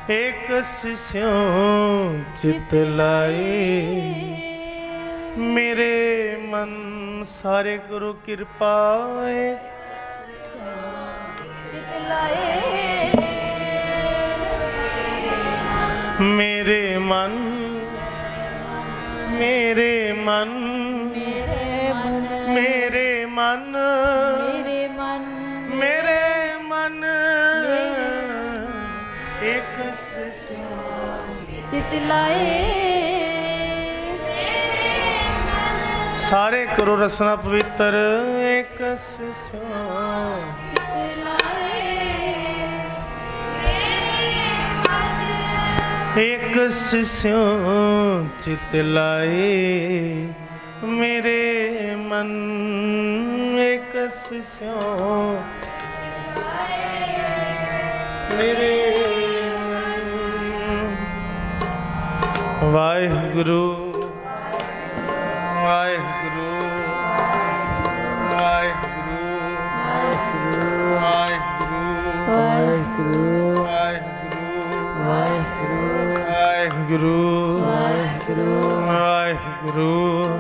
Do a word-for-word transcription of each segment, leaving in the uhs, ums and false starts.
एक स्यों चित लाए मेरे मन सारे गुरु कृपाए चित लाए मेरे मन मेरे मन मेरे मन मेरे मन मेरे मन एक चित लाए सारे करो रसना पवित्र एक एक स्यों चित लाए मेरे मन एक स्यों मेरे वाहिगुरु वाहिगुरु वाहिगुरु वाहिगुरु वाहिगुरु वाहिगुरु वाहिगुरु वाहिगुरु वाहिगुरु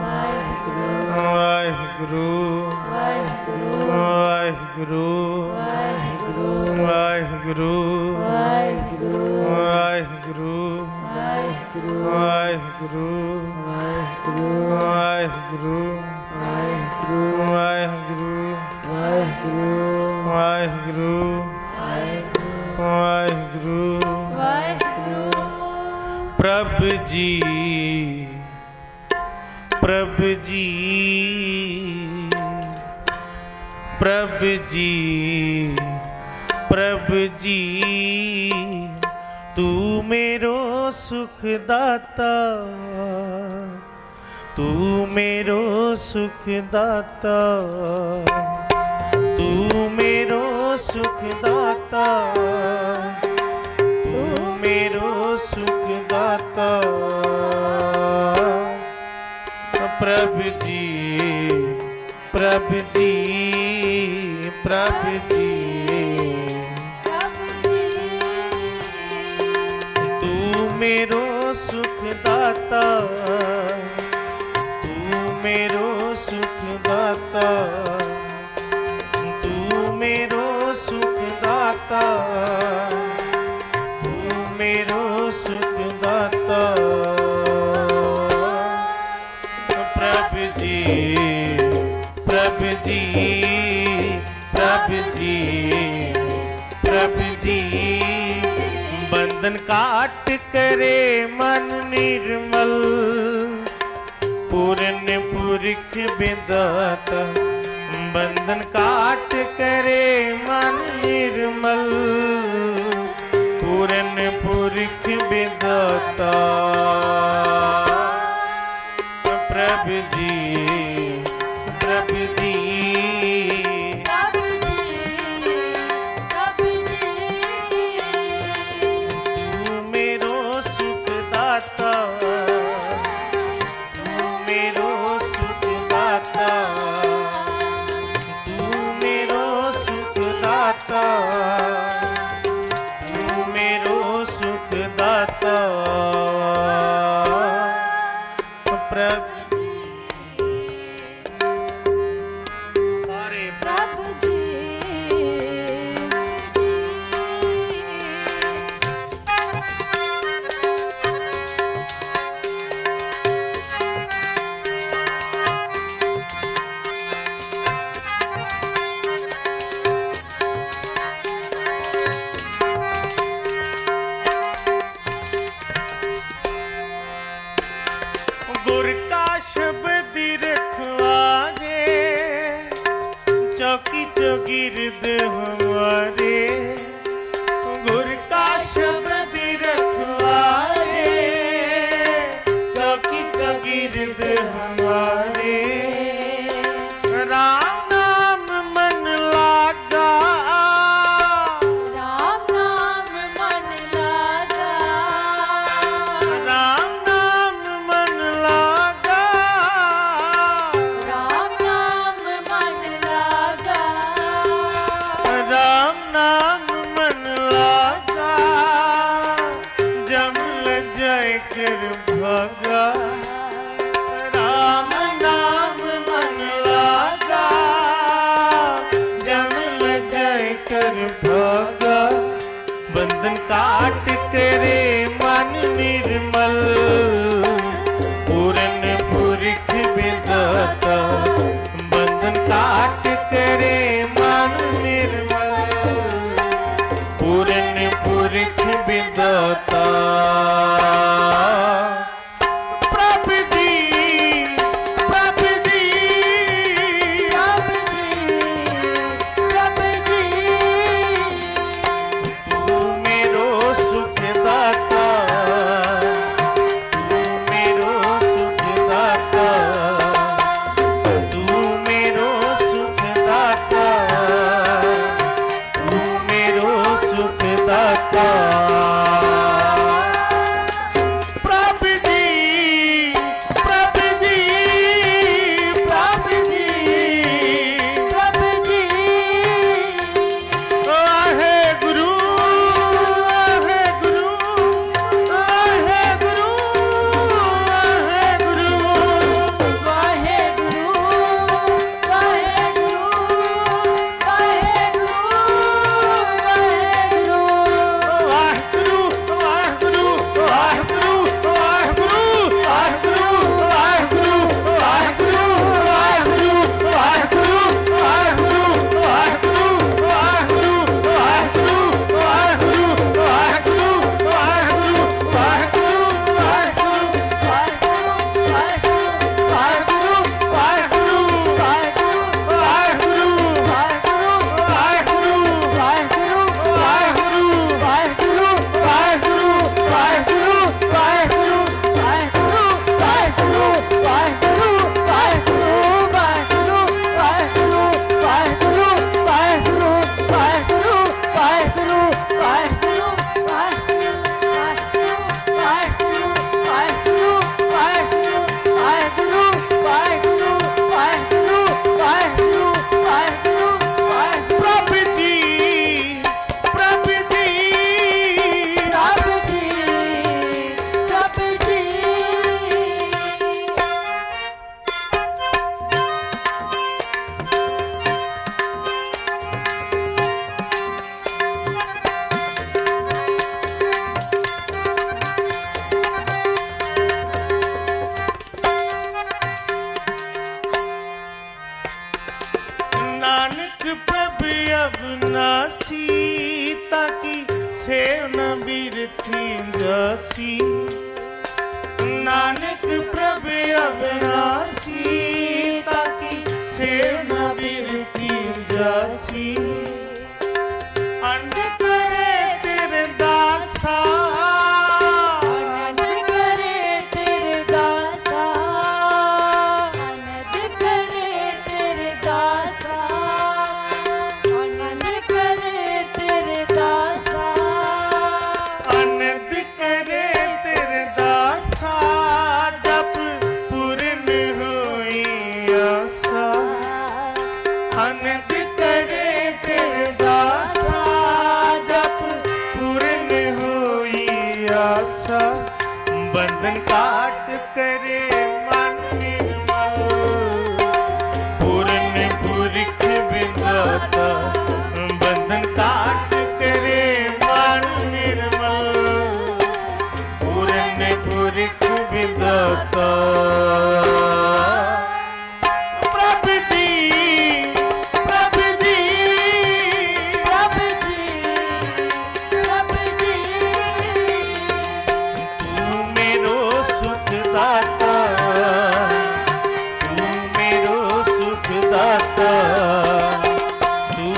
वाहिगुरु वाहिगुरु वाहिगुरु वाहिगुरु वाहिगुरु वाहिगुरु वाहिगुरु वाहिगुरु वाहिगुरु प्रभु जी प्रभु जी प्रभु जी प्रभु जी तू मेरो सुख दाता तू मेरो सुख दाता तू मेरो सुख दाता तू मेरो सुख दाता प्रभु जी प्रभु जी प्रभु जी तू मेरो सुख दाता तू मेरो सुख दाता तू मेरो सुख दाता तू मेरो सुख दाता प्रभु जी प्रभु जी प्रभु जी प्रभु जी बंधन काट करे मन निर्मल पूर्ण पुरख बिंदाता बंधन काट करे मन निर्मल पूर्ण पुरख बिंदाता प्रभु जी प्रभु जी तू मेरो सुख दाता तू मेरो सुख दाता तू मेरो सुख दाता तू मेरो सुख दाता प्रभु गुर का शब्द रखवारे चौकी चौगिर्द हमारे गुर का शब्द रखवारे चौकी चौगिर्द हमारे राम नाम मन लागा राम नाम मन लागा राम नाम मन लागा राम नाम मन लागा राम नाम मन लागा भागा बंधन काट करे मन निर्मल पूरन पुरख विधाता बंधन काट करे मन निर्मल पूरन पुरख विधाता नानक प्रभु अविनाशी ताकि सेव न बिरथी जासी अंड करे तेरे दासा आनंद करे तेरे दासा आनंद करे तेरे दासा आनंद करे तेरे दासा आनंद करे तेरे दासा जब पूर्ण हुई आशा आनंद करे तेरे दासा जब पूर्ण हुई आशा बंधन काट करे मन निर्मल पूर्ण पुरख विधाता बंधन काट करे मन निर्मल पूर्ण पुरख विधाता प्रभु जी प्रभु जी प्रभु जी प्रभु जी तू मेरो सुख दाता तू मेरो सुख दाता तू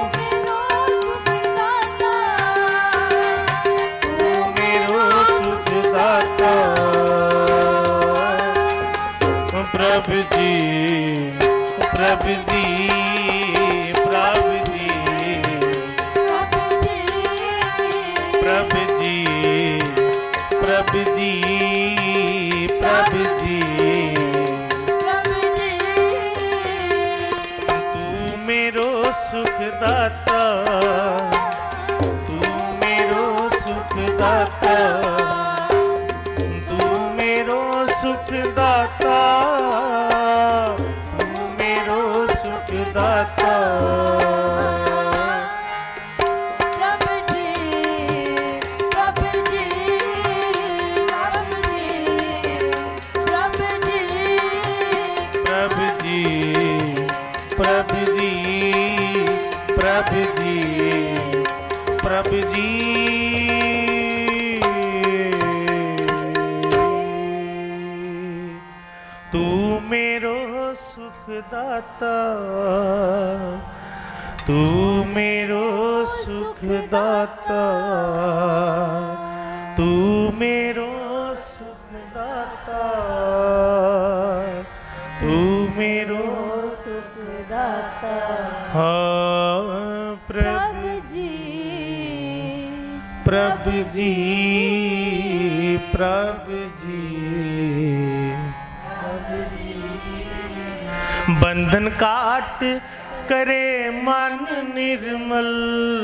तू मेरो सुख दाता प्रभु जी प्रभु जी प्रभु जी प्रभु जी प्रभु जी प्रभु जी तू मेरो सुख दाता तू मेरो सुख दाता तू मेरो सुख दाता तू मेरो सुख दाता जी प्रभु जी प्रभु जी तू मेरो सुखदाता तू मेरो सुखदाता तू मेरो सुखदाता तू मेरो सुखदाता हाँ प्रभु जी प्रभु जी प्रभु जी बंधन काट करे मन निर्मल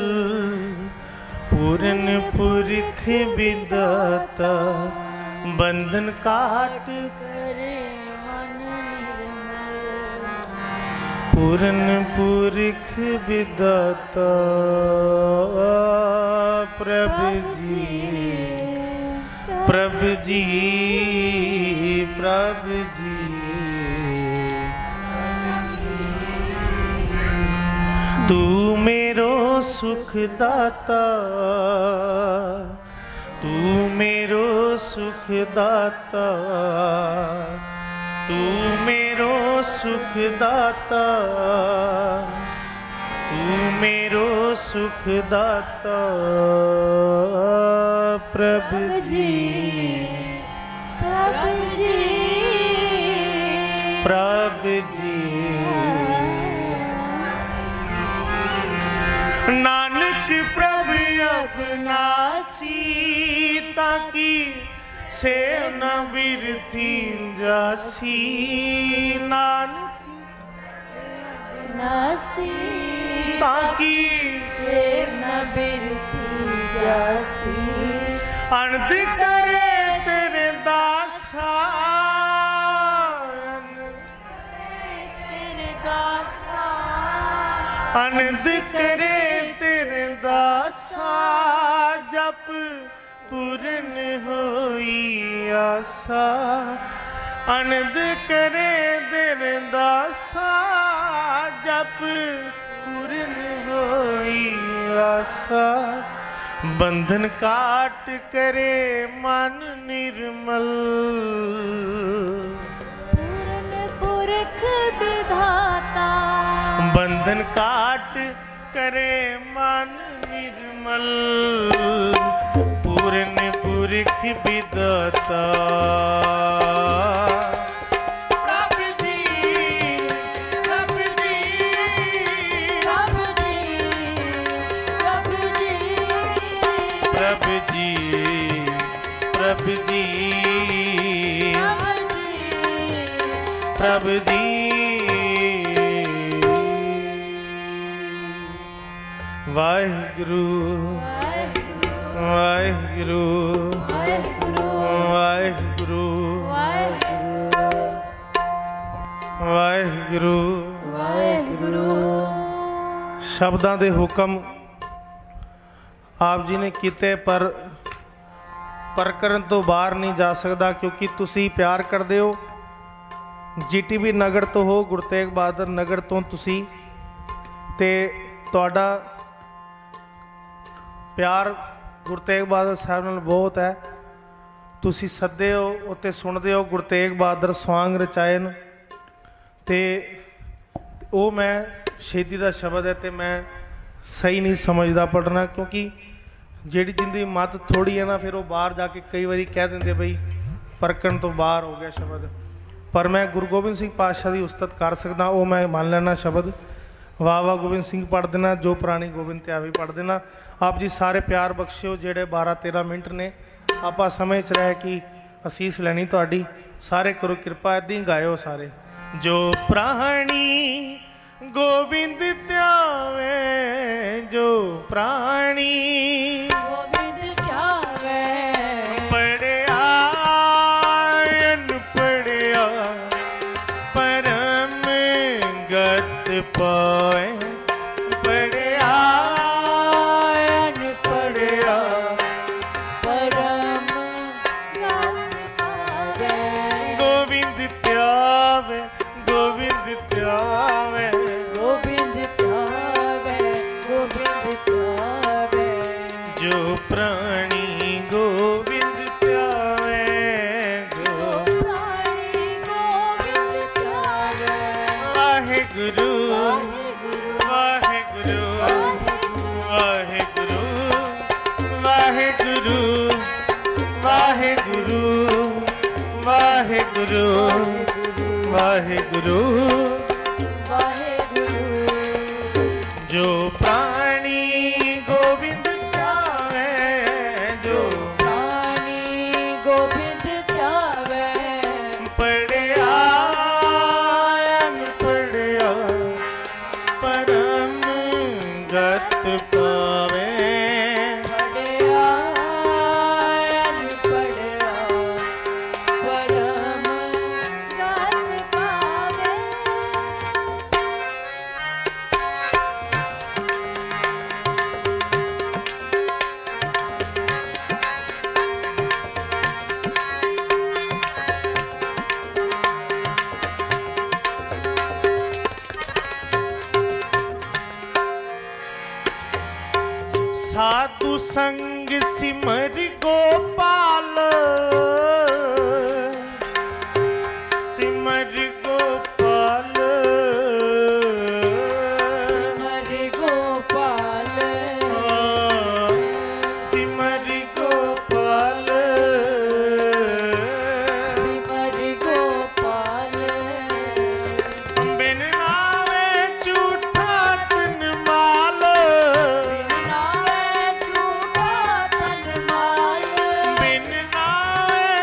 पूरन पुरख विदाता बंधन काट करे मन निर्मल पूरन पुरख विदाता प्रभु जी प्रभु जी प्रभु जी तू मेरो सुखदाता तू मेरो सुखदाता तू मेरो सुखदाता तू मेरो सुखदाता प्रभु जी प्रभु जी प्रभु जी नानक प्रभु अविनाशी ताकि से न बिरथी जासी नानक नासी ताकि से न बिरथी जासी अनद करे तेरे दासा तेरे दासा अनद करे तेरे दासा जप पूरन होई आसा अनद करे तेरे दासा जप पूरन होई आसा बंधन काट करे मन निर्मल पूरन पुरख विधाता बंधन काट करे मन निर्मल पूरन पुरख विदाता प्रभु जी प्रभु जी प्रभु जी प्रभु जी प्रभु जी प्रभु जी वाहिगुरु वाहिगुरु वाहिगुरु वाहिगुरु वाहिगुरु शब्दां दे हुक्म आप जी ने कीते पर पर करन तो बाहर नहीं जा सकता क्योंकि तुसी प्यार करदे हो जीटीवी नगर तो हो गुरु तेग बहादुर नगर तो तुसी ते तुहाडा प्यार गुरु तेग बहादुर साहब नाल बहुत है तुसी सदे हो उत्ते सुनदे हो गुरु तेग बहादुर स्वांग रचाए न ते वो मैं शहीदी का शब्द है तो मैं सही नहीं समझदा पढ़ना क्योंकि जेड़ी जिंदी मत थोड़ी है ना फिर वो बाहर जाके कई बारी कह देंगे बई परकन तो बाहर हो गया शब्द पर मैं गुरु गोबिंद सिंह पातशाह की उस्तत कर सकदा वो मैं मान लेना शब्द वाह वाह गोबिंद सिंह पढ़ देना जो पुरानी गोबिंद ते भी पढ़ देना आप जी सारे प्यार बख्शियो जेड़े बारह तेरह मिनट ने आप समय च रह कि असीस लैनी तुहाडी सारे करो कृपा इदां ही गायो सारे जो प्राणी गोविंद त्यावे जो प्राणी गोविंद त्यावे पढ़िया पढ़िया परम गत पाए पढ़िया पढ़िया परम गत पावे गोविंद त्यावे गोविंद त्यावे गोविंद प्राणी गोविंद प्यावे, जो प्राणी गोविंद प्यावे। वाहेगुरु वाहेगुरु वाहेगुरु वाहेगुरु वाहेगुरु वाहेगुरु वाहेगुरु वाहेगुरु। जो प्राणी गोविंद प्यावे, जो प्राणी गोविंद प्यावे। पढ़िया पढ़िया परम गत पावे, पढ़िया पढ़िया परम गत पावे। साधु संग सिमर गोपाल, सिमर गोपाल, हरि गोपाल आ, सिमर गोपाल, हरि गोपाल। बिन नावे झूठा तन माल, नावे झूठा तन माल। बिन नावे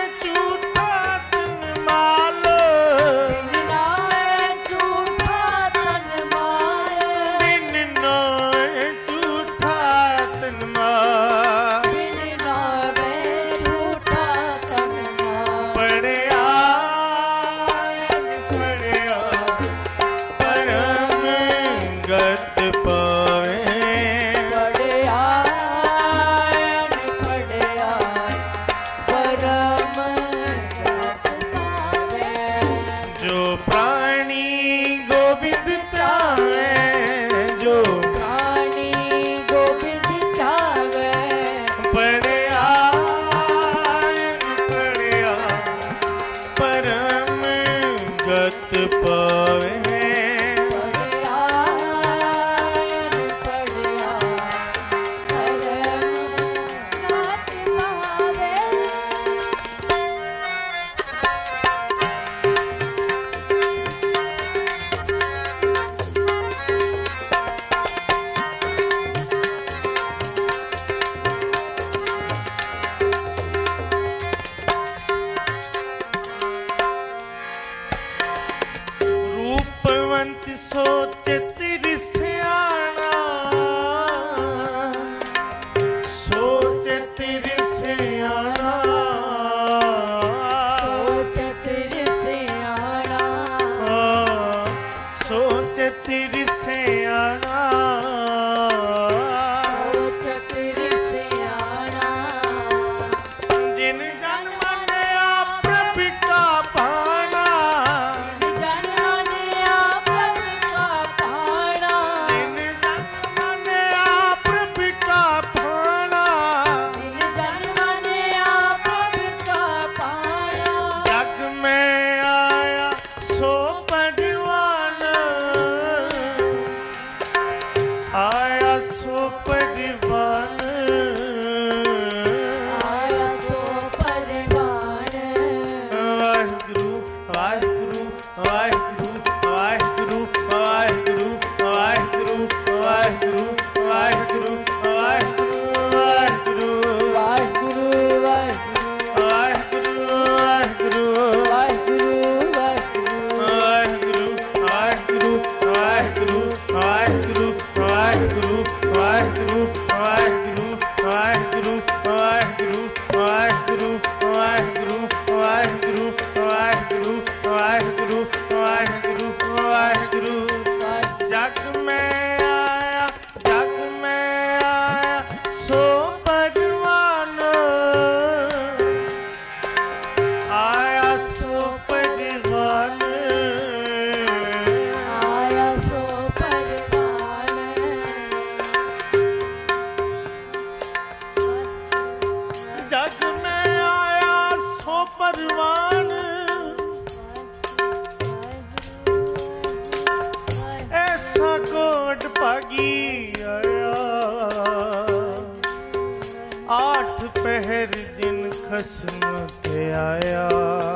खसम के आया।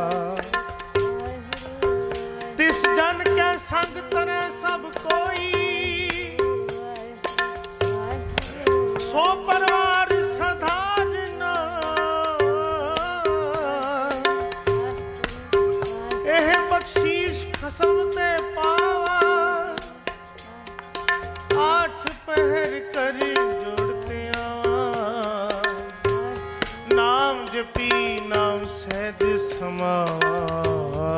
तिस जन के संग तरे सब कोई, सो परवार सधारना। एह बख्शीश खसम ते पावा, आठ पहर करी जोड़ते आवा। नाम जपी नाम सहज समावा,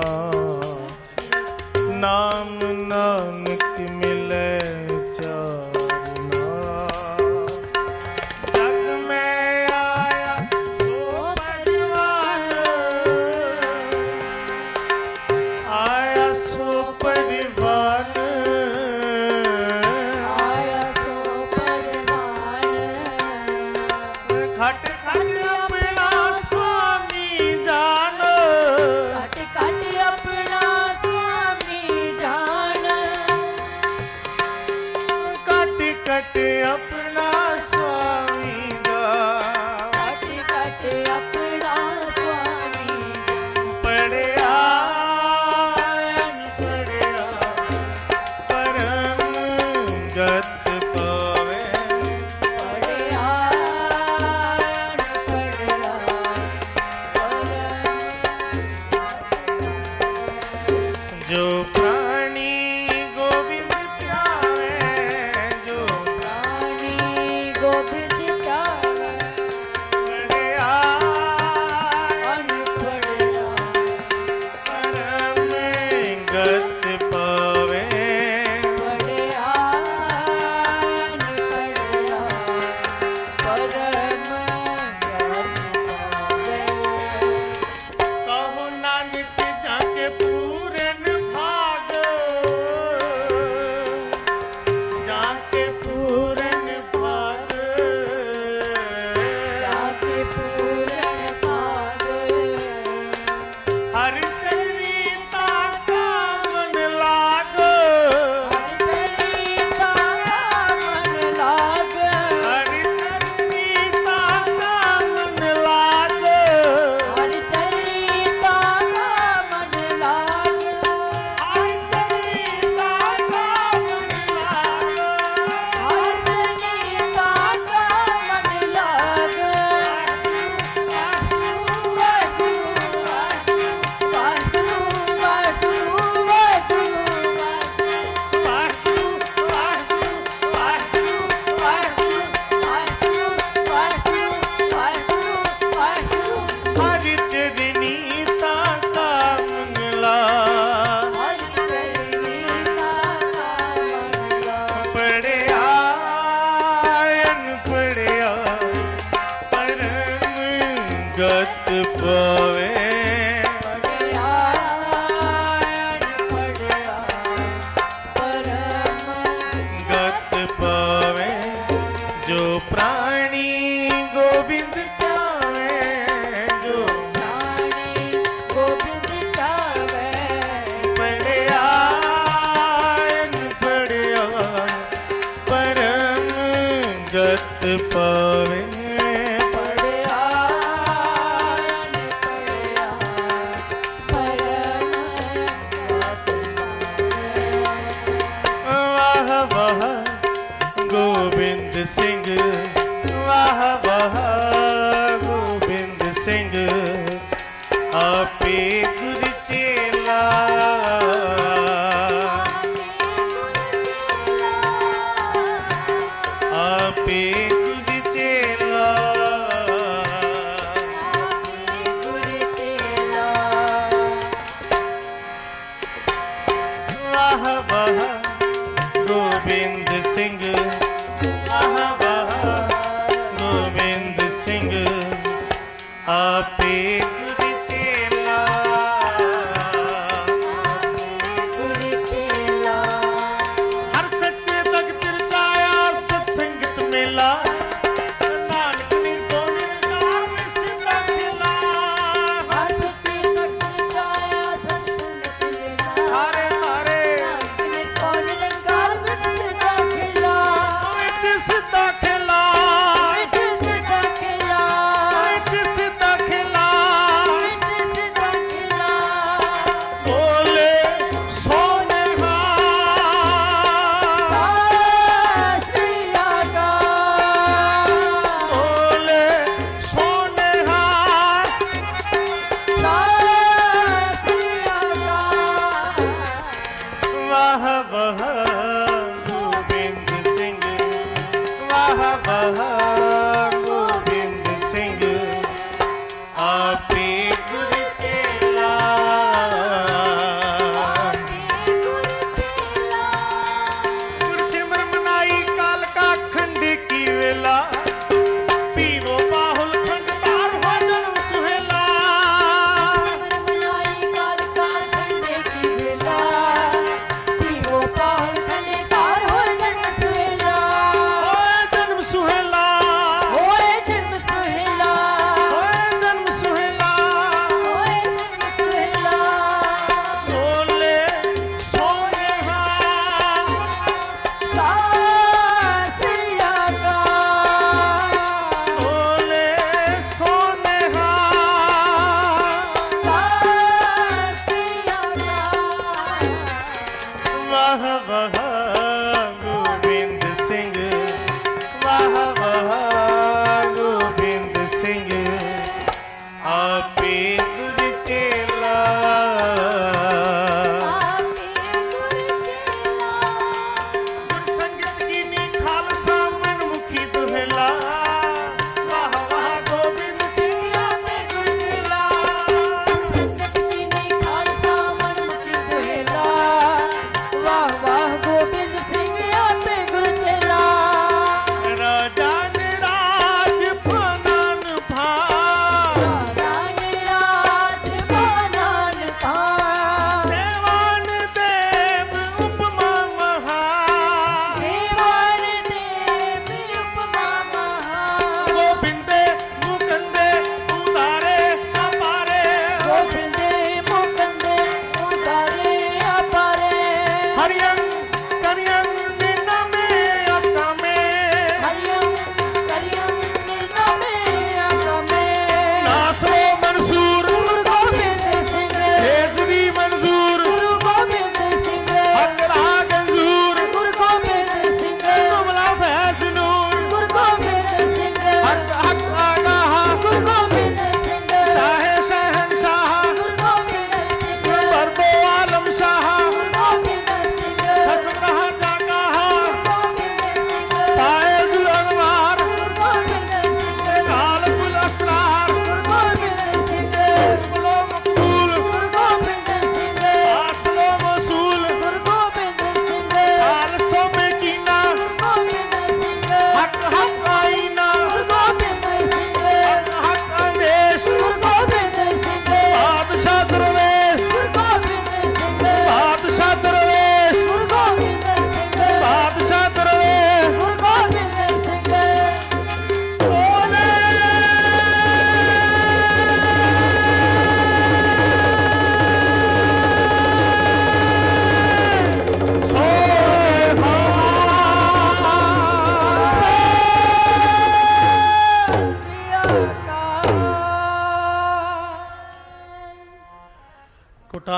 नाम नानक मिले चारना। जग में आया सो परिवार, आया सो परिवार, आया सो परिवार। खट खट अपना स्वामी जान, कट कट अपना स्वामी जान। कट कट अपना स्वामी जान। कट कट अपना स्वामी पढ़िया पढ़िया परम गत पावे। पढ़िया पढ़िया जो प्राणी गोविंद प्यावे, जो रानी गोविंद जावे। पढ़िया अनपढ़िया परम गत पावे। पढ़िया अनपढ़िया परम गत पावे। कहो नानक जाके पूरन भाग, जाके पूरन भाग। जाके पूरन भाग। हर चरिता का मन लाग, हर चरिता का मन लाग। हर चरिता का मन लाग। हर चरिता का मन लाग। हर चरिता का मन लाग। हर चरिता का मन लाग। हर चरिता का मन लाग। पढ़िया अनपढ़िया परम गत पावे। गत पावे जो प्राणी गोविंद पावे। जो पढ़िया अनपढ़िया परम गत पावे। वाह वाह गोविंद सिंह, वाह वाह गोविंद सिंह। आपे गुर चेला, आपे गुर चेला। वाह वाह गोविंद सिंह, वाह वाह गोविंद सिंह। आपे गुर चेला, हर सच्चे भगत रचाया सत्संगत मेला। नानक निर्गुण निरंकार निश्चित खिला। हारे हारे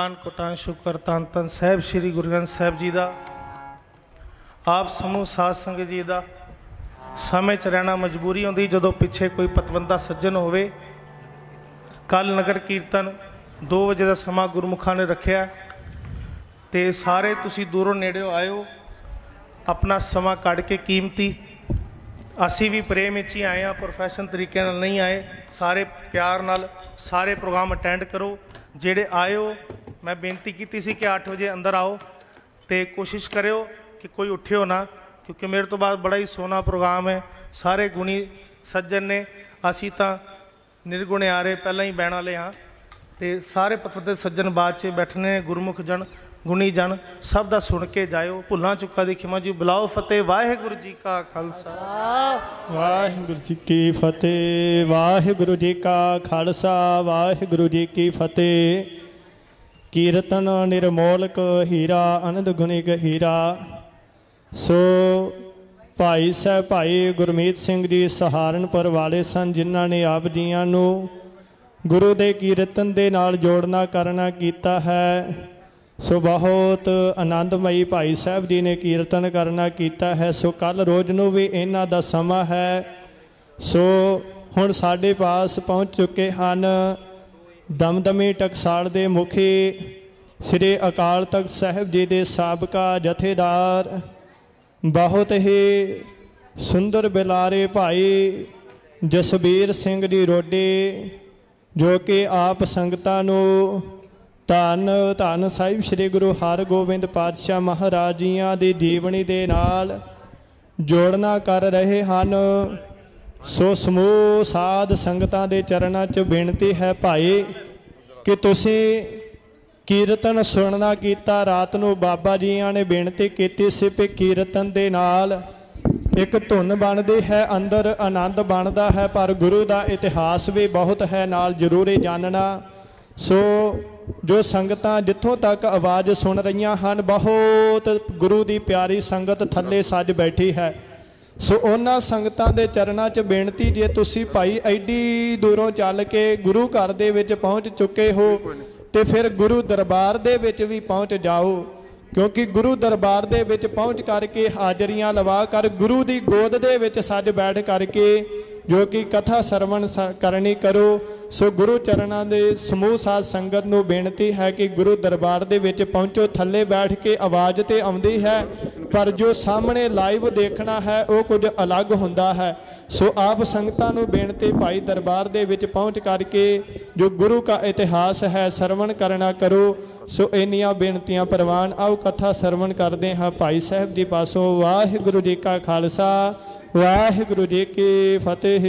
ਕੋਟਾਨ ਕੋਟਾਨ ਸ਼ੁਕਰ ਧੰਨ ਧੰਨ ਸਾਹਿਬ ਸ੍ਰੀ ਗੁਰੂ ਗ੍ਰੰਥ ਸਾਹਿਬ ਜੀ ਦਾ, ਆਪ ਸਮੂਹ ਸਾਧ ਸੰਗਤ ਜੀ ਦਾ। ਸਮੇਂ 'ਚ ਰਹਿਣਾ ਮਜਬੂਰੀ ਹੁੰਦੀ, ਜਦੋਂ ਪਿੱਛੇ ਕੋਈ ਪਤਵੰਤਾ ਸੱਜਣ ਹੋਵੇ। ਕੱਲ੍ਹ ਨਗਰ ਕੀਰਤਨ ਦੋ ਵਜੇ ਦਾ ਸਮਾਂ ਗੁਰਮੁਖਾਂ ਨੇ ਰੱਖਿਆ, ਅਤੇ ਸਾਰੇ ਤੁਸੀਂ ਦੂਰੋਂ ਨੇੜਿਓਂ ਆਇਓ, ਆਪਣਾ ਸਮਾਂ ਕੱਢ ਕੇ ਕੀਮਤੀ। ਅਸੀਂ ਵੀ ਪ੍ਰੇਮ ਵਿੱਚ ਹੀ ਆਏ ਹਾਂ, ਪ੍ਰੋਫੈਸ਼ਨ ਤਰੀਕੇ ਨਾਲ ਨਹੀਂ ਆਏ। ਸਾਰੇ ਪਿਆਰ ਨਾਲ ਸਾਰੇ ਪ੍ਰੋਗਰਾਮ ਅਟੈਂਡ ਕਰੋ। ਜਿਹੜੇ ਆਇਓ, ਮੈਂ ਬੇਨਤੀ ਕੀਤੀ ਸੀ ਕਿ ਅੱਠ ਵਜੇ ਅੰਦਰ ਆਓ, ਅਤੇ ਕੋਸ਼ਿਸ਼ ਕਰਿਓ ਕਿ ਕੋਈ ਉੱਠਿਓ ਨਾ, ਕਿਉਂਕਿ ਮੇਰੇ ਤੋਂ ਬਾਅਦ ਬੜਾ ਹੀ ਸੋਹਣਾ ਪ੍ਰੋਗਰਾਮ ਹੈ। ਸਾਰੇ ਗੁਣੀ ਸੱਜਣ ਨੇ, ਅਸੀਂ ਤਾਂ ਨਿਰਗੁਣੇ ਆ ਰਹੇ ਪਹਿਲਾਂ ਹੀ ਬਹਿਣ ਵਾਲੇ ਹਾਂ, ਅਤੇ ਸਾਰੇ ਪਤਵੰਤੇ ਸੱਜਣ ਬਾਅਦ 'ਚ ਬੈਠਣੇ। ਗੁਰਮੁਖ ਜਨ ਗੁਣੀ ਜਨ ਸਭ ਦਾ ਸੁਣ ਕੇ ਜਾਇਓ। ਭੁੱਲਾਂ ਚੁੱਕਾ ਦੀ ਖਿਮਾ ਜੀ। ਬੁਲਾਓ ਫਤਿਹ। ਵਾਹਿਗੁਰੂ ਜੀ ਕਾ ਖਾਲਸਾ, ਵਾਹਿਗੁਰੂ ਜੀ ਕੀ ਫਤਿਹ। ਵਾਹਿਗੁਰੂ ਜੀ ਕਾ ਖਾਲਸਾ, ਵਾਹਿਗੁਰੂ ਜੀ ਕੀ ਫਤਿਹ। ਕੀਰਤਨ ਨਿਰਮੋਲਕ ਹੀਰਾ, ਆਨੰਦ ਗੁਣੀ ਗਹੀਰਾ। ਸੋ ਭਾਈ ਸਾਹਿਬ ਭਾਈ ਗੁਰਮੀਤ ਸਿੰਘ ਜੀ ਸਹਾਰਨਪੁਰ ਵਾਲੇ ਸਨ, ਜਿਨ੍ਹਾਂ ਨੇ ਆਪ ਜੀਆਂ ਨੂੰ ਗੁਰੂ ਦੇ ਕੀਰਤਨ ਦੇ ਨਾਲ ਜੋੜਨਾ ਕਰਨਾ ਕੀਤਾ ਹੈ। ਸੋ ਬਹੁਤ ਆਨੰਦਮਈ ਭਾਈ ਸਾਹਿਬ ਜੀ ਨੇ ਕੀਰਤਨ ਕਰਨਾ ਕੀਤਾ ਹੈ। ਸੋ ਕੱਲ੍ਹ ਰੋਜ਼ ਨੂੰ ਵੀ ਇਹਨਾਂ ਦਾ ਸਮਾਂ ਹੈ। ਸੋ ਹੁਣ ਸਾਡੇ ਪਾਸ ਪਹੁੰਚ ਚੁੱਕੇ ਹਨ ਦਮਦਮੀ ਟਕਸਾਲ ਦੇ ਮੁਖੀ ਸ੍ਰੀ ਅਕਾਲ ਤਖਤ ਸਾਹਿਬ ਜੀ ਦੇ ਸਾਬਕਾ ਜਥੇਦਾਰ, ਬਹੁਤ ਹੀ ਸੁੰਦਰ ਬਿਲਾਰੇ ਭਾਈ ਜਸਬੀਰ ਸਿੰਘ ਜੀ ਰੋਡੇ, ਜੋ ਕਿ ਆਪ ਸੰਗਤਾਂ ਨੂੰ ਧੰਨ ਧੰਨ ਸਾਹਿਬ ਸ੍ਰੀ ਗੁਰੂ ਹਰਗੋਬਿੰਦ ਪਾਤਸ਼ਾਹ ਮਹਾਰਾਜ ਜੀਆਂ ਦੀ ਜੀਵਨੀ ਦੇ ਨਾਲ ਜੋੜਨਾ ਕਰ ਰਹੇ ਹਨ। ਸੋ ਸਮੂਹ ਸਾਧ ਸੰਗਤਾਂ ਦੇ ਚਰਨਾਂ 'ਚ ਬੇਨਤੀ ਹੈ ਭਾਈ ਕਿ ਤੁਸੀਂ ਕੀਰਤਨ ਸੁਣਨਾ ਕੀਤਾ। ਰਾਤ ਨੂੰ ਬਾਬਾ ਜੀਆਂ ਨੇ ਬੇਨਤੀ ਕੀਤੀ ਸੀ ਕਿ ਕੀਰਤਨ ਦੇ ਨਾਲ ਇੱਕ ਧੁਨ ਬਣਦੀ ਹੈ, ਅੰਦਰ ਆਨੰਦ ਬਣਦਾ ਹੈ, ਪਰ ਗੁਰੂ ਦਾ ਇਤਿਹਾਸ ਵੀ ਬਹੁਤ ਹੈ ਨਾਲ ਜ਼ਰੂਰੀ ਜਾਣਨਾ। ਸੋ ਜੋ ਸੰਗਤਾਂ ਜਿੱਥੋਂ ਤੱਕ ਆਵਾਜ਼ ਸੁਣ ਰਹੀਆਂ ਹਨ, ਬਹੁਤ ਗੁਰੂ ਦੀ ਪਿਆਰੀ ਸੰਗਤ ਥੱਲੇ ਸੱਜ ਬੈਠੀ ਹੈ। ਸੋ ਉਹਨਾਂ ਸੰਗਤਾਂ ਦੇ ਚਰਨਾਂ 'ਚ ਬੇਨਤੀ, ਜੇ ਤੁਸੀਂ ਭਾਈ ਐਡੀ ਦੂਰੋਂ ਚੱਲ ਕੇ ਗੁਰੂ ਘਰ ਦੇ ਵਿੱਚ ਪਹੁੰਚ ਚੁੱਕੇ ਹੋ, ਤੇ ਫਿਰ ਗੁਰੂ ਦਰਬਾਰ ਦੇ ਵਿੱਚ ਵੀ ਪਹੁੰਚ ਜਾਓ, ਕਿਉਂਕਿ ਗੁਰੂ ਦਰਬਾਰ ਦੇ ਵਿੱਚ ਪਹੁੰਚ ਕਰਕੇ ਹਾਜ਼ਰੀਆਂ ਲਵਾ ਕਰ ਗੁਰੂ ਦੀ ਗੋਦ ਦੇ ਵਿੱਚ ਸੱਜ ਬੈਠ ਕਰਕੇ ਜੋ ਕਿ ਕਥਾ ਸਰਵਣ ਕਰਨੀ ਕਰੋ। ਸੋ ਗੁਰੂ ਚਰਨਾਂ ਦੇ ਸਮੂਹ ਸਾਧ ਸੰਗਤ ਨੂੰ ਬੇਨਤੀ ਹੈ ਕਿ ਗੁਰੂ ਦਰਬਾਰ ਦੇ ਵਿੱਚ ਪਹੁੰਚੋ। ਥੱਲੇ ਬੈਠ ਕੇ ਆਵਾਜ਼ ਤੇ ਆਉਂਦੀ ਹੈ, ਪਰ ਜੋ ਸਾਹਮਣੇ ਲਾਈਵ ਦੇਖਣਾ ਹੈ ਉਹ ਕੁਝ ਅਲੱਗ ਹੁੰਦਾ ਹੈ। ਸੋ ਆਪ ਸੰਗਤਾਂ ਨੂੰ ਬੇਨਤੀ, ਭਾਈ ਦਰਬਾਰ ਦੇ ਵਿੱਚ ਪਹੁੰਚ ਕਰਕੇ ਜੋ ਗੁਰੂ ਦਾ ਇਤਿਹਾਸ ਹੈ ਸਰਵਣ ਕਰਨਾ ਕਰੋ। ਸੋ ਇੰਨੀਆਂ ਬੇਨਤੀਆਂ ਪ੍ਰਵਾਨ। ਆਓ ਕਥਾ ਸਰਵਣ ਕਰਦੇ ਹਾਂ ਭਾਈ ਸਾਹਿਬ ਜੀ ਪਾਸੋਂ। ਵਾਹਿਗੁਰੂ ਜੀ ਕਾ ਖਾਲਸਾ, ਵਾਹਿਗੁਰੂ ਜੀ ਕੀ ਫਤਿਹ।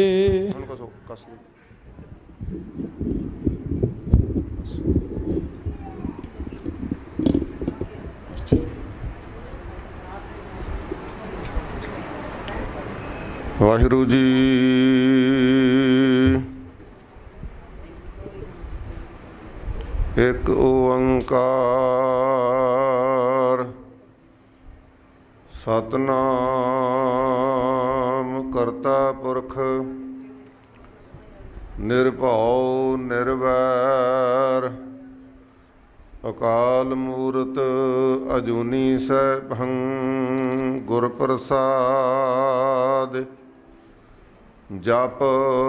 ਵਾਹਿਗੁਰੂ ਜੀ ਇੱਕ ਓੰਕਾਰ ਸਤਿਨਾਮ ਕਰਤਾ ਪੁਰਖ ਨਿਰਭਉ ਨਿਰਵੈਰ ਅਕਾਲ ਮੂਰਤ ਅਜੂਨੀ ਸੈਭੰ ਗੁਰ ਪ੍ਰਸਾਦ ਜਪ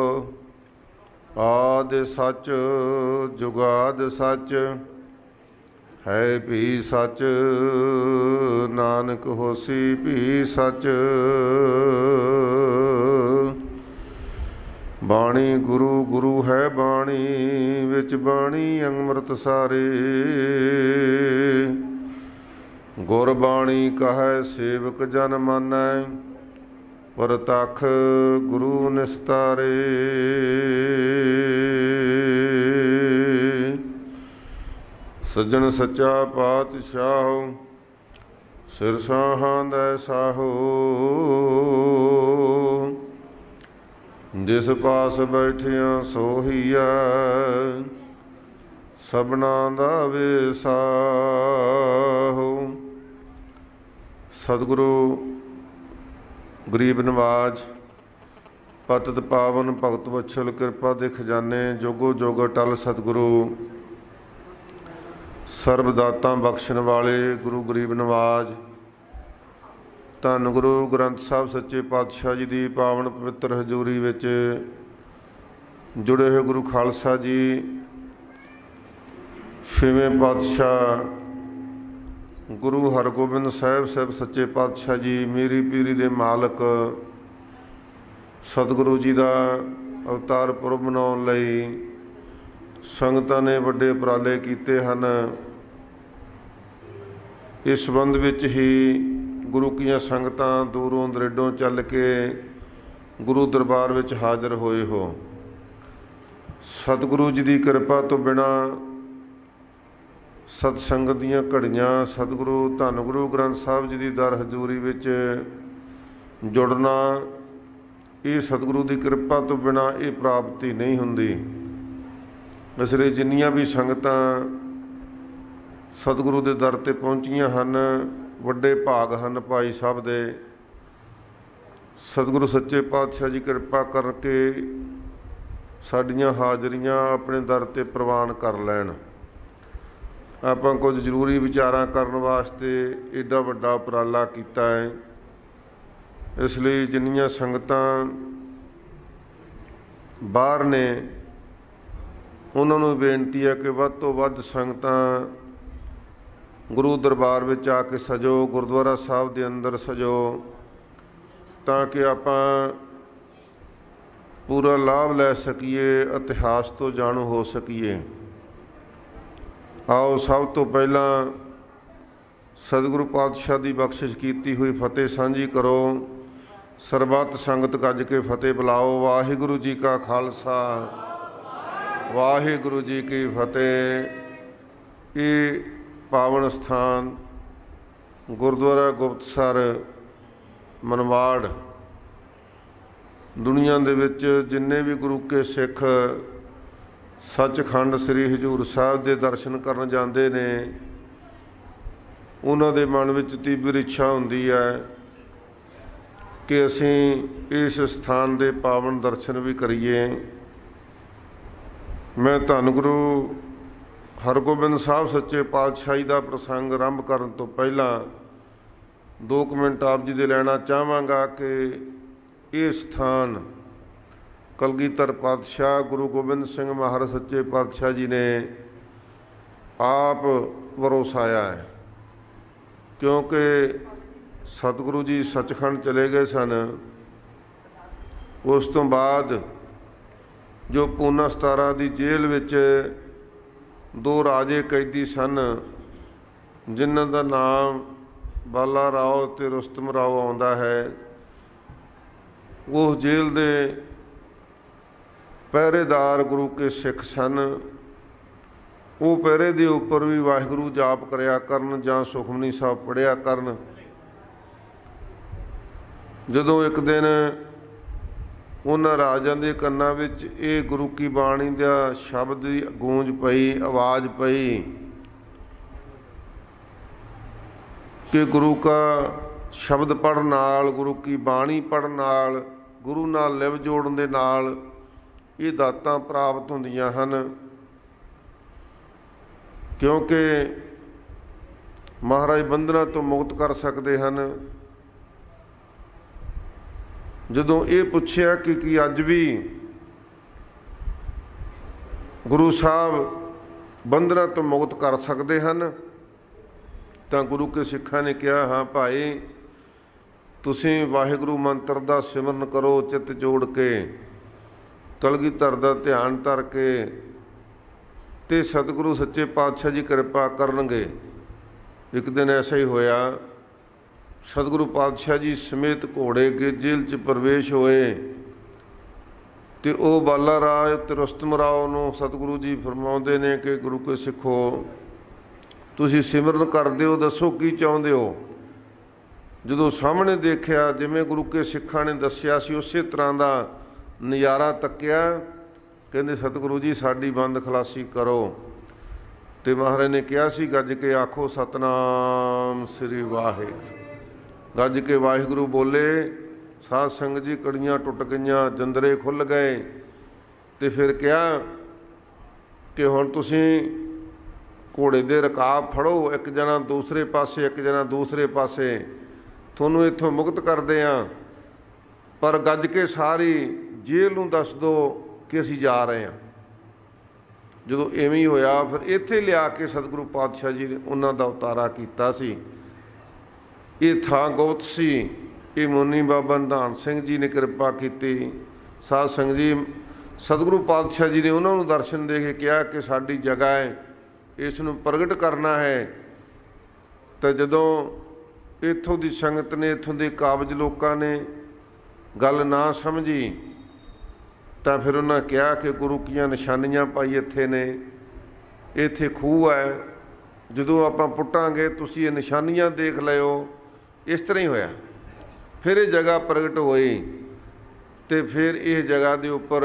ਆਦਿ ਸੱਚ ਜੁਗਾਦ ਸੱਚ ਹੈ ਵੀ ਸੱਚ ਨਾਨਕ ਹੋਸੀ ਵੀ ਸੱਚ ਬਾਣੀ ਗੁਰੂ ਗੁਰੂ ਹੈ ਬਾਣੀ ਵਿੱਚ ਬਾਣੀ ਅੰਮ੍ਰਿਤ ਸਾਰੇ ਗੁਰਬਾਣੀ ਕਹੈ ਸੇਵਕ ਜਨ ਮਾਨੈ ਪ੍ਰਤੱਖ ਗੁਰੂ ਨਿਸਤਾਰੇ ਸੱਜਣ ਸੱਚਾ ਪਾਤਸ਼ਾਹ ਸਿਰ ਸਾਹਾਂ ਦਾ ਸਾਹੋ ਜਿਸ ਪਾਸ ਬੈਠਿਆ ਸੋਹੀਆ ਸਭਨਾ ਦਾ ਵੇਸਾਹੋ। ਸਤਿਗੁਰੂ ਗਰੀਬ ਨਵਾਜ ਪਤਿਤ ਪਾਵਨ ਭਗਤ ਵਛਲ ਕਿਰਪਾ ਦੇ ਖਜ਼ਾਨੇ ਜੋਗੋ ਜੋਗ ਅਟਲ ਸਤਿਗੁਰੂ ਸਰਬ ਦਾਤਾਂ ਬਖਸ਼ਣ ਵਾਲੇ ਗੁਰੂ ਗਰੀਬ ਨਵਾਜ ਧੰਨ ਗੁਰੂ ਗ੍ਰੰਥ ਸਾਹਿਬ ਸੱਚੇ ਪਾਤਸ਼ਾਹ ਜੀ ਦੀ ਪਾਵਨ ਪਵਿੱਤਰ ਹਜ਼ੂਰੀ ਵਿੱਚ ਜੁੜੇ ਹੋਏ ਗੁਰੂ ਖਾਲਸਾ ਜੀ, ਛੇਵੇਂ ਪਾਤਸ਼ਾਹ ਗੁਰੂ ਹਰਗੋਬਿੰਦ ਸਾਹਿਬ ਸਾਹਿਬ ਸੱਚੇ ਪਾਤਸ਼ਾਹ ਜੀ ਮੀਰੀ ਪੀਰੀ ਦੇ ਮਾਲਕ ਸਤਿਗੁਰੂ ਜੀ ਦਾ ਅਵਤਾਰ ਪੁਰਬ ਮਨਾਉਣ ਲਈ ਸੰਗਤਾਂ ਨੇ ਵੱਡੇ ਉਪਰਾਲੇ ਕੀਤੇ ਹਨ। ਇਸ ਸੰਬੰਧ ਵਿੱਚ ਹੀ ਗੁਰੂ ਕੀਆਂ ਸੰਗਤਾਂ ਦੂਰੋਂ ਦਰੇਡੋਂ ਚੱਲ ਕੇ ਗੁਰੂ ਦਰਬਾਰ ਵਿੱਚ ਹਾਜ਼ਰ ਹੋਏ ਹੋ। ਸਤਿਗੁਰੂ ਜੀ ਦੀ ਕਿਰਪਾ ਤੋਂ ਬਿਨਾਂ ਸਤ ਸੰਗਤ ਦੀਆਂ ਘੜੀਆਂ ਸਤਿਗੁਰੂ ਧੰਨ ਗੁਰੂ ਗ੍ਰੰਥ ਸਾਹਿਬ ਜੀ ਦੀ ਦਰ ਹਜ਼ੂਰੀ ਵਿੱਚ ਜੁੜਨਾ, ਇਹ ਸਤਿਗੁਰੂ ਦੀ ਕਿਰਪਾ ਤੋਂ ਬਿਨਾਂ ਇਹ ਪ੍ਰਾਪਤੀ ਨਹੀਂ ਹੁੰਦੀ। ਇਸ ਲਈ ਜਿੰਨੀਆਂ ਵੀ ਸੰਗਤਾਂ ਸਤਿਗੁਰੂ ਦੇ ਦਰ 'ਤੇ ਪਹੁੰਚੀਆਂ ਹਨ, ਵੱਡੇ ਭਾਗ ਹਨ ਭਾਈ ਸਾਹਿਬ ਦੇ। ਸਤਿਗੁਰੂ ਸੱਚੇ ਪਾਤਸ਼ਾਹ ਜੀ ਕਿਰਪਾ ਕਰਕੇ ਸਾਡੀਆਂ ਹਾਜ਼ਰੀਆਂ ਆਪਣੇ ਦਰ 'ਤੇ ਪ੍ਰਵਾਨ ਕਰ ਲੈਣ। ਆਪਾਂ ਕੁਝ ਜ਼ਰੂਰੀ ਵਿਚਾਰਾਂ ਕਰਨ ਵਾਸਤੇ ਐਡਾ ਵੱਡਾ ਉਪਰਾਲਾ ਕੀਤਾ ਹੈ। ਇਸ ਲਈ ਜਿੰਨੀਆਂ ਸੰਗਤਾਂ ਬਾਹਰ ਨੇ ਉਹਨਾਂ ਨੂੰ ਬੇਨਤੀ ਹੈ ਕਿ ਵੱਧ ਤੋਂ ਵੱਧ ਸੰਗਤਾਂ ਗੁਰੂ ਦਰਬਾਰ ਵਿੱਚ ਆ ਕੇ ਸਜੋ, ਗੁਰਦੁਆਰਾ ਸਾਹਿਬ ਦੇ ਅੰਦਰ ਸਜੋ, ਤਾਂ ਕਿ ਆਪਾਂ ਪੂਰਾ ਲਾਭ ਲੈ ਸਕੀਏ, ਇਤਿਹਾਸ ਤੋਂ ਜਾਣੂ ਹੋ ਸਕੀਏ। ਆਓ ਸਭ ਤੋਂ ਪਹਿਲਾਂ ਸਤਿਗੁਰੂ ਪਾਤਸ਼ਾਹ ਦੀ ਬਖਸ਼ਿਸ਼ ਕੀਤੀ ਹੋਈ ਫਤਿਹ ਸਾਂਝੀ ਕਰੋ। ਸਰਬੱਤ ਸੰਗਤ ਗੱਜ ਕੇ ਫਤਿਹ ਬੁਲਾਓ। ਵਾਹਿਗੁਰੂ ਜੀ ਕਾ ਖਾਲਸਾ, ਵਾਹਿਗੁਰੂ ਜੀ ਕੀ ਫਤਿਹ। ਇਹ ਪਾਵਨ ਸਥਾਨ ਗੁਰਦੁਆਰਾ ਗੁਪਤਸਰ ਮਨਵਾੜ, ਦੁਨੀਆ ਦੇ ਵਿੱਚ ਜਿੰਨੇ ਵੀ ਗੁਰੂ ਕੇ ਸਿੱਖ ਸੱਚਖੰਡ ਸ੍ਰੀ ਹਜ਼ੂਰ ਸਾਹਿਬ ਦੇ ਦਰਸ਼ਨ ਕਰਨ ਜਾਂਦੇ ਨੇ, ਉਹਨਾਂ ਦੇ ਮਨ ਵਿੱਚ ਤੀਬਰ ਇੱਛਾ ਹੁੰਦੀ ਹੈ ਕਿ ਅਸੀਂ ਇਸ ਸਥਾਨ ਦੇ ਪਾਵਨ ਦਰਸ਼ਨ ਵੀ ਕਰੀਏ। ਮੈਂ ਧੰਨ ਗੁਰੂ ਹਰਗੋਬਿੰਦ ਸਾਹਿਬ ਸੱਚੇ ਪਾਤਸ਼ਾਹੀ ਦਾ ਪ੍ਰਸੰਗ ਆਰੰਭ ਕਰਨ ਤੋਂ ਪਹਿਲਾਂ ਦੋ ਕੁ ਮਿੰਟ ਆਪ ਜੀ ਦੇ ਲੈਣਾ ਚਾਹਾਂਗਾ ਕਿ ਇਹ ਸਥਾਨ ਕਲਗੀਧਰ ਪਾਤਸ਼ਾਹ ਗੁਰੂ ਗੋਬਿੰਦ ਸਿੰਘ ਮਹਾਰਾਜ ਸੱਚੇ ਪਾਤਸ਼ਾਹ ਜੀ ਨੇ ਆਪ ਵਰੋਸਾਇਆ ਹੈ। ਕਿਉਂਕਿ ਸਤਿਗੁਰੂ ਜੀ ਸੱਚਖੰਡ ਚਲੇ ਗਏ ਸਨ, ਉਸ ਤੋਂ ਬਾਅਦ ਜੋ ਪੂਨਾ ਸਤਾਰਾ ਦੀ ਜੇਲ੍ਹ ਵਿੱਚ ਦੋ ਰਾਜੇ ਕੈਦੀ ਸਨ, ਜਿਨ੍ਹਾਂ ਦਾ ਨਾਮ ਬਾਲਾ ਰਾਓ ਅਤੇ ਰੁਸਤਮ ਰਾਓ ਆਉਂਦਾ ਹੈ, ਉਸ ਜੇਲ੍ਹ ਦੇ ਪਹਿਰੇਦਾਰ ਗੁਰੂ ਕੇ ਸਿੱਖ ਸਨ। ਉਹ ਪਹਿਰੇ ਦੇ ਉੱਪਰ ਵੀ ਵਾਹਿਗੁਰੂ ਜਾਪ ਕਰਿਆ ਕਰਨ ਜਾਂ ਸੁਖਮਨੀ ਸਾਹਿਬ ਪੜ੍ਹਿਆ ਕਰਨ। ਜਦੋਂ ਇੱਕ ਦਿਨ ਉਹਨਾਂ ਰਾਜਿਆਂ ਦੇ ਕੰਨਾਂ ਵਿੱਚ ਇਹ ਗੁਰੂ ਕੀ ਬਾਣੀ ਦਾ ਸ਼ਬਦ ਦੀ ਗੂੰਜ ਪਈ, ਆਵਾਜ਼ ਪਈ ਕਿ ਗੁਰੂ ਕਾ ਸ਼ਬਦ ਪੜ੍ਹਨ ਨਾਲ, ਗੁਰੂ ਕੀ ਬਾਣੀ ਪੜ੍ਹਨ ਨਾਲ, ਗੁਰੂ ਨਾਲ ਲਿਵ ਜੋੜਨ ਦੇ ਨਾਲ ਇਹ ਦਾਤਾਂ ਪ੍ਰਾਪਤ ਹੁੰਦੀਆਂ ਹਨ। ਕਿਉਂਕਿ ਮਹਾਰਾਜ ਬੰਧਨਾਂ ਤੋਂ ਮੁਕਤ ਕਰ ਸਕਦੇ ਹਨ। ਜਦੋਂ ਇਹ ਪੁੱਛਿਆ ਕਿ ਕੀ ਅੱਜ ਵੀ ਗੁਰੂ ਸਾਹਿਬ ਬੰਧਨਾਂ ਤੋਂ ਮੁਕਤ ਕਰ ਸਕਦੇ ਹਨ, ਤਾਂ ਗੁਰੂ ਕੇ ਸਿੱਖਾਂ ਨੇ ਕਿਹਾ, ਹਾਂ ਭਾਈ, ਤੁਸੀਂ ਵਾਹਿਗੁਰੂ ਮੰਤਰ ਦਾ ਸਿਮਰਨ ਕਰੋ, ਚਿੱਤ ਜੋੜ ਕੇ ਕਲਗੀਧਰ ਦਾ ਧਿਆਨ ਧਰ ਕੇ, ਤੇ ਸਤਿਗੁਰੂ ਸੱਚੇ ਪਾਤਸ਼ਾਹ ਜੀ ਕਿਰਪਾ ਕਰਨਗੇ। ਇੱਕ ਦਿਨ ਐਸਾ ਹੀ ਹੋਇਆ। ਸਤਿਗੁਰੂ ਪਾਤਸ਼ਾਹ ਜੀ ਸਮੇਤ ਘੋੜੇ ਕੇ ਜੇਲ੍ਹ 'ਚ ਪ੍ਰਵੇਸ਼ ਹੋਏ ਅਤੇ ਉਹ ਬਾਲਾ ਰਾਜ ਅਤੇ ਰੁਸਤਮ ਰਾਓ ਨੂੰ ਸਤਿਗੁਰੂ ਜੀ ਫਰਮਾਉਂਦੇ ਨੇ ਕਿ ਗੁਰੂ ਕੇ ਸਿੱਖੋ, ਤੁਸੀਂ ਸਿਮਰਨ ਕਰਦੇ ਹੋ, ਦੱਸੋ ਕੀ ਚਾਹੁੰਦੇ ਹੋ। ਜਦੋਂ ਸਾਹਮਣੇ ਦੇਖਿਆ ਜਿਵੇਂ ਗੁਰੂ ਕੇ ਸਿੱਖਾਂ ਨੇ ਦੱਸਿਆ ਸੀ, ਉਸੇ ਤਰ੍ਹਾਂ ਦਾ ਨਜ਼ਾਰਾ ਤੱਕਿਆ। ਕਹਿੰਦੇ ਸਤਿਗੁਰੂ ਜੀ ਸਾਡੀ ਬੰਦ ਖਲਾਸੀ ਕਰੋ। ਅਤੇ ਮਹਾਰਾਜ ਨੇ ਕਿਹਾ ਸੀ, ਗੱਜ ਕੇ ਆਖੋ ਸਤਿਨਾਮ ਸ੍ਰੀ ਵਾਹਿਗੁਰੂ। ਗੱਜ ਕੇ ਵਾਹਿਗੁਰੂ ਬੋਲੇ, ਸਾਧ ਸੰਗਤ ਜੀ ਕੜੀਆਂ ਟੁੱਟ ਗਈਆਂ, ਜੰਦਰੇ ਖੁੱਲ੍ਹ ਗਏ। ਅਤੇ ਫਿਰ ਕਿਹਾ ਕਿ ਹੁਣ ਤੁਸੀਂ ਘੋੜੇ ਦੇ ਰਕਾਬ ਫੜੋ, ਇੱਕ ਜਣਾ ਦੂਸਰੇ ਪਾਸੇ, ਇੱਕ ਜਣਾ ਦੂਸਰੇ ਪਾਸੇ, ਤੁਹਾਨੂੰ ਇੱਥੋਂ ਮੁਕਤ ਕਰਦੇ ਹਾਂ, ਪਰ ਗੱਜ ਕੇ ਸਾਰੀ ਜੇਲ੍ਹ ਨੂੰ ਦੱਸ ਦਿਓ ਕਿ ਅਸੀਂ ਜਾ ਰਹੇ ਹਾਂ। ਜਦੋਂ ਇਵੇਂ ਹੀ ਹੋਇਆ, ਫਿਰ ਇੱਥੇ ਲਿਆ ਕੇ ਸਤਿਗੁਰੂ ਪਾਤਸ਼ਾਹ ਜੀ ਨੇ ਉਹਨਾਂ ਦਾ ਉਤਾਰਾ ਕੀਤਾ ਸੀ। ਇਹ ਥਾਂ ਗੁਪਤ ਸੀ, ਇਹ ਮੁਨੀ ਬਾਬਾ ਨਿਧਾਨ ਸਿੰਘ ਜੀ ਨੇ ਕਿਰਪਾ ਕੀਤੀ। ਸਾਧ ਸੰਗਤ ਜੀ, ਸਤਿਗੁਰੂ ਪਾਤਸ਼ਾਹ ਜੀ ਨੇ ਉਹਨਾਂ ਨੂੰ ਦਰਸ਼ਨ ਦੇ ਕੇ ਕਿਹਾ ਕਿ ਸਾਡੀ ਜਗ੍ਹਾ ਹੈ, ਇਸ ਨੂੰ ਪ੍ਰਗਟ ਕਰਨਾ ਹੈ। ਤਾਂ ਜਦੋਂ ਇੱਥੋਂ ਦੀ ਸੰਗਤ ਨੇ, ਇੱਥੋਂ ਦੇ ਕਾਬਜ ਲੋਕਾਂ ਨੇ ਗੱਲ ਨਾ ਸਮਝੀ, ਤਾਂ ਫਿਰ ਉਹਨਾਂ ਕਿਹਾ ਕਿ ਗੁਰੂ ਕੀਆਂ ਨਿਸ਼ਾਨੀਆਂ ਪਾਈ ਇੱਥੇ ਨੇ, ਇੱਥੇ ਖੂਹ ਹੈ, ਜਦੋਂ ਆਪਾਂ ਪੁੱਟਾਂਗੇ ਤੁਸੀਂ ਇਹ ਨਿਸ਼ਾਨੀਆਂ ਦੇਖ ਲਿਓ। ਇਸ ਤਰ੍ਹਾਂ ਹੀ ਹੋਇਆ। ਫਿਰ ਇਹ ਜਗ੍ਹਾ ਪ੍ਰਗਟ ਹੋਈ ਅਤੇ ਫਿਰ ਇਹ ਜਗ੍ਹਾ ਦੇ ਉੱਪਰ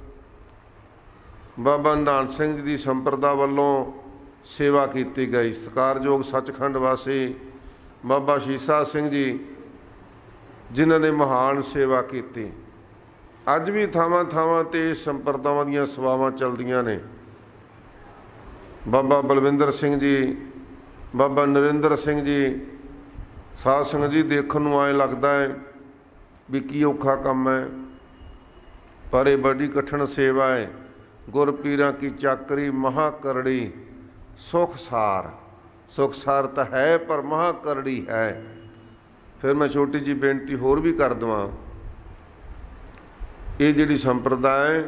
ਬਾਬਾ ਨਿਧਾਨ ਸਿੰਘ ਜੀ ਦੀ ਸੰਪਰਦਾ ਵੱਲੋਂ ਸੇਵਾ ਕੀਤੀ ਗਈ। ਸਤਿਕਾਰਯੋਗ ਸੱਚਖੰਡ ਵਾਸੀ ਬਾਬਾ ਸ਼ੀਸ਼ਾ ਸਿੰਘ ਜੀ, ਜਿਨ੍ਹਾਂ ਨੇ ਮਹਾਨ ਸੇਵਾ ਕੀਤੀ। ਅੱਜ ਵੀ ਥਾਵਾਂ ਥਾਵਾਂ 'ਤੇ ਸੰਪਰਦਾਵਾਂ ਦੀਆਂ ਸੇਵਾਵਾਂ ਚੱਲਦੀਆਂ ਨੇ। ਬਾਬਾ ਬਲਵਿੰਦਰ ਸਿੰਘ ਜੀ, ਬਾਬਾ ਨਰਿੰਦਰ ਸਿੰਘ ਜੀ, ਸਾਧ ਸੰਗਤ ਜੀ, ਦੇਖਣ ਨੂੰ ਐਂ ਲੱਗਦਾ ਹੈ ਵੀ ਕੀ ਔਖਾ ਕੰਮ ਹੈ, ਪਰ ਇਹ ਬੜੀ ਕਠਿਨ ਸੇਵਾ ਹੈ। ਗੁਰ ਪੀਰਾਂ ਕੀ ਚਾਕਰੀ ਮਹਾ ਕਰੜੀ, ਸੁਖ ਸਾਰ। ਸੁਖ ਸਾਰ ਤਾਂ ਹੈ ਪਰ ਮਹਾ ਕਰੜੀ ਹੈ। ਫਿਰ ਮੈਂ ਛੋਟੀ ਜਿਹੀ ਬੇਨਤੀ ਹੋਰ ਵੀ ਕਰ ਦੇਵਾਂ। ਇਹ ਜਿਹੜੀ ਸੰਪਰਦਾ ਹੈ,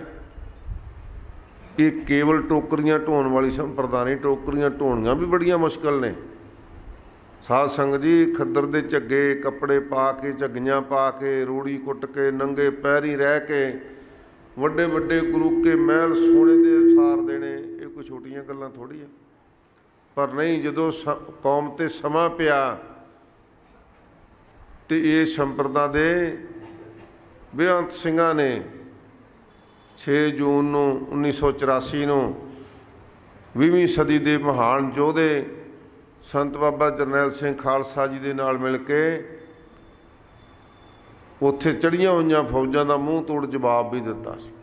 ਇਹ ਕੇਵਲ ਟੋਕਰੀਆਂ ਢੋਣ ਵਾਲੀ ਸੰਪਰਦਾ ਨਹੀਂ। ਟੋਕਰੀਆਂ ਢੋਣੀਆਂ ਵੀ ਬੜੀਆਂ ਮੁਸ਼ਕਲ ਨੇ। ਸਾਧ ਸੰਗਤ ਜੀ, ਖੱਦਰ ਦੇ ਝੱਗੇ ਕੱਪੜੇ ਪਾ ਕੇ, ਝੱਗੀਆਂ ਪਾ ਕੇ, ਰੂੜੀ ਕੁੱਟ ਕੇ, ਨੰਗੇ ਪੈਰੀ ਰਹਿ ਕੇ, ਵੱਡੇ ਵੱਡੇ ਗੁਰੂ ਕੇ ਮਹਿਲ ਸੋਨੇ ਦੇ ਸਾਰ ਦੇਣੇ, ਇਹ ਕੋਈ ਛੋਟੀਆਂ ਗੱਲਾਂ ਥੋੜ੍ਹੀ ਆ। ਪਰ ਨਹੀਂ, ਜਦੋਂ ਸ ਕੌਮ 'ਤੇ ਸਮਾਂ ਪਿਆ ਤੇ ਇਹ ਸੰਪਰਦਾ ਦੇ ਬੇਅੰਤ ਸਿੰਘਾਂ ਨੇ ਛੇ ਜੂਨ ਨੂੰ ਉੱਨੀ ਸੌ ਚੁਰਾਸੀ ਨੂੰ ਵੀਹਵੀਂ ਸਦੀ ਦੇ ਮਹਾਨ ਯੋਧੇ ਸੰਤ ਬਾਬਾ ਜਰਨੈਲ ਸਿੰਘ ਖਾਲਸਾ ਜੀ ਦੇ ਨਾਲ ਮਿਲ ਕੇ ਉੱਥੇ ਚੜ੍ਹੀਆਂ ਹੋਈਆਂ ਫੌਜਾਂ ਦਾ ਮੂੰਹ ਤੋੜ ਜਵਾਬ ਵੀ ਦਿੱਤਾ ਸੀ।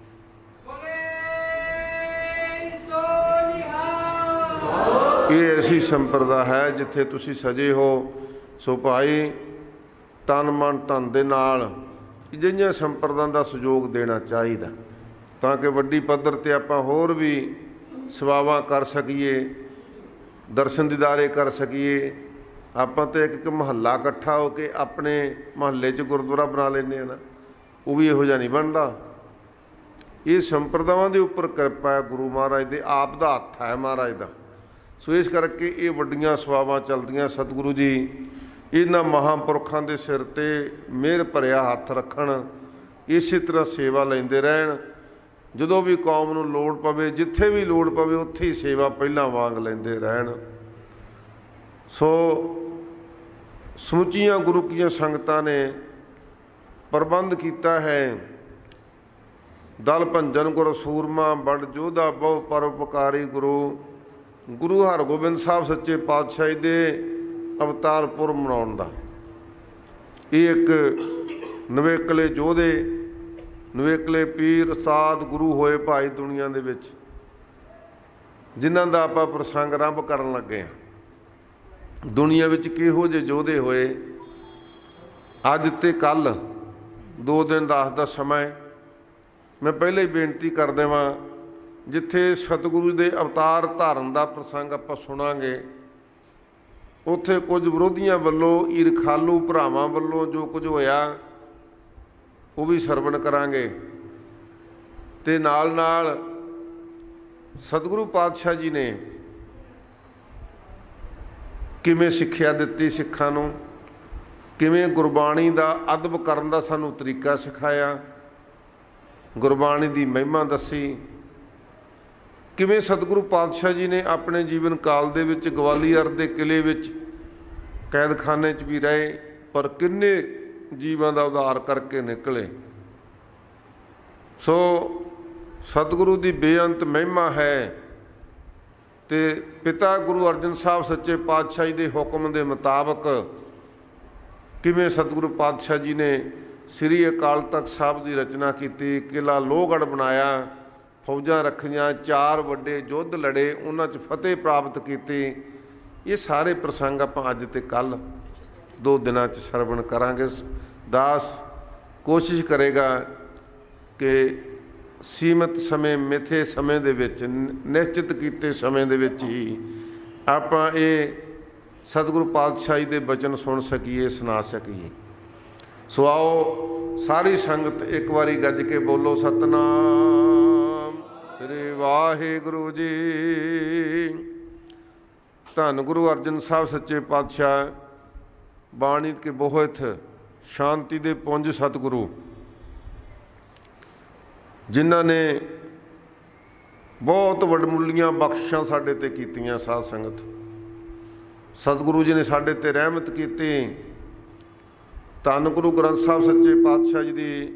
ਇਹ ਐਸੀ ਸੰਪਰਦਾ ਹੈ ਜਿੱਥੇ ਤੁਸੀਂ ਸਜੇ ਹੋ। ਸੋ ਭਾਈ, ਤਨ ਮਨ ਧਨ ਦੇ ਨਾਲ ਅਜਿਹੀਆਂ ਸੰਪਰਦਾਵਾਂ ਦਾ ਸਹਿਯੋਗ ਦੇਣਾ ਚਾਹੀਦਾ, ਤਾਂ ਕਿ ਵੱਡੀ ਪੱਧਰ 'ਤੇ ਆਪਾਂ ਹੋਰ ਵੀ ਸੇਵਾਵਾਂ ਕਰ ਸਕੀਏ, ਦਰਸ਼ਨ ਦੀਦਾਰੇ ਕਰ ਸਕੀਏ। ਆਪਾਂ ਤਾਂ ਇੱਕ ਇੱਕ ਮੁਹੱਲਾ ਇਕੱਠਾ ਹੋ ਕੇ ਆਪਣੇ ਮੁਹੱਲੇ 'ਚ ਗੁਰਦੁਆਰਾ ਬਣਾ ਲੈਂਦੇ ਹਾਂ ਨਾ, ਉਹ ਵੀ ਇਹੋ ਜਿਹਾ ਨਹੀਂ ਬਣਦਾ। ਇਹ ਸੰਪਰਦਾਵਾਂ ਦੇ ਉੱਪਰ ਕਿਰਪਾ ਹੈ ਗੁਰੂ ਮਹਾਰਾਜ ਦੇ, ਆਪ ਦਾ ਹੱਥ ਹੈ ਮਹਾਰਾਜ ਦਾ। ਸੋ ਇਸ ਕਰਕੇ ਇਹ ਵੱਡੀਆਂ ਸੇਵਾਵਾਂ ਚੱਲਦੀਆਂ। ਸਤਿਗੁਰੂ ਜੀ ਇਹਨਾਂ ਮਹਾਂਪੁਰਖਾਂ ਦੇ ਸਿਰ 'ਤੇ ਮਿਹਰ ਭਰਿਆ ਹੱਥ ਰੱਖਣ, ਇਸੇ ਤਰ੍ਹਾਂ ਸੇਵਾ ਲੈਂਦੇ ਰਹਿਣ। ਜਦੋਂ ਵੀ ਕੌਮ ਨੂੰ ਲੋੜ ਪਵੇ, ਜਿੱਥੇ ਵੀ ਲੋੜ ਪਵੇ, ਉੱਥੇ ਹੀ ਸੇਵਾ ਪਹਿਲਾਂ ਵਾਂਗ ਲੈਂਦੇ ਰਹਿਣ। ਸੋ ਸਮੁੱਚੀਆਂ ਗੁਰੂ ਕੀਆਂ ਸੰਗਤਾਂ ਨੇ ਪ੍ਰਬੰਧ ਕੀਤਾ ਹੈ। ਦਲ ਭੰਜਨ ਗੁਰ ਸੂਰਮਾ, ਬੜ ਜੋਧਾ ਬਹੁ ਪਰਉਪਕਾਰੀ ਗੁਰੂ। ਗੁਰੂ ਹਰਗੋਬਿੰਦ ਸਾਹਿਬ ਸੱਚੇ ਪਾਤਸ਼ਾਹ ਦੇ ਅਵਤਾਰ ਪੁਰਬ ਮਨਾਉਣ ਦਾ ਇਹ ਇੱਕ ਨਵੇਕਲੇ ਯੋਧੇ, ਨਵੇਕਲੇ ਪੀਰ ਉਸਤਾਦ ਗੁਰੂ ਹੋਏ ਭਾਈ ਦੁਨੀਆ ਦੇ ਵਿੱਚ, ਜਿਨ੍ਹਾਂ ਦਾ ਆਪਾਂ ਪ੍ਰਸੰਗ ਆਰੰਭ ਕਰਨ ਲੱਗੇ ਹਾਂ। ਦੁਨੀਆ ਵਿੱਚ ਕਿਹੋ ਜਿਹੇ ਯੋਧੇ ਹੋਏ, ਅੱਜ ਤੇ ਕੱਲ੍ਹ ਦੋ ਦਿਨ ਰਾਤ ਦਾ ਸਮਾਂ। ਮੈਂ ਪਹਿਲਾਂ ਹੀ ਬੇਨਤੀ ਕਰ ਦੇਵਾਂ, ਜਿੱਥੇ ਸਤਿਗੁਰੂ ਦੇ ਅਵਤਾਰ ਧਾਰਨ ਦਾ ਪ੍ਰਸੰਗ ਆਪਾਂ ਸੁਣਾਂਗੇ, ਉੱਥੇ ਕੁਝ ਵਿਰੋਧੀਆਂ ਵੱਲੋਂ, ਈਰਖਾਲੂ ਭਰਾਵਾਂ ਵੱਲੋਂ ਜੋ ਕੁਝ ਹੋਇਆ ਉਹ ਵੀ ਸਰਵਣ ਕਰਾਂਗੇ। ਅਤੇ ਨਾਲ ਨਾਲ ਸਤਿਗੁਰੂ ਪਾਤਸ਼ਾਹ ਜੀ ਨੇ ਕਿਵੇਂ ਸਿੱਖਿਆ ਦਿੱਤੀ ਸਿੱਖਾਂ ਨੂੰ, ਕਿਵੇਂ ਗੁਰਬਾਣੀ ਦਾ ਅਦਬ ਕਰਨ ਦਾ ਸਾਨੂੰ ਤਰੀਕਾ ਸਿਖਾਇਆ, ਗੁਰਬਾਣੀ ਦੀ ਮਹਿਮਾ ਦੱਸੀ, ਕਿਵੇਂ ਸਤਿਗੁਰੂ ਪਾਤਸ਼ਾਹ ਜੀ ਨੇ ਆਪਣੇ ਜੀਵਨ ਕਾਲ ਦੇ ਵਿੱਚ ਗਵਾਲੀਅਰ ਦੇ ਕਿਲ੍ਹੇ ਵਿੱਚ ਕੈਦਖਾਨੇ 'ਚ ਵੀ ਰਹੇ, ਪਰ ਕਿੰਨੇ ਜੀਵਾਂ ਦਾ ਉਧਾਰ ਕਰਕੇ ਨਿਕਲੇ। ਸੋ ਸਤਿਗੁਰੂ ਦੀ ਬੇਅੰਤ ਮਹਿਮਾ ਹੈ। ਅਤੇ ਪਿਤਾ ਗੁਰੂ ਅਰਜਨ ਸਾਹਿਬ ਸੱਚੇ ਪਾਤਸ਼ਾਹ ਜੀ ਦੇ ਹੁਕਮ ਦੇ ਮੁਤਾਬਕ ਕਿਵੇਂ ਸਤਿਗੁਰੂ ਪਾਤਸ਼ਾਹ ਜੀ ਨੇ ਸ੍ਰੀ ਅਕਾਲ ਤਖਤ ਸਾਹਿਬ ਦੀ ਰਚਨਾ ਕੀਤੀ, ਕਿਲ੍ਹਾ ਲੋਹਗੜ੍ਹ ਬਣਾਇਆ, ਫੌਜਾਂ ਰੱਖੀਆਂ, ਚਾਰ ਵੱਡੇ ਯੁੱਧ ਲੜੇ, ਉਹਨਾਂ 'ਚ ਫਤਿਹ ਪ੍ਰਾਪਤ ਕੀਤੀ। ਇਹ ਸਾਰੇ ਪ੍ਰਸੰਗ ਆਪਾਂ ਅੱਜ ਤੇ ਕੱਲ੍ਹ ਦੋ ਦਿਨਾਂ 'ਚ ਸਰਵਣ ਕਰਾਂਗੇ। ਦਾਸ ਕੋਸ਼ਿਸ਼ ਕਰੇਗਾ ਕਿ ਸੀਮਤ ਸਮੇਂ, ਮਿੱਥੇ ਸਮੇਂ ਦੇ ਵਿੱਚ, ਨਿਸ਼ਚਿਤ ਕੀਤੇ ਸਮੇਂ ਦੇ ਵਿੱਚ ਹੀ ਆਪਾਂ ਇਹ ਸਤਿਗੁਰੂ ਪਾਤਸ਼ਾਹੀ ਦੇ ਬਚਨ ਸੁਣ ਸਕੀਏ, ਸੁਣਾ ਸਕੀਏ। ਸੋ ਆਓ ਸਾਰੀ ਸੰਗਤ ਇੱਕ ਵਾਰੀ ਗੱਜ ਕੇ ਬੋਲੋ ਸਤਨਾਮ ਸ੍ਰੀ ਵਾਹਿਗੁਰੂ ਜੀ। ਧੰਨ ਗੁਰੂ ਅਰਜਨ ਸਾਹਿਬ ਸੱਚੇ ਪਾਤਸ਼ਾਹ ਬਾਣੀ ਕੇ ਬਹੁਤ ਸ਼ਾਂਤੀ ਦੇ ਪੁੰਜ ਸਤਿਗੁਰੂ, ਜਿਨ੍ਹਾਂ ਨੇ ਬਹੁਤ ਵਡਮੁੱਲੀਆਂ ਬਖਸ਼ਿਸ਼ਾਂ ਸਾਡੇ ਤੇ ਕੀਤੀਆਂ। ਸਾਧ ਸੰਗਤ, ਸਤਿਗੁਰੂ ਜੀ ਨੇ ਸਾਡੇ ਤੇ ਰਹਿਮਤ ਕੀਤੀ। ਧੰਨ ਗੁਰੂ ਗ੍ਰੰਥ ਸਾਹਿਬ ਸੱਚੇ ਪਾਤਸ਼ਾਹ ਜੀ ਦੀ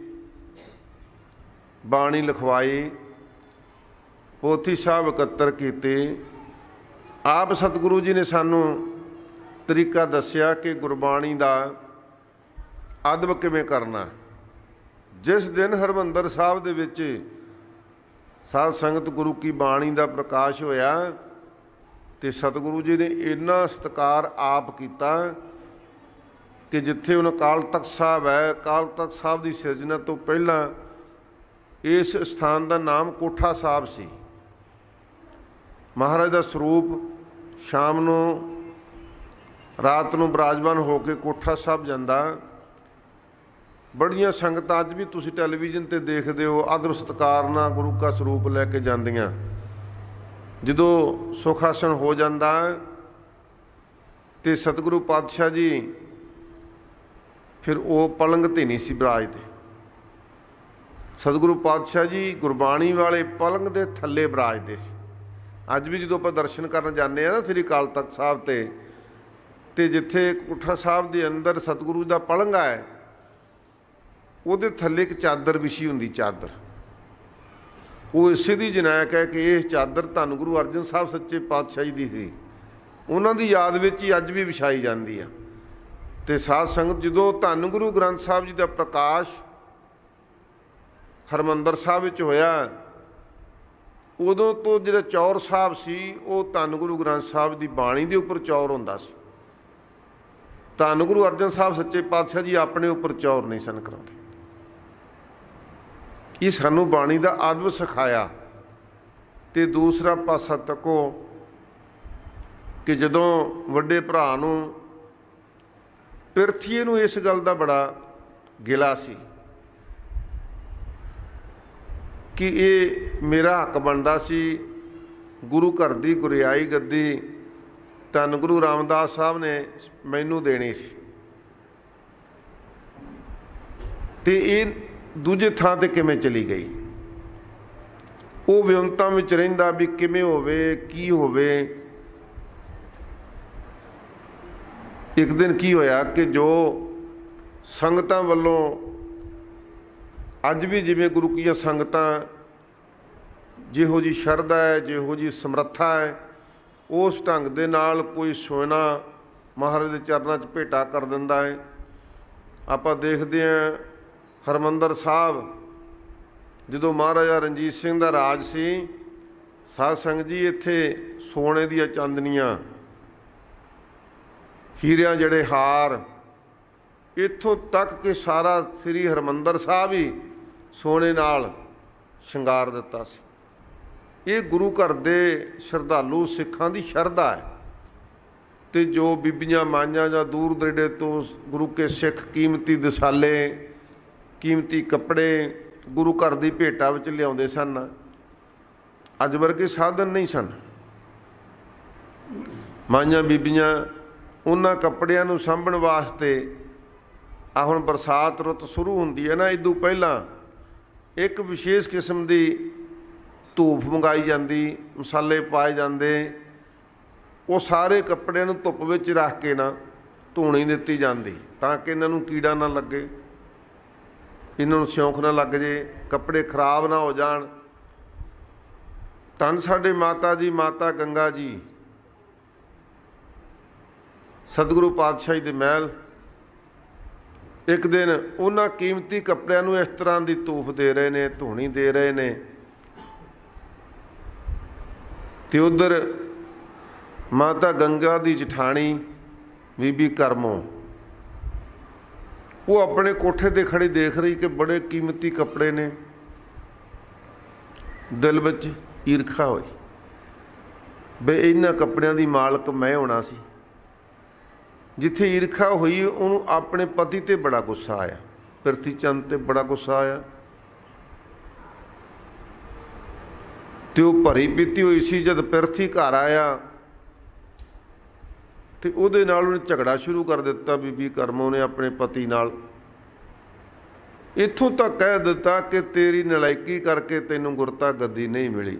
ਬਾਣੀ ਲਿਖਵਾਈ, ਪੋਥੀ ਸਾਹਿਬ ਇਕੱਤਰ ਕੀਤੀ। ਆਪ ਸਤਿਗੁਰੂ ਜੀ ਨੇ ਸਾਨੂੰ ਤਰੀਕਾ ਦੱਸਿਆ ਕਿ ਗੁਰਬਾਣੀ ਦਾ ਅਦਬ ਕਿਵੇਂ ਕਰਨਾ। ਜਿਸ ਦਿਨ ਹਰਿਮੰਦਰ ਸਾਹਿਬ ਦੇ ਵਿੱਚ ਸਾਧ ਸੰਗਤ ਗੁਰੂ ਕੀ ਬਾਣੀ ਦਾ ਪ੍ਰਕਾਸ਼ ਹੋਇਆ ਤੇ ਸਤਿਗੁਰੂ ਜੀ ਨੇ ਇੰਨਾ ਸਤਿਕਾਰ ਆਪ ਕੀਤਾ ਕਿ ਜਿੱਥੇ ਹੁਣ ਅਕਾਲ ਤਖਤ ਸਾਹਿਬ ਹੈ, ਅਕਾਲ ਤਖਤ ਸਾਹਿਬ ਦੀ ਸਿਰਜਣਾ ਤੋਂ ਪਹਿਲਾਂ ਇਸ ਸਥਾਨ ਦਾ ਨਾਮ ਕੋਠਾ ਸਾਹਿਬ ਸੀ। ਮਹਾਰਾਜ ਦਾ ਸਰੂਪ ਸ਼ਾਮ ਨੂੰ, ਰਾਤ ਨੂੰ ਬਿਰਾਜਮਾਨ ਹੋ ਕੇ ਕੋਠਾ ਸਾਹਿਬ ਜਾਂਦਾ। ਬੜੀਆਂ ਸੰਗਤਾਂ ਅੱਜ ਵੀ ਤੁਸੀਂ ਟੈਲੀਵਿਜ਼ਨ ਤੇ ਦੇਖਦੇ ਹੋ, ਆਦਰ ਸਤਿਕਾਰ ਨਾਲ ਗੁਰੂ ਕਾ ਸਰੂਪ ਲੈ ਕੇ ਜਾਂਦੀਆਂ। ਜਦੋਂ ਸੁਖ ਆਸਣ ਹੋ ਜਾਂਦਾ ਤੇ ਸਤਿਗੁਰੂ ਪਾਤਸ਼ਾਹ ਜੀ ਫਿਰ ਉਹ ਪਲੰਗ ਤੇ ਨਹੀਂ ਸੀ ਬਿਰਾਜਦੇ। ਸਤਿਗੁਰੂ ਪਾਤਸ਼ਾਹ ਜੀ ਗੁਰਬਾਣੀ ਵਾਲੇ ਪਲੰਗ ਦੇ ਥੱਲੇ ਬਿਰਾਜਦੇ ਸੀ। ਅੱਜ ਵੀ ਜਦੋਂ ਆਪਾਂ ਦਰਸ਼ਨ ਕਰਨ ਜਾਂਦੇ ਆ ਨਾ ਸ੍ਰੀ ਅਕਾਲ ਤਖਤ ਸਾਹਿਬ ਤੇ, ਤੇ ਜਿੱਥੇ ਕੋਠਾ ਸਾਹਿਬ ਦੇ ਅੰਦਰ ਸਤਿਗੁਰੂ ਦਾ ਪਲੰਗ ਹੈ, ਉਹਦੇ ਥੱਲੇ ਇੱਕ ਚਾਦਰ ਵਿਛੀ ਹੁੰਦੀ। ਚਾਦਰ ਉਹ ਇਸੇ ਦੀ ਜਨਾਇਕ ਹੈ ਕਿ ਇਹ ਚਾਦਰ ਧੰਨ ਗੁਰੂ ਅਰਜਨ ਸਾਹਿਬ ਸੱਚੇ ਪਾਤਸ਼ਾਹ ਜੀ ਦੀ ਸੀ। ਉਹਨਾਂ ਦੀ ਯਾਦ ਵਿੱਚ ਹੀ ਅੱਜ ਵੀ ਵਿਛਾਈ ਜਾਂਦੀ ਆ। ਤੇ ਸਾਧ ਸੰਗਤ, ਜਦੋਂ ਧੰਨ ਗੁਰੂ ਗ੍ਰੰਥ ਸਾਹਿਬ ਜੀ ਦਾ ਪ੍ਰਕਾਸ਼ ਹਰਿਮੰਦਰ ਸਾਹਿਬ ਵਿੱਚ ਹੋਇਆ, ਉਦੋਂ ਤੋਂ ਜਿਹੜਾ ਚੌਰ ਸਾਹਿਬ ਸੀ ਉਹ ਧੰਨ ਗੁਰੂ ਗ੍ਰੰਥ ਸਾਹਿਬ ਦੀ ਬਾਣੀ ਦੇ ਉੱਪਰ ਚੌਰ ਹੁੰਦਾ ਸੀ। ਧੰਨ ਗੁਰੂ ਅਰਜਨ ਸਾਹਿਬ ਸੱਚੇ ਪਾਤਸ਼ਾਹ ਜੀ ਆਪਣੇ ਉੱਪਰ ਚੌਰ ਨਹੀਂ ਸਨ ਕਰਾਉਂਦੇ। ਇਹ ਸਾਨੂੰ ਬਾਣੀ ਦਾ ਅਦਬ ਸਿਖਾਇਆ। ਤੇ ਦੂਸਰਾ ਪਾਸਾ ਤੱਕੋ ਕਿ ਜਦੋਂ ਵੱਡੇ ਭਰਾ ਨੂੰ ਪਿਰਥੀਏ ਨੂੰ ਇਸ ਗੱਲ ਦਾ ਬੜਾ ਗਿਲਾ ਸੀ ਕਿ ਇਹ ਮੇਰਾ ਹੱਕ ਬਣਦਾ ਸੀ, ਗੁਰੂ ਘਰ ਦੀ ਗੁਰਿਆਈ ਗੱਦੀ ਧੰਨ ਗੁਰੂ ਰਾਮਦਾਸ ਸਾਹਿਬ ਨੇ ਮੈਨੂੰ ਦੇਣੀ ਸੀ, ਤੇ ਇਹ ਦੂਜੇ ਥਾਂ ਤੇ ਕਿਵੇਂ ਚਲੀ ਗਈ। ਉਹ ਵਿਉਂਤਾਂ ਵਿੱਚ ਰਹਿੰਦਾ ਵੀ ਕਿਵੇਂ ਹੋਵੇ, ਕੀ ਹੋਵੇ। ਇੱਕ ਦਿਨ ਕੀ ਹੋਇਆ ਕਿ ਜੋ ਸੰਗਤਾਂ ਵੱਲੋਂ ਅੱਜ ਵੀ ਜਿਵੇਂ ਗੁਰੂ ਕੀਆਂ ਸੰਗਤਾਂ ਜਿਹੋ ਜੀ ਸ਼ਰਧਾ ਹੈ, ਜਿਹੋ ਜੀ ਸਮਰੱਥਾ ਹੈ, ਉਸ ਢੰਗ ਦੇ ਨਾਲ ਕੋਈ ਸੋਨਾ ਮਹਾਰਾਜ ਦੇ ਚਰਨਾਂ 'ਚ ਭੇਟਾ ਕਰ ਦਿੰਦਾ ਹੈ। ਆਪਾਂ ਦੇਖਦੇ ਹਾਂ ਹਰਿਮੰਦਰ ਸਾਹਿਬ ਜਦੋਂ ਮਹਾਰਾਜਾ ਰਣਜੀਤ ਸਿੰਘ ਦਾ ਰਾਜ ਸੀ, ਸਾਧ ਸੰਗਤ ਜੀ ਇੱਥੇ ਸੋਨੇ ਦੀਆਂ ਚਾਂਦਨੀਆਂ, ਹੀਰਿਆਂ ਜਿਹੜੇ ਹਾਰ, ਇੱਥੋਂ ਤੱਕ ਕਿ ਸਾਰਾ ਸ੍ਰੀ ਹਰਿਮੰਦਰ ਸਾਹਿਬ ਹੀ ਸੋਨੇ ਨਾਲ ਸ਼ਿੰਗਾਰ ਦਿੱਤਾ ਸੀ। ਇਹ ਗੁਰੂ ਘਰ ਦੇ ਸ਼ਰਧਾਲੂ ਸਿੱਖਾਂ ਦੀ ਸ਼ਰਧਾ ਹੈ। ਤੇ ਜੋ ਬੀਬੀਆਂ ਮਾਈਆਂ ਜਾਂ ਦੂਰ ਦਰੇਡੇ ਤੋਂ ਗੁਰੂ ਕੇ ਸਿੱਖ ਕੀਮਤੀ ਦਸਾਲੇ, ਕੀਮਤੀ ਕੱਪੜੇ ਗੁਰੂ ਘਰ ਦੀ ਭੇਟਾ ਵਿੱਚ ਲਿਆਉਂਦੇ ਸਨ। ਅੱਜ ਵਰਗੇ ਸਾਧਨ ਨਹੀਂ ਸਨ। ਮਾਈਆਂ ਬੀਬੀਆਂ ਉਹਨਾਂ ਕੱਪੜਿਆਂ ਨੂੰ ਸਾਂਭਣ ਵਾਸਤੇ, ਆ ਹੁਣ ਬਰਸਾਤ ਰੁੱਤ ਸ਼ੁਰੂ ਹੁੰਦੀ ਹੈ ਨਾ, ਇਦੋਂ ਪਹਿਲਾਂ ਇੱਕ ਵਿਸ਼ੇਸ਼ ਕਿਸਮ ਦੀ ਧੂਫ ਮੰਗਾਈ ਜਾਂਦੀ, ਮਸਾਲੇ ਪਾਏ ਜਾਂਦੇ। ਉਹ ਸਾਰੇ ਕੱਪੜਿਆਂ ਨੂੰ ਧੁੱਪ ਵਿੱਚ ਰੱਖ ਕੇ ਨਾ ਧੂਣੀ ਦਿੱਤੀ ਜਾਂਦੀ ਤਾਂ ਕਿ ਇਹਨਾਂ ਨੂੰ ਕੀੜਾ ਨਾ ਲੱਗੇ, ਇਹਨਾਂ ਨੂੰ ਸਿਉਂਕ ਨਾ ਲੱਗ ਜੇ, ਕੱਪੜੇ ਖਰਾਬ ਨਾ ਹੋ ਜਾਣ। ਧੰਨ ਸਾਡੇ ਮਾਤਾ ਜੀ, ਮਾਤਾ ਗੰਗਾ ਜੀ, ਸਤਿਗੁਰੂ ਪਾਤਸ਼ਾਹੀ ਦੇ ਮਹਿਲ, ਇੱਕ ਦਿਨ ਉਹਨਾਂ ਕੀਮਤੀ ਕੱਪੜਿਆਂ ਨੂੰ ਇਸ ਤਰ੍ਹਾਂ ਦੀ ਧੂਫ ਦੇ ਰਹੇ ਨੇ, ਧੂਣੀ ਦੇ ਰਹੇ ਨੇ ਤੇ ਉਧਰ ਮਾਤਾ ਗੰਗਾ ਦੀ ਜਠਾਣੀ ਬੀਬੀ ਕਰਮੋਂ, ਉਹ ਆਪਣੇ ਕੋਠੇ ਤੇ ਖੜੀ ਦੇਖ ਰਹੀ ਕਿ ਬੜੇ ਕੀਮਤੀ ਕੱਪੜੇ ਨੇ। ਦਿਲ ਵਿੱਚ ਈਰਖਾ ਹੋਈ ਬਈ ਇਹਨਾਂ ਕੱਪੜਿਆਂ ਦੀ ਮਾਲਕ ਮੈਂ ਹੋਣਾ ਸੀ। ਜਿੱਥੇ ਈਰਖਾ ਹੋਈ ਉਹਨੂੰ ਆਪਣੇ ਪਤੀ ਤੇ ਬੜਾ ਗੁੱਸਾ ਆਇਆ, ਪ੍ਰਿਥੀ ਚੰਦ ਤੇ ਬੜਾ ਗੁੱਸਾ ਆਇਆ। ਤੇ ਉਹ ਭਰੀ ਪੀਤੀ ਹੋਈ ਸੀ। ਜਦ ਪ੍ਰਿਥੀ ਘਰ ਆਇਆ ਤੇ ਉਹਦੇ ਨਾਲ ਉਹਨੇ ਝਗੜਾ ਸ਼ੁਰੂ ਕਰ ਦਿੱਤਾ। ਬੀਬੀ ਕਰਮੋਂ ਨੇ ਆਪਣੇ ਪਤੀ ਨਾਲ ਇੱਥੋਂ ਤੱਕ ਕਹਿ ਦਿੱਤਾ ਕਿ ਤੇਰੀ ਨਲਾਇਕੀ ਕਰਕੇ ਤੈਨੂੰ ਗੁਰਤਾ ਗੱਦੀ ਨਹੀਂ ਮਿਲੀ,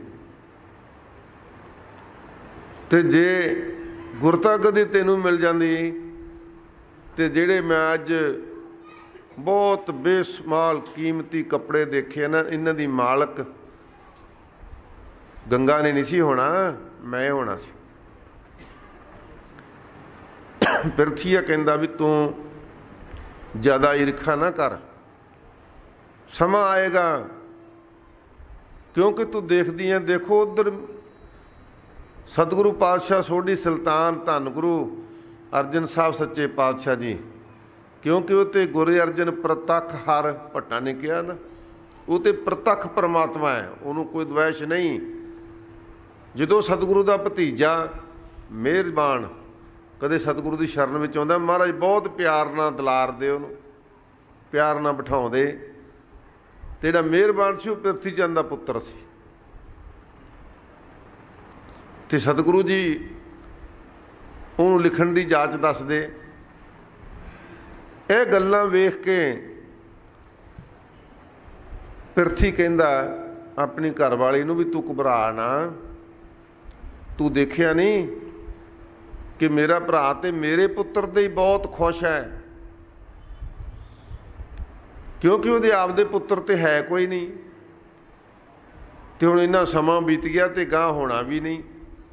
ਤੇ ਜੇ ਗੁਰਤਾ ਗੱਦੀ ਤੈਨੂੰ ਮਿਲ ਜਾਂਦੀ ਤੇ ਜਿਹੜੇ ਮੈਂ ਅੱਜ ਬਹੁਤ ਬੇਸ਼ੁਮਾਰ ਕੀਮਤੀ ਕੱਪੜੇ ਦੇਖੇ ਨਾ, ਇਹਨਾਂ ਦੀ ਮਾਲਕ ਗੰਗਾ ਨੇ ਨਹੀਂ ਸੀ ਹੋਣਾ, ਮੈਂ ਹੋਣਾ ਸੀ। ਪ੍ਰਿਥੀਆ ਕਹਿੰਦਾ ਵੀ ਤੂੰ ਜ਼ਿਆਦਾ ਈਰਖਾ ਨਾ ਕਰ, ਸਮਾਂ ਆਏਗਾ, ਕਿਉਂਕਿ ਤੂੰ ਦੇਖਦੀ ਹੈ। ਦੇਖੋ ਉਧਰ ਸਤਿਗੁਰੂ ਪਾਤਸ਼ਾਹ ਸੋਢੀ ਸੁਲਤਾਨ ਧੰਨ ਗੁਰੂ ਅਰਜਨ ਸਾਹਿਬ ਸੱਚੇ ਪਾਤਸ਼ਾਹ ਜੀ, ਕਿਉਂਕਿ ਉਹ ਤੇ ਗੁਰੂ ਅਰਜਨ ਪ੍ਰਤੱਖ ਹਰ ਭੱਟਾ ਨੇ ਕਿਹਾ ਨਾ, ਉਹ ਤੇ ਪ੍ਰਤੱਖ ਪਰਮਾਤਮਾ ਹੈ, ਉਹਨੂੰ ਕੋਈ ਦਵੈਸ਼ ਨਹੀਂ। ਜਦੋਂ ਸਤਿਗੁਰੂ ਦਾ ਭਤੀਜਾ ਮਿਹਰਬਾਨ ਕਦੇ ਸਤਿਗੁਰੂ ਦੀ ਸ਼ਰਨ ਵਿੱਚ ਆਉਂਦਾ, ਮਹਾਰਾਜ ਬਹੁਤ ਪਿਆਰ ਨਾਲ ਦੁਲਾਰਦੇ, ਉਹਨੂੰ ਪਿਆਰ ਨਾਲ ਬਿਠਾਉਂਦੇ। ਤੇ ਜਿਹੜਾ ਮਿਹਰਬਾਨ ਸੀ ਉਹ ਪ੍ਰਿਥੀ ਚੰਦ ਦਾ ਪੁੱਤਰ ਸੀ। ਤੇ ਸਤਿਗੁਰੂ ਜੀ ਉਹਨੂੰ ਲਿਖਣ ਦੀ ਜਾਚ ਦੱਸਦੇ। ਇਹ ਗੱਲਾਂ ਵੇਖ ਕੇ ਪ੍ਰਿਥੀ ਕਹਿੰਦਾ ਆਪਣੀ ਘਰਵਾਲੀ ਨੂੰ ਵੀ ਤੂੰ ਘਬਰਾ ਨਾ, ਤੂੰ ਦੇਖਿਆ ਨਹੀਂ ਕਿ ਮੇਰਾ ਭਰਾ ਤੇ ਮੇਰੇ ਪੁੱਤਰ ਤੇ ਹੀ ਬਹੁਤ ਖੁਸ਼ ਹੈ, ਕਿਉਂਕਿ ਉਹਦੇ ਆਪਦੇ ਪੁੱਤਰ ਤੇ ਹੈ ਕੋਈ ਨਹੀਂ, ਤੇ ਹੁਣ ਇੰਨਾ ਸਮਾਂ ਬੀਤ ਗਿਆ ਤੇ ਗਾਂ ਹੋਣਾ ਵੀ ਨਹੀਂ।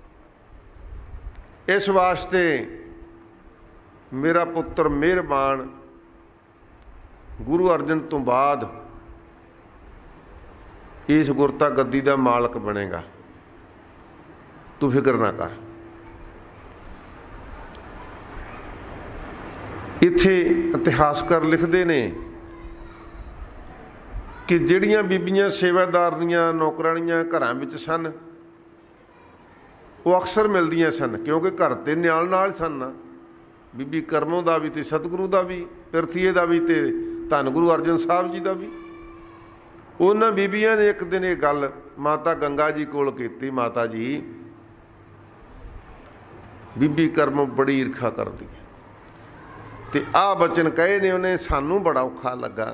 ਇਸ ਵਾਸਤੇ ਮੇਰਾ ਪੁੱਤਰ ਮਿਹਰਬਾਨ ਗੁਰੂ ਅਰਜਨ ਤੋਂ ਬਾਅਦ ਇਸ ਗੁਰਤਾ ਗੱਦੀ ਦਾ ਮਾਲਕ ਬਣੇਗਾ, ਤੂੰ ਫਿਕਰ ਨਾ ਕਰ। ਇੱਥੇ ਇਤਿਹਾਸਕਾਰ ਲਿਖਦੇ ਨੇ ਕਿ ਜਿਹੜੀਆਂ ਬੀਬੀਆਂ ਸੇਵਾਦਾਰਨੀਆਂ ਨੌਕਰਾਣੀਆਂ ਘਰਾਂ ਵਿੱਚ ਸਨ, ਉਹ ਅਕਸਰ ਮਿਲਦੀਆਂ ਸਨ, ਕਿਉਂਕਿ ਘਰ ਤੇ ਨਾਲ ਨਾਲ ਸਨ। ਬੀਬੀ ਕਰਮੋਂ ਦਾ ਵੀ ਤੇ ਸਤਿਗੁਰੂ ਦਾ ਵੀ, ਪ੍ਰਿਥੀਏ ਦਾ ਵੀ ਤੇ ਧੰਨ ਗੁਰੂ ਅਰਜਨ ਸਾਹਿਬ ਜੀ ਦਾ ਵੀ। ਉਹਨਾਂ ਬੀਬੀਆਂ ਨੇ ਇੱਕ ਦਿਨ ਇਹ ਗੱਲ ਮਾਤਾ ਗੰਗਾ ਜੀ ਕੋਲ ਕੀਤੀ, ਮਾਤਾ ਜੀ ਬੀਬੀ ਕਰਮੋਂ ਬੜੀ ਈਰਖਾ ਕਰਦੀ ਹੈ, ਤੇ ਆਹ ਬਚਨ ਕਹੇ ਨੇ ਉਹਨੇ, ਸਾਨੂੰ ਬੜਾ ਔਖਾ ਲੱਗਾ।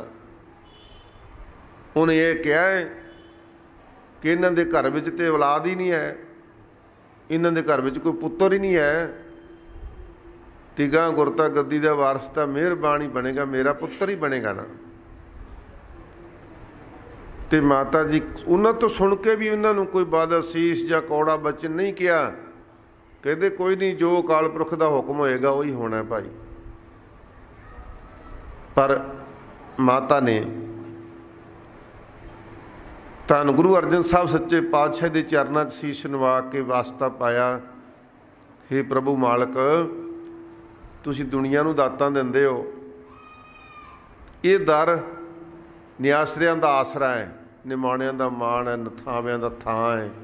ਉਹਨੇ ਇਹ ਕਿਹਾ ਹੈ ਕਿ ਇਹਨਾਂ ਦੇ ਘਰ ਵਿੱਚ ਤੇ ਔਲਾਦ ਹੀ ਨਹੀਂ ਹੈ, ਇਹਨਾਂ ਦੇ ਘਰ ਵਿੱਚ ਕੋਈ ਪੁੱਤਰ ਹੀ ਨਹੀਂ ਹੈ, ਤੇ ਗਾਂ ਗੁਰਤਾ ਗੱਦੀ ਦਾ ਵਾਰਸ ਤਾਂ ਮਿਹਰਬਾਨ ਹੀ ਬਣੇਗਾ, ਮੇਰਾ ਪੁੱਤਰ ਹੀ ਬਣੇਗਾ ਨਾ। ਤੇ ਮਾਤਾ ਜੀ ਉਹਨਾਂ ਤੋਂ ਸੁਣ ਕੇ ਵੀ ਉਹਨਾਂ ਨੂੰ ਕੋਈ ਬਦਅਸੀਸ ਜਾਂ ਕੌੜਾ ਬਚਨ ਨਹੀਂ ਕਿਹਾ, ਕਹਿੰਦੇ ਕੋਈ ਨਹੀਂ, ਜੋ ਅਕਾਲ ਪੁਰਖ ਦਾ ਹੁਕਮ ਹੋਏਗਾ ਉਹੀ ਹੋਣਾ ਭਾਈ। ਪਰ ਮਾਤਾ ਨੇ ਧੰਨ ਗੁਰੂ ਅਰਜਨ ਸਾਹਿਬ ਸੱਚੇ ਪਾਤਸ਼ਾਹ ਦੇ ਚਰਨਾਂ 'ਚ ਸੀਸ ਨਵਾ ਕੇ ਵਾਸਤਾ ਪਾਇਆ, ਹੇ ਪ੍ਰਭੂ ਮਾਲਕ, ਤੁਸੀਂ ਦੁਨੀਆ ਨੂੰ ਦਾਤਾਂ ਦਿੰਦੇ ਹੋ, ਇਹ ਦਰ ਨਿਆਸਰਿਆਂ ਦਾ ਆਸਰਾ ਹੈ, ਨਿਮਾਣਿਆਂ ਦਾ ਮਾਣ ਹੈ, ਨਥਾਵਿਆਂ ਦਾ ਥਾਂ ਹੈ,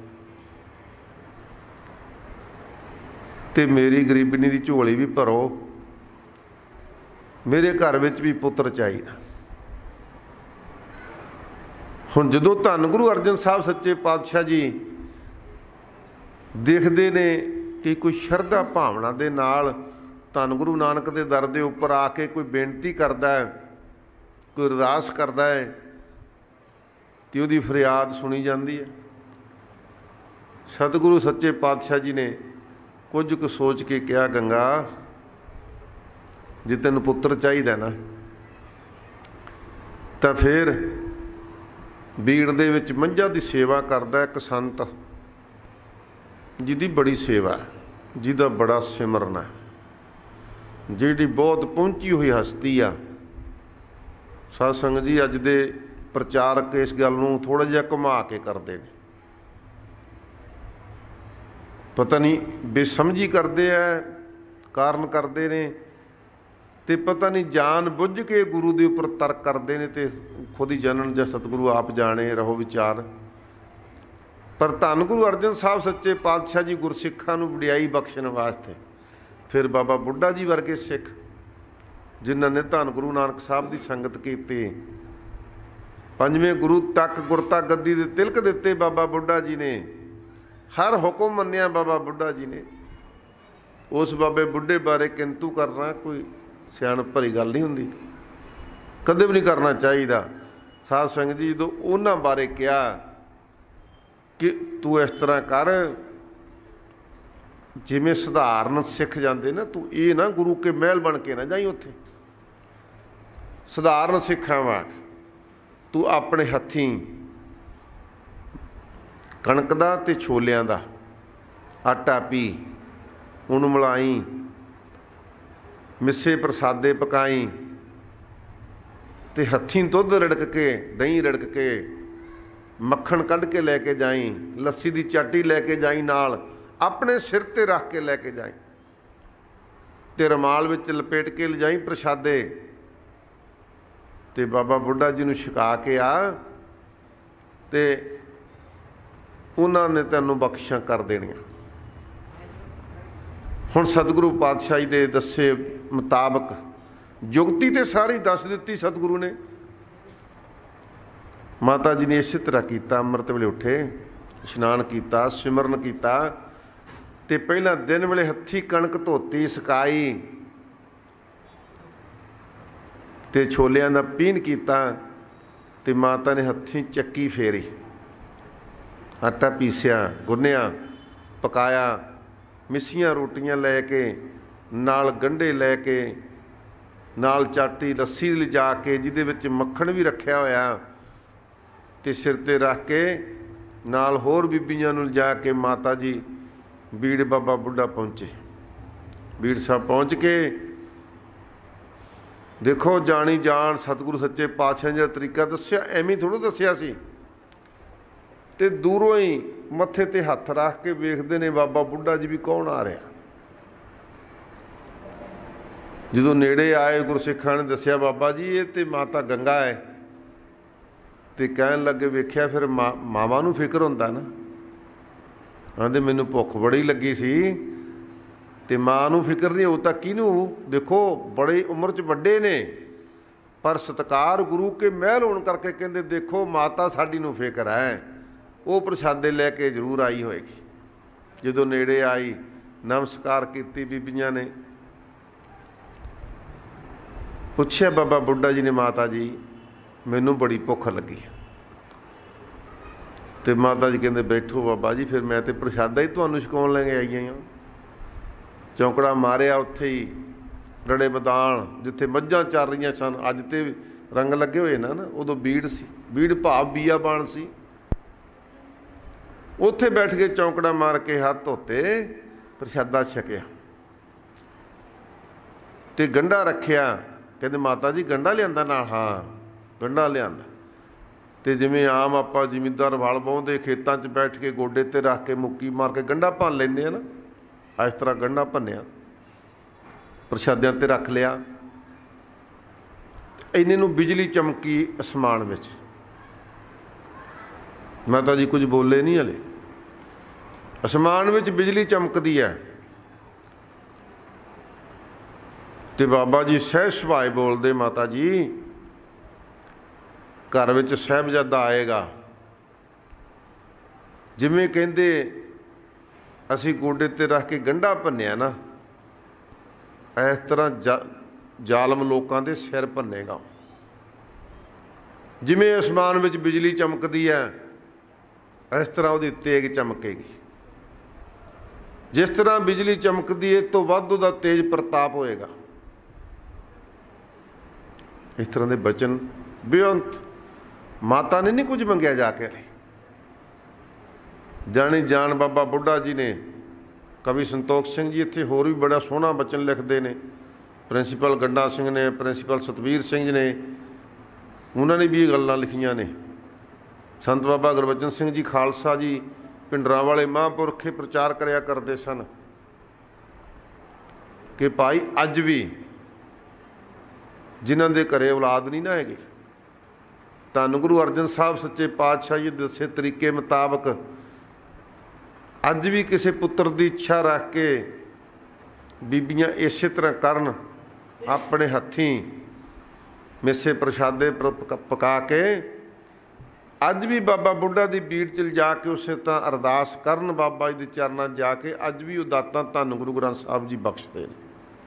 ਤੇ ਮੇਰੀ ਗਰੀਬਣੀ ਦੀ ਝੋਲੀ ਵੀ ਭਰੋ, ਮੇਰੇ ਘਰ ਵਿੱਚ ਵੀ ਪੁੱਤਰ ਚਾਹੀਦਾ। ਹੁਣ ਜਦੋਂ ਧੰਨ ਗੁਰੂ ਅਰਜਨ ਸਾਹਿਬ ਸੱਚੇ ਪਾਤਸ਼ਾਹ ਜੀ ਦੇਖਦੇ ਨੇ ਕਿ ਕੋਈ ਸ਼ਰਧਾ ਭਾਵਨਾ ਦੇ ਨਾਲ ਧੰਨ ਗੁਰੂ ਨਾਨਕ ਦੇ ਦਰ ਦੇ ਉੱਪਰ ਆ ਕੇ ਕੋਈ ਬੇਨਤੀ ਕਰਦਾ ਹੈ, ਕੋਈ ਅਰਦਾਸ ਕਰਦਾ ਹੈ, ਤੇ ਉਹਦੀ ਫਰਿਆਦ ਸੁਣੀ ਜਾਂਦੀ ਹੈ। ਸਤਿਗੁਰੂ ਸੱਚੇ ਪਾਤਸ਼ਾਹ ਜੀ ਨੇ ਕੁਝ ਕੁ ਸੋਚ ਕੇ ਕਿਹਾ, ਗੰਗਾ ਜੇ ਤੈਨੂੰ ਪੁੱਤਰ ਚਾਹੀਦਾ ਨਾ, ਤਾਂ ਫਿਰ ਬੀੜ ਦੇ ਵਿੱਚ ਮੱਝਾਂ ਦੀ ਸੇਵਾ ਕਰਦਾ ਇੱਕ ਸੰਤ, ਜਿਹਦੀ ਬੜੀ ਸੇਵਾ, ਜਿਹਦਾ ਬੜਾ ਸਿਮਰਨ ਹੈ, ਜਿਹੜੀ ਬਹੁਤ ਪਹੁੰਚੀ ਹੋਈ ਹਸਤੀ ਆ। ਸਾਧ ਸੰਗਤ ਜੀ, ਅੱਜ ਦੇ ਪ੍ਰਚਾਰਕ ਇਸ ਗੱਲ ਨੂੰ ਥੋੜ੍ਹਾ ਜਿਹਾ ਘੁਮਾ ਕੇ ਕਰਦੇ ਨੇ। ਪਤਾ ਨਹੀਂ ਬੇਸਮਝੀ ਕਰਦੇ ਐ, ਕਾਰਨ ਕਰਦੇ ਨੇ, ਤੇ ਪਤਾ ਨਹੀਂ ਜਾਣ ਬੁੱਝ ਕੇ ਗੁਰੂ ਦੇ ਉੱਪਰ ਤਰਕ ਕਰਦੇ ਨੇ, ਤੇ ਖੁਦ ਹੀ ਜਾਣਨ ਜਾਂ ਸਤਿਗੁਰੂ ਆਪ ਜਾਣੇ, ਰਹੋ ਵਿਚਾਰ। ਪਰ ਧੰਨ ਗੁਰੂ ਅਰਜਨ ਸਾਹਿਬ ਸੱਚੇ ਪਾਤਸ਼ਾਹ ਜੀ ਗੁਰਸਿੱਖਾਂ ਨੂੰ ਵਡਿਆਈ ਬਖਸ਼ਣ ਵਾਸਤੇ ਫਿਰ ਬਾਬਾ ਬੁੱਢਾ ਜੀ ਵਰਗੇ ਸਿੱਖ ਜਿਨ੍ਹਾਂ ਨੇ ਧੰਨ ਗੁਰੂ ਨਾਨਕ ਸਾਹਿਬ ਦੀ ਸੰਗਤ ਕੀਤੀ, ਪੰਜਵੇਂ ਗੁਰੂ ਤੱਕ ਗੁਰਤਾ ਗੱਦੀ ਦੇ ਤਿਲਕ ਦਿੱਤੇ ਬਾਬਾ ਬੁੱਢਾ ਜੀ ਨੇ, ਹਰ ਹੁਕਮ ਮੰਨਿਆ ਬਾਬਾ ਬੁੱਢਾ ਜੀ ਨੇ। ਉਸ ਬਾਬੇ ਬੁੱਢੇ ਬਾਰੇ ਕਿੰਤੂ ਕਰਨਾ ਕੋਈ ਸਿਆਣਪ ਭਰੀ ਗੱਲ ਨਹੀਂ ਹੁੰਦੀ, ਕਦੇ ਵੀ ਨਹੀਂ ਕਰਨਾ ਚਾਹੀਦਾ। ਸਾਧ ਸੰਗਤ ਜੀ ਜਦੋਂ ਉਹਨਾਂ ਬਾਰੇ ਕਿਹਾ ਕਿ ਤੂੰ ਇਸ ਤਰ੍ਹਾਂ ਕਰ, ਜਿਵੇਂ ਸਧਾਰਨ ਸਿੱਖ ਜਾਂਦੇ ਨਾ, ਤੂੰ ਇਹ ਨਾ ਗੁਰੂ ਕੇ ਮਹਿਲ ਬਣ ਕੇ ਨਾ ਜਾਈਂ, ਉੱਥੇ ਸਧਾਰਨ ਸਿੱਖਾਂ ਵਾਂਗ ਤੂੰ ਆਪਣੇ ਹੱਥੀਂ ਕਣਕ ਦਾ ਤੇ ਛੋਲਿਆਂ ਦਾ ਆਟਾ ਪੀ, ਉਹਨੂੰ ਮਿਲਾਈ, ਮਿੱਸੇ ਪ੍ਰਸਾਦੇ ਪਕਾਈ, ਤੇ ਹੱਥੀਂ ਦੁੱਧ ਰਿੜਕ ਕੇ, ਦਹੀਂ ਰਿੜਕ ਕੇ, ਮੱਖਣ ਕੱਢ ਕੇ ਲੈ ਕੇ ਜਾਈਂ, ਲੱਸੀ ਦੀ ਚਾਟੀ ਲੈ ਕੇ ਜਾਈਂ, ਨਾਲ ਆਪਣੇ ਸਿਰ ਤੇ ਰੱਖ ਕੇ ਲੈ ਕੇ ਜਾਈਂ, ਤੇ ਰੁਮਾਲ ਵਿੱਚ ਲਪੇਟ ਕੇ ਲਿਜਾਈਂ ਪ੍ਰਸ਼ਾਦੇ, ਤੇ ਬਾਬਾ ਬੁੱਢਾ ਜੀ ਨੂੰ ਛਕਾ ਕੇ ਆ, ਤੇ ਉਹਨਾਂ ਨੇ ਤੈਨੂੰ ਬਖਸ਼ਾਂ ਕਰ ਦੇਣੀਆਂ। ਹੁਣ ਸਤਿਗੁਰੂ ਪਾਤਸ਼ਾਹੀ ਦੇ ਦੱਸੇ ਮੁਤਾਬਕ ਜੁਗਤੀ ਤੇ ਸਾਰੀ ਦੱਸ ਦਿੱਤੀ ਸਤਿਗੁਰੂ ਨੇ। ਮਾਤਾ ਜੀ ਨੇ ਇਸੇ ਤਰ੍ਹਾਂ ਕੀਤਾ। ਅੰਮ੍ਰਿਤ ਵੇਲੇ ਉੱਠੇ, ਇਸ਼ਨਾਨ ਕੀਤਾ, ਸਿਮਰਨ ਕੀਤਾ, ਤੇ ਪਹਿਲਾਂ ਦਿਨ ਵੇਲੇ ਹੱਥੀਂ ਕਣਕ ਧੋਤੀ, ਸੁਕਾਈ, ਤੇ ਛੋਲਿਆਂ ਦਾ ਪੀਣ ਕੀਤਾ, ਤੇ ਮਾਤਾ ਨੇ ਹੱਥੀਂ ਚੱਕੀ ਫੇਰੀ, ਆਟਾ ਪੀਸਿਆ, ਗੁੰਨਿਆ, ਪਕਾਇਆ, ਮਿੱਸੀਆਂ ਰੋਟੀਆਂ ਲੈ ਕੇ, ਨਾਲ ਗੰਢੇ ਲੈ ਕੇ, ਨਾਲ ਚਾਟੀ, ਲੱਸੀ ਲਿਜਾ ਕੇ ਜਿਹਦੇ ਵਿੱਚ ਮੱਖਣ ਵੀ ਰੱਖਿਆ ਹੋਇਆ, ਤੇ ਸਿਰ ਤੇ ਰੱਖ ਕੇ ਨਾਲ ਹੋਰ ਬੀਬੀਆਂ ਨੂੰ ਲਿਜਾ ਕੇ ਮਾਤਾ ਜੀ ਬੀੜ ਬਾਬਾ ਬੁੱਢਾ ਪਹੁੰਚੇ। ਬੀੜ ਸਾਹਿਬ ਪਹੁੰਚ ਕੇ ਦੇਖੋ ਜਾਣੀ ਜਾਣ ਸਤਿਗੁਰੂ ਸੱਚੇ ਪਾਤਸ਼ਾਹ ਨੇ ਜਿਹੜਾ ਤਰੀਕਾ ਦੱਸਿਆ ਐਵੇਂ ਥੋੜ੍ਹਾ ਦੱਸਿਆ ਸੀ। ਤੇ ਦੂਰੋਂ ਹੀ ਮੱਥੇ ਤੇ ਹੱਥ ਰੱਖ ਕੇ ਵੇਖਦੇ ਨੇ ਬਾਬਾ ਬੁੱਢਾ ਜੀ ਵੀ ਕੌਣ ਆ ਰਿਹਾ। ਜਦੋਂ ਨੇੜੇ ਆਏ ਗੁਰਸਿੱਖਾਂ ਨੇ ਦੱਸਿਆ ਬਾਬਾ ਜੀ ਇਹ ਤੇ ਮਾਤਾ ਗੰਗਾ ਹੈ। ਤੇ ਕਹਿਣ ਲੱਗੇ ਵੇਖਿਆ ਫਿਰ ਮਾਂ ਮਾਵਾਂ ਨੂੰ ਫਿਕਰ ਹੁੰਦਾ ਨਾ, ਕਹਿੰਦੇ ਮੈਨੂੰ ਭੁੱਖ ਬੜੀ ਲੱਗੀ ਸੀ ਤੇ ਮਾਂ ਨੂੰ ਫਿਕਰ ਨਹੀਂ, ਉਹ ਤਾਂ ਕਿਹਨੂੰ। ਦੇਖੋ ਬੜੀ ਉਮਰ 'ਚ ਵੱਡੇ ਨੇ ਪਰ ਸਤਿਕਾਰ ਗੁਰੂ ਕੇ ਮਹਿਲ ਹੋਣ ਕਰਕੇ ਕਹਿੰਦੇ ਦੇਖੋ ਮਾਤਾ ਸਾਡੀ ਨੂੰ ਫਿਕਰ ਹੈ, ਉਹ ਪ੍ਰਸ਼ਾਦੇ ਲੈ ਕੇ ਜ਼ਰੂਰ ਆਈ ਹੋਏਗੀ। ਜਦੋਂ ਨੇੜੇ ਆਈ ਨਮਸਕਾਰ ਕੀਤੀ ਬੀਬੀਆਂ ਨੇ, ਪੁੱਛਿਆ ਬਾਬਾ ਬੁੱਢਾ ਜੀ ਨੇ ਮਾਤਾ ਜੀ ਮੈਨੂੰ ਬੜੀ ਭੁੱਖ ਲੱਗੀ। ਤੇ ਮਾਤਾ ਜੀ ਕਹਿੰਦੇ ਬੈਠੋ ਬਾਬਾ ਜੀ, ਫਿਰ ਮੈਂ ਤੇ ਪ੍ਰਸ਼ਾਦਾ ਹੀ ਤੁਹਾਨੂੰ ਛਕਾਉਣ ਲੈ ਕੇ ਆਈ ਹਾਂ। ਚੌਂਕੜਾ ਮਾਰਿਆ ਉੱਥੇ ਹੀ ਰੜੇ ਮੈਦਾਨ ਜਿੱਥੇ ਮੱਝਾਂ ਚੱਲ ਰਹੀਆਂ ਸਨ, ਅੱਜ ਤੇ ਰੰਗ ਲੱਗੇ ਹੋਏ ਨਾ ਨਾ, ਉਦੋਂ ਬੀੜ ਸੀ, ਬੀੜ ਭਾਵ ਬੀਆ ਬਾਣ ਸੀ। ਉੱਥੇ ਬੈਠ ਕੇ ਚੌਂਕੜਾ ਮਾਰ ਕੇ ਹੱਥ ਧੋਤੇ, ਪ੍ਰਸ਼ਾਦਾ ਛਕਿਆ ਤੇ ਗੰਢਾ ਰੱਖਿਆ। ਕਹਿੰਦੇ ਮਾਤਾ ਜੀ ਗੰਢਾ ਲਿਆਂਦਾ ਨਾਲ? ਹਾਂ ਗੰਢਾ ਲਿਆਂਦਾ। ਤੇ ਜਿਵੇਂ ਆਮ ਆਪਾਂ ਜ਼ਿਮੀਂਦਾਰ ਵਲ ਵਾਹੁੰਦੇ ਖੇਤਾਂ 'ਚ ਬੈਠ ਕੇ ਗੋਡੇ ਤੇ ਰੱਖ ਕੇ ਮੁੱਕੀ ਮਾਰ ਕੇ ਗੰਢਾ ਭੰਨ ਲੈਂਦੇ ਆ ਨਾ, ਇਸ ਤਰ੍ਹਾਂ ਗੰਢਾ ਭੰਨਿਆ, ਪ੍ਰਸ਼ਾਦਿਆਂ ਤੇ ਰੱਖ ਲਿਆ। ਇੰਨੇ ਨੂੰ ਬਿਜਲੀ ਚਮਕੀ ਅਸਮਾਨ ਵਿੱਚ। ਮਾਤਾ ਜੀ ਕੁਝ ਬੋਲੇ ਨਹੀਂ ਹਲੇ। ਅਸਮਾਨ ਵਿੱਚ ਬਿਜਲੀ ਚਮਕਦੀ ਹੈ ਤੇ ਬਾਬਾ ਜੀ ਸਹਿਜ ਸੁਭਾਏ ਬੋਲਦੇ ਮਾਤਾ ਜੀ ਘਰ ਵਿੱਚ ਸਾਹਿਬਜ਼ਾਦਾ ਆਏਗਾ। ਜਿਵੇਂ ਕਹਿੰਦੇ ਅਸੀਂ ਗੋਡੇ ਤੇ ਰੱਖ ਕੇ ਗੰਢਾ ਭੰਨਿਆ ਨਾ, ਇਸ ਤਰ੍ਹਾਂ ਜਾ ਜ਼ਾਲਮ ਲੋਕਾਂ ਦੇ ਸਿਰ ਭੰਨੇਗਾ। ਜਿਵੇਂ ਅਸਮਾਨ ਵਿੱਚ ਬਿਜਲੀ ਚਮਕਦੀ ਹੈ ਇਸ ਤਰ੍ਹਾਂ ਉਹਦੀ ਤੇਗ ਚਮਕੇਗੀ। ਜਿਸ ਤਰ੍ਹਾਂ ਬਿਜਲੀ ਚਮਕਦੀ ਹੈ ਤੋਂ ਵੱਧ ਉਹਦਾ ਤੇਜ ਪ੍ਰਤਾਪ ਹੋਏਗਾ। ਇਸ ਤਰ੍ਹਾਂ ਦੇ ਬਚਨ ਬੇਅੰਤ। ਮਾਤਾ ਨੇ ਨਹੀਂ ਕੁਝ ਮੰਗਿਆ ਜਾ ਕੇ, ਜਾਣੀ ਜਾਣ ਬਾਬਾ ਬੁੱਢਾ ਜੀ ਨੇ। ਕਵੀ ਸੰਤੋਖ ਸਿੰਘ ਜੀ ਇੱਥੇ ਹੋਰ ਵੀ ਬੜਾ ਸੋਹਣਾ ਬਚਨ ਲਿਖਦੇ ਨੇ। ਪ੍ਰਿੰਸੀਪਲ ਗੰਡਾ ਸਿੰਘ ਨੇ, ਪ੍ਰਿੰਸੀਪਲ ਸਤਵੀਰ ਸਿੰਘ ਨੇ, ਉਹਨਾਂ ਨੇ ਵੀ ਇਹ ਗੱਲਾਂ ਲਿਖੀਆਂ ਨੇ। ਸੰਤ ਬਾਬਾ ਗੁਰਬਚਨ ਸਿੰਘ ਜੀ ਖਾਲਸਾ ਜੀ ਪਿੰਡਰਾਂ ਵਾਲੇ ਮਹਾਂਪੁਰਖੇ ਪ੍ਰਚਾਰ ਕਰਿਆ ਕਰਦੇ ਸਨ ਕਿ ਭਾਈ ਅੱਜ ਵੀ ਜਿਨ੍ਹਾਂ ਦੇ ਘਰੇ ਔਲਾਦ ਨਹੀਂ ਨਾ ਹੈਗੀ, ਧੰਨ ਗੁਰੂ ਅਰਜਨ ਸਾਹਿਬ ਸੱਚੇ ਪਾਤਸ਼ਾਹ ਜੀ ਦੇ ਦੱਸੇ ਤਰੀਕੇ ਮੁਤਾਬਕ ਅੱਜ ਵੀ ਕਿਸੇ ਪੁੱਤਰ ਦੀ ਇੱਛਾ ਰੱਖ ਕੇ ਬੀਬੀਆਂ ਇਸੇ ਤਰ੍ਹਾਂ ਕਰਨ, ਆਪਣੇ ਹੱਥੀਂ ਮਿੱਸੇ ਪ੍ਰਸ਼ਾਦੇ ਪਕਾ ਕੇ ਅੱਜ ਵੀ ਬਾਬਾ ਬੁੱਢਾ ਦੀ ਬੀੜ 'ਚ ਜਾ ਕੇ ਉਸੇ ਤਾਂ ਅਰਦਾਸ ਕਰਨ ਬਾਬਾ ਜੀ ਦੇ ਚਰਨਾਂ 'ਚ ਜਾ ਕੇ ਅੱਜ ਵੀ ਉਹ ਦਾਤਾਂ ਧੰਨ ਗੁਰੂ ਗ੍ਰੰਥ ਸਾਹਿਬ ਜੀ ਬਖਸ਼ਦੇ ਨੇ।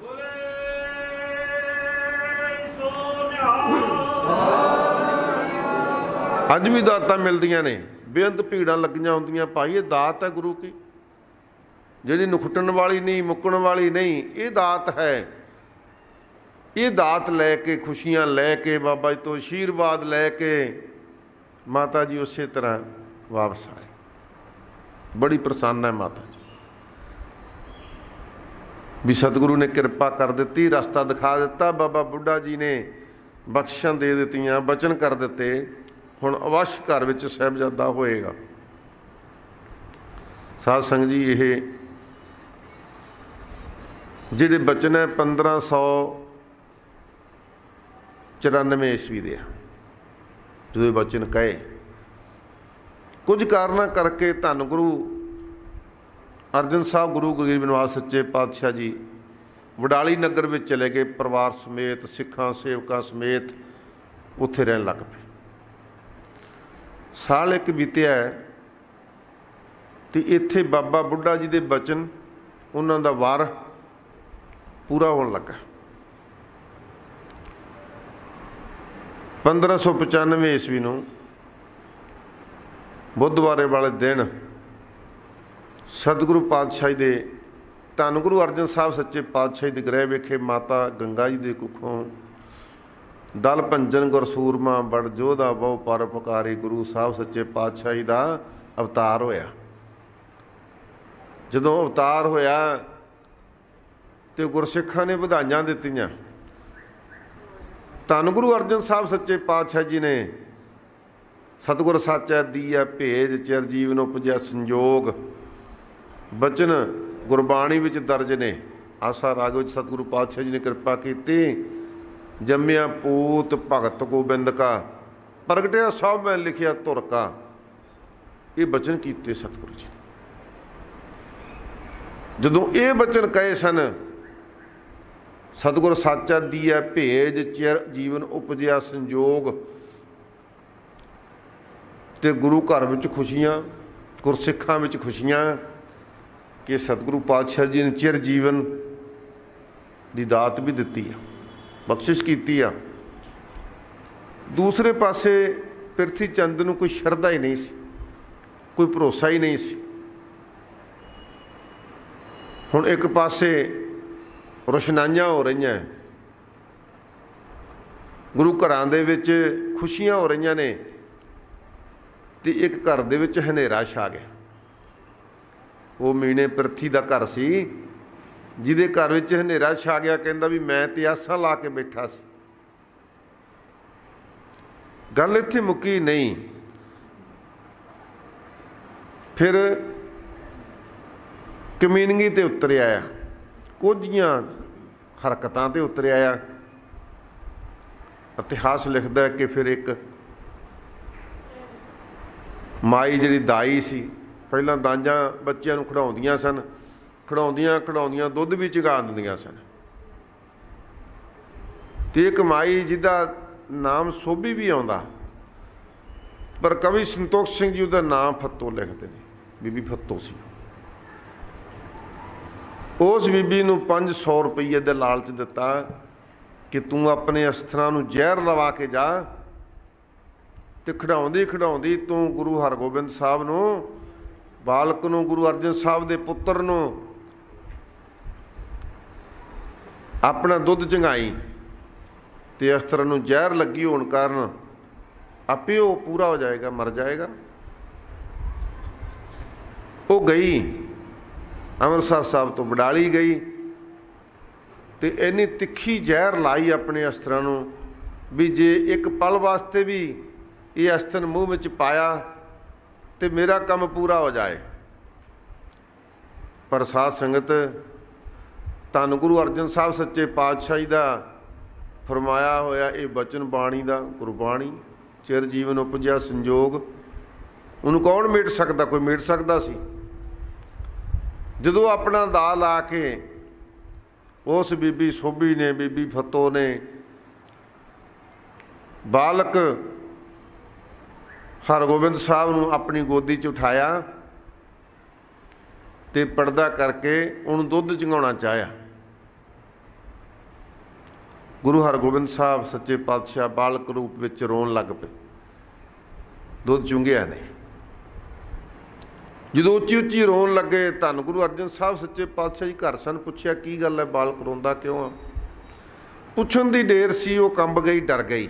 ਅੱਜ ਵੀ ਦਾਤਾਂ ਮਿਲਦੀਆਂ ਨੇ, ਬੇਅੰਤ ਭੀੜਾਂ ਲੱਗੀਆਂ ਹੁੰਦੀਆਂ। ਭਾਈ ਇਹ ਦਾਤ ਹੈ ਗੁਰੂ ਕੀ, ਜਿਹੜੀ ਨਖੁੱਟਣ ਵਾਲੀ ਨਹੀਂ, ਮੁੱਕਣ ਵਾਲੀ ਨਹੀਂ, ਇਹ ਦਾਤ ਹੈ। ਇਹ ਦਾਤ ਲੈ ਕੇ, ਖੁਸ਼ੀਆਂ ਲੈ ਕੇ, ਬਾਬਾ ਜੀ ਤੋਂ ਆਸ਼ੀਰਵਾਦ ਲੈ ਕੇ ਮਾਤਾ ਜੀ ਉਸੇ ਤਰ੍ਹਾਂ ਵਾਪਸ ਆਏ। ਬੜੀ ਪ੍ਰਸੰਨ ਹੈ ਮਾਤਾ ਜੀ ਵੀ ਸਤਿਗੁਰੂ ਨੇ ਕਿਰਪਾ ਕਰ ਦਿੱਤੀ, ਰਸਤਾ ਦਿਖਾ ਦਿੱਤਾ। ਬਾਬਾ ਬੁੱਢਾ ਜੀ ਨੇ ਬਖਸ਼ਾਂ ਦੇ ਦਿੱਤੀਆਂ, ਬਚਨ ਕਰ ਦਿੱਤੇ, ਹੁਣ ਅਵਸ਼ ਘਰ ਵਿੱਚ ਸਾਹਿਬਜ਼ਾਦਾ ਹੋਏਗਾ। ਸਾਧ ਸੰਗਤ ਜੀ, ਇਹ ਜਿਹੜੇ ਬਚਨ ਹੈ ਪੰਦਰਾਂ ਸੌ ਚੁਰਾਨਵੇਂ ਈਸਵੀ ਦੇ ਆ, ਜਦੋਂ ਬਚਨ ਕਹੇ। ਕੁਝ ਕਾਰਨਾਂ ਕਰਕੇ ਧੰਨ ਗੁਰੂ ਅਰਜਨ ਸਾਹਿਬ ਗੁਰੂ ਗਰੀਬ ਨਿਵਾਸ ਸੱਚੇ ਪਾਤਸ਼ਾਹ ਜੀ ਵਡਾਲੀ ਨਗਰ ਵਿੱਚ ਚਲੇ ਗਏ, ਪਰਿਵਾਰ ਸਮੇਤ, ਸਿੱਖਾਂ ਸੇਵਕਾਂ ਸਮੇਤ ਉੱਥੇ ਰਹਿਣ ਲੱਗ ਪਏ। ਸਾਲ ਇੱਕ ਬੀਤਿਆ ਤੇ ਇੱਥੇ ਬਾਬਾ ਬੁੱਢਾ ਜੀ ਦੇ ਬਚਨ, ਉਹਨਾਂ ਦਾ ਵਾਰ ਪੂਰਾ ਹੋਣ ਲੱਗਾ। ਪੰਦਰਾਂ ਸੌ ਪਚਾਨਵੇਂ ਈਸਵੀ ਨੂੰ ਬੁੱਧਵਾਰੇ ਵਾਲੇ ਦਿਨ ਸਤਿਗੁਰੂ ਪਾਤਸ਼ਾਹ ਦੇ ਧੰਨ ਗੁਰੂ ਅਰਜਨ ਸਾਹਿਬ ਸੱਚੇ ਪਾਤਸ਼ਾਹ ਦੇ ਗ੍ਰਹਿ ਵਿਖੇ ਮਾਤਾ ਗੰਗਾ ਜੀ ਦੇ ਕੁੱਖੋਂ ਦਲ ਭੰਜਨ ਗੁਰਸੂਰਮਾ ਬੜ ਜੋਧਾ ਬਹੁ ਪਰਉਪਕਾਰੀ ਗੁਰੂ ਸਾਹਿਬ ਸੱਚੇ ਪਾਤਸ਼ਾਹ ਦਾ ਅਵਤਾਰ ਹੋਇਆ। ਜਦੋਂ ਅਵਤਾਰ ਹੋਇਆ ਤੇ ਗੁਰਸਿੱਖਾਂ ਨੇ ਵਧਾਈਆਂ ਦਿੱਤੀਆਂ। ਧੰਨ ਗੁਰੂ ਅਰਜਨ ਸਾਹਿਬ ਸੱਚੇ ਪਾਤਸ਼ਾਹ ਜੀ ਨੇ ਸਤਿਗੁਰ ਸਾਚਾ ਦੀਆ ਭੇਜ ਚਿਰ ਜੀਵਨ ਉਪਜਿਆ ਸੰਜੋਗ ਬਚਨ ਗੁਰਬਾਣੀ ਵਿੱਚ ਦਰਜ ਨੇ। ਆਸਾ ਰਾਗ ਵਿੱਚ ਸਤਿਗੁਰੂ ਪਾਤਸ਼ਾਹ ਜੀ ਨੇ ਕਿਰਪਾ ਕੀਤੀ। ਜੰਮਿਆ ਪੂਤ ਭਗਤ ਗੋਬਿੰਦ ਕਾ, ਪ੍ਰਗਟਿਆ ਸਭ ਮੈਂ ਲਿਖਿਆ ਧੁਰ ਕਾ। ਇਹ ਬਚਨ ਕੀਤੇ ਸਤਿਗੁਰੂ ਜੀ। ਜਦੋਂ ਇਹ ਬਚਨ ਕਹੇ ਸਨ, ਸਤਿਗੁਰ ਸਾਚਾ ਦੀਆ ਭੇਜ ਚਿਰ ਜੀਵਨ ਉਪਜਿਆ ਸੰਜੋਗ, ਤੇ ਗੁਰੂ ਘਰ ਵਿੱਚ ਖੁਸ਼ੀਆਂ, ਗੁਰਸਿੱਖਾਂ ਵਿੱਚ ਖੁਸ਼ੀਆਂ ਕਿ ਸਤਿਗੁਰੂ ਪਾਤਸ਼ਾਹ ਜੀ ਨੇ ਚਿਰ ਜੀਵਨ ਦੀ ਦਾਤ ਵੀ ਦਿੱਤੀ ਆ, ਬਖਸ਼ਿਸ਼ ਕੀਤੀ ਆ। ਦੂਸਰੇ ਪਾਸੇ ਪ੍ਰਿਥੀ ਚੰਦ ਨੂੰ ਕੋਈ ਸ਼ਰਧਾ ਹੀ ਨਹੀਂ ਸੀ, ਕੋਈ ਭਰੋਸਾ ਹੀ ਨਹੀਂ ਸੀ। ਹੁਣ ਇੱਕ ਪਾਸੇ ਰੋਸ਼ਨਾਈਆਂ ਹੋ ਰਹੀਆਂ, ਗੁਰੂ ਘਰਾਂ ਦੇ ਵਿੱਚ ਖੁਸ਼ੀਆਂ ਹੋ ਰਹੀਆਂ ਨੇ, ਤੇ ਇੱਕ ਘਰ ਦੇ ਵਿੱਚ ਹਨੇਰਾ ਛਾ ਗਿਆ। ਉਹ ਮੀਣੇ ਪ੍ਰਿਥੀ ਦਾ ਘਰ ਸੀ, ਜਿਹਦੇ ਘਰ ਵਿੱਚ ਹਨੇਰਾ ਛਾ ਗਿਆ। ਕਹਿੰਦਾ ਵੀ ਮੈਂ ਤੇ ਆਸਾਂ ਲਾ ਕੇ ਬੈਠਾ ਸੀ। ਗੱਲ ਇੱਥੇ ਮੁੱਕੀ ਨਹੀਂ। ਫਿਰ ਕਮੀਨਗੀ ਤੇ ਉਤਰ ਆਇਆ, ਕੁਝੀਆਂ ਹਰਕਤਾਂ ਤੇ ਉਤਰ ਆਇਆ। ਇਤਿਹਾਸ ਲਿਖਦਾ ਕਿ ਫਿਰ ਇੱਕ ਮਾਈ ਜਿਹੜੀ ਦਾਈ ਸੀ, ਪਹਿਲਾਂ ਦਾਂਜਾਂ ਬੱਚਿਆਂ ਨੂੰ ਖਿਡਾਉਂਦੀਆਂ ਸਨ, ਖਿਡਾਉਂਦੀਆਂ ਖਿਡਾਉਂਦੀਆਂ ਦੁੱਧ ਵੀ ਚੁਗਾ ਦਿੰਦੀਆਂ ਸਨ। ਤੇ ਇੱਕ ਮਾਈ ਜਿਹਦਾ ਨਾਮ ਸੋਭੀ ਵੀ ਆਉਂਦਾ, ਪਰ ਕਵੀ ਸੰਤੋਖ ਸਿੰਘ ਜੀ ਉਹਦਾ ਨਾਮ ਫੱਤੋ ਲਿਖਦੇ ਨੇ, ਬੀਬੀ ਫੱਤੋ ਸੀ। ਉਸ ਬੀਬੀ ਨੂੰ ਪੰਜ ਸੌ ਰੁਪਈਏ ਦੇ ਲਾਲਚ ਦਿੱਤਾ ਕਿ ਤੂੰ ਆਪਣੇ ਅਸਥਰਾਂ ਨੂੰ ਜ਼ਹਿਰ ਲਵਾ ਕੇ ਜਾ, ਤੇ ਖਿਡਾਉਂਦੀ ਖਿਡਾਉਂਦੀ ਤੂੰ ਗੁਰੂ ਹਰਗੋਬਿੰਦ ਸਾਹਿਬ ਨੂੰ, ਬਾਲਕ ਨੂੰ, ਗੁਰੂ ਅਰਜਨ ਸਾਹਿਬ ਦੇ ਪੁੱਤਰ ਨੂੰ ਆਪਣਾ ਦੁੱਧ ਚੰਗਾਈ, ਤੇ ਅਸਥਰ ਨੂੰ ਜ਼ਹਿਰ ਲੱਗੀ ਹੋਣ ਕਾਰਨ ਆਪੇ ਉਹ ਪੂਰਾ ਹੋ ਜਾਏਗਾ, ਮਰ ਜਾਏਗਾ। ਉਹ ਗਈ ਅੰਮ੍ਰਿਤਸਰ ਸਾਹਿਬ ਤੋਂ ਵਡਾਲੀ ਗਈ, ਤੇ ਇੰਨੀ ਤਿੱਖੀ ਜ਼ਹਿਰ ਲਾਈ ਆਪਣੇ ਅਸਥਰਾਂ ਨੂੰ ਵੀ ਜੇ ਇੱਕ ਪਲ ਵਾਸਤੇ ਵੀ ਇਹ ਅਸਥਨ ਮੂੰਹ ਵਿੱਚ ਪਾਇਆ ਤੇ ਮੇਰਾ ਕੰਮ ਪੂਰਾ ਹੋ ਜਾਏ। ਪਰ ਸਾਧ ਸੰਗਤ ਧੰਨ ਗੁਰੂ ਅਰਜਨ ਸਾਹਿਬ ਸੱਚੇ ਪਾਤਸ਼ਾਹ ਜੀ ਦਾ ਫਰਮਾਇਆ ਹੋਇਆ ਇਹ ਬਚਨ ਬਾਣੀ ਦਾ, ਗੁਰਬਾਣੀ ਚਿਰ ਜੀਵਨ ਉਪਜਿਆ ਸੰਜੋਗ, ਉਹਨੂੰ ਕੌਣ ਮੇਟ ਸਕਦਾ? ਕੋਈ ਮੇਟ ਸਕਦਾ ਸੀ? ਜਦੋਂ ਆਪਣਾ ਦਾ ਲਾ ਕੇ ਉਸ ਬੀਬੀ ਸੋਭੀ ਨੇ, ਬੀਬੀ ਫਤੋ ਨੇ ਬਾਲਕ ਹਰਗੋਬਿੰਦ ਸਾਹਿਬ ਨੂੰ ਆਪਣੀ ਗੋਦੀ 'ਚ ਉਠਾਇਆ ਤੇ ਪਰਦਾ ਕਰਕੇ ਉਹਨੂੰ ਦੁੱਧ ਚੁੰਘਾਉਣਾ ਚਾਹਿਆ। ਗੁਰੂ ਹਰਗੋਬਿੰਦ ਸਾਹਿਬ ਸੱਚੇ ਪਾਤਸ਼ਾਹ ਬਾਲਕ ਰੂਪ ਵਿੱਚ ਰੋਣ ਲੱਗ ਪਏ, ਦੁੱਧ ਚੁੰਘਿਆ ਨੇ। ਜਦੋਂ ਉੱਚੀ ਉੱਚੀ ਰੋਣ ਲੱਗੇ, ਧੰਨ ਗੁਰੂ ਅਰਜਨ ਸਾਹਿਬ ਸੱਚੇ ਪਾਤਸ਼ਾਹ ਜੀ ਘਰ ਸਨ। ਪੁੱਛਿਆ ਕੀ ਗੱਲ ਹੈ, ਬਾਲਕ ਰੋਂਦਾ ਕਿਉਂ ਆ? ਪੁੱਛਣ ਦੀ ਢੇਰ ਸੀ, ਉਹ ਕੰਬ ਗਈ, ਡਰ ਗਈ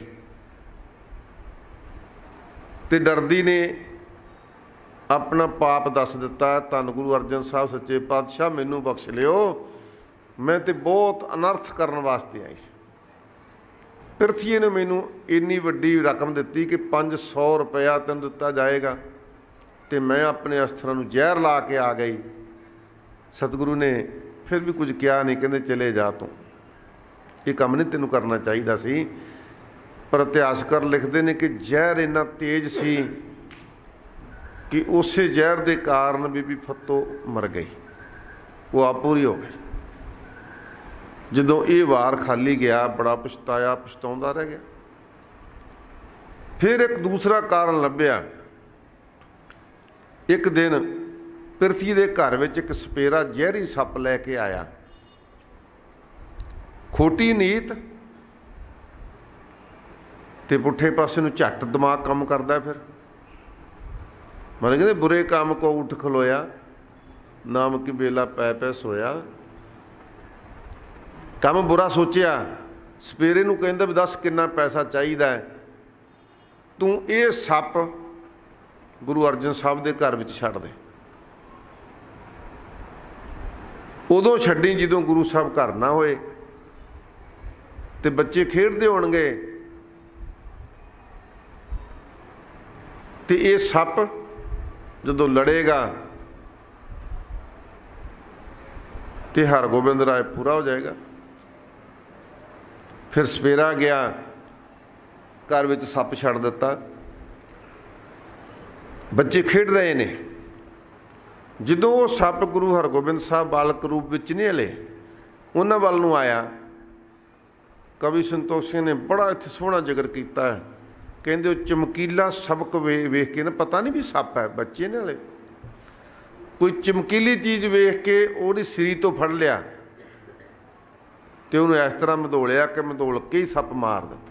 ਤੇ ਡਰਦੀ ਨੇ ਆਪਣਾ ਪਾਪ ਦੱਸ ਦਿੱਤਾ। ਧੰਨ ਗੁਰੂ ਅਰਜਨ ਸਾਹਿਬ ਸੱਚੇ ਪਾਤਸ਼ਾਹ ਮੈਨੂੰ ਬਖਸ਼ ਲਿਓ, ਮੈਂ ਤੇ ਬਹੁਤ ਅਨਰਥ ਕਰਨ ਵਾਸਤੇ ਆਈ ਸੀ। ਪਿਰਥੀਏ ਨੇ ਮੈਨੂੰ ਇੰਨੀ ਵੱਡੀ ਰਕਮ ਦਿੱਤੀ ਕਿ ਪੰਜ ਸੌ ਰੁਪਇਆ ਤੈਨੂੰ ਦਿੱਤਾ ਜਾਏਗਾ ਤੇ ਮੈਂ ਆਪਣੇ ਅਸਥਰਾਂ ਨੂੰ ਜ਼ਹਿਰ ਲਾ ਕੇ ਆ ਗਈ। ਸਤਿਗੁਰੂ ਨੇ ਫਿਰ ਵੀ ਕੁਝ ਕਿਹਾ ਨਹੀਂ, ਕਹਿੰਦੇ ਚਲੇ ਜਾ ਤੂੰ, ਇਹ ਕੰਮ ਨਹੀਂ ਤੈਨੂੰ ਕਰਨਾ ਚਾਹੀਦਾ ਸੀ। ਪਰ ਇਤਿਹਾਸਕਾਰ ਲਿਖਦੇ ਨੇ ਕਿ ਜ਼ਹਿਰ ਇੰਨਾ ਤੇਜ਼ ਸੀ ਕਿ ਉਸੇ ਜ਼ਹਿਰ ਦੇ ਕਾਰਨ ਬੀਬੀ ਫਤੋ ਮਰ ਗਈ, ਉਹ ਆਪ ਪੂਰੀ ਹੋ ਗਈ। ਜਦੋਂ ਇਹ ਵਾਰ ਖਾਲੀ ਗਿਆ ਬੜਾ ਪਛਤਾਇਆ, ਪਛਤਾਉਂਦਾ ਰਹਿ ਗਿਆ। ਫਿਰ ਇੱਕ ਦੂਸਰਾ ਕਾਰਨ ਲੱਭਿਆ। ਇੱਕ ਦਿਨ ਪਿਰਥੀ ਦੇ ਘਰ ਵਿੱਚ ਇੱਕ ਸਪੇਰਾ ਜ਼ਹਿਰੀ ਸੱਪ ਲੈ ਕੇ ਆਇਆ। ਖੋਟੀ ਨੀਤ ਤੇ ਪੁੱਠੇ ਪਾਸੇ ਨੂੰ ਝੱਟ ਦਿਮਾਗ ਕੰਮ ਕਰਦਾ। ਫਿਰ ਮਨ ਕਹਿੰਦੇ ਬੁਰੇ ਕੰਮ ਕੋ ਉੱਠ ਖਲੋਇਆ, ਨਾਮ ਕੀ ਬੇਲਾ ਪੈ ਪੈ ਸੋਇਆ। ਕੰਮ ਬੁਰਾ ਸੋਚਿਆ, ਸਪੇਰੇ ਨੂੰ ਕਹਿੰਦਾ ਵੀ ਦੱਸ ਕਿੰਨਾ ਪੈਸਾ ਚਾਹੀਦਾ ਹੈ, ਤੂੰ ਇਹ ਸੱਪ ਗੁਰੂ ਅਰਜਨ ਸਾਹਿਬ ਦੇ ਘਰ ਵਿੱਚ ਛੱਡ ਦੇ। ਉਦੋਂ ਛੱਡੀ ਜਦੋਂ ਗੁਰੂ ਸਾਹਿਬ ਘਰ ਨਾ ਹੋਏ ਤੇ ਬੱਚੇ ਖੇਡਦੇ ਹੋਣਗੇ ਤੇ ਇਹ ਸੱਪ ਜਦੋਂ ਲੜੇਗਾ ਤੇ ਹਰਗੋਬਿੰਦ ਰਾਏ ਪੂਰਾ ਹੋ ਜਾਏਗਾ। ਫਿਰ ਸਵੇਰਾ ਗਿਆ, ਘਰ ਵਿੱਚ ਸੱਪ ਛੱਡ ਦਿੱਤਾ, ਬੱਚੇ ਖੇਡ ਰਹੇ ਨੇ। ਜਦੋਂ ਉਹ ਸੱਪ ਗੁਰੂ ਹਰਗੋਬਿੰਦ ਸਾਹਿਬ ਬਾਲਕ ਰੂਪ ਵਿੱਚ ਨਹੀਂ ਹਲੇ, ਉਹਨਾਂ ਵੱਲ ਨੂੰ ਆਇਆ। ਕਵੀ ਸੰਤੋਖ ਸਿੰਘ ਨੇ ਬੜਾ ਇੱਥੇ ਸੋਹਣਾ ਜ਼ਿਕਰ ਕੀਤਾ ਹੈ। ਕਹਿੰਦੇ ਉਹ ਚਮਕੀਲਾ ਸਬਕ ਵੇ ਵੇਖ ਕੇ ਨਾ, ਪਤਾ ਨਹੀਂ ਵੀ ਸੱਪ ਹੈ, ਬੱਚੇ ਨੇ ਹਲੇ, ਕੋਈ ਚਮਕੀਲੀ ਚੀਜ਼ ਵੇਖ ਕੇ ਉਹਦੀ ਸਰੀ ਤੋਂ ਫੜ ਲਿਆ ਤੇ ਉਹਨੂੰ ਇਸ ਤਰ੍ਹਾਂ ਮਧੋਲਿਆ ਕਿ ਮਧੋਲ ਕੇ ਹੀ ਸੱਪ ਮਾਰ ਦਿੱਤਾ।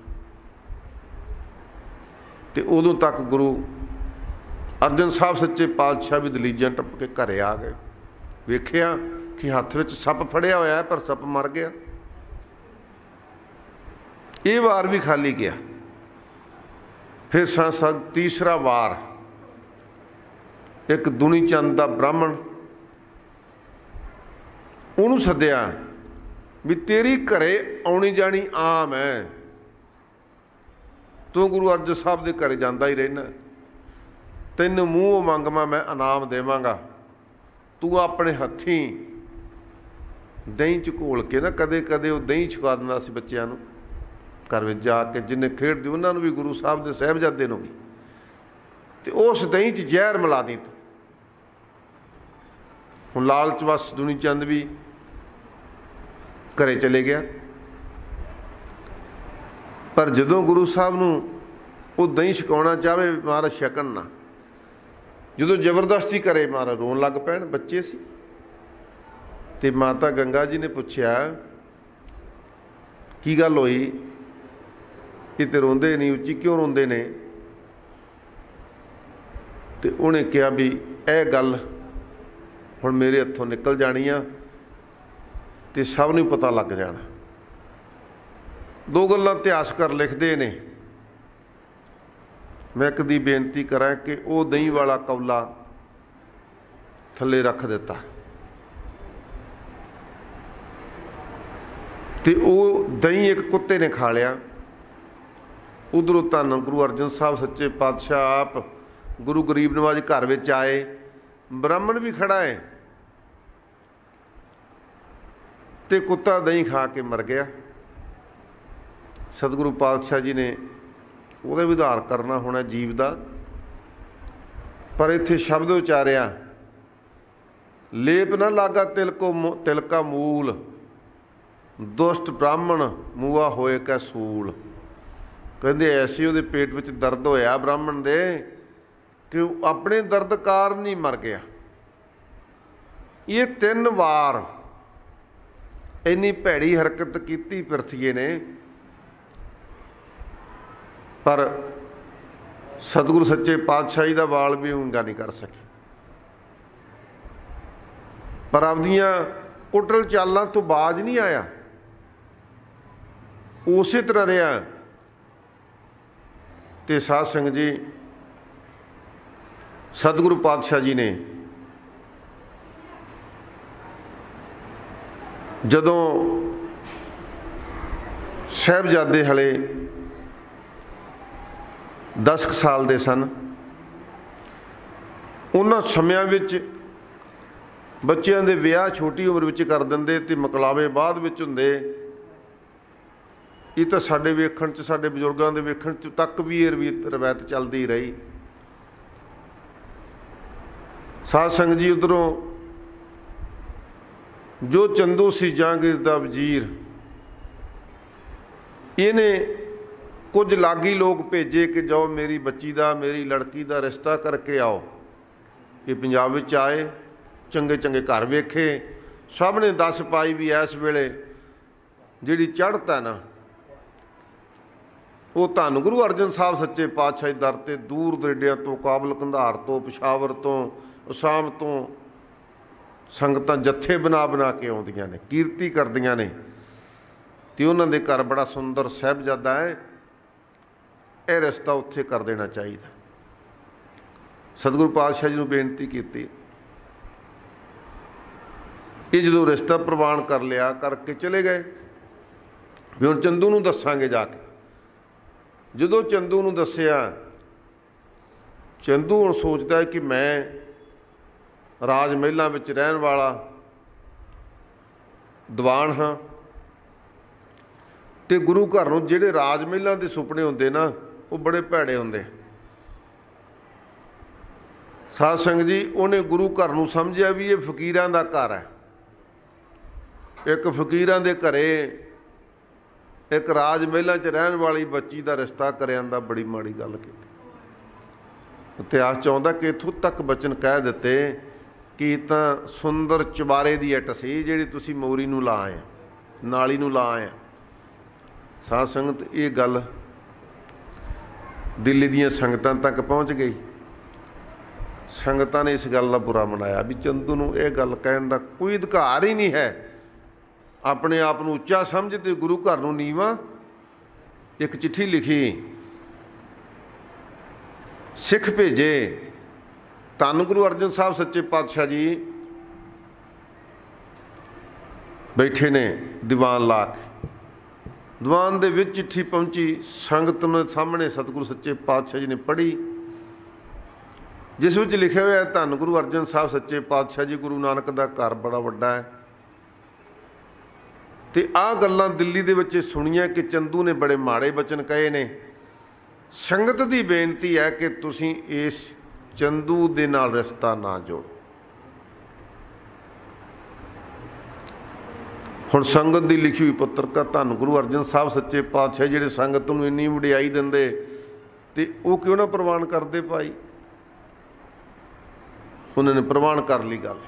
ਤੇ ਉਦੋਂ ਤੱਕ ਗੁਰੂ ਅਰਜਨ ਸਾਹਿਬ ਸੱਚੇ ਪਾਤਸ਼ਾਹ ਵੀ ਦਲੀਜਾਂ ਟੱਪ ਕੇ ਘਰੇ ਆ ਗਏ। ਵੇਖਿਆ ਕਿ ਹੱਥ ਵਿੱਚ ਸੱਪ ਫੜਿਆ ਹੋਇਆ ਪਰ ਸੱਪ ਮਰ ਗਿਆ। ਇਹ ਵਾਰ ਵੀ ਖਾਲੀ ਗਿਆ। ਫਿਰ ਸਾ ਤੀਸਰਾ ਵਾਰ ਇੱਕ ਦੁਨੀ ਚੰਦ ਦਾ ਬ੍ਰਾਹਮਣ, ਉਹਨੂੰ ਸੱਦਿਆ ਵੀ ਤੇਰੀ ਘਰੇ ਆਉਣੀ ਜਾਣੀ ਆਮ ਹੈ, ਤੂੰ ਗੁਰੂ ਅਰਜਨ ਸਾਹਿਬ ਦੇ ਘਰੇ ਜਾਂਦਾ ਹੀ ਰਹਿਣਾ, ਤੈਨੂੰ ਮੂੰਹੋਂ ਮੰਗਵਾ ਮੈਂ ਇਨਾਮ ਦੇਵਾਂਗਾ। ਤੂੰ ਆਪਣੇ ਹੱਥੀਂ ਦਹੀਂ ਚ ਘੋਲ ਕੇ ਨਾ, ਕਦੇ ਕਦੇ ਉਹ ਦਹੀਂ ਛਕਾ ਦਿੰਦਾ ਸੀ ਬੱਚਿਆਂ ਨੂੰ ਘਰ ਵਿੱਚ ਜਾ ਕੇ, ਜਿੰਨੇ ਖੇਡਦੇ ਉਹਨਾਂ ਨੂੰ ਵੀ, ਗੁਰੂ ਸਾਹਿਬ ਦੇ ਸਾਹਿਬਜ਼ਾਦੇ ਨੂੰ ਵੀ, ਤੇ ਉਸ ਦਹੀਂ ਚ ਜ਼ਹਿਰ ਮਿਲਾ ਦੀ ਤੂੰ। ਹੁਣ ਲਾਲਚ ਵਸ ਦੁਨੀ ਚੰਦ ਵੀ ਘਰੇ ਚਲੇ ਗਿਆ। ਪਰ ਜਦੋਂ ਗੁਰੂ ਸਾਹਿਬ ਨੂੰ ਉਹ ਦਹੀਂ ਛਕਾਉਣਾ ਚਾਹਵੇ, ਮਹਾਰਾਜ ਛਕਣ ਨਾ, ਜਦੋਂ ਜ਼ਬਰਦਸਤੀ ਕਰੇ ਮਹਾਰਾਜ ਰੋਣ ਲੱਗ ਪੈਣ। ਬੱਚੇ ਸੀ। ਤੇ ਮਾਤਾ ਗੰਗਾ ਜੀ ਨੇ ਪੁੱਛਿਆ ਕੀ ਗੱਲ ਹੋਈ, ਇਹ ਤੇ ਰੋਂਦੇ ਨਹੀਂ, ਉੱਚੀ ਕਿਉਂ ਰੋਂਦੇ ਨੇ? ਤੇ ਉਹਨੇ ਕਿਹਾ ਵੀ ਇਹ ਗੱਲ ਹੁਣ ਮੇਰੇ ਹੱਥੋਂ ਨਿਕਲ ਜਾਣੀ ਆ ਤੇ ਸਭ ਨੂੰ ਪਤਾ ਲੱਗ ਜਾਣਾ। ਦੋ ਗੱਲਾਂ ਇਤਿਹਾਸਕਾਰ ਲਿਖਦੇ ਨੇ। ਮੈਂ ਇੱਕ ਦੀ ਬੇਨਤੀ ਕਰਾਂ ਕਿ ਉਹ ਦਹੀਂ ਵਾਲਾ ਕੌਲਾ ਥੱਲੇ ਰੱਖ ਦਿੱਤਾ ਤੇ ਉਹ ਦਹੀਂ ਇੱਕ ਕੁੱਤੇ ਨੇ ਖਾ ਲਿਆ। ਉਧਰੋਂ ਧੰਨ ਗੁਰੂ ਅਰਜਨ ਸਾਹਿਬ ਸੱਚੇ ਪਾਤਸ਼ਾਹ ਆਪ ਗੁਰੂ ਗਰੀਬ ਨਵਾਜ ਘਰ ਵਿੱਚ ਆਏ। ਬ੍ਰਾਹਮਣ ਵੀ ਖੜਾ ਹੈ, ਤੇ ਕੁੱਤਾ ਦਹੀਂ ਖਾ ਕੇ ਮਰ ਗਿਆ। ਸਤਿਗੁਰੂ ਪਾਤਸ਼ਾਹ ਜੀ ਨੇ ਉਹਦਾ ਵੀ ਉਧਾਰ ਕਰਨਾ ਹੋਣਾ ਜੀਵ ਦਾ, ਪਰ ਇੱਥੇ ਸ਼ਬਦ ਉਚਾਰਿਆ, ਲੇਪ ਨਾ ਲਾਗਾ ਤਿਲਕੋ ਤਿਲਕਾ ਮੂਲ, ਦੁਸ਼ਟ ਬ੍ਰਾਹਮਣ ਮੂਆ ਹੋਏ ਕੈ ਸੂਲ। ਕਹਿੰਦੇ ਐਸੀ ਉਹਦੇ ਪੇਟ ਵਿੱਚ ਦਰਦ ਹੋਇਆ ਬ੍ਰਾਹਮਣ ਦੇ ਕਿ ਉਹ ਆਪਣੇ ਦਰਦ ਕਾਰਨ ਹੀ ਮਰ ਗਿਆ। ਇਹ ਤਿੰਨ ਵਾਰ ਇੰਨੀ ਭੈੜੀ ਹਰਕਤ ਕੀਤੀ ਪਿਰਥੀਏ ਨੇ, ਪਰ ਸਤਿਗੁਰੂ ਸੱਚੇ ਪਾਤਸ਼ਾਹੀ ਦਾ ਵਾਲ ਵੀ ਉਂਗਾ ਨਹੀਂ ਕਰ ਸਕੇ। ਪਰ ਆਪਦੀਆਂ ਕੁਟਲ ਚਾਲਾਂ ਤੋਂ ਬਾਜ ਨਹੀਂ ਆਇਆ, ਉਸੇ ਤਰ੍ਹਾਂ ਰਿਹਾ। ਤੇ ਸਾਧ ਸੰਗਤ ਜੀ, ਸਤਿਗੁਰੂ ਪਾਤਸ਼ਾਹ ਜੀ ਨੇ ਜਦੋਂ ਸਾਹਿਬਜ਼ਾਦੇ ਹਲੇ ਦਸ ਕੁ ਸਾਲ ਦੇ ਸਨ, ਉਹਨਾਂ ਸਮਿਆਂ ਵਿੱਚ ਬੱਚਿਆਂ ਦੇ ਵਿਆਹ ਛੋਟੀ ਉਮਰ ਵਿੱਚ ਕਰ ਦਿੰਦੇ ਤੇ ਮੁਕਲਾਵੇ ਬਾਅਦ ਵਿੱਚ ਹੁੰਦੇ। ਇਹ ਤਾਂ ਸਾਡੇ ਵੇਖਣ 'ਚ, ਸਾਡੇ ਬਜ਼ੁਰਗਾਂ ਦੇ ਵੇਖਣ 'ਚ ਤੱਕ ਵੀ ਇਹ ਰਵਾਇਤ ਚੱਲਦੀ ਰਹੀ। ਸਾਧ ਸੰਗਤ ਜੀ, ਉੱਧਰੋਂ ਜੋ ਚੰਦੂ ਸੀ ਜਹਾਂਗੀਰ ਦਾ ਵਜ਼ੀਰ, ਇਹਨੇ ਕੁਝ ਲਾਗੀ ਲੋਕ ਭੇਜੇ ਕਿ ਜਾਓ ਮੇਰੀ ਬੱਚੀ ਦਾ, ਮੇਰੀ ਲੜਕੀ ਦਾ ਰਿਸ਼ਤਾ ਕਰਕੇ ਆਓ। ਇਹ ਪੰਜਾਬ ਵਿੱਚ ਆਏ, ਚੰਗੇ ਚੰਗੇ ਘਰ ਵੇਖੇ, ਸਭ ਨੇ ਦੱਸ ਪਾਈ ਵੀ ਇਸ ਵੇਲੇ ਜਿਹੜੀ ਚੜ੍ਹਤ ਹੈ ਨਾ, ਉਹ ਧੰਨ ਗੁਰੂ ਅਰਜਨ ਸਾਹਿਬ ਸੱਚੇ ਪਾਤਸ਼ਾਹ ਦੇ ਦਰ 'ਤੇ ਦੂਰ ਦਰੇਡਿਆਂ ਤੋਂ, ਕਾਬਲ ਕੰਧਾਰ ਤੋਂ, ਪਸ਼ਾਵਰ ਤੋਂ, ਅਸਾਮ ਤੋਂ ਸੰਗਤਾਂ ਜੱਥੇ ਬਣਾ ਬਣਾ ਕੇ ਆਉਂਦੀਆਂ ਨੇ, ਕੀਰਤੀ ਕਰਦੀਆਂ ਨੇ। ਤੇ ਉਹਨਾਂ ਦੇ ਘਰ ਬੜਾ ਸੁੰਦਰ ਸਾਹਿਬਜ਼ਾਦਾ ਹੈ, ਇਹ ਰਿਸ਼ਤਾ ਉੱਥੇ ਕਰ ਦੇਣਾ ਚਾਹੀਦਾ। ਸਤਿਗੁਰੂ ਪਾਤਸ਼ਾਹ ਜੀ ਨੂੰ ਬੇਨਤੀ ਕੀਤੀ। ਇਹ ਜਦੋਂ ਰਿਸ਼ਤਾ ਪ੍ਰਵਾਨ ਕਰ ਲਿਆ, ਕਰਕੇ ਚਲੇ ਗਏ ਵੀ ਹੁਣ ਚੰਦੂ ਨੂੰ ਦੱਸਾਂਗੇ ਜਾ ਕੇ। ਜਦੋਂ ਚੰਦੂ ਨੂੰ ਦੱਸਿਆ, ਚੰਦੂ ਹੁਣ ਸੋਚਦਾ ਹੈ ਕਿ ਮੈਂ ਰਾਜ ਮਹਿਲਾਂ ਵਿੱਚ ਰਹਿਣ ਵਾਲਾ ਦੀਵਾਨ ਹਾਂ, ਤੇ ਗੁਰੂ ਘਰ ਨੂੰ ਜਿਹੜੇ ਰਾਜ ਮਹਿਲਾਂ ਦੇ ਸੁਪਨੇ ਹੁੰਦੇ ਨਾ, ਉਹ ਬੜੇ ਭੈੜੇ ਹੁੰਦੇ। ਸਾਧ ਸੰਗਤ ਜੀ, ਉਹਨੇ ਗੁਰੂ ਘਰ ਨੂੰ ਸਮਝਿਆ ਵੀ ਇਹ ਫਕੀਰਾਂ ਦਾ ਘਰ ਹੈ। ਇੱਕ ਫਕੀਰਾਂ ਦੇ ਘਰੇ ਇੱਕ ਰਾਜ ਮਹਿਲਾਂ 'ਚ ਰਹਿਣ ਵਾਲੀ ਬੱਚੀ ਦਾ ਰਿਸ਼ਤਾ ਕਰਿਆਂ ਦਾ ਬੜੀ ਮਾੜੀ ਗੱਲ ਕੀਤੀ। ਇਤਿਹਾਸ 'ਚ ਆਉਂਦਾ ਕਿ ਇੱਥੋਂ ਤੱਕ ਬਚਨ ਕਹਿ ਦਿੱਤੇ ਕਿ ਤਾਂ ਸੁੰਦਰ ਚੁਬਾਰੇ ਦੀ ਇੱਟ ਸੀ ਜਿਹੜੀ ਤੁਸੀਂ ਮੋਰੀ ਨੂੰ ਲਾ ਆਏ, ਨਾਲੀ ਨੂੰ ਲਾ ਆਏ। ਸਾਧ ਸੰਗਤ, ਇਹ ਗੱਲ ਦਿੱਲੀ ਦੀਆਂ ਸੰਗਤਾਂ ਤੱਕ ਪਹੁੰਚ ਗਈ। ਸੰਗਤਾਂ ਨੇ ਇਸ ਗੱਲ ਦਾ ਬੁਰਾ ਮਨਾਇਆ ਵੀ ਚੰਦੂ ਨੂੰ ਇਹ ਗੱਲ ਕਹਿਣ ਦਾ ਕੋਈ ਅਧਿਕਾਰ ਹੀ ਨਹੀਂ ਹੈ। ਆਪਣੇ ਆਪ ਨੂੰ ਉੱਚਾ ਸਮਝ ਤੇ ਗੁਰੂ ਘਰ ਨੂੰ ਨੀਵਾਂ। ਇੱਕ ਚਿੱਠੀ ਲਿਖੀ, ਸਿੱਖ ਭੇਜੇ, ਧੰਨ ਗੁਰੂ ਅਰਜਨ ਸਾਹਿਬ ਸੱਚੇ ਪਾਤਸ਼ਾਹ ਜੀ ਬੈਠੇ ਨੇ ਦੀਵਾਨ ਲਾ ਕੇ। ਦੀਵਾਨ ਦੇ ਵਿੱਚ ਚਿੱਠੀ ਪਹੁੰਚੀ, ਸੰਗਤ ਨੂੰ ਸਾਹਮਣੇ ਸਤਿਗੁਰੂ ਸੱਚੇ ਪਾਤਸ਼ਾਹ ਜੀ ਨੇ ਪੜ੍ਹੀ, ਜਿਸ ਵਿੱਚ ਲਿਖਿਆ ਹੋਇਆ ਧੰਨ ਗੁਰੂ ਅਰਜਨ ਸਾਹਿਬ ਸੱਚੇ ਪਾਤਸ਼ਾਹ ਜੀ, ਗੁਰੂ ਨਾਨਕ ਦਾ ਘਰ ਬੜਾ ਵੱਡਾ ਹੈ। ਤੇ ਆਹ ਗੱਲਾਂ ਦਿੱਲੀ ਦੇ ਵਿੱਚ ਸੁਣੀਆਂ ਕਿ ਚੰਦੂ ਨੇ ਬੜੇ ਮਾੜੇ ਬਚਨ ਕਹੇ ਨੇ। ਸੰਗਤ ਦੀ ਬੇਨਤੀ ਹੈ ਕਿ ਤੁਸੀਂ ਇਸ ਚੰਦੂ ਦੇ ਨਾਲ ਰਿਸ਼ਤਾ ਨਾ ਜੋੜੋ। ਹੁਣ ਸੰਗਤ ਦੀ ਲਿਖੀ ਹੋਈ ਪੁੱਤਰਕਾ ਧੰਨ ਗੁਰੂ ਅਰਜਨ ਸਾਹਿਬ ਸੱਚੇ ਪਾਤਸ਼ਾਹ ਜਿਹੜੇ ਸੰਗਤ ਨੂੰ ਇੰਨੀ ਵਡਿਆਈ ਦਿੰਦੇ, ਤੇ ਉਹ ਕਿਉਂ ਨਾ ਪ੍ਰਵਾਨ ਕਰਦੇ ਭਾਈ? ਉਹਨਾਂ ਨੇ ਪ੍ਰਵਾਨ ਕਰ ਲਈ ਗੱਲ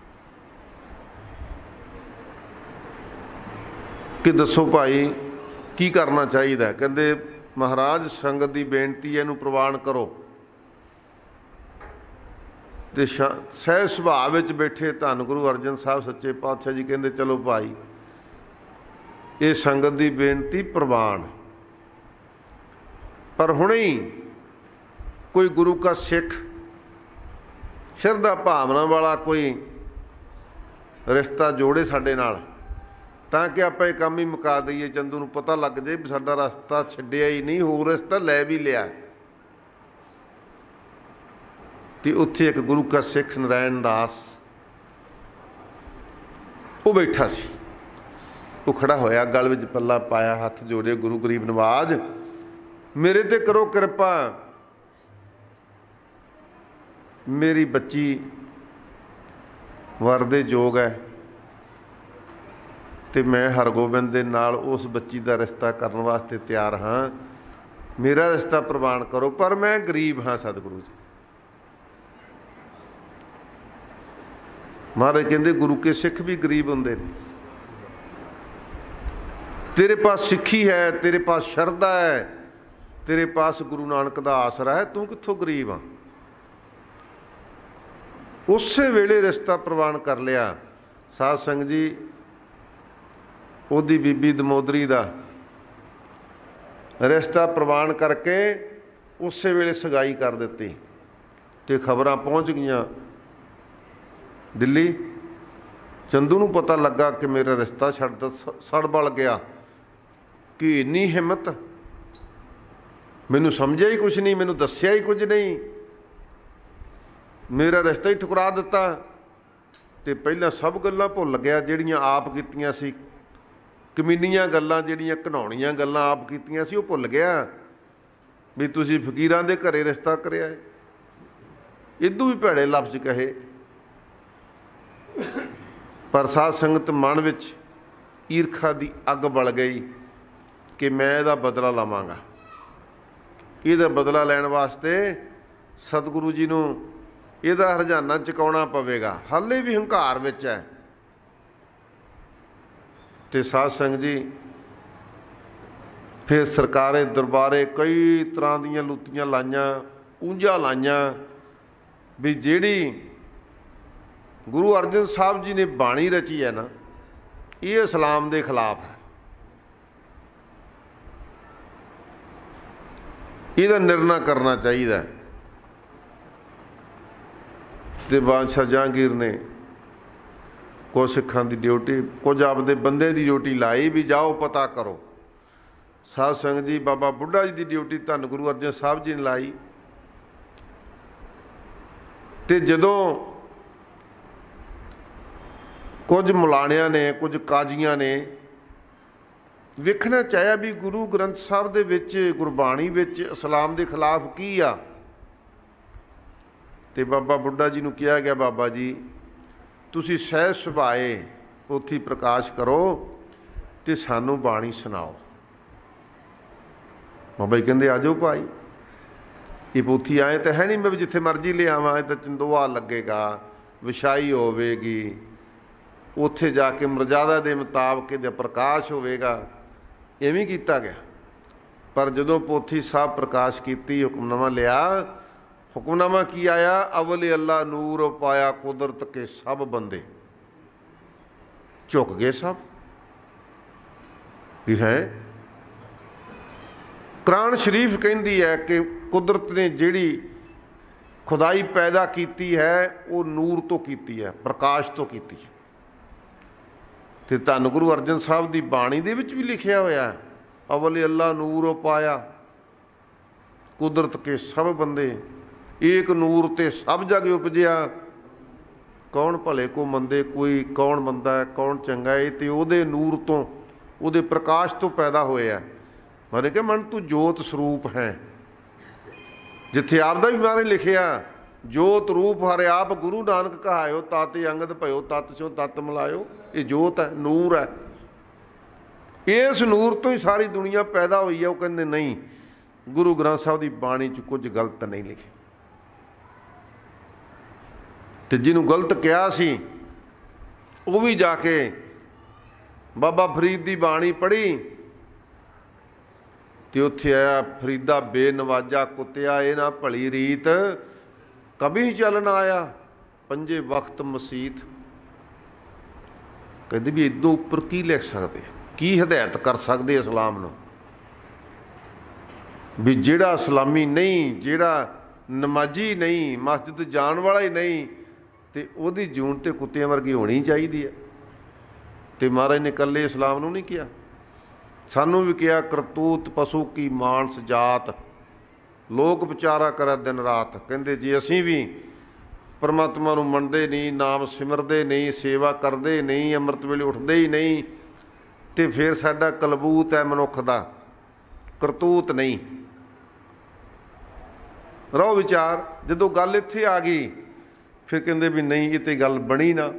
ਕਿ ਦੱਸੋ ਭਾਈ ਕੀ ਕਰਨਾ ਚਾਹੀਦਾ। ਕਹਿੰਦੇ ਮਹਾਰਾਜ ਸੰਗਤ ਦੀ ਬੇਨਤੀ ਹੈ, ਇਹਨੂੰ ਪ੍ਰਵਾਨ ਕਰੋ। ਤੇ ਸਹਿਜ ਸੁਭਾਅ ਵਿੱਚ ਬੈਠੇ ਧੰਨ ਗੁਰੂ ਅਰਜਨ ਸਾਹਿਬ ਸੱਚੇ ਪਾਤਸ਼ਾਹ ਜੀ ਕਹਿੰਦੇ ਚਲੋ ਭਾਈ, ਇਹ ਸੰਗਤ ਦੀ ਬੇਨਤੀ ਪ੍ਰਵਾਨ। ਪਰ ਹੁਣੇ ਹੀ ਕੋਈ ਗੁਰੂ ਕਾ ਸਿੱਖ ਸ਼ਰਧਾ ਭਾਵਨਾ ਵਾਲਾ ਕੋਈ ਰਿਸ਼ਤਾ ਜੋੜੇ ਸਾਡੇ ਨਾਲ, ਤਾਂ ਕਿ ਆਪਾਂ ਇਹ ਕੰਮ ਹੀ ਮੁਕਾ ਦਈਏ। ਚੰਦੂ ਨੂੰ ਪਤਾ ਲੱਗ ਜਾਏ ਵੀ ਸਾਡਾ ਰਸਤਾ ਛੱਡਿਆ ਹੀ ਨਹੀਂ, ਹੋਰ ਰਸਤਾ ਲੈ ਵੀ ਲਿਆ। ਤੇ ਉੱਥੇ ਇੱਕ ਗੁਰੂ ਕਾ ਸਿੱਖ ਨਰਾਇਣ ਦਾਸ ਉਹ ਬੈਠਾ ਸੀ। ਉਹ ਖੜਾ ਹੋਇਆ, ਗਲ ਵਿੱਚ ਪੱਲਾ ਪਾਇਆ, ਹੱਥ ਜੋੜੇ, ਗੁਰੂ ਗਰੀਬ ਨਵਾਜ ਮੇਰੇ ਤੇ ਕਰੋ ਕਿਰਪਾ, ਮੇਰੀ ਬੱਚੀ ਵਰ ਦੇ ਯੋਗ ਹੈ ਤੇ ਮੈਂ ਹਰਗੋਬਿੰਦ ਦੇ ਨਾਲ ਉਸ ਬੱਚੀ ਦਾ ਰਿਸ਼ਤਾ ਕਰਨ ਵਾਸਤੇ ਤਿਆਰ ਹਾਂ, ਮੇਰਾ ਰਿਸ਼ਤਾ ਪ੍ਰਵਾਨ ਕਰੋ, ਪਰ ਮੈਂ ਗਰੀਬ ਹਾਂ ਸਤਿਗੁਰੂ ਜੀ। ਮਹਾਰਾਜ ਕਹਿੰਦੇ ਗੁਰੂ ਕੇ ਸਿੱਖ ਵੀ ਗਰੀਬ ਹੁੰਦੇ ਨੇ। ਤੇਰੇ ਪਾਸ ਸਿੱਖੀ ਹੈ, ਤੇਰੇ ਪਾਸ ਸ਼ਰਧਾ ਹੈ, ਤੇਰੇ ਪਾਸ ਗੁਰੂ ਨਾਨਕ ਦਾ ਆਸਰਾ ਹੈ, ਤੂੰ ਕਿੱਥੋਂ ਗਰੀਬ ਆ। ਉਸੇ ਵੇਲੇ ਰਿਸ਼ਤਾ ਪ੍ਰਵਾਨ ਕਰ ਲਿਆ। ਸਾਧ ਸੰਗਤ ਜੀ, ਉਹਦੀ ਬੀਬੀ ਦਮੋਦਰੀ ਦਾ ਰਿਸ਼ਤਾ ਪ੍ਰਵਾਨ ਕਰਕੇ ਉਸੇ ਵੇਲੇ ਸਗਾਈ ਕਰ ਦਿੱਤੀ ਤੇ ਖਬਰਾਂ ਪਹੁੰਚ ਗਈਆਂ ਦਿੱਲੀ। ਚੰਦੂ ਨੂੰ ਪਤਾ ਲੱਗਾ ਕਿ ਮੇਰਾ ਰਿਸ਼ਤਾ ਛੱਡ ਸੜ ਬਲ ਗਿਆ, ਕਿ ਇੰਨੀ ਹਿੰਮਤ, ਮੈਨੂੰ ਸਮਝਿਆ ਹੀ ਕੁਛ ਨਹੀਂ, ਮੈਨੂੰ ਦੱਸਿਆ ਹੀ ਕੁਝ ਨਹੀਂ, ਮੇਰਾ ਰਿਸ਼ਤਾ ਹੀ ਠੁਕਰਾ ਦਿੱਤਾ। ਤੇ ਪਹਿਲਾਂ ਸਭ ਗੱਲਾਂ ਭੁੱਲ ਗਿਆ ਜਿਹੜੀਆਂ ਆਪ ਕੀਤੀਆਂ ਸੀ, ਕਮੀਨੀਆਂ ਗੱਲਾਂ, ਜਿਹੜੀਆਂ ਘਿਨਾਉਣੀਆਂ ਗੱਲਾਂ ਆਪ ਕੀਤੀਆਂ ਸੀ, ਉਹ ਭੁੱਲ ਗਿਆ ਵੀ ਤੁਸੀਂ ਫਕੀਰਾਂ ਦੇ ਘਰੇ ਰਿਸ਼ਤਾ ਕਰਿਆ ਹੈ। ਇਦੋਂ ਵੀ ਭੈੜੇ ਲਫ਼ਜ਼ ਕਹੇ, ਪਰ ਸਾਧ ਸੰਗਤ ਮਨ ਵਿੱਚ ਈਰਖਾ ਦੀ ਅੱਗ ਬਲ ਗਈ ਕਿ ਮੈਂ ਇਹਦਾ ਬਦਲਾ ਲਵਾਂਗਾ। ਇਹਦਾ ਬਦਲਾ ਲੈਣ ਵਾਸਤੇ ਸਤਿਗੁਰੂ ਜੀ ਨੂੰ ਇਹਦਾ ਹਰਜਾਨਾ ਚੁਕਾਉਣਾ ਪਵੇਗਾ। ਹਾਲੇ ਵੀ ਹੰਕਾਰ ਵਿੱਚ ਹੈ। ਤੇ ਸਾਧ ਸੰਗਤ ਜੀ, ਫਿਰ ਸਰਕਾਰੇ ਦਰਬਾਰੇ ਕਈ ਤਰ੍ਹਾਂ ਦੀਆਂ ਲੁੱਤੀਆਂ ਲਾਈਆਂ, ਉਂਝਾਂ ਲਾਈਆਂ ਵੀ ਜਿਹੜੀ ਗੁਰੂ ਅਰਜਨ ਸਾਹਿਬ ਜੀ ਨੇ ਬਾਣੀ ਰਚੀ ਹੈ ਨਾ, ਇਹ ਇਸਲਾਮ ਦੇ ਖਿਲਾਫ ਹੈ, ਇਹਦਾ ਨਿਰਣਾ ਕਰਨਾ ਚਾਹੀਦਾ। ਤੇ ਬਾਦਸ਼ਾਹ ਜਹਾਂਗੀਰ ਨੇ ਕੁਝ ਸਿੱਖਾਂ ਦੀ ਡਿਊਟੀ, ਕੁਝ ਆਪਦੇ ਬੰਦੇ ਦੀ ਡਿਊਟੀ ਲਾਈ ਵੀ ਜਾਓ ਪਤਾ ਕਰੋ। ਸਾਧ ਸੰਗਤ ਜੀ, ਬਾਬਾ ਬੁੱਢਾ ਜੀ ਦੀ ਡਿਊਟੀ ਧੰਨ ਗੁਰੂ ਅਰਜਨ ਸਾਹਿਬ ਜੀ ਨੇ ਲਾਈ। ਤੇ ਜਦੋਂ ਕੁਝ ਮੁਲਾਣਿਆਂ ਨੇ, ਕੁਝ ਕਾਜ਼ੀਆਂ ਨੇ ਵੇਖਣਾ ਚਾਹਿਆ ਵੀ ਗੁਰੂ ਗ੍ਰੰਥ ਸਾਹਿਬ ਦੇ ਵਿੱਚ, ਗੁਰਬਾਣੀ ਵਿੱਚ ਇਸਲਾਮ ਦੇ ਖਿਲਾਫ ਕੀ ਆ, ਤੇ ਬਾਬਾ ਬੁੱਢਾ ਜੀ ਨੂੰ ਕਿਹਾ ਗਿਆ, ਬਾਬਾ ਜੀ ਤੁਸੀਂ ਸਹਿਜ ਸੁਭਾਏ ਪੋਥੀ ਪ੍ਰਕਾਸ਼ ਕਰੋ ਤੇ ਸਾਨੂੰ ਬਾਣੀ ਸੁਣਾਓ। ਬਾਬਾ ਜੀ ਕਹਿੰਦੇ ਆ ਜਾਓ ਭਾਈ, ਇਹ ਪੋਥੀ ਆਏ ਤਾਂ ਹੈ ਨਹੀਂ ਮੈਂ ਜਿੱਥੇ ਮਰਜ਼ੀ ਲਿਆਵਾਂ, ਇਹ ਤਾਂ ਚੰਦੋਆ ਲੱਗੇਗਾ, ਵਿਛਾਈ ਹੋਵੇਗੀ, ਉੱਥੇ ਜਾ ਕੇ ਮਰਜ਼ਾਦਾ ਦੇ ਮੁਤਾਬਕ ਇਹਦਾ ਪ੍ਰਕਾਸ਼ ਹੋਵੇਗਾ। ਇਵੇਂ ਕੀਤਾ ਗਿਆ। ਪਰ ਜਦੋਂ ਪੋਥੀ ਸਾਹਿਬ ਪ੍ਰਕਾਸ਼ ਕੀਤੀ, ਹੁਕਮਨਾਮਾ ਲਿਆ, ਹੁਕਮਨਾਮਾ ਕੀ ਆਇਆ, ਅਵਲ ਅੱਲਾ ਨੂਰ ਪਾਇਆ ਕੁਦਰਤ ਕੇ ਸਭ ਬੰਦੇ। ਝੁਕ ਗਏ ਸਭ। ਇਹ ਹੈ ਕੁਰਾਨ ਸ਼ਰੀਫ ਕਹਿੰਦੀ ਹੈ ਕਿ ਕੁਦਰਤ ਨੇ ਜਿਹੜੀ ਖੁਦਾਈ ਪੈਦਾ ਕੀਤੀ ਹੈ ਉਹ ਨੂਰ ਤੋਂ ਕੀਤੀ ਹੈ, ਪ੍ਰਕਾਸ਼ ਤੋਂ ਕੀਤੀ ਹੈ। ਤੇ ਧੰਨ ਗੁਰੂ ਅਰਜਨ ਸਾਹਿਬ ਦੀ ਬਾਣੀ ਦੇ ਵਿੱਚ ਵੀ ਲਿਖਿਆ ਹੋਇਆ, ਅਵਲ ਅੱਲਾ ਨੂਰ ਪਾਇਆ ਕੁਦਰਤ ਕੇ ਸਭ ਬੰਦੇ, ਏਕ ਨੂਰ ਤੇ ਸਭ ਜਗ ਉਪਜਿਆ, ਕੌਣ ਭਲੇ ਕੋ ਮੰਦੇ, ਕੋਈ ਕੌਣ ਮੰਦਾ ਹੈ ਕੌਣ ਚੰਗਾ ਹੈ, ਤੇ ਉਹਦੇ ਨੂਰ ਤੋਂ, ਉਹਦੇ ਪ੍ਰਕਾਸ਼ ਤੋਂ ਪੈਦਾ ਹੋਇਆ। ਮਾਰੇ ਕਿ ਮਨ ਤੂੰ ਜੋਤ ਸਰੂਪ ਹੈ। ਜਿੱਥੇ ਆਪ ਦਾ ਵੀ ਮਾਰੇ ਲਿਖਿਆ, ਜੋਤ ਰੂਪ ਹਰਿ ਆਪ ਗੁਰੂ ਨਾਨਕ ਕਹਾਇਓ, ਤਾਤੇ ਅੰਗਦ ਭਇਓ ਤਤ ਚੋਂ ਤਤ ਮਿਲਾਇਓ। ਇਹ ਜੋਤ ਹੈ, ਨੂਰ ਹੈ। ਇਸ ਨੂਰ ਤੋਂ ਹੀ ਸਾਰੀ ਦੁਨੀਆ ਪੈਦਾ ਹੋਈ ਹੈ। ਉਹ ਕਹਿੰਦੇ ਨਹੀਂ, ਗੁਰੂ ਗ੍ਰੰਥ ਸਾਹਿਬ ਦੀ ਬਾਣੀ 'ਚ ਕੁਝ ਗਲਤ ਨਹੀਂ ਲਿਖਿਆ। ਤੇ ਜਿਹਨੂੰ ਗਲਤ ਕਿਹਾ ਸੀ ਉਹ ਵੀ ਜਾ ਕੇ ਬਾਬਾ ਫਰੀਦ ਦੀ ਬਾਣੀ ਪੜ੍ਹੀ ਤੇ ਉੱਥੇ ਆਇਆ, ਫਰੀਦਾ ਬੇਨਵਾਜਾ ਕੁੱਤਿਆ, ਇਹ ਨਾ ਭਲੀ ਰੀਤ ਕਭੀ ਚੱਲ ਨਾ ਆਇਆ, ਪੰਜੇ ਵਕਤ ਮਸੀਤ। ਕਹਿੰਦੇ ਵੀ ਇਦੋਂ ਉੱਪਰ ਕੀ ਲਿਖ ਸਕਦੇ, ਕੀ ਹਦਾਇਤ ਕਰ ਸਕਦੇ ਇਸਲਾਮ ਨੂੰ, ਵੀ ਜਿਹੜਾ ਇਸਲਾਮੀ ਨਹੀਂ, ਜਿਹੜਾ ਨਮਾਜ਼ੀ ਨਹੀਂ, ਮਸਜਿਦ ਜਾਣ ਵਾਲਾ ਹੀ ਨਹੀਂ, ਤੇ ਉਹਦੀ ਜੂਨ ਤੇ ਕੁੱਤਿਆਂ ਵਰਗੀ ਹੋਣੀ ਚਾਹੀਦੀ ਹੈ। ਤੇ ਮਹਾਰਾਜ ਨੇ ਇਕੱਲੇ ਇਸਲਾਮ ਨੂੰ ਨਹੀਂ ਕਿਹਾ, ਸਾਨੂੰ ਵੀ ਕਿਹਾ, ਕਰਤੂਤ ਪਸ਼ੂ ਕੀ ਮਾਨਸ ਜਾਤ, ਲੋਕ ਵਿਚਾਰਾ ਕਰਾ ਦਿਨ ਰਾਤ। ਕਹਿੰਦੇ ਜੇ ਅਸੀਂ ਵੀ ਪਰਮਾਤਮਾ ਨੂੰ ਮੰਨਦੇ ਨਹੀਂ, ਨਾਮ ਸਿਮਰਦੇ ਨਹੀਂ, ਸੇਵਾ ਕਰਦੇ ਨਹੀਂ, ਅੰਮ੍ਰਿਤ ਵੇਲੇ ਉੱਠਦੇ ਹੀ ਨਹੀਂ, ਤੇ ਫਿਰ ਸਾਡਾ ਕਲਬੂਤ ਹੈ ਮਨੁੱਖ ਦਾ, ਕਰਤੂਤ ਨਹੀਂ। ਰਹੋ ਵਿਚਾਰ। ਜਦੋਂ ਗੱਲ ਇੱਥੇ ਆ ਗਈ ਫਿਰ ਕਹਿੰਦੇ ਵੀ ਨਹੀਂ ਇਹ ਤੇ ਗੱਲ ਬਣੀ ਨਾ।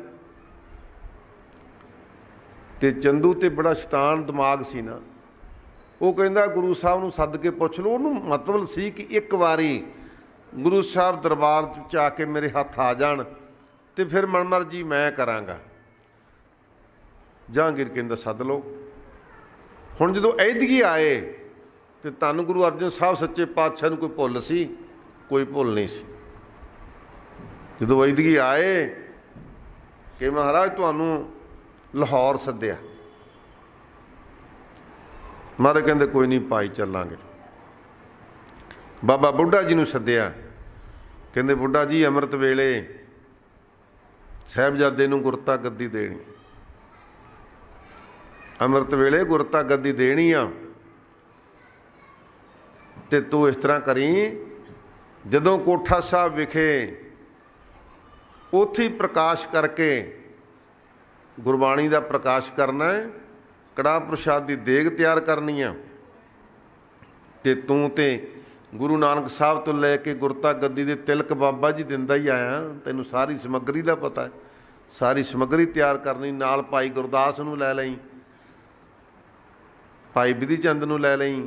ਤੇ ਚੰਦੂ ਤੇ ਬੜਾ ਸ਼ੈਤਾਨ ਦਿਮਾਗ ਸੀ ਨਾ, ਉਹ ਕਹਿੰਦਾ ਗੁਰੂ ਸਾਹਿਬ ਨੂੰ ਸੱਦ ਕੇ ਪੁੱਛ ਲਓ। ਉਹਨੂੰ ਮਤਲਬ ਸੀ ਕਿ ਇੱਕ ਵਾਰੀ ਗੁਰੂ ਸਾਹਿਬ ਦਰਬਾਰ 'ਚ ਆ ਕੇ ਮੇਰੇ ਹੱਥ ਆ ਜਾਣ ਤੇ ਫਿਰ ਮਨਮਰਜੀ ਮੈਂ ਕਰਾਂਗਾ। ਜਹਾਂਗੀਰ ਕਹਿੰਦਾ ਸੱਦ ਲਓ। ਹੁਣ ਜਦੋਂ ਐਦਗੀ ਆਏ ਤੇ ਧੰਨ ਗੁਰੂ ਅਰਜਨ ਸਾਹਿਬ ਸੱਚੇ ਪਾਤਸ਼ਾਹ ਨੂੰ ਕੋਈ ਭੁੱਲ ਸੀ? ਕੋਈ ਭੁੱਲ ਨਹੀਂ ਸੀ। ਜਦੋਂ ਐਦਗੀ ਆਏ ਕਿ ਮਹਾਰਾਜ ਤੁਹਾਨੂੰ ਲਾਹੌਰ ਸੱਦਿਆ, ਮਹਾਰਾਜ ਕਹਿੰਦੇ ਕੋਈ ਨਹੀਂ ਭਾਈ ਚੱਲਾਂਗੇ। ਬਾਬਾ ਬੁੱਢਾ ਜੀ ਨੂੰ ਸੱਦਿਆ, ਕਹਿੰਦੇ ਬੁੱਢਾ ਜੀ ਅੰਮ੍ਰਿਤ ਵੇਲੇ ਸਾਹਿਬਜ਼ਾਦੇ ਨੂੰ ਗੁਰਤਾ ਗੱਦੀ ਦੇਣੀ, ਅੰਮ੍ਰਿਤ ਵੇਲੇ ਗੁਰਤਾ ਗੱਦੀ ਦੇਣੀ ਆ, ਤੇ ਤੂੰ ਇਸ ਤਰ੍ਹਾਂ ਕਰੀ ਜਦੋਂ ਕੋਠਾ ਸਾਹਿਬ ਵਿਖੇ ਉੱਥੇ ਹੀ ਪ੍ਰਕਾਸ਼ ਕਰਕੇ ਗੁਰਬਾਣੀ ਦਾ ਪ੍ਰਕਾਸ਼ ਕਰਨਾ ਹੈ, ਕੜਾਹ ਪ੍ਰਸ਼ਾਦ ਦੀ ਦੇਗ ਤਿਆਰ ਕਰਨੀ ਆ, ਤੇ ਤੂੰ ਤੇ ਗੁਰੂ ਨਾਨਕ ਸਾਹਿਬ ਤੋਂ ਲੈ ਕੇ ਗੁਰਤਾ ਗੱਦੀ ਦੇ ਤਿਲਕ ਬਾਬਾ ਜੀ ਦਿੰਦਾ ਹੀ ਆਇਆ, ਤੈਨੂੰ ਸਾਰੀ ਸਮੱਗਰੀ ਦਾ ਪਤਾ ਹੈ, ਸਾਰੀ ਸਮੱਗਰੀ ਤਿਆਰ ਕਰਨੀ। ਨਾਲ ਭਾਈ ਗੁਰਦਾਸ ਨੂੰ ਲੈ ਲਈ, ਭਾਈ ਬਿਧੀ ਚੰਦ ਨੂੰ ਲੈ ਲਈ,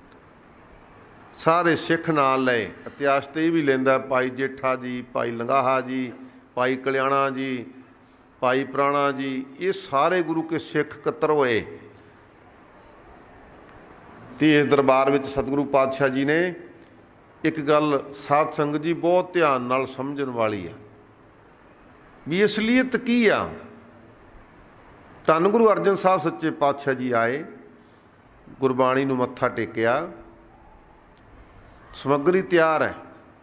ਸਾਰੇ ਸਿੱਖ ਨਾਲ ਲਏ। ਇਤਿਹਾਸ ਤੇ ਇਹ ਵੀ ਲੈਂਦਾ ਭਾਈ ਜੇਠਾ ਜੀ, ਭਾਈ ਲੰਗਾਹਾ ਜੀ, ਭਾਈ ਕਲਿਆਣਾ ਜੀ, ਭਾਈ ਪ੍ਰਾਣਾ ਜੀ, ਇਹ ਸਾਰੇ ਗੁਰੂ ਕੇ ਸਿੱਖ ਇਕੱਤਰ ਹੋਏ। ਤੇ ਇਸ ਦਰਬਾਰ ਵਿੱਚ ਸਤਿਗੁਰੂ ਪਾਤਸ਼ਾਹ ਜੀ ਨੇ ਇੱਕ ਗੱਲ ਸਾਧ ਸੰਗਤ ਜੀ ਬਹੁਤ ਧਿਆਨ ਨਾਲ ਸਮਝਣ ਵਾਲੀ ਆ ਵੀ ਅਸਲੀਅਤ ਕੀ ਆ। ਧੰਨ ਗੁਰੂ ਅਰਜਨ ਸਾਹਿਬ ਸੱਚੇ ਪਾਤਸ਼ਾਹ ਜੀ ਆਏ, ਗੁਰਬਾਣੀ ਨੂੰ ਮੱਥਾ ਟੇਕਿਆ, ਸਮੱਗਰੀ ਤਿਆਰ ਹੈ।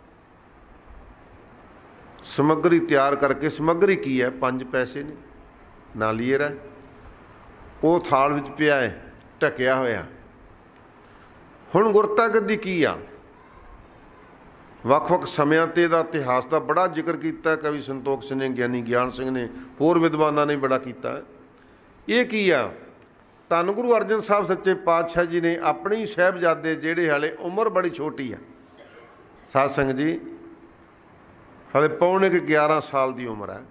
ਸਮੱਗਰੀ ਤਿਆਰ ਕਰਕੇ, ਸਮੱਗਰੀ ਕੀ ਹੈ? ਪੰਜ ਪੈਸੇ ਨੇ, ਨਾਲੀਅਰ ਹੈ, ਉਹ ਥਾਲ ਵਿੱਚ ਪਿਆ ਹੈ ਢਕਿਆ ਹੋਇਆ। ਹੁਣ ਗੁਰਤਾ ਗੱਦੀ ਕੀ ਆ? ਵੱਖ ਵੱਖ ਸਮਿਆਂ ਤੇ ਇਹਦਾ ਇਤਿਹਾਸ ਦਾ ਬੜਾ ਜ਼ਿਕਰ ਕੀਤਾ ਕਵੀ ਸੰਤੋਖ ਸਿੰਘ ਨੇ, ਗਿਆਨੀ ਗਿਆਨ ਸਿੰਘ ਨੇ, ਹੋਰ ਵਿਦਵਾਨਾਂ ਨੇ ਬੜਾ ਕੀਤਾ। ਇਹ ਕੀ ਆ? ਧੰਨ ਗੁਰੂ ਅਰਜਨ ਸਾਹਿਬ ਸੱਚੇ ਪਾਤਸ਼ਾਹ ਜੀ ਨੇ ਆਪਣੀ ਸਾਹਿਬਜ਼ਾਦੇ ਜਿਹੜੇ ਹਾਲੇ ਉਮਰ ਬੜੀ ਛੋਟੀ ਆ, ਸਾਧ ਸੰਗਤ ਜੀ ਹਾਲੇ ਪੌਣੇ ਕਿ ਗਿਆਰਾਂ ਸਾਲ ਦੀ ਉਮਰ ਹੈ,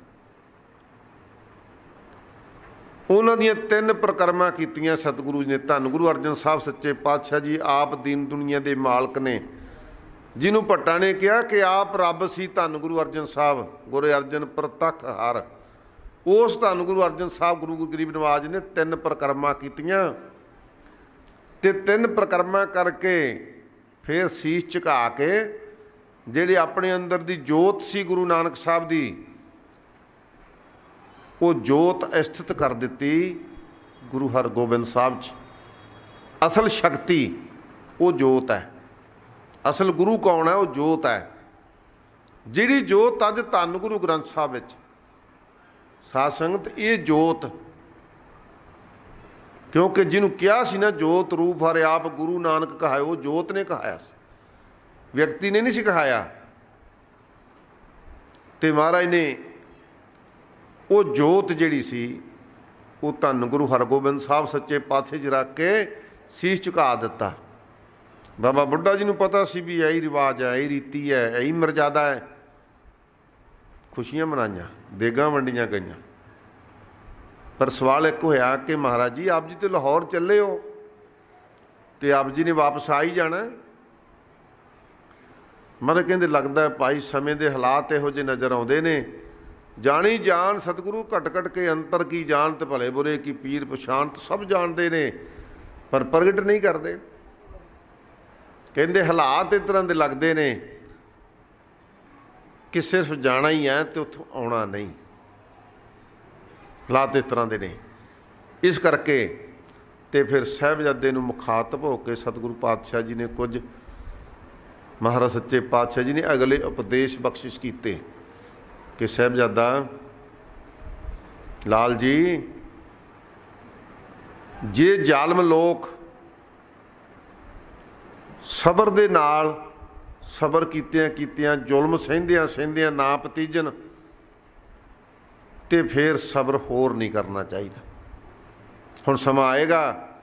ਉਹਨਾਂ ਦੀਆਂ ਤਿੰਨ ਪ੍ਰਕਰਮਾਂ ਕੀਤੀਆਂ ਸਤਿਗੁਰੂ ਜੀ ਨੇ। ਧੰਨ ਗੁਰੂ ਅਰਜਨ ਸਾਹਿਬ ਸੱਚੇ ਪਾਤਸ਼ਾਹ ਜੀ ਆਪ ਦੀਨ ਦੁਨੀਆ ਦੇ ਮਾਲਕ ਨੇ, ਜਿਹਨੂੰ ਭੱਟਾਂ ਨੇ ਕਿਹਾ ਕਿ ਆਪ ਰੱਬ ਸੀ। ਧੰਨ ਗੁਰੂ ਅਰਜਨ ਸਾਹਿਬ ਗੁਰੂ ਅਰਜਨ ਪ੍ਰਤੱਖ ਹਰ, ਉਸ ਧੰਨ ਗੁਰੂ ਅਰਜਨ ਸਾਹਿਬ ਗੁਰੂ ਗਰੀਬ ਨਵਾਜ ਨੇ ਤਿੰਨ ਪ੍ਰਕਰਮਾਂ ਕੀਤੀਆਂ, ਤੇ ਤਿੰਨ ਪ੍ਰਕਰਮਾਂ ਕਰਕੇ ਫਿਰ ਸੀਸ ਝੁਕਾ ਕੇ ਜਿਹੜੇ ਆਪਣੇ ਅੰਦਰ ਦੀ ਜੋਤ ਸੀ ਗੁਰੂ ਨਾਨਕ ਸਾਹਿਬ ਦੀ, ਉਹ ਜੋਤ ਸਥਿਤ ਕਰ ਦਿੱਤੀ ਗੁਰੂ ਹਰਗੋਬਿੰਦ ਸਾਹਿਬ 'ਚ। ਅਸਲ ਸ਼ਕਤੀ ਉਹ ਜੋਤ ਹੈ, ਅਸਲ ਗੁਰੂ ਕੌਣ ਹੈ? ਉਹ ਜੋਤ ਹੈ, ਜਿਹੜੀ ਜੋਤ ਅੱਜ ਧੰਨ ਗੁਰੂ ਗ੍ਰੰਥ ਸਾਹਿਬ ਵਿੱਚ। ਸਾਧ ਸੰਗਤ ਇਹ ਜੋਤ, ਕਿਉਂਕਿ ਜਿਹਨੂੰ ਕਿਹਾ ਸੀ ਨਾ ਜੋਤ ਰੂਪ ਹਰਿ ਆਪ ਗੁਰੂ ਨਾਨਕ ਕਹਾਇਓ, ਉਹ ਜੋਤ ਨੇ ਕਹਾਇਆ ਸੀ, ਵਿਅਕਤੀ ਨੇ ਨਹੀਂ ਸੀ ਕਹਾਇਆ। ਤੇ ਮਹਾਰਾਜ ਨੇ ਉਹ ਜੋਤ ਜਿਹੜੀ ਸੀ ਉਹ ਧੰਨ ਗੁਰੂ ਹਰਗੋਬਿੰਦ ਸਾਹਿਬ ਸੱਚੇ ਪਾਤਸ਼ਾਹ 'ਚ ਰੱਖ ਕੇ ਸੀਸ ਝੁਕਾ ਦਿੱਤਾ। ਬਾਬਾ ਬੁੱਢਾ ਜੀ ਨੂੰ ਪਤਾ ਸੀ ਵੀ ਇਹੀ ਰਿਵਾਜ ਹੈ, ਇਹੀ ਰੀਤੀ ਹੈ, ਇਹੀ ਮਰਜ਼ਾਦਾ ਹੈ। ਖੁਸ਼ੀਆਂ ਮਨਾਈਆਂ, ਦੇਗਾਂ ਵੰਡੀਆਂ ਗਈਆਂ, ਪਰ ਸਵਾਲ ਇੱਕ ਹੋਇਆ ਕਿ ਮਹਾਰਾਜ ਜੀ ਆਪ ਜੀ ਤੇ ਲਾਹੌਰ ਚੱਲੇ ਹੋ ਤੇ ਆਪ ਜੀ ਨੇ ਵਾਪਸ ਆ ਹੀ ਜਾਣਾ। ਮਹਾਰਾਜ ਕਹਿੰਦੇ ਲੱਗਦਾ ਭਾਈ ਸਮੇਂ ਦੇ ਹਾਲਾਤ ਇਹੋ ਜਿਹੇ ਨਜ਼ਰ ਆਉਂਦੇ ਨੇ, ਜਾਣੀ ਜਾਣ ਸਤਿਗੁਰੂ ਘਟ ਘਟ ਕੇ ਅੰਤਰ ਕੀ ਜਾਣ ਤੇ ਭਲੇ ਬੁਰੇ ਕੀ ਪੀਰ ਪਛਾਣ ਸਭ ਜਾਣਦੇ ਨੇ, ਪਰ ਪ੍ਰਗਟ ਨਹੀਂ ਕਰਦੇ। ਕਹਿੰਦੇ ਹਾਲਾਤ ਇਸ ਤਰ੍ਹਾਂ ਦੇ ਲੱਗਦੇ ਨੇ ਕਿ ਸਿਰਫ ਜਾਣਾ ਹੀ ਹੈ ਤੇ ਉੱਥੋਂ ਆਉਣਾ ਨਹੀਂ। ਹਾਲਾਤ ਇਸ ਤਰ੍ਹਾਂ ਦੇ ਨੇ। ਇਸ ਕਰਕੇ ਤੇ ਫਿਰ ਸਾਹਿਬਜ਼ਾਦੇ ਨੂੰ ਮੁਖਾਤਬ ਹੋ ਕੇ ਸਤਿਗੁਰੂ ਪਾਤਸ਼ਾਹ ਜੀ ਨੇ ਕੁਝ, ਮਹਾਰਾਜ ਸੱਚੇ ਪਾਤਸ਼ਾਹ ਜੀ ਨੇ ਅਗਲੇ ਉਪਦੇਸ਼ ਬਖਸ਼ਿਸ਼ ਕੀਤੇ ਕਿ ਸਾਹਿਬਜ਼ਾਦਾ ਲਾਲ ਜੀ, ਜੇ ਜ਼ਾਲਮ ਲੋਕ ਸਬਰ ਦੇ ਨਾਲ, ਸਬਰ ਕੀਤਿਆਂ ਕੀਤਿਆਂ ਜ਼ੁਲਮ ਸਹਿੰਦਿਆਂ ਸਹਿੰਦਿਆਂ ਨਾ ਭਤੀਜਨ, ਤੇ ਫਿਰ ਸਬਰ ਹੋਰ ਨਹੀਂ ਕਰਨਾ ਚਾਹੀਦਾ। ਹੁਣ ਸਮਾਂ ਆਏਗਾ,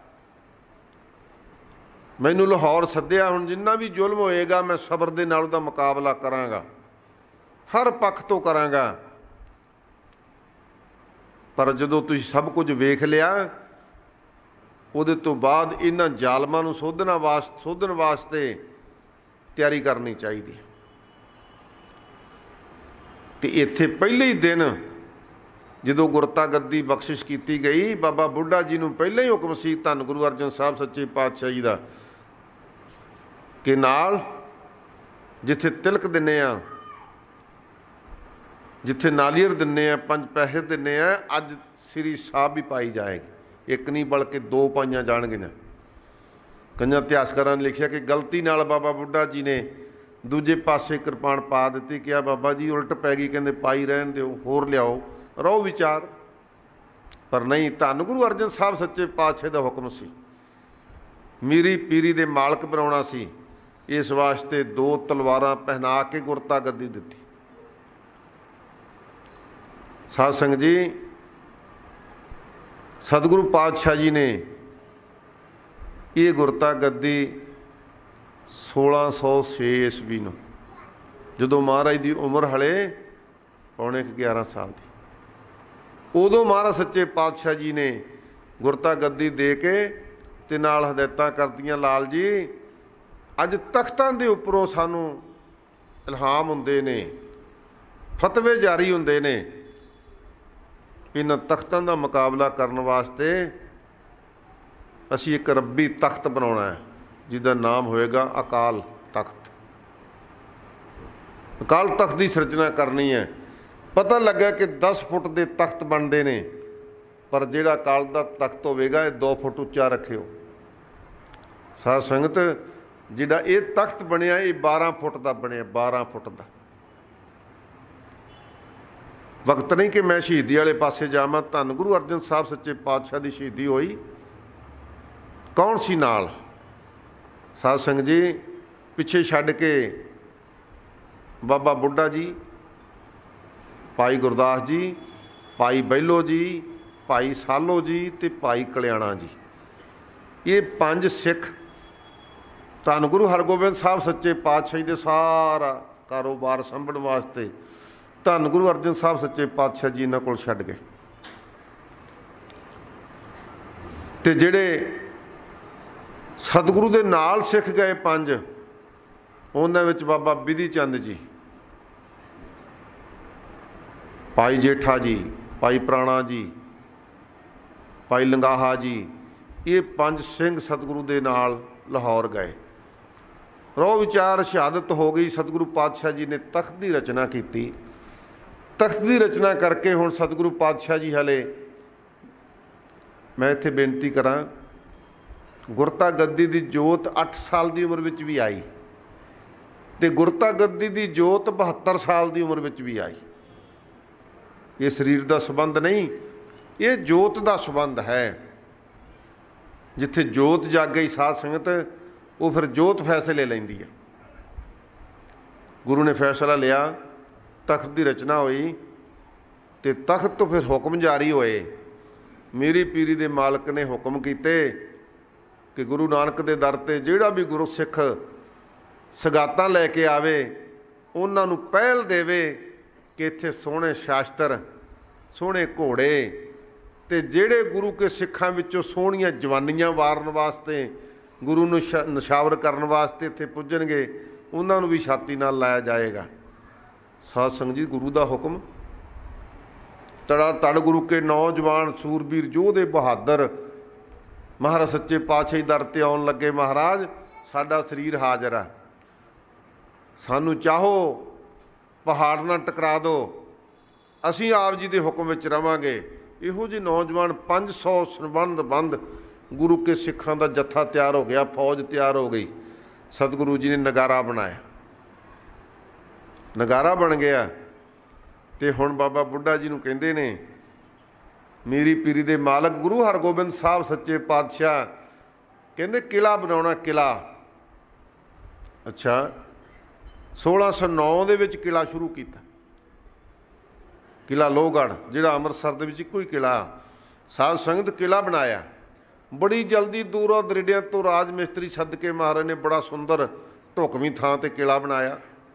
ਮੈਨੂੰ ਲਾਹੌਰ ਸੱਦਿਆ, ਹੁਣ ਜਿੰਨਾ ਵੀ ਜ਼ੁਲਮ ਹੋਏਗਾ ਮੈਂ ਸਬਰ ਦੇ ਨਾਲ ਉਹਦਾ ਮੁਕਾਬਲਾ ਕਰਾਂਗਾ, ਹਰ ਪੱਖ ਤੋਂ ਕਰਾਂਗਾ। ਪਰ ਜਦੋਂ ਤੁਸੀਂ ਸਭ ਕੁਝ ਵੇਖ ਲਿਆ, ਉਹਦੇ ਤੋਂ ਬਾਅਦ ਇਹਨਾਂ ਜ਼ਾਲਮਾਂ ਨੂੰ ਸੋਧਣਾ ਵਾਸਤੇ ਸੋਧਣ ਵਾਸਤੇ ਤਿਆਰੀ ਕਰਨੀ ਚਾਹੀਦੀ। ਤੇ ਇੱਥੇ ਪਹਿਲੇ ਹੀ ਦਿਨ ਜਦੋਂ ਗੁਰਤਾ ਗੱਦੀ ਬਖਸ਼ਿਸ਼ ਕੀਤੀ ਗਈ, ਬਾਬਾ ਬੁੱਢਾ ਜੀ ਨੂੰ ਪਹਿਲਾਂ ਹੀ ਹੁਕਮ ਸੀ ਧੰਨ ਗੁਰੂ ਅਰਜਨ ਸਾਹਿਬ ਸੱਚੇ ਪਾਤਸ਼ਾਹ ਜੀ ਦਾ, ਕਿ ਨਾਲ ਜਿੱਥੇ ਤਿਲਕ ਦਿੰਦੇ ਆ, ਜਿੱਥੇ ਨਾਲੀਅਰ ਦਿੰਦੇ ਆ, ਪੰਜ ਪੈਸੇ ਦਿੰਦੇ ਆ, ਅੱਜ ਸ੍ਰੀ ਸਾਹਿਬ ਵੀ ਪਾਈ ਜਾਏਗੀ। ਇੱਕ ਨਹੀਂ ਬਲਕਿ ਦੋ ਪਾਈਆਂ ਜਾਣਗੀਆਂ। ਕਈਆਂ ਇਤਿਹਾਸਕਾਰਾਂ ਨੇ ਲਿਖਿਆ ਕਿ ਗਲਤੀ ਨਾਲ ਬਾਬਾ ਬੁੱਢਾ ਜੀ ਨੇ ਦੂਜੇ ਪਾਸੇ ਕਿਰਪਾਨ ਪਾ ਦਿੱਤੀ, ਕਿਹਾ ਬਾਬਾ ਜੀ ਉਲਟ ਪੈ ਗਈ, ਕਹਿੰਦੇ ਪਾਈ ਰਹਿਣ ਦਿਓ, ਹੋਰ ਲਿਆਓ, ਰਹੋ ਵਿਚਾਰ। ਪਰ ਨਹੀਂ, ਧੰਨ ਗੁਰੂ ਅਰਜਨ ਸਾਹਿਬ ਸੱਚੇ ਪਾਤਸ਼ਾਹ ਦਾ ਹੁਕਮ ਸੀ, ਮੀਰੀ ਪੀਰੀ ਦੇ ਮਾਲਕ ਬਣਾਉਣਾ ਸੀ। ਇਸ ਵਾਸਤੇ ਦੋ ਤਲਵਾਰਾਂ ਪਹਿਨਾ ਕੇ ਗੁਰਤਾ ਗੱਦੀ ਦਿੱਤੀ। ਸਾਧ ਸੰਗਤ ਜੀ, ਸਤਿਗੁਰੂ ਪਾਤਸ਼ਾਹ ਜੀ ਨੇ ਇਹ ਗੁਰਤਾ ਗੱਦੀ ਸੋਲਾਂ ਸੌ ਛੇ ਈਸਵੀ ਨੂੰ, ਜਦੋਂ ਮਹਾਰਾਜ ਦੀ ਉਮਰ ਹਲੇ ਪੌਣੇ ਗਿਆਰਾਂ ਸਾਲ ਦੀ, ਉਦੋਂ ਮਹਾਰਾਜ ਸੱਚੇ ਪਾਤਸ਼ਾਹ ਜੀ ਨੇ ਗੁਰਤਾ ਗੱਦੀ ਦੇ ਕੇ ਤੇ ਨਾਲ ਹਦਾਇਤਾਂ ਕਰਦੀਆਂ, ਲਾਲ ਜੀ ਅੱਜ ਤਖਤਾਂ ਦੇ ਉੱਪਰੋਂ ਸਾਨੂੰ ਇਲਹਾਮ ਹੁੰਦੇ ਨੇ, ਫਤਵੇ ਜਾਰੀ ਹੁੰਦੇ ਨੇ, ਇਹਨਾਂ ਤਖਤਾਂ ਦਾ ਮੁਕਾਬਲਾ ਕਰਨ ਵਾਸਤੇ ਅਸੀਂ ਇੱਕ ਰੱਬੀ ਤਖਤ ਬਣਾਉਣਾ ਹੈ, ਜਿਹਦਾ ਨਾਮ ਹੋਏਗਾ ਅਕਾਲ ਤਖਤ। ਅਕਾਲ ਤਖਤ ਦੀ ਸਿਰਜਣਾ ਕਰਨੀ ਹੈ। ਪਤਾ ਲੱਗਾ ਕਿ ਦਸ ਫੁੱਟ ਦੇ ਤਖਤ ਬਣਦੇ ਨੇ, ਪਰ ਜਿਹੜਾ ਅਕਾਲ ਦਾ ਤਖਤ ਹੋਵੇਗਾ ਇਹ ਦੋ ਫੁੱਟ ਉੱਚਾ ਰੱਖਿਓ। ਸਾਧ ਸੰਗਤ, ਜਿਹੜਾ ਇਹ ਤਖਤ ਬਣਿਆ ਇਹ ਬਾਰਾਂ ਫੁੱਟ ਦਾ ਬਣਿਆ, ਬਾਰਾਂ ਫੁੱਟ ਦਾ। ਵਕਤ ਨਹੀਂ ਕਿ ਮੈਂ ਸ਼ਹੀਦੀ ਵਾਲੇ ਪਾਸੇ ਜਾਵਾਂ। ਧੰਨ ਗੁਰੂ ਅਰਜਨ ਸਾਹਿਬ ਸੱਚੇ ਪਾਤਸ਼ਾਹ ਦੀ ਸ਼ਹੀਦੀ ਹੋਈ, ਕੌਣ ਸੀ ਨਾਲ? ਸਾਧ ਸੰਗਤ ਜੀ, ਪਿੱਛੇ ਛੱਡ ਕੇ ਬਾਬਾ ਬੁੱਢਾ ਜੀ, ਭਾਈ ਗੁਰਦਾਸ ਜੀ, ਭਾਈ ਬਹਿਲੋ ਜੀ, ਭਾਈ ਸਾਲੋ ਜੀ ਤੇ ਭਾਈ ਕਲਿਆਣਾ ਜੀ, ਇਹ ਪੰਜ ਸਿੱਖ ਧੰਨ ਗੁਰੂ ਹਰਗੋਬਿੰਦ ਸਾਹਿਬ ਸੱਚੇ ਪਾਤਸ਼ਾਹ ਜੀ ਦੇ ਸਾਰਾ ਕਾਰੋਬਾਰ ਸੰਭਣ ਵਾਸਤੇ ਧੰਨ ਗੁਰੂ ਅਰਜਨ ਸਾਹਿਬ ਸੱਚੇ ਪਾਤਸ਼ਾਹ ਜੀ ਇਹਨਾਂ ਕੋਲ ਛੱਡ ਗਏ। ਤੇ ਜਿਹੜੇ ਸਤਿਗੁਰੂ ਦੇ ਨਾਲ ਸਿੱਖ ਗਏ ਪੰਜ, ਉਹਨਾਂ ਵਿੱਚ ਬਾਬਾ ਬਿਧੀ ਚੰਦ ਜੀ, ਭਾਈ ਜੇਠਾ ਜੀ, ਭਾਈ ਪ੍ਰਾਣਾ ਜੀ, ਭਾਈ ਲੰਗਾਹਾ ਜੀ, ਇਹ ਪੰਜ ਸਿੰਘ ਸਤਿਗੁਰੂ ਦੇ ਨਾਲ ਲਾਹੌਰ ਗਏ। ਰੋ ਵਿਚਾਰ ਸ਼ਹਾਦਤ ਹੋ ਗਈ। ਸਤਿਗੁਰੂ ਪਾਤਸ਼ਾਹ ਜੀ ਨੇ ਤਖਤ ਦੀ ਰਚਨਾ ਕੀਤੀ। ਤਖਤ ਦੀ ਰਚਨਾ ਕਰਕੇ ਹੁਣ ਸਤਿਗੁਰੂ ਪਾਤਸ਼ਾਹ ਜੀ ਹਾਲੇ, ਮੈਂ ਇੱਥੇ ਬੇਨਤੀ ਕਰਾਂ, ਗੁਰਤਾ ਗੱਦੀ ਦੀ ਜੋਤ ਅੱਠ ਸਾਲ ਦੀ ਉਮਰ ਵਿੱਚ ਵੀ ਆਈ ਤੇ ਗੁਰਤਾ ਗੱਦੀ ਦੀ ਜੋਤ ਬਹੱਤਰ ਸਾਲ ਦੀ ਉਮਰ ਵਿੱਚ ਵੀ ਆਈ। ਇਹ ਸਰੀਰ ਦਾ ਸੰਬੰਧ ਨਹੀਂ, ਇਹ ਜੋਤ ਦਾ ਸੰਬੰਧ ਹੈ। ਜਿੱਥੇ ਜੋਤ ਜਾਗ ਗਈ ਸਾਧ ਸੰਗਤ, ਉਹ ਫਿਰ ਜੋਤ ਫੈਸਲੇ ਲੈਂਦੀ ਹੈ। ਗੁਰੂ ਨੇ ਫੈਸਲਾ ਲਿਆ, ਤਖਤ ਦੀ ਰਚਨਾ ਹੋਈ ਤੇ ਤਖਤ ਤੋਂ ਫਿਰ ਹੁਕਮ ਜਾਰੀ ਹੋਏ। ਮੀਰੀ ਪੀਰੀ ਦੇ ਮਾਲਕ ਨੇ ਹੁਕਮ ਕੀਤੇ ਕਿ ਗੁਰੂ ਨਾਨਕ ਦੇ ਦਰ ਤੇ ਜਿਹੜਾ ਵੀ ਗੁਰੂ ਸਿੱਖ ਸਗਾਤਾਂ ਲੈ ਕੇ ਆਵੇ, ਉਹਨਾਂ ਨੂੰ ਪਹਿਲ ਦੇਵੇ ਕਿ ਇੱਥੇ ਸੋਹਣੇ ਸ਼ਾਸਤਰ, ਸੋਹਣੇ ਘੋੜੇ, ਤੇ ਜਿਹੜੇ ਗੁਰੂ ਕੇ ਸਿੱਖਾਂ ਵਿੱਚੋਂ ਸੋਹਣੀਆਂ ਜਵਾਨੀਆਂ ਵਾਰਨ ਵਾਸਤੇ, ਗੁਰੂ ਨੂੰ ਸ਼ ਨਿਸ਼ਾਵਰ ਕਰਨ ਵਾਸਤੇ ਇੱਥੇ ਪੁੱਜਣਗੇ, ਉਹਨਾਂ ਨੂੰ ਵੀ ਛਾਤੀ ਨਾਲ ਲਾਇਆ ਜਾਏਗਾ। ਸਾਧ ਸੰਗਤ ਜੀ, ਗੁਰੂ ਦਾ ਹੁਕਮ, ਤੜਾ ਤੜ ਗੁਰੂ ਕੇ ਨੌਜਵਾਨ ਸੂਰਬੀਰ ਯੋਧੇ ਬਹਾਦਰ ਮਹਾਰਾਜ ਸੱਚੇ ਪਾਤਸ਼ਾਹੀ ਦਰ ਤੇ ਆਉਣ ਲੱਗੇ। ਮਹਾਰਾਜ, ਸਾਡਾ ਸਰੀਰ ਹਾਜ਼ਰ ਆ, ਸਾਨੂੰ ਚਾਹੋ ਪਹਾੜ ਨਾਲ ਟਕਰਾ ਦਿਓ, ਅਸੀਂ ਆਪ ਜੀ ਦੇ ਹੁਕਮ ਵਿੱਚ ਰਵਾਂਗੇ। ਇਹੋ ਜਿਹੇ ਨੌਜਵਾਨ ਪੰਜ ਸੌ ਸੰਬੰਧ ਬੰਦ ਗੁਰੂ ਕੇ ਸਿੱਖਾਂ ਦਾ ਜੱਥਾ ਤਿਆਰ ਹੋ ਗਿਆ, ਫੌਜ ਤਿਆਰ ਹੋ ਗਈ। ਸਤਿਗੁਰੂ ਜੀ ਨੇ ਨਗਾਰਾ ਬਣਾਇਆ, ਨਗਾਰਾ ਬਣ ਗਿਆ। ਤੇ ਹੁਣ ਬਾਬਾ ਬੁੱਢਾ ਜੀ ਨੂੰ ਕਹਿੰਦੇ ਨੇ, ਮੀਰੀ ਪੀਰੀ ਦੇ ਮਾਲਕ ਗੁਰੂ ਹਰਗੋਬਿੰਦ ਸਾਹਿਬ ਸੱਚੇ ਪਾਤਸ਼ਾਹ ਕਹਿੰਦੇ ਕਿਲ੍ਹਾ ਬਣਾਉਣਾ, ਕਿਲ੍ਹਾ। ਅੱਛਾ, ਸੋਲਾਂ ਸੌ ਨੌ ਦੇ ਵਿੱਚ ਕਿਲ੍ਹਾ ਸ਼ੁਰੂ ਕੀਤਾ, ਕਿਲ੍ਹਾ ਲੋਹਗੜ੍ਹ, ਜਿਹੜਾ ਅੰਮ੍ਰਿਤਸਰ ਦੇ ਵਿੱਚ ਇੱਕੋ ਹੀ ਕਿਲ੍ਹਾ। ਸਾਧ ਸੰਗਤ ਕਿਲਾ ਬਣਾਇਆ। ਬੜੀ ਜਲਦੀ ਦੂਰੋਂ ਦਰਿੜਿਆਂ ਤੋਂ ਰਾਜ ਮਿਸਤਰੀ ਸੱਦ ਕੇ ਮਹਾਰਾਜ ਨੇ ਬੜਾ ਸੁੰਦਰ ਢੁਕਵੀਂ ਥਾਂ ਤੇ ਕਿਲਾ ਬਣਾਇਆ।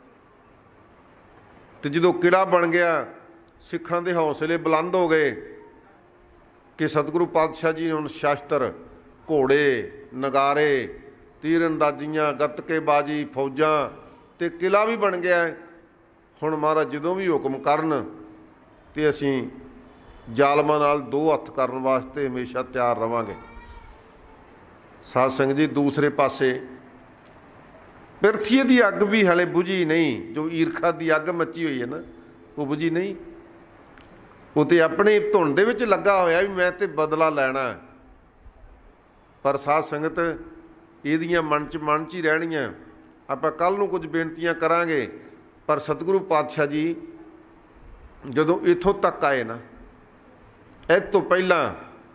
ਤੇ ਜਦੋਂ ਕਿਲਾ ਬਣ ਗਿਆ, ਸਿੱਖਾਂ ਦੇ ਹੌਸਲੇ ਬੁਲੰਦ ਹੋ ਗਏ ਕਿ ਸਤਿਗੁਰੂ ਪਾਤਸ਼ਾਹ ਜੀ ਨੇ ਹੁਣ ਸ਼ਸਤਰ, ਘੋੜੇ, ਨਗਾਰੇ, ਤੀਰ ਅੰਦਾਜ਼ੀਆਂ, ਗੱਤਕੇਬਾਜ਼ੀ, ਫੌਜਾਂ ਤੇ ਕਿਲਾ ਵੀ ਬਣ ਗਿਆ। ਹੁਣ ਮਹਾਰਾਜ ਜਦੋਂ ਵੀ ਹੁਕਮ ਕਰਨ ਤੇ ਅਸੀਂ ਜ਼ਾਲਮਾਂ ਨਾਲ ਦੋ ਹੱਥ ਕਰਨ ਵਾਸਤੇ ਹਮੇਸ਼ਾ ਤਿਆਰ ਰਵਾਂਗੇ। ਸਾਧ ਸੰਗਤ ਜੀ, ਦੂਸਰੇ ਪਾਸੇ ਪਿਰਥੀ ਦੀ ਅੱਗ ਵੀ ਹਲੇ ਬੁਝੀ ਨਹੀਂ। ਜੋ ਈਰਖਾ ਦੀ ਅੱਗ ਮੱਚੀ ਹੋਈ ਹੈ ਨਾ, ਉਹ ਬੁਝੀ ਨਹੀਂ। ਉਹ ਤੇ ਆਪਣੀ ਧੁਨ ਦੇ ਵਿੱਚ ਲੱਗਾ ਹੋਇਆ ਵੀ ਮੈਂ ਤੇ ਬਦਲਾ ਲੈਣਾ। ਪਰ ਸਾਧ ਸੰਗਤ, ਇਹਦੀਆਂ ਮਨ 'ਚ ਮਨ 'ਚ ਹੀ ਰਹਿਣੀਆਂ। ਆਪਾਂ ਕੱਲ੍ਹ ਨੂੰ ਕੁਝ ਬੇਨਤੀਆਂ ਕਰਾਂਗੇ। ਪਰ ਸਤਿਗੁਰੂ ਪਾਤਸ਼ਾਹ ਜੀ ਜਦੋਂ ਇੱਥੋਂ ਤੱਕ ਆਏ ਨਾ, ਇਹ ਤੋਂ ਪਹਿਲਾਂ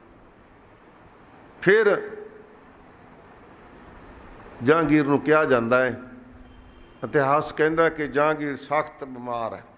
ਫਿਰ ਜਹਾਂਗੀਰ ਨੂੰ ਕਿਹਾ ਜਾਂਦਾ ਹੈ, ਇਤਿਹਾਸ ਕਹਿੰਦਾ ਕਿ ਜਹਾਂਗੀਰ ਸਖਤ ਬਿਮਾਰ ਹੈ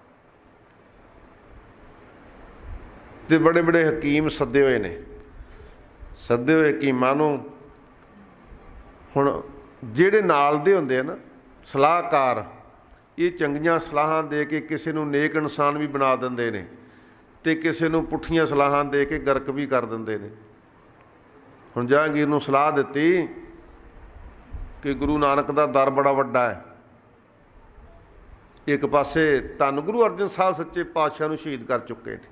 ਤੇ ਬੜੇ ਬੜੇ ਹਕੀਮ ਸੱਦੇ ਹੋਏ ਨੇ। ਸੱਦੇ ਹੋਏ ਹਕੀਮਾਂ ਨੂੰ ਹੁਣ ਜਿਹੜੇ ਨਾਲ ਦੇ ਹੁੰਦੇ ਆ ਨਾ ਸਲਾਹਕਾਰ, ਇਹ ਚੰਗੀਆਂ ਸਲਾਹਾਂ ਦੇ ਕੇ ਕਿਸੇ ਨੂੰ ਨੇਕ ਇਨਸਾਨ ਵੀ ਬਣਾ ਦਿੰਦੇ ਨੇ ਤੇ ਕਿਸੇ ਨੂੰ ਪੁੱਠੀਆਂ ਸਲਾਹਾਂ ਦੇ ਕੇ ਗਰਕ ਵੀ ਕਰ ਦਿੰਦੇ ਨੇ। ਹੁਣ ਜਹਾਂਗੀਰ ਨੂੰ ਸਲਾਹ ਦਿੱਤੀ ਕਿ ਗੁਰੂ ਨਾਨਕ ਦਾ ਦਰ ਬੜਾ ਵੱਡਾ ਹੈ। ਇੱਕ ਪਾਸੇ ਧੰਨ ਗੁਰੂ ਅਰਜਨ ਸਾਹਿਬ ਸੱਚੇ ਪਾਤਸ਼ਾਹ ਨੂੰ ਸ਼ਹੀਦ ਕਰ ਚੁੱਕੇ ਨੇ,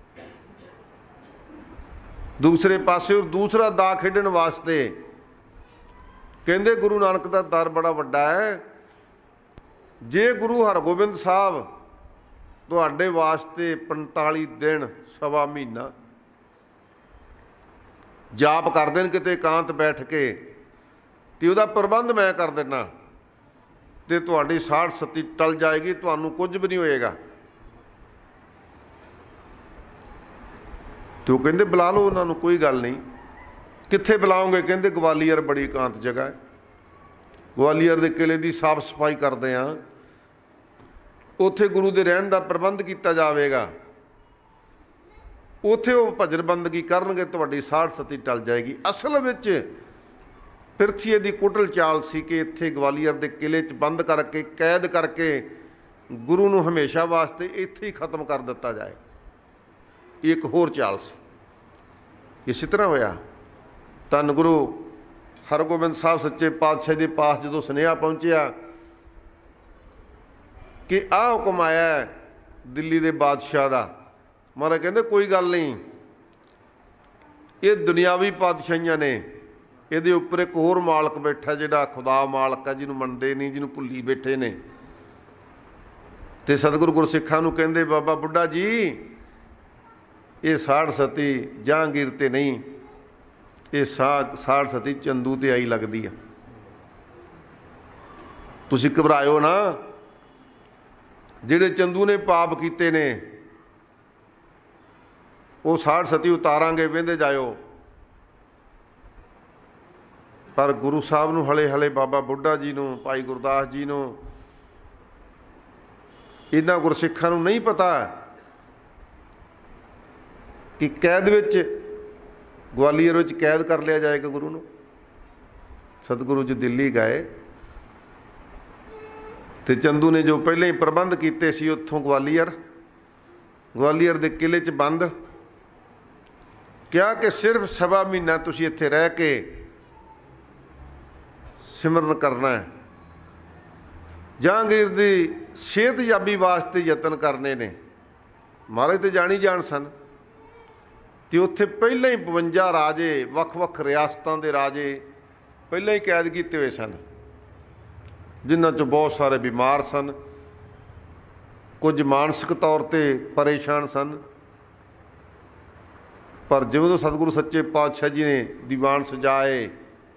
ਦੂਸਰੇ ਪਾਸੇ ਦੂਸਰਾ ਦਾ ਖੇਡਣ ਵਾਸਤੇ ਕਹਿੰਦੇ ਗੁਰੂ ਨਾਨਕ ਦਾ ਦਰ ਬੜਾ ਵੱਡਾ ਹੈ। ਜੇ ਗੁਰੂ ਹਰਗੋਬਿੰਦ ਸਾਹਿਬ ਤੁਹਾਡੇ ਵਾਸਤੇ ਪੰਤਾਲੀ ਦਿਨ, ਸਵਾ ਮਹੀਨਾ ਜਾਪ ਕਰ ਦੇਣ ਕਿਤੇ ਇਕਾਂਤ ਬੈਠ ਕੇ, ਤੇ ਉਹਦਾ ਪ੍ਰਬੰਧ ਮੈਂ ਕਰ ਦੇਣਾ ਤੇ ਤੁਹਾਡੀ ਸਾੜ ਸਤੀ ਟਲ ਜਾਏਗੀ, ਤੁਹਾਨੂੰ ਕੁਝ ਵੀ ਨਹੀਂ ਹੋਏਗਾ। ਤੇ ਉਹ ਕਹਿੰਦੇ ਬੁਲਾ ਲਓ ਉਹਨਾਂ ਨੂੰ, ਕੋਈ ਗੱਲ ਨਹੀਂ। ਕਿੱਥੇ ਬੁਲਾਓਗੇ? ਕਹਿੰਦੇ ਗਵਾਲੀਅਰ ਬੜੀ ਇਕਾਂਤ ਜਗ੍ਹਾ ਹੈ, ਗਵਾਲੀਅਰ ਦੇ ਕਿਲੇ ਦੀ ਸਾਫ਼ ਸਫਾਈ ਕਰਦੇ ਹਾਂ, ਉੱਥੇ ਗੁਰੂ ਦੇ ਰਹਿਣ ਦਾ ਪ੍ਰਬੰਧ ਕੀਤਾ ਜਾਵੇਗਾ, ਉੱਥੇ ਉਹ ਭਜਨ ਬੰਦਗੀ ਕਰਨਗੇ, ਤੁਹਾਡੀ ਸਾੜ ਸਤੀ ਟਲ ਜਾਏਗੀ। ਅਸਲ ਵਿੱਚ ਪਿਰਥੀਏ ਦੀ ਕੁਟਲ ਚਾਲ ਸੀ ਕਿ ਇੱਥੇ ਗਵਾਲੀਅਰ ਦੇ ਕਿਲੇ 'ਚ ਬੰਦ ਕਰਕੇ, ਕੈਦ ਕਰਕੇ ਗੁਰੂ ਨੂੰ ਹਮੇਸ਼ਾ ਵਾਸਤੇ ਇੱਥੇ ਹੀ ਖਤਮ ਕਰ ਦਿੱਤਾ ਜਾਏ। ਇੱਕ ਹੋਰ ਚਾਲ ਸੀ। ਇਸੇ ਤਰ੍ਹਾਂ ਹੋਇਆ। ਧੰਨ ਗੁਰੂ ਹਰਗੋਬਿੰਦ ਸਾਹਿਬ ਸੱਚੇ ਪਾਤਸ਼ਾਹ ਦੇ ਪਾਸ ਜਦੋਂ ਸੁਨੇਹਾ ਪਹੁੰਚਿਆ ਕਿ ਆਹ ਹੁਕਮ ਆਇਆ ਦਿੱਲੀ ਦੇ ਬਾਦਸ਼ਾਹ ਦਾ, ਮਹਾਰਾਜ ਕਹਿੰਦੇ ਕੋਈ ਗੱਲ ਨਹੀਂ, ਇਹ ਦੁਨਿਆਵੀ ਪਾਤਸ਼ਾਹੀਆਂ ਨੇ, ਇਹਦੇ ਉੱਪਰ ਇੱਕ ਹੋਰ ਮਾਲਕ ਬੈਠਾ ਜਿਹੜਾ ਖੁਦਾ ਮਾਲਕ ਹੈ, ਜਿਹਨੂੰ ਮੰਨਦੇ ਨਹੀਂ, ਜਿਹਨੂੰ ਭੁੱਲੀ ਬੈਠੇ ਨੇ। ਤੇ ਸਤਿਗੁਰੂ ਗੁਰਸਿੱਖਾਂ ਨੂੰ ਕਹਿੰਦੇ ਬਾਬਾ ਬੁੱਢਾ ਜੀ, ਇਹ ਸਾੜ ਸਤੀ ਜਹਾਂਗੀਰ ਤੇ ਨਹੀਂ, ਇਹ ਸਾ ਸਾੜ ਸਤੀ ਚੰਦੂ ਤੇ ਆਈ ਲੱਗਦੀ ਆ। ਤੁਸੀਂ ਘਬਰਾਇਓ ਨਾ, ਜਿਹੜੇ ਚੰਦੂ ਨੇ ਪਾਪ ਕੀਤੇ ਨੇ ਉਹ ਸਾੜ ਸਤੀ ਉਤਾਰਾਂਗੇ, ਵਹਿੰਦੇ ਜਾਇਓ। ਪਰ ਗੁਰੂ ਸਾਹਿਬ ਨੂੰ ਹਲੇ ਹਲੇ ਬਾਬਾ ਬੁੱਢਾ ਜੀ ਨੂੰ, ਭਾਈ ਗੁਰਦਾਸ ਜੀ ਨੂੰ, ਇਹਨਾਂ ਗੁਰਸਿੱਖਾਂ ਨੂੰ ਨਹੀਂ ਪਤਾ ਕਿ ਕੈਦ ਵਿੱਚ, ਗਵਾਲੀਅਰ ਵਿੱਚ ਕੈਦ ਕਰ ਲਿਆ ਜਾਏਗਾ ਗੁਰੂ ਨੂੰ। ਸਤਿਗੁਰੂ ਜੀ ਦਿੱਲੀ ਗਏ ਤੇ ਚੰਦੂ ਨੇ ਜੋ ਪਹਿਲਾਂ ਹੀ ਪ੍ਰਬੰਧ ਕੀਤੇ ਸੀ ਉੱਥੋਂ ਗਵਾਲੀਅਰ ਗਵਾਲੀਅਰ ਦੇ ਕਿਲੇ 'ਚ ਬੰਦ, ਕਿਹਾ ਕਿ ਸਿਰਫ ਸਵਾ ਮਹੀਨਾ ਤੁਸੀਂ ਇੱਥੇ ਰਹਿ ਕੇ ਸਿਮਰਨ ਕਰਨਾ ਹੈ, ਜਹਾਂਗੀਰ ਦੀ ਸਿਹਤਯਾਬੀ ਵਾਸਤੇ ਯਤਨ ਕਰਨੇ ਨੇ। ਮਹਾਰਾਜ ਤੇ ਜਾਣੀ ਜਾਣ ਸਨ ਤੇ ਉੱਥੇ ਪਹਿਲਾਂ ਹੀ ਬਵੰਜਾ ਰਾਜੇ, ਵੱਖ ਵੱਖ ਰਿਆਸਤਾਂ ਦੇ ਰਾਜੇ ਪਹਿਲਾਂ ਹੀ ਕੈਦ ਕੀਤੇ ਹੋਏ ਸਨ, ਜਿਨ੍ਹਾਂ 'ਚੋਂ ਬਹੁਤ ਸਾਰੇ ਬਿਮਾਰ ਸਨ, ਕੁਝ ਮਾਨਸਿਕ ਤੌਰ 'ਤੇ ਪਰੇਸ਼ਾਨ ਸਨ। ਪਰ ਜਦੋਂ ਸਤਿਗੁਰੂ ਸੱਚੇ ਪਾਤਸ਼ਾਹ ਜੀ ਨੇ ਦੀਵਾਨ ਸਜਾਏ,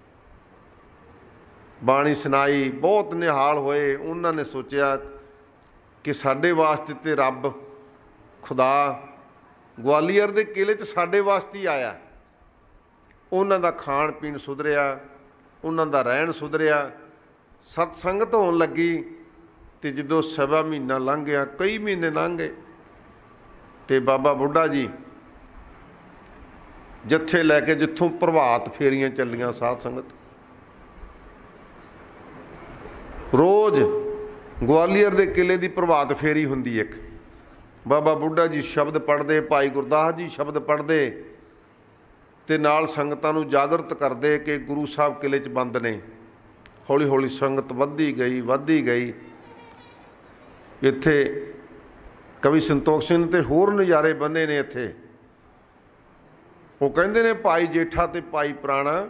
ਬਾਣੀ ਸੁਣਾਈ, ਬਹੁਤ ਨਿਹਾਲ ਹੋਏ। ਉਹਨਾਂ ਨੇ ਸੋਚਿਆ ਕਿ ਸਾਡੇ ਵਾਸਤੇ ਤੇ ਰੱਬ ਖੁਦਾ ਗਵਾਲੀਅਰ ਦੇ ਕਿਲੇ 'ਚ ਸਾਡੇ ਵਾਸਤੇ ਹੀ ਆਇਆ। ਉਹਨਾਂ ਦਾ ਖਾਣ ਪੀਣ ਸੁਧਰਿਆ, ਉਹਨਾਂ ਦਾ ਰਹਿਣ ਸੁਧਰਿਆ, ਸਤ ਸੰਗਤ ਹੋਣ ਲੱਗੀ। ਤੇ ਜਦੋਂ ਸਵਾ ਮਹੀਨਾ ਲੰਘ ਗਿਆ, ਕਈ ਮਹੀਨੇ ਲੰਘ ਗਏ, ਤੇ ਬਾਬਾ ਬੁੱਢਾ ਜੀ ਜੱਥੇ ਲੈ ਕੇ ਜਿੱਥੋਂ ਪ੍ਰਭਾਤ ਫੇਰੀਆਂ ਚੱਲੀਆਂ ਸਾਧ ਸੰਗਤ। ਰੋਜ਼ ਗਵਾਲੀਅਰ ਦੇ ਕਿਲੇ ਦੀ ਪ੍ਰਭਾਤ ਫੇਰੀ ਹੁੰਦੀ ਇੱਕ। ਬਾਬਾ ਬੁੱਢਾ ਜੀ ਸ਼ਬਦ ਪੜ੍ਹਦੇ, ਭਾਈ ਗੁਰਦਾਸ ਜੀ ਸ਼ਬਦ ਪੜ੍ਹਦੇ ਤੇ ਨਾਲ ਸੰਗਤਾਂ ਨੂੰ ਜਾਗਰਤ ਕਰਦੇ ਕਿ ਗੁਰੂ ਸਾਹਿਬ ਕਿਲੇ 'ਚ ਬੰਦ ਨੇ। ਹੌਲੀ ਹੌਲੀ ਸੰਗਤ ਵੱਧਦੀ ਗਈ ਵੱਧਦੀ ਗਈ। ਇੱਥੇ ਕਵੀ ਸੰਤੋਖ ਸਿੰਘ ਤੇ ਹੋਰ ਨਜ਼ਾਰੇ ਬੰਦੇ ਨੇ ਇੱਥੇ। ਉਹ ਕਹਿੰਦੇ ਨੇ ਭਾਈ ਜੇਠਾ ਤੇ ਭਾਈ ਪੁਰਾਣਾ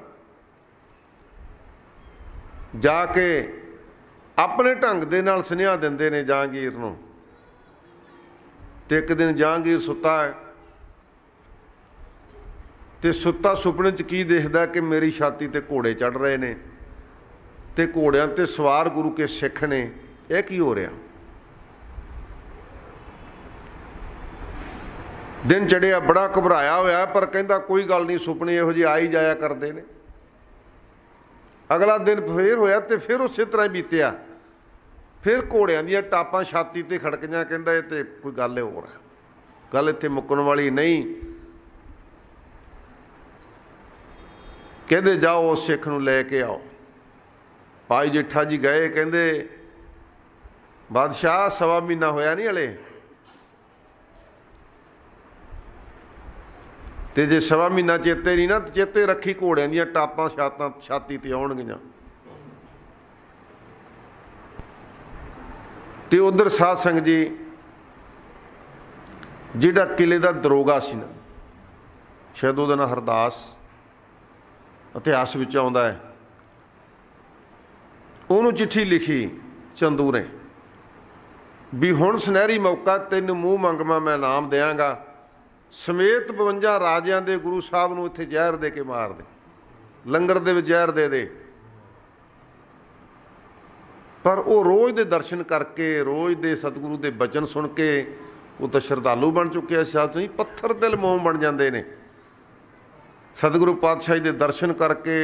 ਜਾ ਕੇ ਆਪਣੇ ਢੰਗ ਦੇ ਨਾਲ ਸੁਨੇਹਾ ਦਿੰਦੇ ਨੇ ਜਹਾਂਗੀਰ ਨੂੰ। ਤੇ ਇੱਕ ਦਿਨ ਜਹਾਂਗੀਰ ਸੁੱਤਾ ਹੈ ਤੇ ਸੁੱਤਾ ਸੁਪਨੇ 'ਚ ਕੀ ਦੇਖਦਾ ਕਿ ਮੇਰੀ ਛਾਤੀ ਤੇ ਘੋੜੇ ਚੜ ਰਹੇ ਨੇ ਤੇ ਘੋੜਿਆਂ ਤੇ ਸਵਾਰ ਗੁਰੂ ਕੇ ਸਿੱਖ ਨੇ। ਇਹ ਕੀ ਹੋ ਰਿਹਾ? ਦਿਨ ਚੜਿਆ, ਬੜਾ ਘਬਰਾਇਆ ਹੋਇਆ, ਪਰ ਕਹਿੰਦਾ ਕੋਈ ਗੱਲ ਨਹੀਂ, ਸੁਪਨੇ ਇਹੋ ਜਿਹੇ ਆ ਹੀ ਜਾਇਆ ਕਰਦੇ ਨੇ। ਅਗਲਾ ਦਿਨ ਫੇਰ ਹੋਇਆ ਤੇ ਫਿਰ ਉਸੇ ਤਰ੍ਹਾਂ ਹੀ ਬੀਤਿਆ। ਫਿਰ ਘੋੜਿਆਂ ਦੀਆਂ ਟਾਪਾਂ ਛਾਤੀ ਤੇ ਖੜਕੀਆਂ। ਕਹਿੰਦਾ ਇਹ ਤੇ ਕੋਈ ਗੱਲ ਹੋਰ ਹੈ, ਗੱਲ ਇੱਥੇ ਮੁੱਕਣ ਵਾਲੀ ਨਹੀਂ। ਕਹਿੰਦੇ ਜਾਓ ਉਸ ਸਿੱਖ ਨੂੰ ਲੈ ਕੇ ਆਓ। ਭਾਈ ਜੇਠਾ ਜੀ ਗਏ। ਕਹਿੰਦੇ ਬਾਦਸ਼ਾਹ ਸਵਾ ਮਹੀਨਾ ਹੋਇਆ ਨਹੀਂ ਹਲੇ, ਤੇ ਜੇ ਸਵਾ ਮਹੀਨਾ ਚੇਤੇ ਨਹੀਂ ਨਾ, ਚੇਤੇ ਰੱਖੀ ਘੋੜਿਆਂ ਦੀਆਂ ਟਾਪਾਂ ਛਾਤਾਂ ਛਾਤੀ ਤੇ ਆਉਣਗੀਆਂ। ਤੇ ਉਧਰ ਸਾਧ ਸੰਗਤ ਜੀ ਜਿਹੜਾ ਕਿਲੇ ਦਾ ਦਰੋਗਾ ਸੀ ਨਾ, ਸ਼ਾਇਦ ਉਹਦਾ ਨਾਂ ਹਰਦਾਸ, ਇਤਿਹਾਸ ਵਿੱਚ ਆਉਂਦਾ ਹੈ, ਉਹਨੂੰ ਚਿੱਠੀ ਲਿਖੀ ਚੰਦੂ ਨੇ ਵੀ ਹੁਣ ਸੁਨਹਿਰੀ ਮੌਕਾ, ਤੈਨੂੰ ਮੂੰਹ ਮੰਗਵਾ ਮੈਂ ਇਨਾਮ ਦਿਆਂਗਾ, ਸਮੇਤ ਬਵੰਜਾ ਰਾਜਿਆਂ ਦੇ ਗੁਰੂ ਸਾਹਿਬ ਨੂੰ ਇੱਥੇ ਜ਼ਹਿਰ ਦੇ ਕੇ ਮਾਰ ਦੇ, ਲੰਗਰ ਦੇ ਵਿੱਚ ਜ਼ਹਿਰ ਦੇ ਦੇ। ਪਰ ਉਹ ਰੋਜ਼ ਦੇ ਦਰਸ਼ਨ ਕਰਕੇ, ਰੋਜ਼ ਦੇ ਸਤਿਗੁਰੂ ਦੇ ਬਚਨ ਸੁਣ ਕੇ ਉਹ ਤਾਂ ਸ਼ਰਧਾਲੂ ਬਣ ਚੁੱਕਿਆ ਸੀ। ਪੱਥਰ ਦਿਲ ਮੋਮ ਬਣ ਜਾਂਦੇ ਨੇ। ਸਤਿਗੁਰੂ ਪਾਤਸ਼ਾਹੀ ਦੇ ਦਰਸ਼ਨ ਕਰਕੇ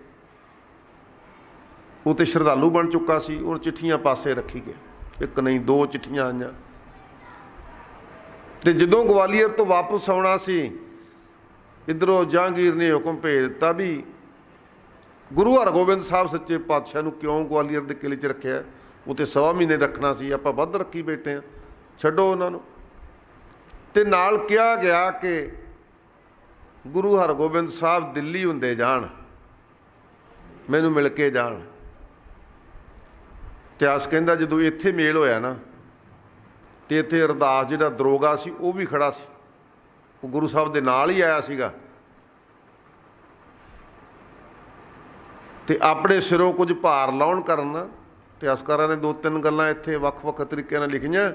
ਉਹ ਤੇ ਸ਼ਰਧਾਲੂ ਬਣ ਚੁੱਕਾ ਸੀ। ਉਹ ਚਿੱਠੀਆਂ ਪਾਸੇ ਰੱਖੀ ਗਿਆ, ਇੱਕ ਨਹੀਂ ਦੋ ਚਿੱਠੀਆਂ ਆਈਆਂ। ਤੇ ਜਦੋਂ ਗਵਾਲੀਅਰ ਤੋਂ ਵਾਪਸ ਆਉਣਾ ਸੀ, ਇੱਧਰੋਂ ਜਹਾਂਗੀਰ ਨੇ ਹੁਕਮ ਭੇਜ ਦਿੱਤਾ ਵੀ ਗੁਰੂ ਹਰਗੋਬਿੰਦ ਸਾਹਿਬ ਸੱਚੇ ਪਾਤਸ਼ਾਹ ਨੂੰ ਕਿਉਂ ਗਵਾਲੀਅਰ ਦੇ ਕਿਲੇ 'ਚ ਰੱਖਿਆ? ਉਹ ਤੇ ਸਵਾ ਮਹੀਨੇ ਰੱਖਣਾ ਸੀ, ਆਪਾਂ ਵੱਧ ਰੱਖੀ ਬੈਠੇ ਹਾਂ, ਛੱਡੋ ਉਹਨਾਂ ਨੂੰ। ਤੇ ਨਾਲ ਕਿਹਾ ਗਿਆ ਕਿ ਗੁਰੂ ਹਰਗੋਬਿੰਦ ਸਾਹਿਬ ਦਿੱਲੀ ਹੁੰਦੇ ਜਾਣ, ਮੈਨੂੰ ਮਿਲ ਕੇ ਜਾਣ। ਇਤਿਹਾਸ ਕਹਿੰਦਾ ਜਦੋਂ ਇੱਥੇ ਮੇਲ ਹੋਇਆ ਨਾ, ਤੇ ਇੱਥੇ ਅਰਦਾਸ ਜਿਹੜਾ ਦਰੋਗਾ ਸੀ ਉਹ ਵੀ ਖੜਾ ਸੀ, ਉਹ ਗੁਰੂ ਸਾਹਿਬ ਦੇ ਨਾਲ ਹੀ ਆਇਆ ਸੀਗਾ। ਤੇ ਆਪਣੇ ਸਿਰੋਂ ਕੁਝ ਭਾਰ ਲਾਉਣ ਕਰਨ ਇਤਿਹਾਸਕਾਰਾਂ ਨੇ ਦੋ ਤਿੰਨ ਗੱਲਾਂ ਇੱਥੇ ਵੱਖ-ਵੱਖ ਤਰੀਕਿਆਂ ਨਾਲ ਲਿਖੀਆਂ।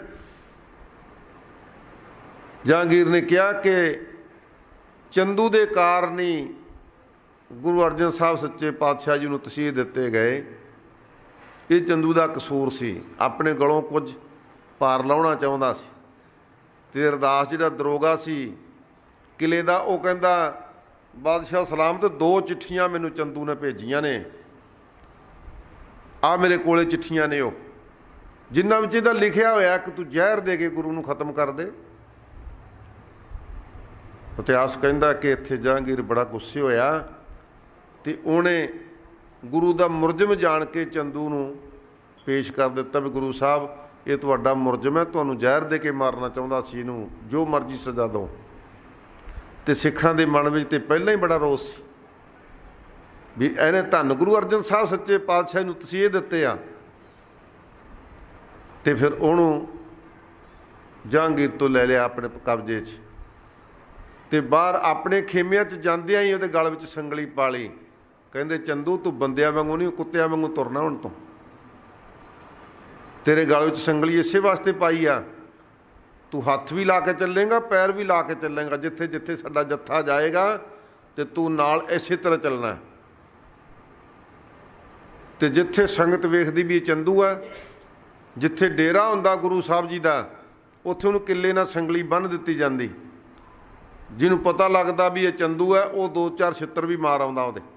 ਜਹਾਂਗੀਰ ਨੇ ਕਿਹਾ ਕਿ ਚੰਦੂ ਦੇ ਕਾਰਨ ਹੀ ਗੁਰੂ ਅਰਜਨ ਸਾਹਿਬ ਸੱਚੇ ਪਾਤਸ਼ਾਹ ਜੀ ਨੂੰ ਤਸੀਹੇ ਦਿੱਤੇ ਗਏ। ਇਹ ਚੰਦੂ ਦਾ ਕਸੂਰ ਸੀ, ਆਪਣੇ ਗਲੋਂ ਕੁਝ ਭਾਰ ਲਾਉਣਾ ਚਾਹੁੰਦਾ ਸੀ। ਤੇ ਅਰਦਾਸ ਜਿਹੜਾ ਦਰੋਗਾ ਸੀ ਕਿਲੇ ਦਾ, ਉਹ ਕਹਿੰਦਾ ਬਾਦਸ਼ਾਹ ਸਲਾਮ ਤੇ ਦੋ ਚਿੱਠੀਆਂ ਮੈਨੂੰ ਚੰਦੂ ਨੇ ਭੇਜੀਆਂ ਨੇ, ਆ ਮੇਰੇ ਕੋਲੇ ਚਿੱਠੀਆਂ ਨੇ, ਉਹ ਜਿਨ੍ਹਾਂ ਵਿੱਚ ਇਹਦਾ ਲਿਖਿਆ ਹੋਇਆ ਕਿ ਤੂੰ ਜ਼ਹਿਰ ਦੇ ਕੇ ਗੁਰੂ ਨੂੰ ਖਤਮ ਕਰ ਦੇ। ਇਤਿਹਾਸ ਕਹਿੰਦਾ ਕਿ ਇੱਥੇ ਜਹਾਂਗੀਰ ਬੜਾ ਗੁੱਸੇ ਹੋਇਆ ਤੇ ਉਹਨੇ ਗੁਰੂ ਦਾ ਮੁਰਜਮ ਜਾਣ ਕੇ ਚੰਦੂ ਨੂੰ ਪੇਸ਼ ਕਰ ਦਿੱਤਾ ਵੀ ਗੁਰੂ ਸਾਹਿਬ ਇਹ ਤੁਹਾਡਾ ਮੁਰਜਮ ਹੈ, ਤੁਹਾਨੂੰ ਜ਼ਹਿਰ ਦੇ ਕੇ ਮਾਰਨਾ ਚਾਹੁੰਦਾ ਸੀ, ਇਹਨੂੰ ਜੋ ਮਰਜ਼ੀ ਸਜ਼ਾ ਦਿਓ। ਤੇ ਸਿੱਖਾਂ ਦੇ ਮਨ ਵਿੱਚ ਤੇ ਪਹਿਲਾਂ ਹੀ ਬੜਾ ਰੋਸ ਸੀ ਵੀ ਇਹਨੇ ਧੰਨ ਗੁਰੂ ਅਰਜਨ ਸਾਹਿਬ ਸੱਚੇ ਪਾਤਸ਼ਾਹ ਨੂੰ ਤਸੀਹੇ ਦਿੱਤੇ ਆ। ਤੇ ਫਿਰ ਉਹਨੂੰ ਜਹਾਂਗੀਰ ਤੋਂ ਲੈ ਲਿਆ ਆਪਣੇ ਕਬਜ਼ੇ 'ਚ, ਤੇ ਬਾਹਰ ਆਪਣੇ ਖੇਮਿਆਂ 'ਚ ਜਾਂਦਿਆਂ ਹੀ ਉਹਦੇ ਗਲ ਵਿੱਚ ਸੰਗਲੀ ਪਾ ਲਈ। ਕਹਿੰਦੇ ਚੰਦੂ ਤੂੰ ਬੰਦਿਆਂ ਵਾਂਗੂ ਨਹੀਂ, ਕੁੱਤਿਆਂ ਵਾਂਗੂ ਤੁਰਨਾ ਹੁਣ ਤੋਂ, ਤੇਰੇ ਗਲ ਵਿੱਚ ਸੰਗਲੀ ਇਸੇ ਵਾਸਤੇ ਪਾਈ ਆ, ਤੂੰ ਹੱਥ ਵੀ ਲਾ ਕੇ ਚੱਲੇਗਾ, ਪੈਰ ਵੀ ਲਾ ਕੇ ਚੱਲੇਗਾ, ਜਿੱਥੇ ਜਿੱਥੇ ਸਾਡਾ ਜੱਥਾ ਜਾਏਗਾ ਤੇ ਤੂੰ ਨਾਲ ਇਸੇ ਤਰ੍ਹਾਂ ਚੱਲਣਾ। ਤੇ ਜਿੱਥੇ ਸੰਗਤ ਵੇਖਦੀ ਵੀ ਇਹ ਚੰਦੂ ਹੈ, ਜਿੱਥੇ ਡੇਰਾ ਹੁੰਦਾ ਗੁਰੂ ਸਾਹਿਬ ਜੀ ਦਾ, ਉੱਥੇ ਉਹਨੂੰ ਕਿੱਲੇ ਨਾਲ ਸੰਗਲੀ ਬੰਨ੍ਹ ਦਿੱਤੀ ਜਾਂਦੀ। ਜਿਹਨੂੰ ਪਤਾ ਲੱਗਦਾ ਵੀ ਇਹ ਚੰਦੂ ਹੈ, ਉਹ ਦੋ ਚਾਰ ਛਿੱਤਰ ਵੀ ਮਾਰ ਆਉਂਦਾ ਉਹਦੇ।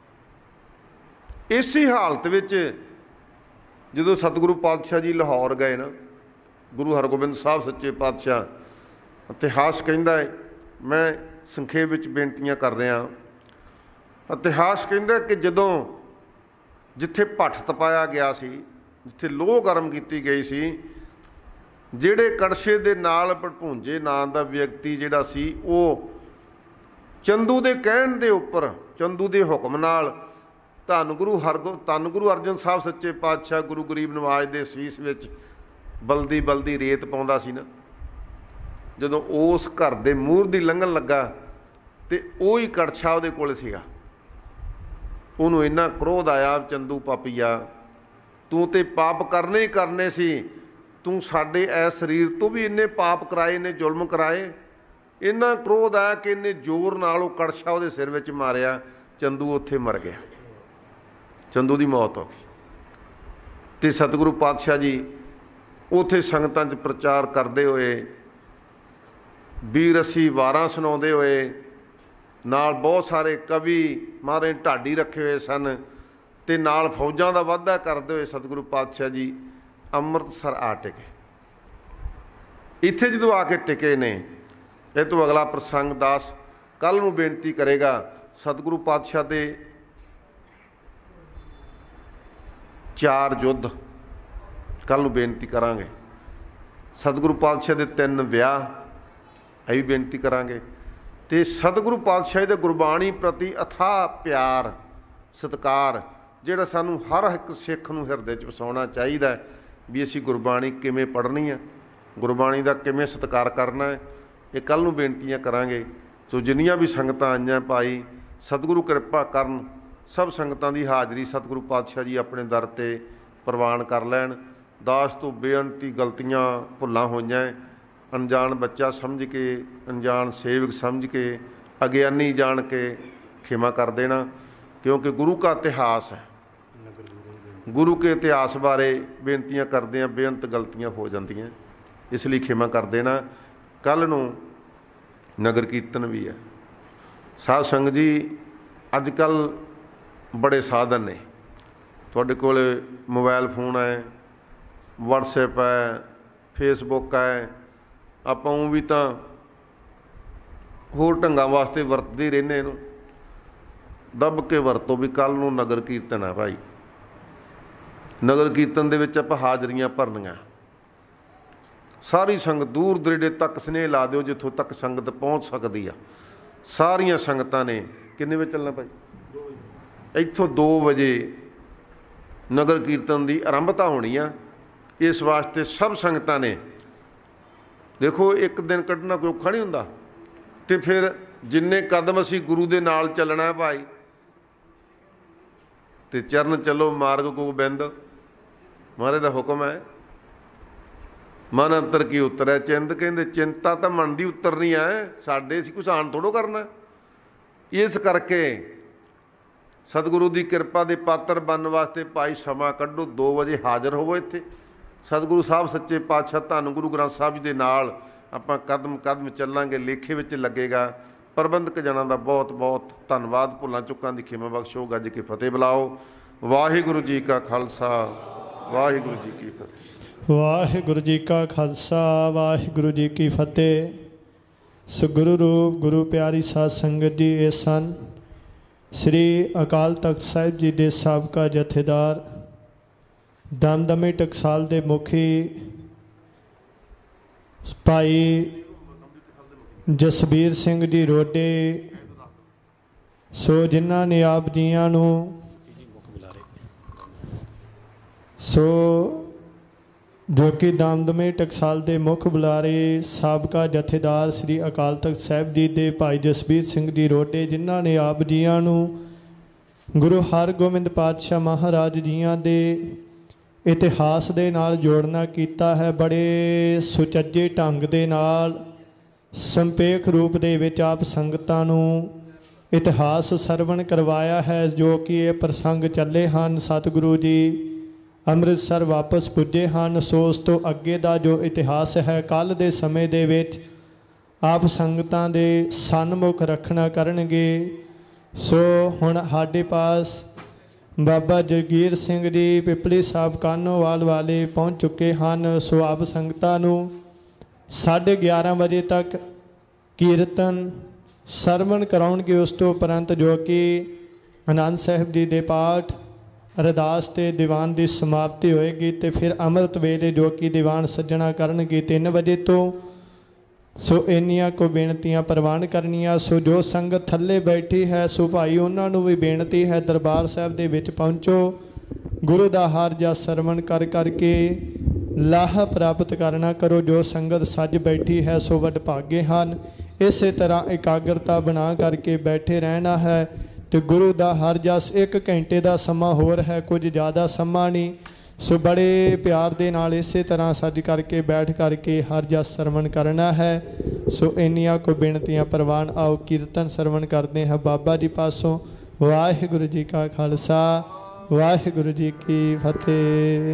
ਇਸੇ ਹਾਲਤ ਵਿੱਚ ਜਦੋਂ ਸਤਿਗੁਰੂ ਪਾਤਸ਼ਾਹ ਜੀ ਲਾਹੌਰ ਗਏ ਨਾ, ਗੁਰੂ ਹਰਗੋਬਿੰਦ ਸਾਹਿਬ ਸੱਚੇ ਪਾਤਸ਼ਾਹ, ਇਤਿਹਾਸ ਕਹਿੰਦਾ ਹੈ, ਮੈਂ ਸੰਖੇਪ ਵਿੱਚ ਬੇਨਤੀਆਂ ਕਰ ਰਿਹਾ। ਇਤਿਹਾਸ ਕਹਿੰਦਾ ਕਿ ਜਦੋਂ ਜਿੱਥੇ ਭੱਠ ਤਪਾਇਆ ਗਿਆ ਸੀ, ਜਿੱਥੇ ਲੋਹ ਗਰਮ ਕੀਤੀ ਗਈ ਸੀ, ਜਿਹੜੇ ਕੜਛੇ ਦੇ ਨਾਲ ਭੜਪੂੰਜੇ ਨਾਂ ਦਾ ਵਿਅਕਤੀ ਜਿਹੜਾ ਸੀ, ਉਹ ਚੰਦੂ ਦੇ ਕਹਿਣ ਦੇ ਉੱਪਰ, ਚੰਦੂ ਦੇ ਹੁਕਮ ਨਾਲ ਧੰਨ ਗੁਰੂ ਹਰਗੋ ਧੰਨ ਗੁਰੂ ਅਰਜਨ ਸਾਹਿਬ ਸੱਚੇ ਪਾਤਸ਼ਾਹ ਗੁਰੂ ਗਰੀਬ ਨਵਾਜ ਦੇ ਸੀਸ ਵਿੱਚ ਬਲਦੀ ਬਲਦੀ ਰੇਤ ਪਾਉਂਦਾ ਸੀ ਨਾ, ਜਦੋਂ ਉਸ ਘਰ ਦੇ ਮੂਹਰ ਦੀ ਲੰਘਣ ਲੱਗਾ ਤੇ ਉਹ ਹੀ ਕੜਛਾ ਉਹਦੇ ਕੋਲ ਸੀਗਾ। ਉਹਨੂੰ ਇੰਨਾ ਕ੍ਰੋਧ ਆਇਆ, ਚੰਦੂ ਪਾਪੀਆ, ਤੂੰ ਤੇ ਪਾਪ ਕਰਨੇ ਹੀ ਕਰਨੇ ਸੀ, ਤੂੰ ਸਾਡੇ ਇਸ ਸਰੀਰ ਤੋਂ ਵੀ ਇੰਨੇ ਪਾਪ ਕਰਾਏ ਨੇ, ਜ਼ੁਲਮ ਕਰਾਏ। ਇੰਨਾ ਕ੍ਰੋਧ ਆਇਆ ਕਿ ਇੰਨੇ ਜ਼ੋਰ ਨਾਲ ਉਹ ਕੜਛਾ ਉਹਦੇ ਸਿਰ ਵਿੱਚ ਮਾਰਿਆ। ਚੰਦੂ ਉੱਥੇ ਮਰ ਗਿਆ, ਚੰਦੂ ਦੀ ਮੌਤ ਹੋ ਗਈ। ਤੇ ਸਤਿਗੁਰੂ ਪਾਤਸ਼ਾਹ ਜੀ ਉੱਥੇ ਸੰਗਤਾਂ 'ਚ ਪ੍ਰਚਾਰ ਕਰਦੇ ਹੋਏ, ਵੀਰ ਅਸੀਂ ਵਾਰਾਂ ਸੁਣਾਉਂਦੇ ਹੋਏ, ਨਾਲ ਬਹੁਤ ਸਾਰੇ ਕਵੀ ਮਹਾਰਾਜ ਢਾਡੀ ਰੱਖੇ ਹੋਏ ਸਨ, ਤੇ ਨਾਲ ਫੌਜਾਂ ਦਾ ਵਾਧਾ ਕਰਦੇ ਹੋਏ ਸਤਿਗੁਰੂ ਪਾਤਸ਼ਾਹ ਜੀ ਅੰਮ੍ਰਿਤਸਰ ਆ ਟਿਕੇ। ਇੱਥੇ ਜਦੋਂ ਆ ਕੇ ਟਿਕੇ ਨੇ, ਇਹ ਤੋਂ ਅਗਲਾ ਪ੍ਰਸੰਗ ਦਾਸ ਕੱਲ੍ਹ ਨੂੰ ਬੇਨਤੀ ਕਰੇਗਾ। ਸਤਿਗੁਰੂ ਪਾਤਸ਼ਾਹ ਦੇ ਚਾਰ ਯੁੱਧ ਕੱਲ੍ਹ ਨੂੰ ਬੇਨਤੀ ਕਰਾਂਗੇ। ਸਤਿਗੁਰੂ ਪਾਤਸ਼ਾਹ ਦੇ ਤਿੰਨ ਵਿਆਹ ਇਹ ਵੀ ਬੇਨਤੀ ਕਰਾਂਗੇ। ਅਤੇ ਸਤਿਗੁਰੂ ਪਾਤਸ਼ਾਹ ਦੇ ਗੁਰਬਾਣੀ ਪ੍ਰਤੀ ਅਥਾਹ ਪਿਆਰ ਸਤਿਕਾਰ ਜਿਹੜਾ ਸਾਨੂੰ ਹਰ ਇੱਕ ਸਿੱਖ ਨੂੰ ਹਿਰਦੇ 'ਚ ਵਸਾਉਣਾ ਚਾਹੀਦਾ ਵੀ ਅਸੀਂ ਗੁਰਬਾਣੀ ਕਿਵੇਂ ਪੜ੍ਹਨੀ ਆ, ਗੁਰਬਾਣੀ ਦਾ ਕਿਵੇਂ ਸਤਿਕਾਰ ਕਰਨਾ ਹੈ, ਇਹ ਕੱਲ੍ਹ ਨੂੰ ਬੇਨਤੀਆਂ ਕਰਾਂਗੇ। ਸੋ ਜਿੰਨੀਆਂ ਵੀ ਸੰਗਤਾਂ ਆਈਆਂ ਭਾਈ, ਸਤਿਗੁਰੂ ਕਿਰਪਾ ਕਰਨ, ਸਭ ਸੰਗਤਾਂ ਦੀ ਹਾਜ਼ਰੀ ਸਤਿਗੁਰੂ ਪਾਤਸ਼ਾਹ ਜੀ ਆਪਣੇ ਦਰ 'ਤੇ ਪ੍ਰਵਾਨ ਕਰ ਲੈਣ। ਦਾਸ ਤੋਂ ਬੇਅੰਤੀ ਗਲਤੀਆਂ ਭੁੱਲਾਂ ਹੋਈਆਂ, ਅਣਜਾਣ ਬੱਚਾ ਸਮਝ ਕੇ, ਅਣਜਾਣ ਸੇਵਕ ਸਮਝ ਕੇ, ਅਗਿਆਨੀ ਜਾਣ ਕੇ ਖਿਮਾ ਕਰ ਦੇਣਾ, ਕਿਉਂਕਿ ਗੁਰੂ ਕਾ ਇਤਿਹਾਸ ਹੈ। ਗੁਰੂ ਕੇ ਇਤਿਹਾਸ ਬਾਰੇ ਬੇਨਤੀਆਂ ਕਰਦੇ ਹਾਂ, ਬੇਅੰਤ ਗਲਤੀਆਂ ਹੋ ਜਾਂਦੀਆਂ, ਇਸ ਲਈ ਖਿਮਾ ਕਰ ਦੇਣਾ। ਕੱਲ੍ਹ ਨੂੰ ਨਗਰ ਕੀਰਤਨ ਵੀ ਹੈ। ਸਾਧ ਸੰਗਤ ਜੀ, ਅੱਜ ਕੱਲ੍ਹ ਬੜੇ ਸਾਧਨ ਨੇ, ਤੁਹਾਡੇ ਕੋਲ ਮੋਬਾਇਲ ਫੋਨ ਹੈ, ਵਟਸਐਪ ਹੈ, ਫੇਸਬੁੱਕ ਹੈ। ਆਪਾਂ ਉਹ ਵੀ ਤਾਂ ਹੋਰ ਢੰਗਾਂ ਵਾਸਤੇ ਵਰਤਦੇ ਹੀ ਰਹਿੰਦੇ, ਇਹਨੂੰ ਦੱਬ ਕੇ ਵਰਤੋ ਵੀ ਕੱਲ੍ਹ ਨੂੰ ਨਗਰ ਕੀਰਤਨ ਹੈ ਭਾਈ। ਨਗਰ ਕੀਰਤਨ ਦੇ ਵਿੱਚ ਆਪਾਂ ਹਾਜ਼ਰੀਆਂ ਭਰਨੀਆਂ, ਸਾਰੀ ਸੰਗਤ ਦੂਰ ਦਰੇਡੇ ਤੱਕ ਸੁਨੇਹੇ ਲਾ ਦਿਓ ਜਿੱਥੋਂ ਤੱਕ ਸੰਗਤ ਪਹੁੰਚ ਸਕਦੀ ਆ। ਸਾਰੀਆਂ ਸੰਗਤਾਂ ਨੇ ਕਿੰਨੇ ਵਜੇ ਚੱਲਣਾ ਭਾਈ? ਇੱਥੋਂ ਦੋ ਵਜੇ ਨਗਰ ਕੀਰਤਨ ਦੀ ਆਰੰਭਤਾ ਹੋਣੀ ਆ। ਇਸ ਵਾਸਤੇ ਸਭ ਸੰਗਤਾਂ ਨੇ, ਦੇਖੋ ਇੱਕ ਦਿਨ ਕੱਢਣਾ ਕੋਈ ਔਖਾ ਨਹੀਂ ਹੁੰਦਾ, ਅਤੇ ਫਿਰ ਜਿੰਨੇ ਕਦਮ ਅਸੀਂ ਗੁਰੂ ਦੇ ਨਾਲ ਚੱਲਣਾ ਭਾਈ, ਅਤੇ ਚਰਨ ਚੱਲੋ ਮਾਰਗ ਗੋਬਿੰਦ, ਮਹਾਰਾਜ ਦਾ ਹੁਕਮ ਹੈ। ਮਨ ਅੰਤਰ ਕੀ ਉਤਰੈ ਚਿੰਤ, ਕਹਿੰਦੇ ਚਿੰਤਾ ਤਾਂ ਮਨ ਦੀ ਉਤਰਨੀ ਹੈ, ਸਾਡੇ ਅਸੀਂ ਕੁਛ ਥੋੜ੍ਹੋ ਕਰਨਾ। ਇਸ ਕਰਕੇ ਸਤਿਗੁਰੂ ਦੀ ਕਿਰਪਾ ਦੇ ਪਾਤਰ ਬਣਨ ਵਾਸਤੇ ਭਾਈ ਸਮਾਂ ਕੱਢੋ, ਦੋ ਵਜੇ ਹਾਜ਼ਰ ਹੋਵੋ ਇੱਥੇ। ਸਤਿਗੁਰੂ ਸਾਹਿਬ ਸੱਚੇ ਪਾਤਸ਼ਾਹ ਧੰਨ ਗੁਰੂ ਗ੍ਰੰਥ ਸਾਹਿਬ ਜੀ ਦੇ ਨਾਲ ਆਪਾਂ ਕਦਮ ਕਦਮ ਚੱਲਾਂਗੇ, ਲੇਖੇ ਵਿੱਚ ਲੱਗੇਗਾ। ਪ੍ਰਬੰਧਕ ਜਨਾਂ ਦਾ ਬਹੁਤ ਬਹੁਤ ਧੰਨਵਾਦ। ਭੁੱਲਾਂ ਚੁੱਕਾਂ ਦੀ ਖਿਮਾ ਬਖਸ਼ੋ। ਗੱਜ ਕੇ ਫਤਿਹ ਬੁਲਾਓ। ਵਾਹਿਗੁਰੂ ਜੀ ਕਾ ਖਾਲਸਾ, ਵਾਹਿਗੁਰੂ ਜੀ ਕੀ ਫਤਿਹ। ਵਾਹਿਗੁਰੂ ਜੀ ਕਾ ਖਾਲਸਾ, ਵਾਹਿਗੁਰੂ ਜੀ ਕੀ ਫਤਿਹ। ਸੋ ਗੁਰੂ ਰੂਪ ਗੁਰੂ ਪਿਆਰੀ ਸਾਧ ਸੰਗਤ ਜੀ, ਇਹ ਸਨ ਸ੍ਰੀ ਅਕਾਲ ਤਖਤ ਸਾਹਿਬ ਜੀ ਦੇ ਸਾਬਕਾ ਜਥੇਦਾਰ, ਦਮਦਮੀ ਟਕਸਾਲ ਦੇ ਮੁਖੀ ਭਾਈ ਜਸਬੀਰ ਸਿੰਘ ਜੀ ਰੋਡੇ। ਸੋ ਜਿਨ੍ਹਾਂ ਨੇ ਆਪ ਜੀਆਂ ਨੂੰ ਸੋ ਜੋ ਕਿ ਦਮਦਮੀ ਟਕਸਾਲ ਦੇ ਮੁੱਖ ਬੁਲਾਰੇ ਸਾਬਕਾ ਜਥੇਦਾਰ ਸ੍ਰੀ ਅਕਾਲ ਤਖਤ ਸਾਹਿਬ ਜੀ ਦੇ ਭਾਈ ਜਸਬੀਰ ਸਿੰਘ ਜੀ ਰੋਡੇ, ਜਿਨ੍ਹਾਂ ਨੇ ਆਪ ਜੀਆਂ ਨੂੰ ਗੁਰੂ ਹਰਗੋਬਿੰਦ ਪਾਤਸ਼ਾਹ ਮਹਾਰਾਜ ਜੀਆਂ ਦੇ ਇਤਿਹਾਸ ਦੇ ਨਾਲ ਜੋੜਨਾ ਕੀਤਾ ਹੈ। ਬੜੇ ਸੁਚੱਜੇ ਢੰਗ ਦੇ ਨਾਲ ਸੰਪੇਖ ਰੂਪ ਦੇ ਵਿੱਚ ਆਪ ਸੰਗਤਾਂ ਨੂੰ ਇਤਿਹਾਸ ਸਰਵਣ ਕਰਵਾਇਆ ਹੈ, ਜੋ ਕਿ ਇਹ ਪ੍ਰਸੰਗ ਚੱਲੇ ਹਨ। ਸਤਿਗੁਰੂ ਜੀ ਅੰਮ੍ਰਿਤਸਰ ਵਾਪਸ ਪੁੱਜੇ ਹਨ। ਸੋ ਉਸ ਤੋਂ ਅੱਗੇ ਦਾ ਜੋ ਇਤਿਹਾਸ ਹੈ, ਕੱਲ੍ਹ ਦੇ ਸਮੇਂ ਦੇ ਵਿੱਚ ਆਪ ਸੰਗਤਾਂ ਦੇ ਸਨਮੁਖ ਰੱਖਣਾ ਕਰਨਗੇ। ਸੋ ਹੁਣ ਸਾਡੇ ਪਾਸ ਬਾਬਾ ਜਗੀਰ ਸਿੰਘ ਜੀ ਪਿਪਲੀ ਸਾਹਿਬ ਕਾਨੋਵਾਲ ਵਾਲੇ ਪਹੁੰਚ ਚੁੱਕੇ ਹਨ। ਸੋ ਆਪ ਸੰਗਤਾਂ ਨੂੰ ਸਾਢੇ ਗਿਆਰਾਂ ਵਜੇ ਤੱਕ ਕੀਰਤਨ ਸਰਵਣ ਕਰਾਉਣਗੇ। ਉਸ ਤੋਂ ਉਪਰੰਤ ਜੋ ਕਿ ਆਨੰਦ ਸਾਹਿਬ ਜੀ ਦੇ ਪਾਠ, ਅਰਦਾਸ ਤੇ ਦੀਵਾਨ ਦੀ ਸਮਾਪਤੀ ਹੋਏਗੀ ਤੇ ਫਿਰ ਅੰਮ੍ਰਿਤ ਵੇਲੇ ਜੋ ਕਿ ਦੀਵਾਨ ਸੱਜਣਾ ਕਰਨਗੇ ਤਿੰਨ ਵਜੇ ਤੋਂ। ਸੋ ਇੰਨੀਆਂ ਕੋ ਬੇਨਤੀਆਂ ਪ੍ਰਵਾਨ ਕਰਨੀਆਂ। ਸੋ ਜੋ ਸੰਗਤ ਥੱਲੇ ਬੈਠੀ ਹੈ ਸੋ ਭਾਈ ਉਹਨਾਂ ਨੂੰ ਵੀ ਬੇਨਤੀ ਹੈ ਦਰਬਾਰ ਸਾਹਿਬ ਦੇ ਵਿੱਚ ਪਹੁੰਚੋ, ਗੁਰੂ ਦਾ ਹਰ ਜਸ ਸਰਵਣ ਕਰ ਕਰਕੇ ਲਾਹ ਪ੍ਰਾਪਤ ਕਰਨਾ ਕਰੋ। ਜੋ ਸੰਗਤ ਸੱਜ ਬੈਠੀ ਹੈ ਸੋ ਵਡਭਾਗੇ ਹਨ। ਇਸੇ ਤਰ੍ਹਾਂ ਇਕਾਗਰਤਾ ਬਣਾ ਕਰਕੇ ਬੈਠੇ ਰਹਿਣਾ ਹੈ ਤੇ ਗੁਰੂ ਦਾ ਹਰ ਜਸ ਇੱਕ ਘੰਟੇ ਦਾ ਸਮਾਂ ਹੋਰ ਹੈ, ਕੁਝ ਜ਼ਿਆਦਾ ਸਮਾਂ ਨਹੀਂ। ਸੋ ਬੜੇ ਪਿਆਰ ਦੇ ਨਾਲ ਇਸੇ ਤਰ੍ਹਾਂ ਸੱਜ ਕਰਕੇ ਬੈਠ ਕਰਕੇ ਹਰ ਜਸ ਸਰਵਣ ਕਰਨਾ ਹੈ। ਸੋ ਇੰਨੀਆਂ ਕੋ ਬੇਨਤੀਆਂ ਪ੍ਰਵਾਨ। ਆਓ ਕੀਰਤਨ ਸਰਵਣ ਕਰਦੇ ਹਾਂ ਬਾਬਾ ਜੀ ਪਾਸੋਂ। ਵਾਹਿਗੁਰੂ ਜੀ ਕਾ ਖਾਲਸਾ, ਵਾਹਿਗੁਰੂ ਜੀ ਕੀ ਫਤਿਹ।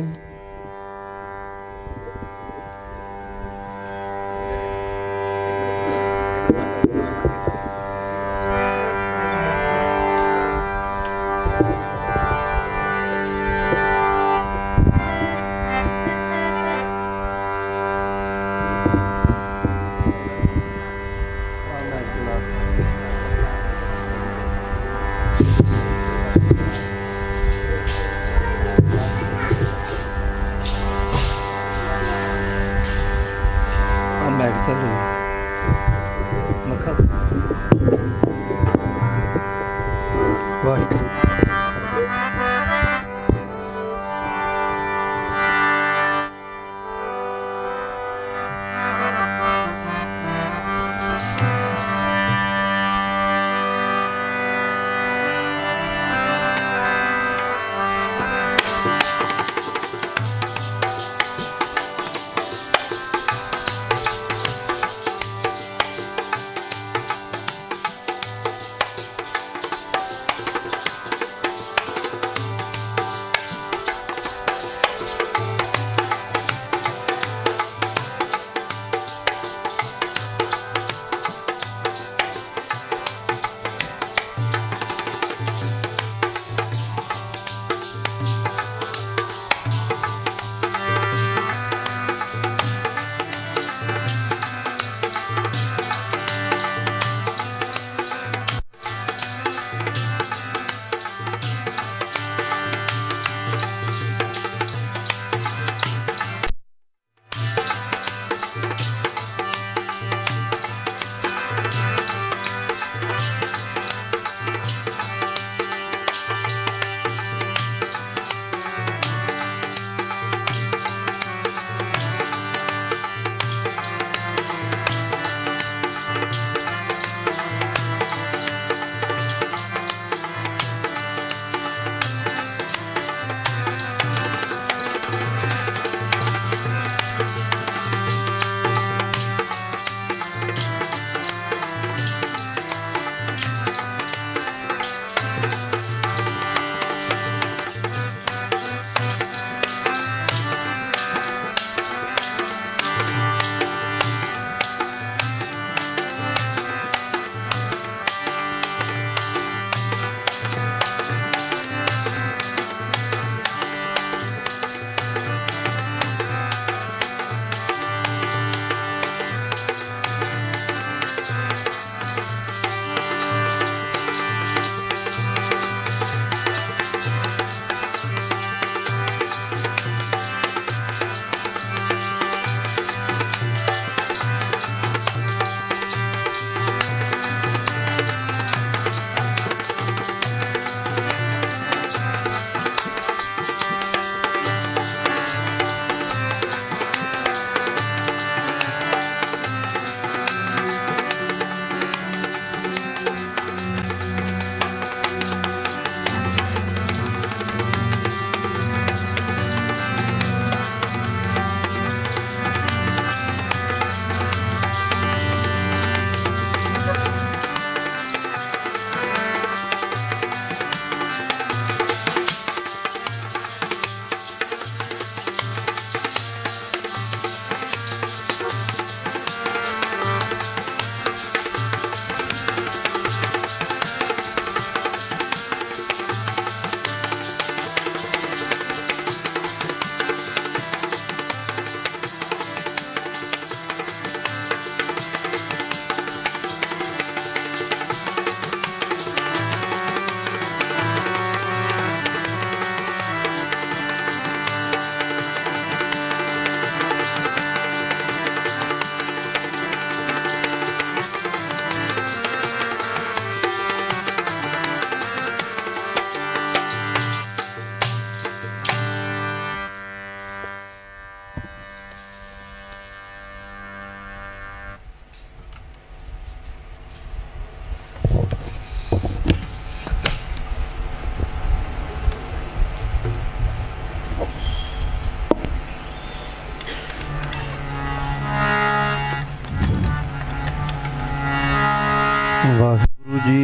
ਵਾਹਿਗੁਰੂ ਜੀ।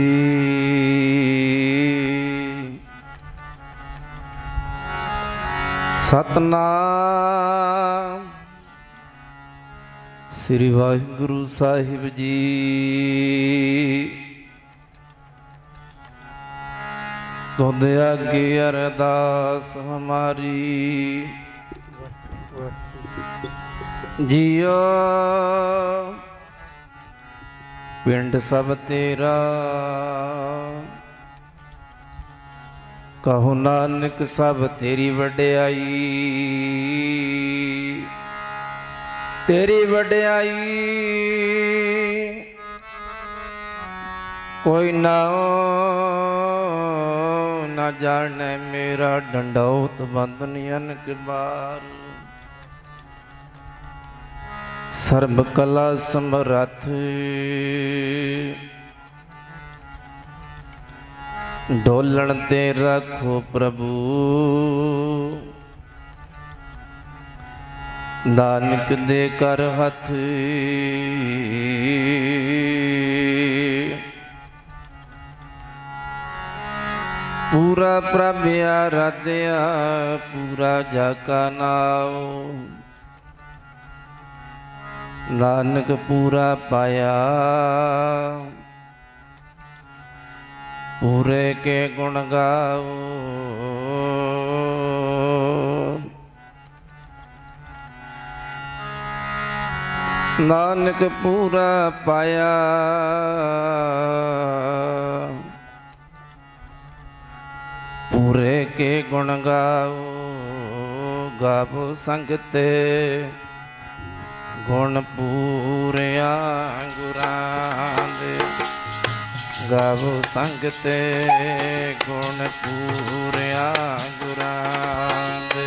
ਸਤਨਾਮ ਸ੍ਰੀ ਵਾਹਿਗੁਰੂ ਸਾਹਿਬ ਜੀ। ਤੁਧ ਅੱਗੇ ਅਰਦਾਸ ਹਮਾਰੀ ਜੀਓ ਪਿੰਡ ਸਭ ਤੇਰਾ, ਕਹੋ ਨਾਨਕ ਸਭ ਤੇਰੀ ਵਡਿਆਈ, ਤੇਰੀ ਵਡਿਆਈ ਕੋਈ ਨਾਉ ਨਾ ਜਾਣੈ। ਮੇਰਾ ਡੰਡੌਤ ਬੰਦਨ ਅਨਕ ਬਾਰ, ਸਰਬ ਕਲਾ ਸਮਰੱਥ ਡੋਲਣ ਤੇ ਰੱਖੋ ਪ੍ਰਭੂ। ਨਾਨਕ ਦੇ ਕਰ ਹੱਥ ਪੂਰਾ ਪ੍ਰਭ ਆਰਾਧਿਆ, ਪੂਰਾ ਜਾ ਕਾ ਨਾਉ। ਨਾਨਕ ਪੂਰਾ ਪਾਇਆ, ਪੂਰੇ ਕੇ ਗੁਣ ਗਾਓ। ਨਾਨਕ ਪੂਰਾ ਪਾਇਆ, ਪੂਰੇ ਕੇ ਗੁਣ ਗਾਓ। ਗਾਵੋ ਸੰਗ ਤੇ ਗੁਣ ਪੂਰਿਆ ਗੁਰਾਂ ਦੇ, ਗਾਵੋ ਸੰਗ ਤੇ ਗੁਣ ਪੂਰਿਆ ਗੁਰਾਂ ਦੇ।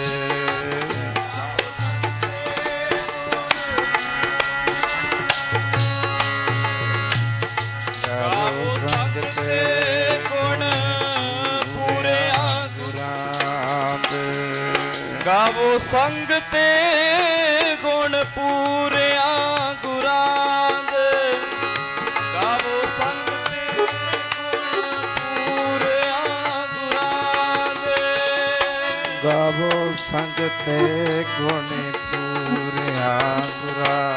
ਗਾਵੋ ਸੰਗ ਤੇ ਗੁਣ ਪੂਰਿਆ ਗੁਰਾਂ ਦੇ, ਗਾਵੋ ਸੰਗ ਤੇ ਗੁਣ ਪੂਰਿਆ ਗੁਰਾਂ ਦੇ। ਗਾਵੋ ਸੰਗ ਤੇ ਗੁਣ ਪੂਰਿਆ ਗੁਰਾਂ ਦੇ, ਗਾਵੋ ਸੰਗ ਤੇ ਗੁਣ ਪੂਰਿਆ ਗੁਰਾਂ।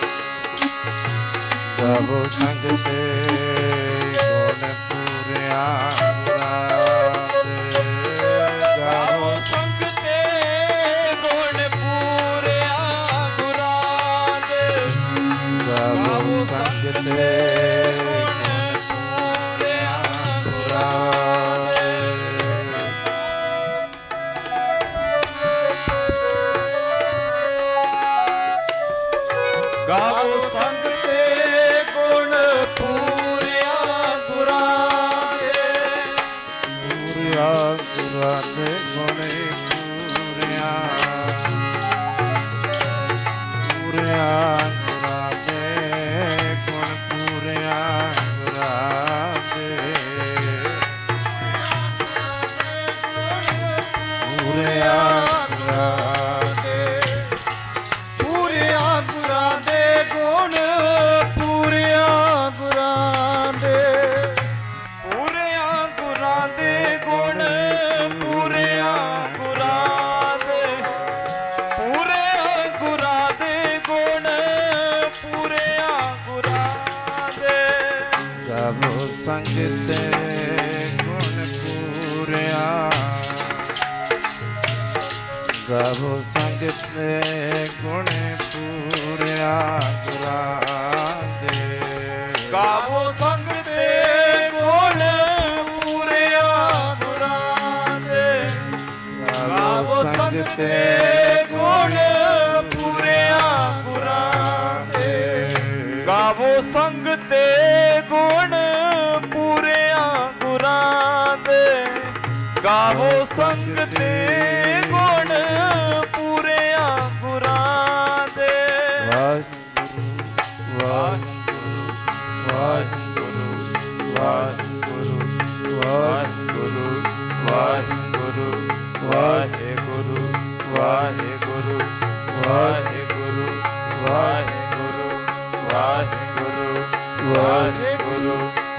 ਗਾਵੋ ਸੰਗ ਤੇ ਗੁਣ ਪੂਰਿਆ ਗੁਰਾਂ ਦੇ, ਗਾਵੋ ਸੰਗ ਤੇ ਗੁਣ ਪੂਰਿਆ ਗੁਰਾਂ ਦੇ। ਗਾਵੋ ਸੰਗ ਤੇ ਗੁਣ ਪੂਰਿਆ ਗੁਰਾਂ ਦੇ। ਗਾਵੋ ਸੰਗ ਤੇ ਗੁਣ ਪੂਰਿਆ ਗੁਰਾਂ ਦੇ, ਪੂਰਿਆ ਗੁਰਾਂ ਦੇ ਗੁਣ ਪੂਰਿਆ, ਪੂਰਿਆ ਗੁਰਾਂ ਦੇ ਗੁਣ ਪੂਰਿਆ ਗੁਰਾਂ ਦੇ, ਪੂਰਿਆ ਗੁਰਾਂ ਦੇ, ਪੂਰਿਆ ਗੁਰਾਂ ਦੇ ਗੁਣ ਪੂਰਿਆ ਗੁਰਾਂ ਦੇ, ਪੂਰਿਆ ਗੁਰਾਂ ਦੇ ਗੁਣ ਪੂਰਿਆ ਗੁਰਾਂ ਦੇ, ਪੂਰਿਆ ਗੁਰਾਂ ਦੇ ਗੁਣ ਪੂਰਿਆ ਗੁਰਾਂ ਦੇ। ਗਾਵੋ ਸੰਗ ਤੇ ਗੁਣ ਪੂਰਿਆ, ਗਾਵੋ ਸੰਗ ਤੇ ਗੁਣ ਪੂਰਿਆ ਗੁਰਾਂ ਦੇ। ਗਾਵੋ ਸੰਗ ਤੇ ਗੁਣ ਪੂਰਿਆ ਗੁਰਾਂ ਦੇ, ਗਾਵੋ ਸੰਗ ਤੇ ਗੁਣ ਪੂਰਿਆ ਗੁਰਾਂ ਦੇ। ਗਾਵੋ ਸੰਗ ਤੇ ਗੁਣ ਪੂਰਿਆ ਗੁਰਾਂ ਦੇ, ਗਾਵੋ ਸੰਗ ਤੇ ਗੁਣ ਪੂਰਿਆ ਗੁਰਾਂ ਦੇ। ਵਾਹਿਗੁਰੂ ਵਾਹਿਗੁਰੂ ਵਾਹਿਗੁਰੂ ਵਾਹਿਗੁਰੂ ਵਾਹਿਗੁਰੂ ਵਾਹਿਗੁਰੂ ਵਾਹਿਗੁਰੂ ਵਾਹਿਗੁਰੂ ਵਾਹਿਗੁਰੂ ਵਾਹਿਗੁਰੂ ਵਾਹਿਗੁਰੂ ਵਾਹਿਗੁਰੂ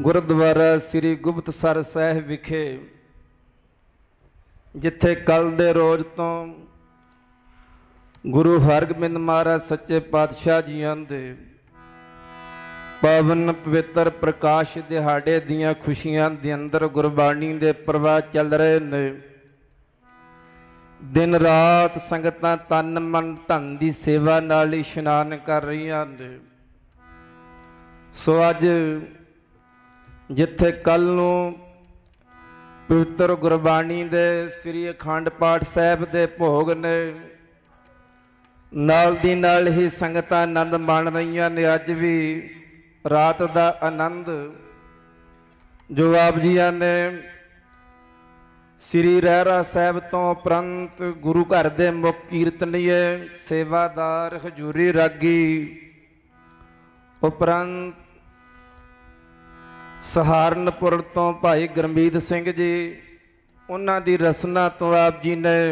ਗੁਰਦੁਆਰਾ ਸ੍ਰੀ ਗੁਪਤਸਰ ਸਾਹਿਬ ਵਿਖੇ, ਜਿੱਥੇ ਕੱਲ ਦੇ ਰੋਜ਼ ਤੋਂ ਗੁਰੂ ਹਰਗੋਬਿੰਦ ਮਹਾਰਾਜ ਸੱਚੇ ਪਾਤਸ਼ਾਹ ਜੀਆਂ ਦੇ ਪਾਵਨ ਪਵਿੱਤਰ ਪ੍ਰਕਾਸ਼ ਦਿਹਾੜੇ ਦੀਆਂ ਖੁਸ਼ੀਆਂ ਦੇ ਅੰਦਰ ਗੁਰਬਾਣੀ ਦੇ ਪ੍ਰਵਾਹ ਚੱਲ ਰਹੇ ਨੇ। ਦਿਨ ਰਾਤ ਸੰਗਤਾਂ ਤਨ ਮਨ ਧਨ ਦੀ ਸੇਵਾ ਨਾਲ ਇਸ਼ਨਾਨ ਕਰ ਰਹੀਆਂ ਨੇ। ਸੋ ਅੱਜ ਜਿੱਥੇ ਕੱਲ ਨੂੰ ਪਵਿੱਤਰ ਗੁਰਬਾਣੀ ਦੇ ਸ੍ਰੀ ਅਖੰਡ ਪਾਠ ਸਾਹਿਬ ਦੇ ਭੋਗ ਨੇ, ਨਾਲ ਦੀ ਨਾਲ ਹੀ ਸੰਗਤਾਂ ਆਨੰਦ ਮਾਣ ਰਹੀਆਂ ਨੇ। ਅੱਜ ਵੀ ਰਾਤ ਦਾ ਆਨੰਦ ਜੋ ਆਪ ਜੀਆਂ ਨੇ ਸ੍ਰੀ ਰਹਿਰਾ ਸਾਹਿਬ ਤੋਂ ਉਪਰੰਤ ਗੁਰੂ ਘਰ ਦੇ ਮੁੱਖ ਕੀਰਤਨੀਏ, ਸੇਵਾਦਾਰ, ਹਜ਼ੂਰੀ ਰਾਗੀ ਉਪਰੰਤ ਸਹਾਰਨਪੁਰ ਤੋਂ ਭਾਈ ਗੁਰਮੀਤ ਸਿੰਘ ਜੀ, ਉਹਨਾਂ ਦੀ ਰਸਨਾ ਤੋਂ ਆਪ ਜੀ ਨੇ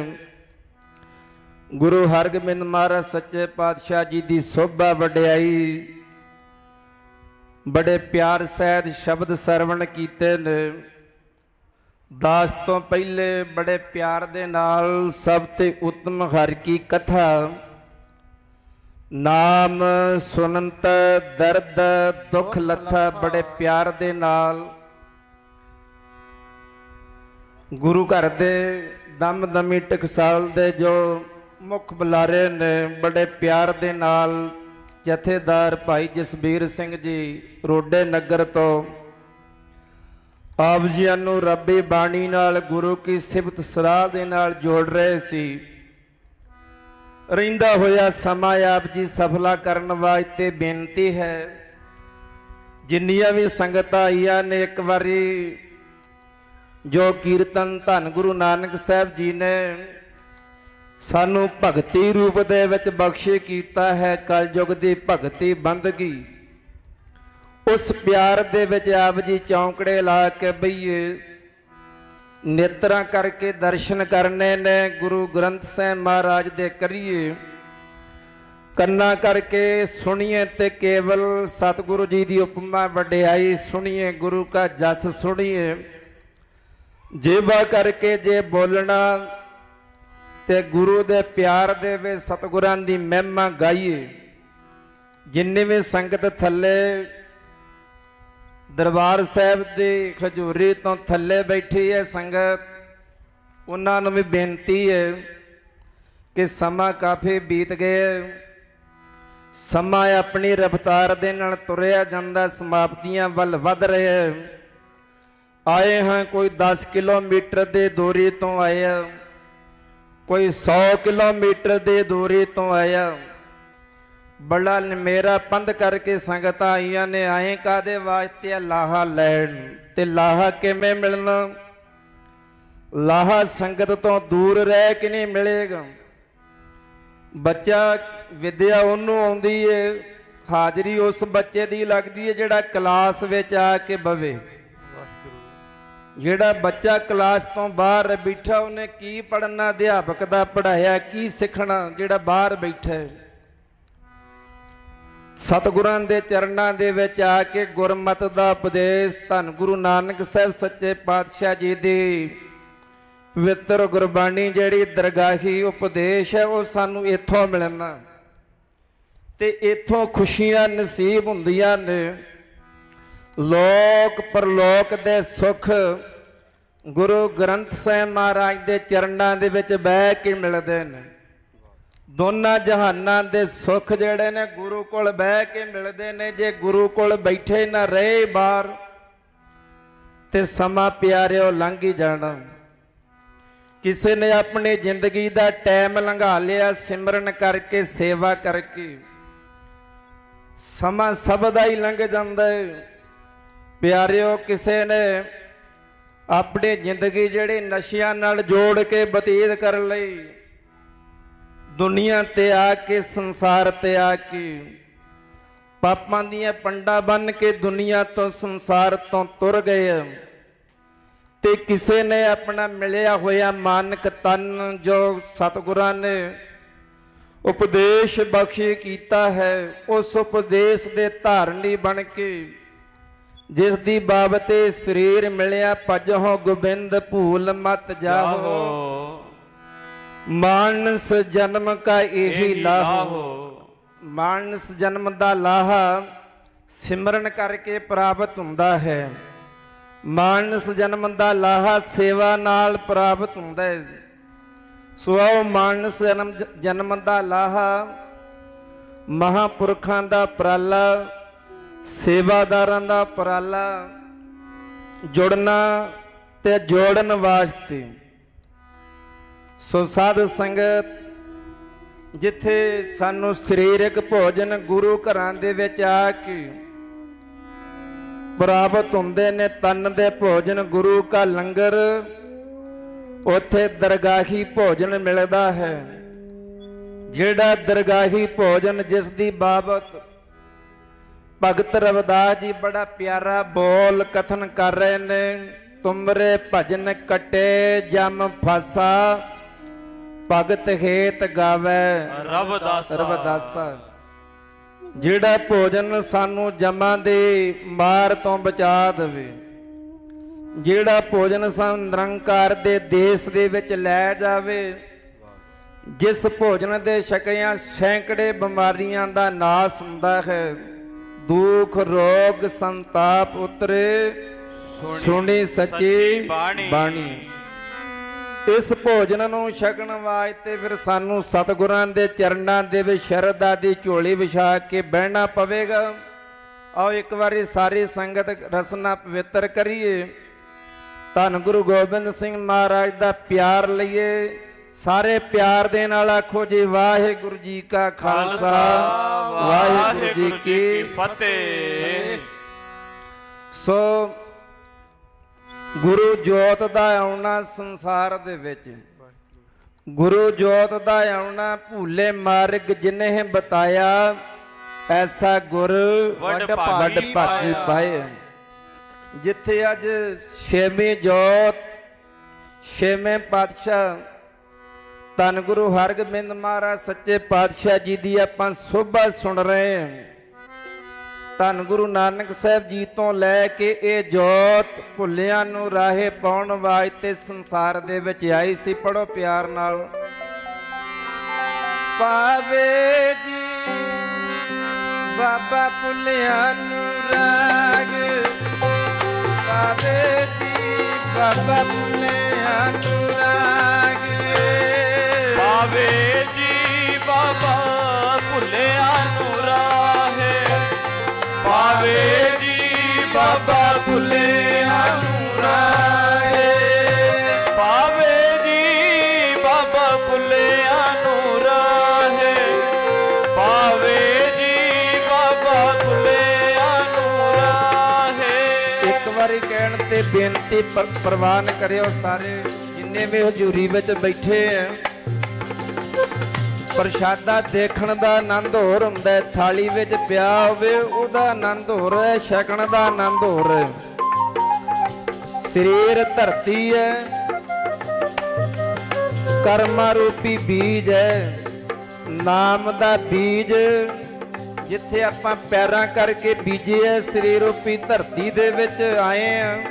ਗੁਰੂ ਹਰਗੋਬਿੰਦ ਮਹਾਰਾਜ ਸੱਚੇ ਪਾਤਸ਼ਾਹ ਜੀ ਦੀ ਸੋਭਾ ਵਡਿਆਈ ਬੜੇ ਪਿਆਰ ਸਹਿਤ ਸ਼ਬਦ ਸਰਵਣ ਕੀਤੇ ਨੇ। ਦਾਸ ਤੋਂ ਪਹਿਲੇ ਬੜੇ ਪਿਆਰ ਦੇ ਨਾਲ ਸਭ ਤੇ ਉੱਤਮ ਹਰਿ ਕੀ ਕਥਾ, ਨਾਮ ਸੁਨੰਤ ਦਰਦ ਦੁੱਖ ਲੱਥਾ, ਬੜੇ ਪਿਆਰ ਦੇ ਨਾਲ ਗੁਰੂ ਘਰ ਦੇ ਦਮ ਦਮੀ ਟਕਸਾਲ ਦੇ ਜੋ ਮੁੱਖ ਬੁਲਾਰੇ ਨੇ, ਬੜੇ ਪਿਆਰ ਦੇ ਨਾਲ ਜਥੇਦਾਰ ਭਾਈ ਜਸਬੀਰ ਸਿੰਘ ਜੀ ਰੋਡੇ ਨਗਰ ਤੋਂ ਆਪ ਜੀਆਂ ਨੂੰ ਰੱਬੀ ਬਾਣੀ ਨਾਲ ਗੁਰੂ ਕੀ ਸਿਫਤ ਸਲਾਹ ਦੇ ਨਾਲ ਜੋੜ ਰਹੇ ਸੀ। ਰਹਿੰਦਾ ਹੋਇਆ ਸਮਾਂ ਆਪ ਜੀ ਸਫਲਾ ਕਰਨ ਵਾਸਤੇ ਬੇਨਤੀ ਹੈ, ਜਿੰਨੀਆਂ ਵੀ ਸੰਗਤਾਂ ਆਈਆਂ ਨੇ ਇੱਕ ਵਾਰੀ ਜੋ ਕੀਰਤਨ ਧੰਨ ਗੁਰੂ ਨਾਨਕ ਸਾਹਿਬ ਜੀ ਨੇ ਸਾਨੂੰ ਭਗਤੀ ਰੂਪ ਦੇ ਵਿੱਚ ਬਖਸ਼ੇ ਕੀਤਾ ਹੈ, ਕਲਯੁਗ ਦੀ ਭਗਤੀ ਬੰਦਗੀ, ਉਸ ਪਿਆਰ ਦੇ ਵਿੱਚ ਆਪ ਜੀ ਚੌਂਕੜੇ ਲਾ ਕੇ ਬਈਏ ਨੇਤਰਾਂ ਕਰਕੇ ਦਰਸ਼ਨ ਕਰਨੇ ਨੇ। ਗੁਰੂ ਗ੍ਰੰਥ ਸਾਹਿਬ ਮਹਾਰਾਜ ਦੇ ਕਰੀਏ, ਕੰਨਾਂ ਕਰਕੇ ਸੁਣੀਏ ਤੇ ਕੇਵਲ ਸਤਿਗੁਰੂ ਜੀ ਦੀ ਉਪਮਾ ਵਡਿਆਈ ਸੁਣੀਏ, ਗੁਰੂ ਕਾ ਜਸ ਸੁਣੀਏ। ਜੇਬਾ ਕਰਕੇ ਜੇ ਬੋਲਣਾ ਤੇ ਗੁਰੂ ਦੇ ਪਿਆਰ ਦੇ ਵਿੱਚ ਸਤਿਗੁਰਾਂ ਦੀ ਮਹਿਮਾ ਗਾਈਏ। ਜਿੰਨੇ ਵੀ ਸੰਗਤ ਥੱਲੇ ਦਰਬਾਰ ਸਾਹਿਬ ਦੀ ਖਜੂਰੀ ਤੋਂ ਥੱਲੇ ਬੈਠੀ ਹੈ ਸੰਗਤ, ਉਹਨਾਂ ਨੂੰ ਵੀ ਬੇਨਤੀ ਹੈ ਕਿ ਸਮਾਂ ਕਾਫੀ ਬੀਤ ਗਏ, ਸਮਾਂ ਆਪਣੀ ਰਫ਼ਤਾਰ ਦੇ ਨਾਲ ਤੁਰਿਆ ਜਾਂਦਾ, ਸਮਾਪਤੀਆਂ ਵੱਲ ਵੱਧ ਰਿਹਾ। ਆਏ ਹਾਂ ਕੋਈ ਦਸ ਕਿਲੋਮੀਟਰ ਦੇ ਦੂਰੀ ਤੋਂ ਆਇਆ, ਕੋਈ ਸੌ ਕਿਲੋਮੀਟਰ ਦੀ ਦੂਰੀ ਤੋਂ ਆਇਆ, ਬੜਾ ਮੇਰਾ ਪੰਧ ਕਰਕੇ ਸੰਗਤਾਂ ਆਈਆਂ ਨੇ। ਆਏ ਕਾਦੇ ਵਾਸਤੇ? ਲਾਹਾ ਲੈਣ। ਤੇ ਲਾਹਾ ਕਿਵੇਂ ਮਿਲਣਾ? ਲਾਹਾ ਸੰਗਤ ਤੋਂ ਦੂਰ ਰਹਿ ਕੇ ਨਹੀਂ ਮਿਲੇਗਾ। ਬੱਚਾ ਵਿਦਿਆ ਉਹਨੂੰ ਆਉਂਦੀ ਏ, ਹਾਜ਼ਰੀ ਉਸ ਬੱਚੇ ਦੀ ਲੱਗਦੀ ਹੈ ਜਿਹੜਾ ਕਲਾਸ ਵਿੱਚ ਆ ਕੇ ਬਵੇ। ਜਿਹੜਾ ਬੱਚਾ ਕਲਾਸ ਤੋਂ ਬਾਹਰ ਬੈਠਾ ਉਹਨੇ ਕੀ ਪੜ੍ਹਨਾ? ਅਧਿਆਪਕ ਦਾ ਪੜ੍ਹਾਇਆ ਕੀ ਸਿੱਖਣਾ ਜਿਹੜਾ ਬਾਹਰ ਬੈਠਾ? ਸਤਿਗੁਰਾਂ ਦੇ ਚਰਨਾਂ ਦੇ ਵਿੱਚ ਆ ਕੇ ਗੁਰਮਤਿ ਦਾ ਉਪਦੇਸ਼ ਧੰਨ ਗੁਰੂ ਨਾਨਕ ਸਾਹਿਬ ਸੱਚੇ ਪਾਤਸ਼ਾਹ ਜੀ ਦੀ ਪਵਿੱਤਰ ਗੁਰਬਾਣੀ ਜਿਹੜੀ ਦਰਗਾਹੀ ਉਪਦੇਸ਼ ਹੈ ਉਹ ਸਾਨੂੰ ਇੱਥੋਂ ਮਿਲਣਾ ਤੇ ਇੱਥੋਂ ਖੁਸ਼ੀਆਂ ਨਸੀਬ ਹੁੰਦੀਆਂ ਨੇ। ਲੋਕ ਪਰਲੋਕ ਦੇ ਸੁੱਖ ਗੁਰੂ ਗ੍ਰੰਥ ਸਾਹਿਬ ਮਹਾਰਾਜ ਦੇ ਚਰਨਾਂ ਦੇ ਵਿੱਚ ਬਹਿ ਕੇ ਮਿਲਦੇ ਨੇ। ਦੋਨਾਂ ਜਹਾਨਾਂ ਦੇ ਸੁੱਖ ਜਿਹੜੇ ਨੇ ਗੁਰੂ ਕੋਲ ਬਹਿ ਕੇ ਮਿਲਦੇ ਨੇ। ਜੇ ਗੁਰੂ ਕੋਲ ਬੈਠੇ ਨਾ ਰਹੇ ਬਾਹਰ ਤੇ ਸਮਾਂ ਪਿਆਰਿਓ ਲੰਘ ਹੀ ਜਾਣਾ। ਕਿਸੇ ਨੇ ਆਪਣੀ ਜ਼ਿੰਦਗੀ ਦਾ ਟਾਈਮ ਲੰਘਾ ਲਿਆ ਸਿਮਰਨ ਕਰਕੇ, ਸੇਵਾ ਕਰਕੇ, ਸਮਾਂ ਸਭ ਦਾ ਹੀ ਲੰਘ ਜਾਂਦਾ ਹੈ। ਪਿਆਰਿਓ ਕਿਸੇ ਨੇ ਆਪਣੀ ਜ਼ਿੰਦਗੀ ਜਿਹੜੀ ਨਸ਼ਿਆਂ ਨਾਲ ਜੋੜ ਕੇ ਬਤੀਤ ਕਰ ਲਈ, ਦੁਨੀਆ ਤੇ ਆ ਕੇ, ਸੰਸਾਰ ਤੇ ਆ ਕੇ ਪਾਪਾਂ ਦੀਆਂ ਪੰਡਾਂ ਬੰਨ ਕੇ ਦੁਨੀਆ ਤੋਂ ਸੰਸਾਰ ਤੋਂ ਤੁਰ ਗਏ। ਤੇ ਕਿਸੇ ਨੇ ਆਪਣਾ ਮਿਲਿਆ ਹੋਇਆ ਮਾਨਕ ਤਨ ਜੋ ਸਤਿਗੁਰਾਂ ਨੇ ਉਪਦੇਸ਼ ਬਖਸ਼ੇ ਕੀਤਾ ਹੈ, ਉਸ ਉਪਦੇਸ਼ ਦੇ ਧਾਰਨੀ ਬਣ ਕੇ ਜਿਸ ਦੀ ਬਾਬਤੇ ਸਰੀਰ ਮਿਲਿਆ ਭਜਹੁ ਗੋਬਿੰਦ ਭੂਲ ਮਤ ਜਾਹੋ ਮਾਨਸ ਜਨਮ ਕਾ ਇਹੀ ਲਾਹੋ। ਮਾਨਸ ਜਨਮ ਦਾ ਲਾਹਾ ਸਿਮਰਨ ਕਰਕੇ ਪ੍ਰਾਪਤ ਹੁੰਦਾ ਹੈ। ਮਾਨਸ ਜਨਮ ਦਾ ਲਾਹਾ ਸੇਵਾ ਨਾਲ ਪ੍ਰਾਪਤ ਹੁੰਦਾ ਹੈ। ਸੋ ਆਓ ਮਾਨਸ ਜਨਮ ਜਨਮ ਦਾ ਲਾਹਾ ਮਹਾਂਪੁਰਖਾਂ ਦਾ ਉਪਰਾਲਾ, ਸੇਵਾਦਾਰਾਂ ਦਾ ਉਪਰਾਲਾ ਜੁੜਨਾ ਤੇ ਜੋੜਨ ਵਾਸਤੇ। ਸੋ ਸਾਧ ਸੰਗਤ, ਜਿੱਥੇ ਸਾਨੂੰ ਸਰੀਰਕ ਭੋਜਨ ਗੁਰੂ ਘਰਾਂ ਦੇ ਵਿੱਚ ਆ ਕੇ ਪ੍ਰਾਪਤ ਹੁੰਦੇ ਨੇ, ਤਨ ਦੇ ਭੋਜਨ ਗੁਰੂ ਕਾ ਲੰਗਰ, ਉੱਥੇ ਦਰਗਾਹੀ ਭੋਜਨ ਮਿਲਦਾ ਹੈ। ਜਿਹੜਾ ਦਰਗਾਹੀ ਭੋਜਨ ਜਿਸ ਦੀ ਬਾਬਤ ਭਗਤ ਰਵਿਦਾਸ ਜੀ ਬੜਾ ਪਿਆਰਾ ਬੋਲ ਕਥਨ ਕਰ ਰਹੇ ਨੇ। ਤੁਮਰੇ ਭਜਨ ਕਟੇ ਜਮ ਫਾਸਾ ਭਗਤ ਹੇਤ ਗਾਵੇ ਰਵਿਦਾਸਾ ਰਵਿਦਾਸਾ। ਜਿਹੜਾ ਭੋਜਨ ਸਾਨੂੰ ਜਮਾਂ ਦੇ ਮਾਰ ਤੋਂ ਬਚਾ ਦੇਵੇ, ਜਿਹੜਾ ਭੋਜਨ ਸਾਨੂੰ ਨਿਰੰਕਾਰ ਦੇ ਦੇਸ਼ ਦੇ ਵਿੱਚ ਲੈ ਜਾਵੇ, ਜਿਸ ਭੋਜਨ ਦੇ ਛਕਿਆਂ ਸੈਂਕੜੇ ਬਿਮਾਰੀਆਂ ਦਾ ਨਾਸ ਹੁੰਦਾ ਹੈ, ਦੁੱਖ ਰੋਗ ਸੰਤਾਪ ਉਤਰੇ ਸੁਣੀ ਸੱਚੀ ਬਾਣੀ। ਇਸ ਭੋਜਨ ਨੂੰ ਛਕਣ ਵਾਸਤੇ ਫਿਰ ਸਾਨੂੰ ਸਤਿਗੁਰਾਂ ਦੇ ਚਰਨਾਂ ਦੇ ਵਿੱਚ ਸ਼ਰਧਾ ਦੀ ਝੋਲੀ ਵਿਛਾ ਕੇ ਬਹਿਣਾ ਪਵੇਗਾ। ਆਓ ਇੱਕ ਵਾਰੀ ਸਾਰੀ ਸੰਗਤ ਰਸਨਾ ਪਵਿੱਤਰ ਕਰੀਏ, ਧੰਨ ਗੁਰੂ ਗੋਬਿੰਦ ਸਿੰਘ ਮਹਾਰਾਜ ਦਾ ਪਿਆਰ ਲਈਏ। ਸਾਰੇ ਪਿਆਰ ਦੇ ਨਾਲ ਆਖੋ ਜੀ ਵਾਹਿਗੁਰੂ ਜੀ ਕਾ ਖਾਲਸਾ ਵਾਹਿਗੁਰੂ ਜੀ ਕੀ ਫਤਿਹ। ਸੋ ਗੁਰੂ ਜੋਤ ਦਾ ਆਉਣਾ ਸੰਸਾਰ ਦੇ ਵਿੱਚ, ਗੁਰੂ ਜੋਤ ਦਾ ਆਉਣਾ ਭੂਲੇ ਮਾਰਗ ਜਿਨ੍ਹੇ ਬਤਾਇਆ, ਐਸਾ ਗੁਰ ਵੱਡ ਭਾਗੀ ਪਾਏ। ਜਿੱਥੇ ਅੱਜ ਛੇਵੀਂ ਜੋਤ ਛੇਵੇਂ ਪਾਤਸ਼ਾਹ ਧੰਨ ਗੁਰੂ ਹਰਗੋਬਿੰਦ ਮਹਾਰਾਜ ਸੱਚੇ ਪਾਤਸ਼ਾਹ ਜੀ ਦੀ ਆਪਾਂ ਸੋਭਾ ਸੁਣ ਰਹੇ ਹਾਂ। ਧੰਨ ਗੁਰੂ ਨਾਨਕ ਸਾਹਿਬ ਜੀ ਤੋਂ ਲੈ ਕੇ ਇਹ ਜੋਤ ਭੁੱਲਿਆਂ ਨੂੰ ਰਾਹੇ ਪਾਉਣ ਵਾਸਤੇ ਸੰਸਾਰ ਦੇ ਵਿੱਚ ਆਈ ਸੀ। ਪੜੋ ਪਿਆਰ ਨਾਲ। ਪਾਵੇ ਜੀ ਬਾਬਾ ਭੁੱਲਿਆਂ ਨੂੰ ਰਾਗ, ਪਾਵੇ ਜੀ ਬਾਬਾ ਭੁੱਲਿਆਂ ਨੂੰ ਰਾਗ, ਪਾਵੇ ਜੀ ਬਾਬਾ ਭੁੱਲਿਆਂ ਨੂੰ ਰਾਹੇ, ਪਾਵੇ ਜੀ ਬਾਬਾ ਭੁੱਲਿਆਂ ਨੂੰ ਰਾਹੇ, ਪਾਵੇ ਜੀ ਬਾਬਾ ਭੁੱਲਿਆਂ ਨੂੰ ਰਾਹੇ, ਪਾਵੇ ਜੀ ਬਾਬਾ ਭੁੱਲਿਆਂ ਨੂੰ ਰਾਹੇ। ਇੱਕ ਵਾਰੀ ਕਹਿਣ ਤੇ ਬੇਨਤੀ ਪ੍ਰਵਾਨ ਕਰਿਓ ਸਾਰੇ ਜਿੰਨੇ ਵੀ ਹਜ਼ੂਰੀ ਵਿੱਚ ਬੈਠੇ ਆ। ਪ੍ਰਸ਼ਾਦਾ ਦੇਖਣ ਦਾ ਆਨੰਦ ਹੋਰ ਹੁੰਦਾ ਹੈ, ਥਾਲੀ ਵਿੱਚ ਪਿਆ ਹੋਵੇ ਉਹਦਾ ਆਨੰਦ ਹੋਰ ਹੈ, ਛਕਣ ਦਾ ਆਨੰਦ ਹੋਰ ਹੈ। ਸਰੀਰ ਧਰਤੀ ਹੈ, ਕਰਮਾਂ ਰੂਪੀ ਬੀਜ ਹੈ, ਨਾਮ ਦਾ ਬੀਜ ਜਿੱਥੇ ਆਪਾਂ ਪੈਰਾਂ ਕਰਕੇ ਬੀਜੇ ਹੈ, ਸਰੀਰ ਰੂਪੀ ਧਰਤੀ ਦੇ ਵਿੱਚ ਆਏ ਆ।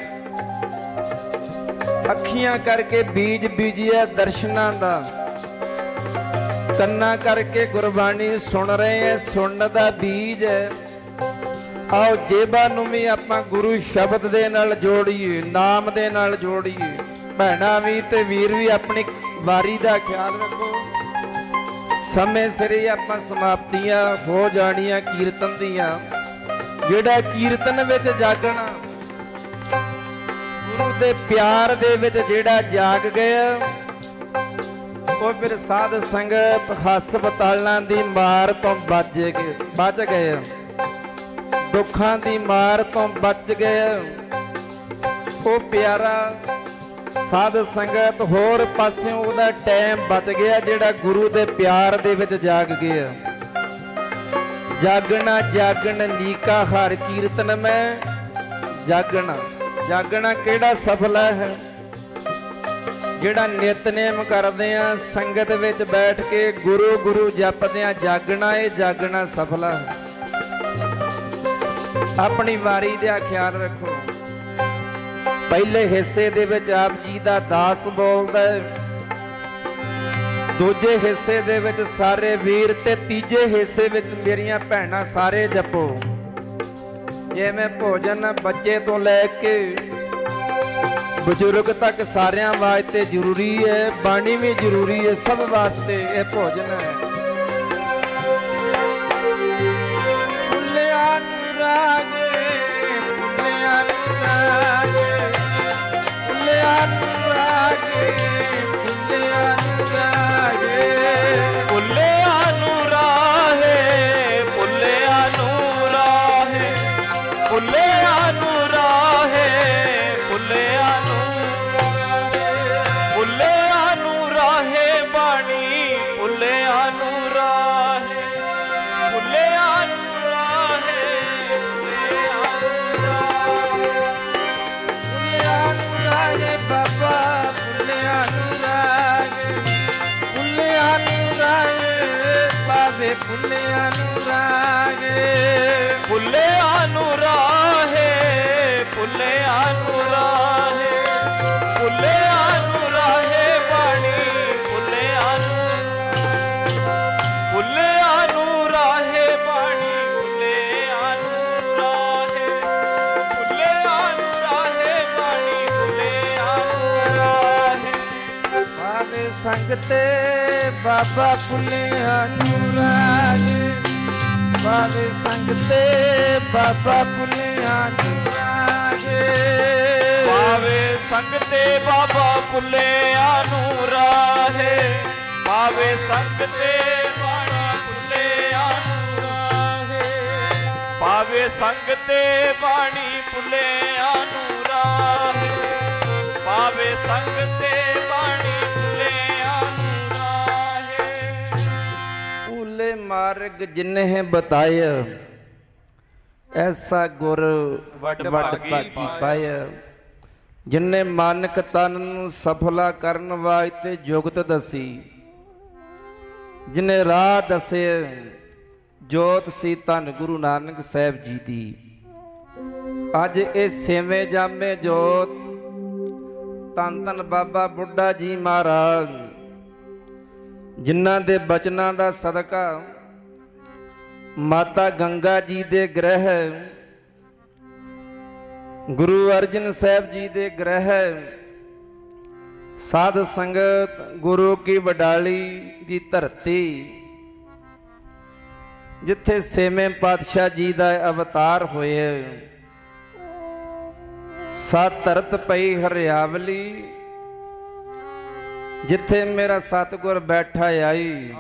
ਅੱਖੀਆਂ ਕਰਕੇ ਬੀਜ ਬੀਜਿਆ ਦਰਸ਼ਨਾਂ ਦਾ, ਕੰਨਾਂ ਕਰਕੇ ਗੁਰਬਾਣੀ ਸੁਣ ਰਹੇ ਹੈ, ਸੁਣਨ ਦਾ ਬੀਜ ਹੈ। ਆਓ ਜੇਬਾਂ ਨੂੰ ਵੀ ਆਪਾਂ ਗੁਰੂ ਸ਼ਬਦ ਦੇ ਨਾਲ ਜੋੜੀਏ, ਨਾਮ ਦੇ ਨਾਲ ਜੋੜੀਏ। ਭੈਣਾਂ ਵੀ ਤੇ ਵੀਰ ਵੀ ਆਪਣੀ ਵਾਰੀ ਦਾ ਖਿਆਲ ਰੱਖੋ। ਸਮੇਂ ਸਿਰੇ ਆਪਾਂ ਸਮਾਪਤੀਆਂ ਹੋ ਜਾਣੀਆਂ ਕੀਰਤਨ ਦੀਆਂ। ਜਿਹੜਾ ਕੀਰਤਨ ਵਿੱਚ ਜਾਗਣਾ, ਗੁਰੂ ਦੇ ਪਿਆਰ ਦੇ ਵਿੱਚ ਜਿਹੜਾ ਜਾਗ ਗਿਆ, ਉਹ ਫਿਰ ਸਾਧ ਸੰਗਤ ਹਸਪਤਾਲਾਂ ਦੀ ਮਾਰ ਤੋਂ ਬਚ ਗਏ ਬਚ ਗਏ ਦੁੱਖਾਂ ਦੀ ਮਾਰ ਤੋਂ ਬਚ ਗਏ। ਉਹ ਪਿਆਰਾ ਸਾਧ ਸੰਗਤ ਹੋਰ ਪਾਸਿਓਂ ਉਹਦਾ ਟਾਈਮ ਬਚ ਗਿਆ ਜਿਹੜਾ ਗੁਰੂ ਦੇ ਪਿਆਰ ਦੇ ਵਿੱਚ ਜਾਗ ਗਿਆ। ਜਾਗਣਾ ਜਾਗਣ ਲੀਕਾ ਹਰ ਕੀਰਤਨ ਮੈਂ, ਜਾਗਣਾ ਜਾਗਣਾ ਕਿਹੜਾ ਸਫਲ ਹੈ? ਜਿਹੜਾ ਨਿਤਨੇਮ ਕਰਦੇ ਆ, ਸੰਗਤ ਵਿੱਚ ਬੈਠ ਕੇ ਗੁਰੂ ਗੁਰੂ ਜਪਦੇ ਆ, ਜਾਗਣਾ ਇਹ ਜਾਗਣਾ ਸਫਲ ਹੈ। ਆਪਣੀ ਵਾਰੀ ਦਾ ਖਿਆਲ ਰੱਖੋ। ਪਹਿਲੇ ਹਿੱਸੇ ਦੇ ਵਿੱਚ ਆਪ ਜੀ ਦਾ ਦਾਸ ਬੋਲਦਾ ਹੈ, ਦੂਜੇ ਹਿੱਸੇ ਦੇ ਵਿੱਚ ਸਾਰੇ ਵੀਰ, ਤੇ ਤੀਜੇ ਹਿੱਸੇ ਵਿੱਚ ਮੇਰੀਆਂ ਭੈਣਾਂ ਸਾਰੇ ਜਪੋ। ਜਿਵੇਂ ਭੋਜਨ ਬੱਚੇ ਤੋਂ ਲੈ ਕੇ ਬਜ਼ੁਰਗ ਤੱਕ ਸਾਰਿਆਂ ਵਾਸਤੇ ਜ਼ਰੂਰੀ ਹੈ, ਬਾਣੀ ਵੀ ਜ਼ਰੂਰੀ ਹੈ, ਸਭ ਵਾਸਤੇ ਇਹ ਭੋਜਨ ਹੈ। ਫੁੱਲਿਆਂ ਨੂੰ ਰਾਗੇ, ਫੁੱਲਿਆਂ ਨੂੰ ਰਾਗੇ, ਫੁੱਲਿਆਂ ਨੂੰ ਰਾਗੇ, ਫੁੱਲਿਆਂ ਨੂੰ ਰਾਗੇ, ਫੁੱਲਿਆਂ ਨੂੰ ਰਾਹੇ, ਫੁੱਲਿਆਂ ਨੂੰ ਰਾਹੇ, ਫੁੱਲਿਆਂ ਨੂੰ ਰਾਹੇ, ਫੁੱਲਿਆਂ ਨੂੰ, ਫੁੱਲਿਆਂ ਨੂੰ ਰਾਹੇ ਬਾਣੀ, ਫੁੱਲਿਆਂ ਨੂੰ ਰਾਹੇ, ਫੁੱਲਿਆਂ ਨੂੰ ਰਾਹੇ, ਫੁੱਲਿਆਂ ਨੂੰ ਰਾਗੇ ਬਾਬਾ, ਫੁੱਲਿਆਂ ਨੂੰ ਰਾਗੇ, ਫੁੱਲਿਆਂ ਨੂੰ ਰਾਗੇ ਬਾਬੇ, ਫੁੱਲਿਆਂ ਨੂੰ ਰਾਗੇ, ਫੁੱਲਿਆਂ ਨੂੰ ਰਾਹੇ, ਫੁੱਲਿਆਂ ਨੂੰ ਰਾਹੇ, ਫੁੱਲਿਆਂ ਨੂੰ ਰਾਹੇ ਬਾਣੀ, ਫੁੱਲਿਆਂ ਨੂੰ, ਫੁੱਲਿਆਂ ਨੂੰ ਰਾਹੇ ਬਾਣੀ, ਫੁੱਲਿਆਂ ਨੂੰ ਰਾਹੇ, ਫੁੱਲਿਆਂ ਨੂੰ ਰਾਹੇ ਬਾਣੀ, ਫੁੱਲਿਆਂ ਨੂੰ ਰਾਹੇ। ਬਾਬੇ ਸੰਗ ਤੇ ਬਾਬਾ ਫੁੱਲਿਆਂ ਨੂੰ ਰਾਗੇ, ਬਾਬੇ ਸੰਗ ਤੇ ਬਾਬਾ ਫੁੱਲਿਆਂ ਨੂੰ ਰਾਗੇ, ਪਾਵੇ ਸੰਗ ਤੇ ਬਾਬਾ ਫੁੱਲਿਆਂ ਨੂੰ ਰਾਹੇ, ਪਾਵੇ ਸੰਗ ਤੇ ਬਾਬਾ ਫੁੱਲਿਆਂ ਨੂੰ ਰਾਹੇ, ਪਾਵੇ ਸੰਗ ਤੇ ਬਾਣੀ ਫੁੱਲਿਆਂ ਨੂੰ ਰਾਹੇ, ਪਾਵੇ ਸੰਗ ਤੇ ਬਾਣੀ ਫੁੱਲਿਆਂ ਨੂੰ ਰਾਹੇ। ਭੂਲੇ ਮਾਰਗ ਜਿਨਹਿ ਬਤਾਇਆ, ਐਸਾ ਗੁਰ ਵੱਡ ਵੱਡ ਭਾਗੀ ਭਾਗੀ ਪਾਇਆ। ਜਿਨਨੇ ਮਾਨਕ ਤਨ ਨੂੰ ਸਫਲਾ ਕਰਨ ਵਾਸਤੇ ਜੁਗਤ ਦਸੀ, ਜਿਨੇ ਰਾਹ ਦੱਸੇ ਜੋਤ ਸੀ ਧੰਨ ਗੁਰੂ ਨਾਨਕ ਸਾਹਿਬ ਜੀ ਦੀ। ਅੱਜ ਇਹ ਛੇਵੇਂ ਜਾਮੇ ਜੋਤ ਧੰਨ ਧੰਨ ਬਾਬਾ ਬੁੱਢਾ ਜੀ ਮਹਾਰਾਜ, ਜਿਨ੍ਹਾਂ ਦੇ ਬਚਨਾਂ ਦਾ ਸਦਕਾ ਮਾਤਾ ਗੰਗਾ ਜੀ ਦੇ ਗ੍ਰਹਿ, ਗੁਰੂ ਅਰਜਨ ਸਾਹਿਬ ਜੀ ਦੇ ਗ੍ਰਹਿ, ਸਾਧ ਸੰਗਤ ਗੁਰੂ ਕੀ ਵਡਾਲੀ ਦੀ ਧਰਤੀ, ਜਿੱਥੇ ਛੇਵੇਂ ਪਾਤਸ਼ਾਹ ਜੀ ਦਾ ਅਵਤਾਰ ਹੋਇਆ, ਸਤ ਧਰਤ ਪਈ ਹਰਿਆਵਲੀ, ਜਿੱਥੇ ਮੇਰਾ ਸਤਿਗੁਰ ਬੈਠਾ ਆਈ,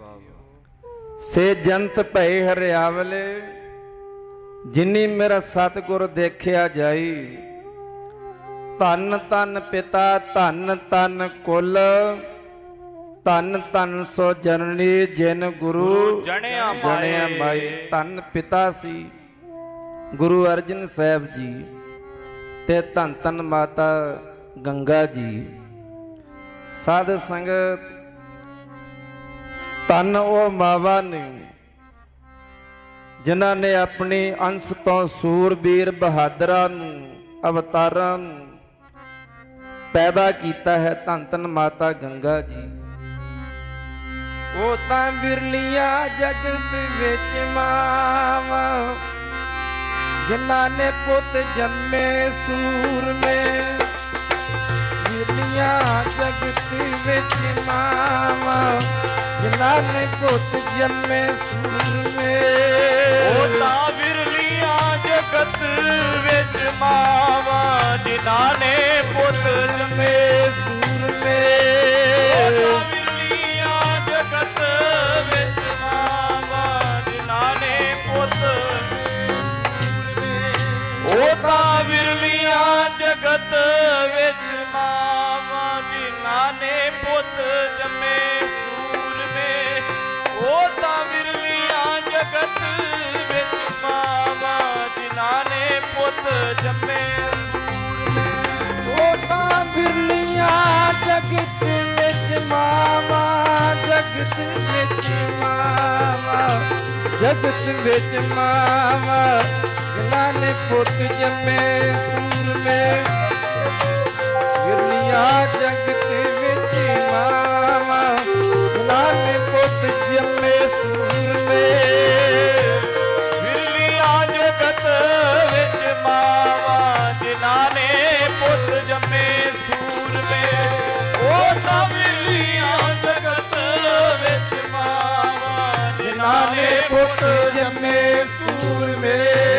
ਸੇ ਜੰਤ ਭਏ ਹਰਿਆਵਲੇ, ਜਿਨੀ ਮੇਰਾ ਸਤਿਗੁਰ ਦੇਖਿਆ ਜਾਈ। ਧੰਨ ਧੰਨ ਪਿਤਾ, ਧੰਨ ਧੰਨ ਕੁਲ, ਧੰਨ ਧੰਨ ਸੋ ਜਨਨੀ, ਜਿਨ ਗੁਰੂ ਜਣਿਆ ਜਣਿਆ ਮਾਈ। ਧੰਨ ਪਿਤਾ ਸੀ ਗੁਰੂ ਅਰਜਨ ਸਾਹਿਬ ਜੀ, ਤੇ ਧੰਨ ਧੰਨ ਮਾਤਾ ਗੰਗਾ ਜੀ। ਸਾਧ ਸੰਗਤ, ਧੰਨ ਉਹ ਮਾਵਾਂ ਨੇ ਜਿਨ੍ਹਾਂ ਨੇ ਆਪਣੀ ਅੰਸ਼ ਤੋਂ ਸੂਰਬੀਰ ਬਹਾਦਰਾਂ ਨੂੰ, ਅਵਤਾਰਾਂ ਨੂੰ ਪੈਦਾ ਕੀਤਾ ਹੈ। ਧੰਨ ਧੰਨ ਮਾਤਾ ਗੰਗਾ ਜੀ। ਉਹ ਤਾਂ ਬਿਰਲੀਆਂ ਜਗਤ ਵਿੱਚ ਮਾਵਾਂ, ਜਿਨ੍ਹਾਂ ਨੇ ਪੁੱਤ ਜੰਮੇ ਸੂਰਮੇ। ਬਿਰਲੀਆਂ ਜਗਤ ਵਿੱਚ ਮਾਵਾਂ, ਜਿਨ੍ਹਾਂ ਨੇ ਪੁੱਤ ਜੰਮੇ ਸੂਰਮੇ। ਉਹ ਤਾਂ ਬਿਰਲੀਆਂ ਜਗਤ ਵਿੱਚ ਮਾਵਾਂ, ਜਿਨ੍ਹਾਂ ਨੇ ਪੁੱਤ ਜੰਮੇ ਸੂਰਮੇ। ਉਹ ਤਾਂ ਬਿਰਲੀਆਂ ਜਗਤ ਵਿੱਚ ਮਾਵਾਂ, ਜਿਨ੍ਹਾਂ ਨੇ ਪੁੱਤ, ਉਹ ਤਾਂ ਬਿਰਲੀਆਂ ਜਗਤ ਵਿੱਚ ਮਾਵਾਂ, ਜਿਨ੍ਹਾਂ ਨੇ ਪੁੱਤ ਜੰਮੇ ਸੂਰਮੇ। ਉਹ ਤਾਂ ਬਿਰਲੀਆਂ ਜਗਤ ਵਿੱਚ ਮਾਵਾਂ, ਜਿਨ੍ਹਾਂ ਨੇ ਪੁੱਤ ਜੰਮੇ ਸੂਰਮੇ। ਉਹ ਤਾਂ ਬਿਰਲੀਆਂ ਜਗਤ ਵਿੱਚ ਮਾਵਾਂ, ਜਗਤ ਵਿੱਚ ਮਾਵਾਂ, ਜਗਤ ਵਿੱਚ ਮਾਵਾ ਜਿਨ੍ਹਾਂ ਨੇ ਪੁੱਤ ਜੰਮੇ ਸੂਰਮੇ ਵਿਰਲੀਆਂ ਜਗਤ ਵਿੱਚ ਮਾਵਾ ਜਿਨ੍ਹਾਂ ਨੇ ਪੁੱਤ ਜੰਮੇ ਸੂਰਮੇ ਵਿਰਲੀਆਂ ਜਗਤ ਵਿੱਚ ਮਾਵਾ ਜਿਨ੍ਹਾਂ ਨੇ ਪੁੱਤ ਜੰਮੇ ਸੂਰਮੇ ਉਹ ਤਾਂ ਵਿਰਲੀਆਂ ਜਗਤ ਵਿੱਚ ਮਾਵਾ ਜਿਨ੍ਹਾਂ ਨੇ ਪੁੱਤ ਜੰਮੇ ਸੂਰਮੇ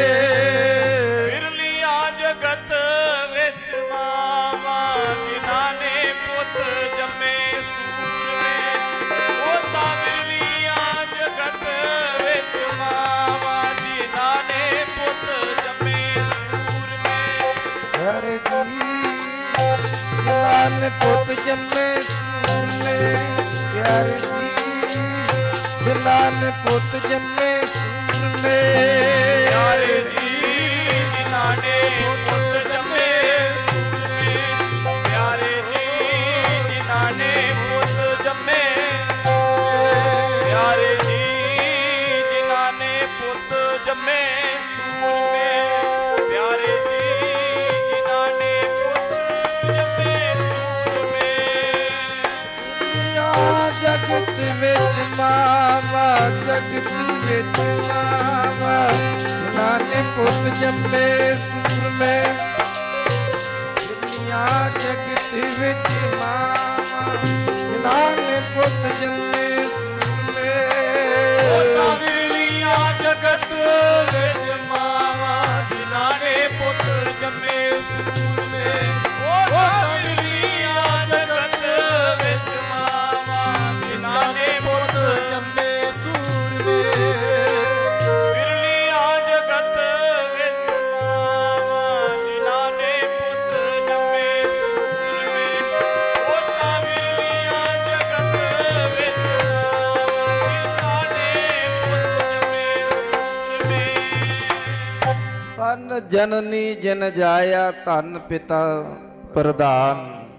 ਵਿਰਲੀਆਂ ਜਗਤ ਵਿੱਚ ਮਾਵਾ ਜਿਨ੍ਹਾਂ ਨੇ ਪੁੱਤ ਜੰਮੇ ਸੂਰਮੇ ਉਹ ਤਾਂ ਵਿਰਲੀਆਂ ਜਗਤ ਵਿੱਚ ਮਾਵਾ ਜਿਨ੍ਹਾਂ ਨੇ ਪੁੱਤ ਜੰਮੇ ਸੂਰਮੇ ਹਰੇ ਜੀ ਜਿਨ੍ਹਾਂ ਨੇ ਪੁੱਤ ਜੰਮੇ ਸੂਰਮੇ ਪਿਆਰੇ ਜੀ ਜਿਨ੍ਹਾਂ ਨੇ ਪੁੱਤ ਜੰਮੇ ਸੂਰਮੇ ਪਿਆਰੇ ਜੀ ਜਿਨ੍ਹਾਂ ਨੇ ਪੁੱਤ ਜੰਮੇ ਸੂਰਮੇ ਪਿਆਰੇ ਜੀ ਜਿਨ੍ਹਾਂ ਨੇ ਪੁੱਤ ਜੰਮੇ ਪਿਆਰੇ ਜੀ ਜਿਨ੍ਹਾਂ ਨੇ ਪੁੱਤ ਜੰਮੇ ਸੂਰਮੇ ਪਿਆਰੇ ਜੀ ਜਿਨ੍ਹਾਂ ਨੇ ਪੁੱਤ ਜੰਮੇ ਸੂਰਮੇ ਜਗਤ ਵਿੱਚ ਮਾਵਾ ਜਗਤ ਵਿੱਚ ਮਾਵਾ ਜਿਨ੍ਹਾਂ ਨੇ ਪੁੱਤ ਜੰਮੇ ਸੂਰਮੇ ਦੁਨੀਆ ਜਗਤ ਵਿੱਚ ਮਾਵਾ ਜਿਨ੍ਹਾਂ ਨੇ ਪੁੱਤ ਜੰਮੇ ਸੂਰਮੇ ਉਹ ਤਾਂ ਵਿਰਲੀਆਂ ਜਗਤ ਵਿੱਚ ਮਾਵਾ ਜਿਨ੍ਹਾਂ ਨੇ ਪੁੱਤ ਜੰਮੇ ਸੂਰਮੇ ਉਹ ਤਾਂ ਵਿਰਲੀਆਂ ਜਗਤ ਵਿੱਚ ਮਾਵਾ ਜਿਨ੍ਹਾਂ ਨੇ ਪੁੱਤ ਜੰਮੇ ਸੂਰਮੇ ਵਿਰਲੀਆਂ ਜਗਤ ਵਿੱਚ ਮਾਵਾ ਜਿਨ੍ਹਾਂ ਨੇ ਪੁੱਤ ਜੰਮੇ ਸੂਰਮੇ ਉਹ ਤਾਂ ਵਿਰਲੀਆਂ ਜਗਤ ਵਿੱਚ ਮਾਵਾ ਧੰਨ ਜਨਨੀ ਜਨ ਜਾਇਆ ਧੰਨ ਪਿਤਾ ਪ੍ਰਧਾਨ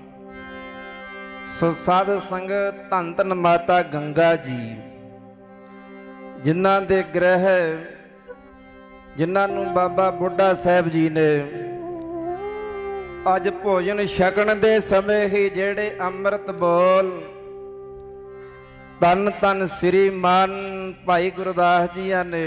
ਸੋ ਸਾਧ ਸੰਗਤ ਧੰਨ ਧੰਨ ਮਾਤਾ ਗੰਗਾ ਜੀ ਜਿਨ੍ਹਾਂ ਦੇ ਗ੍ਰਹਿ ਜਿਨ੍ਹਾਂ ਨੂੰ ਬਾਬਾ ਬੁੱਢਾ ਸਾਹਿਬ ਜੀ ਨੇ ਅੱਜ ਭੋਜਨ ਛਕਣ ਦੇ ਸਮੇਂ ਹੀ ਜਿਹੜੇ ਅੰਮ੍ਰਿਤ ਬੋਲ ਧੰਨ ਧੰਨ ਸ੍ਰੀ ਮਾਨ ਭਾਈ ਗੁਰਦਾਸ ਜੀਆਂ ਨੇ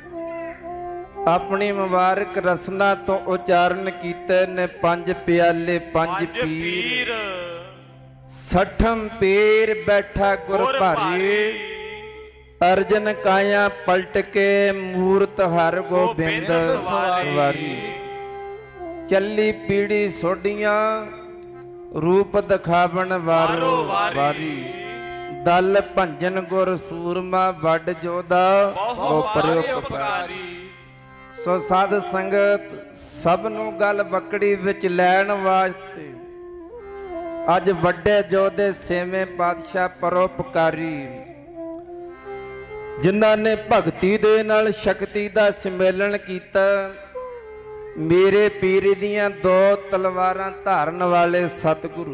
ਆਪਣੀ ਮੁਬਾਰਕ ਰਸਨਾ ਤੋਂ ਉਚਾਰਨ ਕੀਤੇ ਨੇ ਪੰਜ ਪਿਆਲੇ ਪੰਜ ਪੀਰ ਸਠਮ ਪੀਰ ਬੈਠਾ ਗੁਰ ਭਾਰੀ ਅਰਜਨ ਕਾਇਆ ਪਲਟ ਕੇ ਮੂਰਤ ਹਰ ਗੋਬਿੰਦ ਸਵਾਰੀ ਚੱਲੀ ਪੀੜੀ ਸੋਡੀਆਂ ਰੂਪ ਦਿਖਾਵਣ ਵਾਰੋ ਵਾਰੀ ਦਲ ਭੰਜਨ ਗੁਰ ਸੂਰਮਾ ਵੱਡ ਜੋਦਾ ਬਹੁ ਪਰਉਪਕਾਰੀ ਸੋ ਸਾਧ ਸੰਗਤ ਸਭ ਨੂੰ ਗੱਲ ਬੱਕੜੀ ਵਿੱਚ ਲੈਣ ਵਾਸਤੇ ਅੱਜ ਵੱਡੇ ਜੋਧੇ ਛੇਵੇਂ ਪਾਤਸ਼ਾਹ ਪਰਉਪਕਾਰੀ ਜਿਨ੍ਹਾਂ ਨੇ ਭਗਤੀ ਦੇ ਨਾਲ ਸ਼ਕਤੀ ਦਾ ਸੰਮੇਲਨ ਕੀਤਾ ਮੇਰੇ ਪੀਰ ਦੀਆਂ ਦੋ ਤਲਵਾਰਾਂ ਧਾਰਨ ਵਾਲੇ ਸਤਿਗੁਰੂ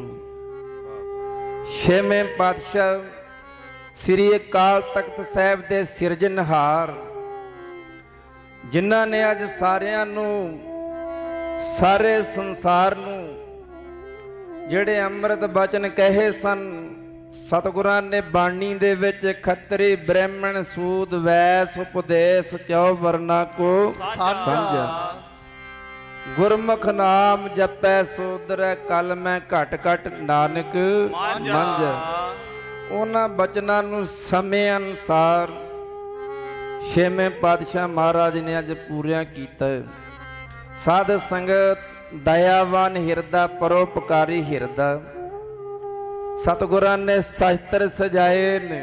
ਛੇਵੇਂ ਪਾਤਸ਼ਾਹ ਸ੍ਰੀ ਅਕਾਲ ਤਖਤ ਸਾਹਿਬ ਦੇ ਸਿਰਜਣਹਾਰ ਜਿਨ੍ਹਾਂ ਨੇ ਅੱਜ ਸਾਰਿਆਂ ਨੂੰ ਸਾਰੇ ਸੰਸਾਰ ਨੂੰ ਜਿਹੜੇ ਅੰਮ੍ਰਿਤ ਬਚਨ ਕਹੇ ਸਨ ਸਤਿਗੁਰਾਂ ਨੇ ਬਾਣੀ ਦੇ ਵਿੱਚ ਖੱਤਰੀ ਬ੍ਰਾਹਮਣ ਸੂਦ ਵੈਸ ਉਪਦੇਸ਼ ਚੌ ਵਰਨਾ ਕੋ ਸਮਝਾ ਗੁਰਮੁਖ ਨਾਮ ਜਪੈ ਸੋਦਰੈ ਕਲ ਮੈਂ ਘਟ ਘਟ ਨਾਨਕ ਮੰਝ ਉਹਨਾਂ ਬਚਨਾਂ ਨੂੰ ਸਮੇਂ ਅਨੁਸਾਰ ਛੇਵੇਂ ਪਾਤਸ਼ਾਹ ਮਹਾਰਾਜ ਨੇ ਅੱਜ ਪੂਰਿਆ ਕੀਤਾ। ਸਾਧ ਸੰਗਤ ਦਇਆਵਾਨ ਹਿਰਦਾ ਪਰਉਪਕਾਰੀ ਹਿਰਦਾ ਸਤਿਗੁਰਾਂ ਨੇ ਸ਼ਸਤਰ ਸਜਾਏ ਨੇ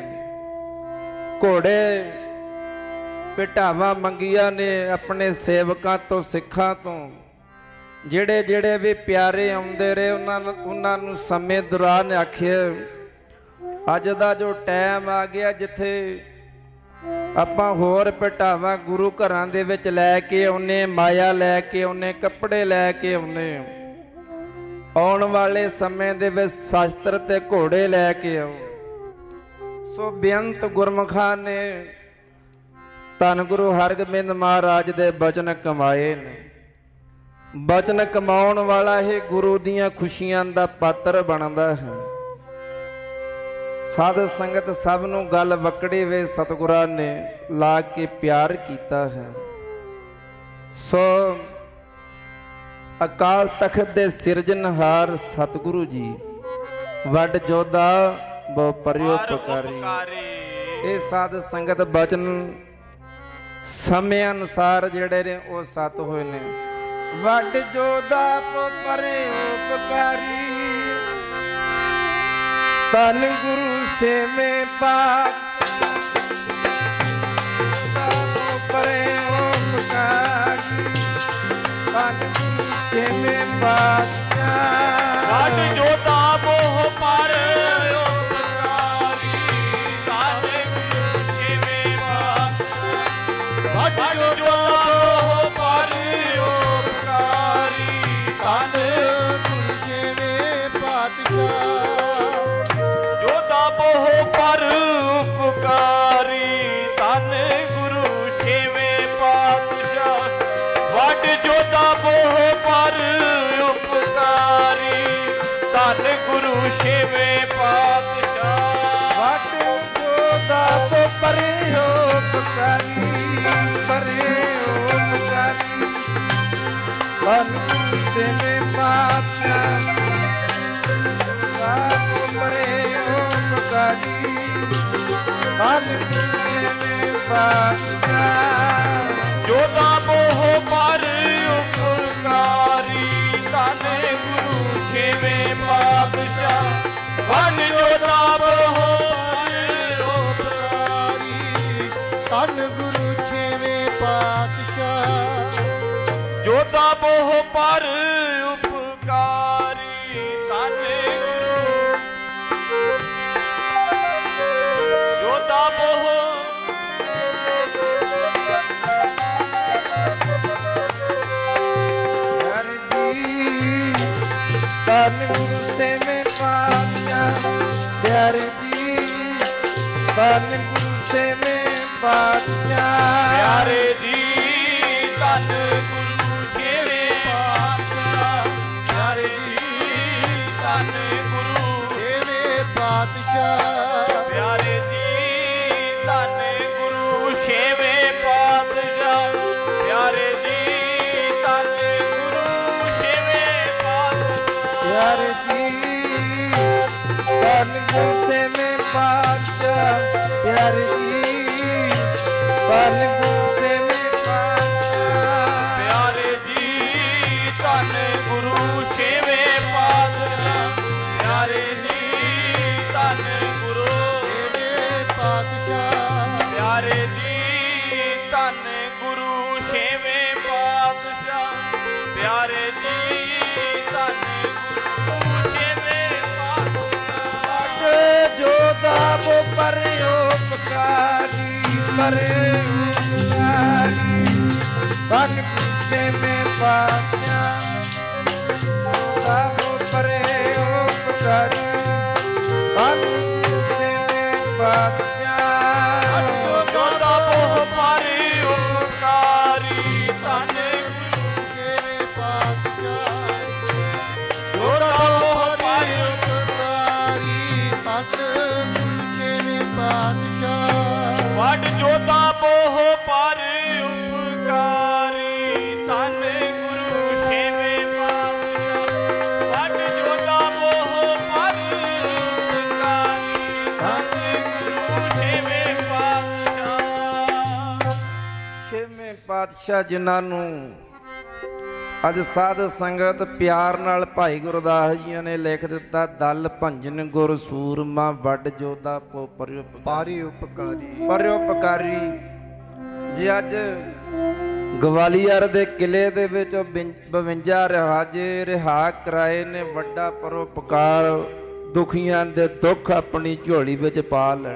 ਘੋੜੇ ਪਿਟਾਵਾਂ ਮੰਗੀਆਂ ਨੇ ਆਪਣੇ ਸੇਵਕਾਂ ਤੋਂ ਸਿੱਖਾਂ ਤੋਂ ਜਿਹੜੇ ਜਿਹੜੇ ਵੀ ਪਿਆਰੇ ਆਉਂਦੇ ਰਹੇ ਉਹਨਾਂ ਨੂੰ ਉਹਨਾਂ ਨੂੰ ਸਮੇਂ ਦੌਰਾਨ ਆਖਿਆ ਅੱਜ ਦਾ ਜੋ ਟਾਈਮ ਆ ਗਿਆ ਜਿੱਥੇ ਆਪਾਂ ਹੋਰ ਪਿਟਾਵਾਂ ਗੁਰੂ ਘਰਾਂ ਦੇ ਵਿੱਚ ਲੈ ਕੇ ਆਉਨੇ ਮਾਇਆ ਲੈ ਕੇ ਆਉਨੇ ਕੱਪੜੇ ਲੈ ਕੇ ਆਉਨੇ ਆਉਣ ਵਾਲੇ ਸਮੇਂ ਦੇ ਵਿੱਚ ਸ਼ਸਤਰ ਤੇ ਘੋੜੇ ਲੈ ਕੇ ਆਓ। ਸੋ ਬੇਅੰਤ ਗੁਰਮੁਖਾਂ ਨੇ ਧੰਨ ਗੁਰੂ ਹਰਗੋਬਿੰਦ ਮਹਾਰਾਜ ਦੇ ਬਚਨ ਕਮਾਏ ਨੇ। ਬਚਨ ਕਮਾਉਣ ਵਾਲਾ ਇਹ ਗੁਰੂ ਦੀਆਂ ਖੁਸ਼ੀਆਂ ਦਾ ਪਾਤਰ ਬਣਦਾ ਹੈ। ਸਾਧ ਸੰਗਤ ਸਭ ਨੂੰ ਗੱਲ ਵਕੜੀ ਵੇ ਸਤਿਗੁਰਾਂ ਨੇ ਲਾ ਕੇ ਪਿਆਰ ਕੀਤਾ ਹੈ। ਸੋ ਅਕਾਲ ਤਖਤ ਦੇ ਸਿਰਜਣਹਾਰ ਸਤਿਗੁਰੂ ਜੀ ਵੱਡ ਜੋਧਾ ਬਹੁ ਪਰਿਉਪਕਾਰੀ। ਇਹ ਸਾਧ ਸੰਗਤ ਬਚਨ ਸਮੇਂ ਅਨੁਸਾਰ ਜਿਹੜੇ ਨੇ ਉਹ ਸਤ ਹੋਏ ਨੇ। ਵੱਡ ਜੋਧਾ ਬਹੁ ਪਰਿਉਪਕਾਰੀ ਧੰਨ ਗੁਰੂ ਸੇਵੇਂ ਪਾਤ ਬਹੁ ਪਰਿਉਪਕਾਰੀ ਧੰਨ ਗੁਰੂ ਸੇਵੇਂ ਪਾਤ ਵੱਡ ਜੋਧਾ ਬਹੁ ਪਰਿਉਪਕਾਰੀ ਧੰਨ ਗੁਰੂ ਸੇਵੇਂ ਪਾਤ ਵੱਡ ਜੋਧਾ ਬਹੁ ਪਰਿਉਪਕਾਰੀ ਧੰਨ ਗੁਰੂ ਸੇਵੇਂ ਪਾਤਸ਼ਾਹ ਜੋਧਾ ਬਹੁ ਪਰਿਉਪਕਾਰੀ ਧੰਨ ਗੁਰੂ ਸੇਵੇਂ ਪਾਤਸ਼ਾਹ ਵੱਡ ਜੋਧਾ ਬਹੁ ਪਰਿਉਪਕਾਰੀ ਧੰਨ ਗੁਰੂ ਸੇਵੇਂ ਪਾਤਸ਼ਾਹ ਵੱਡ ਜੋਧਾ ਬਹੁ ਪਰਿਉਪਕਾਰੀ ਪਰਿਉਪਕਾਰੀ ਧੰਨ ਗੁਰੂ ਸੇਵੇਂ ਪਾਤਸ਼ਾਹ ਬਹੁ ਪਰਿਉਪਕਾਰੀ ਧੰਨ ਗੁਰੂ ਸੇਵੇਂ ਪਾਤਸ਼ਾਹ ਜੋਧਾ ਬਹੁ ਪਰਿਉਪਕਾਰੀ ਧੰਨ ਗੁਰੂ ਸੇਵੇਂ ਪਾਤਸ਼ਾਹ ਵੱਡ ਜੋਧਾ ਬਹੁ ਪਰਿਉਪਕਾਰੀ ਧੰਨ ਗੁਰੂ ਛੇਵੇਂ ਪਾਤਸ਼ਾਹ ਜੋਧਾ ਬਹੁ ਪਰਿਉਪਕਾਰੀ ਧੰਨ ਗੁਰੂ ਜੋਧਾ ਬਹੁ ਧੰਨ ਗੁਰੂ ਸੇਵੇਂ ਪਾਤਸ਼ਾਹ ਪਿਆਰੇ ਜੀ ਧੰਨ ਗੁਰੂ ਸੇਵੇਂ ਪਾਤਸ਼ਾਹ ਪਿਆਰੇ ਜੀ ਧੰਨ ਗੁਰੂ ਸੇਵੇਂ ਪਾਤਸ਼ਾਹ ਪਿਆਰੇ ਜੀ ਧੰਨ ਗੁਰੂ ਛੇਵੇਂ ਪਾਤਸ਼ਾਹ ਪਿਆਰੇ ਜੀ ਧੰਨ ਗੁਰੂ ਸੇਵੇਂ ਪਾਤਸ਼ਾਹ ਪਿਆਰੇ ਜੀ ਧੰਨ ਗੁਰੂ ਸੇਵੇਂ ਪਾਤਸ਼ਾਹ ਪਿਆਰੇ ਜੀ ਧੰਨ ਗੁਰੂ ਸੇਵੇਂ ਪਾਤਸ਼ਾਹ ਪਿਆਰੇ ਜੀ ਧੰਨ ਗੁਰੂ ਸੇਵੇਂ ਪਾਤਸ਼ਾਹ ਪਿਆਰੇ ਜੀ ਧੰਨ ਗੁਰੂ ਸੇਵੇਂ ਪਾਤਸ਼ਾਹ ਪਿਆਰੇ ਜੀ ਧੰਨ ਗੁਰੂ ਛੇਵੇਂ ਪਾਤਸ਼ਾਹ ਪਿਆਰੇ ਜੀ ਧੰਨ ਗੁਰੂ ਸੇਵੇਂ ਪਾਤਸ਼ਾਹ ਪਿਆਰੇ ਜੀ ਧੰਨ ਗੁਰੂ ਸੇਵੇਂ ਪਾਤਸ਼ਾਹ ਜੋਧਾ ਬਹੁ ਪਰਿਉਪਕਾਰੀ ਪਰਿਉਪਕਾਰੀ ਧੰਨ ਗੁਰੂ ਸੇਵੇਂ ਪਾਤਸ਼ਾਹ ਜੋਧਾ ਬਹੁ ਪਰਿਉਪਕਾਰੀ ਧੰਨ ਗੁਰੂ ਸੇਵੇਂ ਪਾਤਸ਼ਾਹ ਜੋਧਾ ਬਹੁ ਪਰਿਉਪਕਾਰੀ ਧੰਨ ਗੁਰੂ ਛੇਵੇਂ ਪਾਤਸ਼ਾਹ ਜੋਧਾ ਬਹੁ ਪਰਿਉਪਕਾਰੀ ਧੰਨ ਗੁਰੂ ਛੇਵੇਂ ਪਾਤਸ਼ਾਹ ਵੱਡ ਜੋਧਾ ਬਹੁ ਪਰਿਉਪਕਾਰੀ ਧੰਨ ਗੁਰੂ ਛੇਵੇਂ ਪਾਤਸ਼ਾਹ ਵੱਡ ਜੋਧਾ ਬਹੁ ਪਰਿਉਪਕਾਰੀ ਧੰਨ ਗੁਰੂ ਛੇਵੇਂ ਪਾਤਸ਼ਾਹ ਛੇਵੇਂ ਪਾਤਸ਼ਾਹ ਜਿਨ੍ਹਾਂ ਨੂੰ ਅੱਜ ਸਾਧ ਸੰਗਤ ਪਿਆਰ ਨਾਲ ਭਾਈ ਗੁਰਦਾਸ ਜੀ ਨੇ ਲਿਖ ਦਿੱਤਾ ਦਲ ਭੰਜਨ ਗੁਰ ਸੂਰਮਾ ਵੱਡ ਜੋਧਾ ਪੋ ਪਰਿਉਪਕਾਰੀ ਪਰਿਉਪਕਾਰੀ ਪਰਿਉਪਕਾਰੀ ਜੀ ਅੱਜ ਗਵਾਲੀਅਰ ਦੇ ਕਿਲੇ ਦੇ ਵਿੱਚ ਬਵੰਜਾ ਰਿਹਾਜੇ ਰਿਹਾ ਕਰਾਏ ਨੇ ਵੱਡਾ ਪਰਉਪਕਾਰ ਦੁਖੀਆਂ ਦੇ ਦੁੱਖ ਆਪਣੀ ਝੋਲੀ ਵਿੱਚ ਪਾ ਲੈਣ।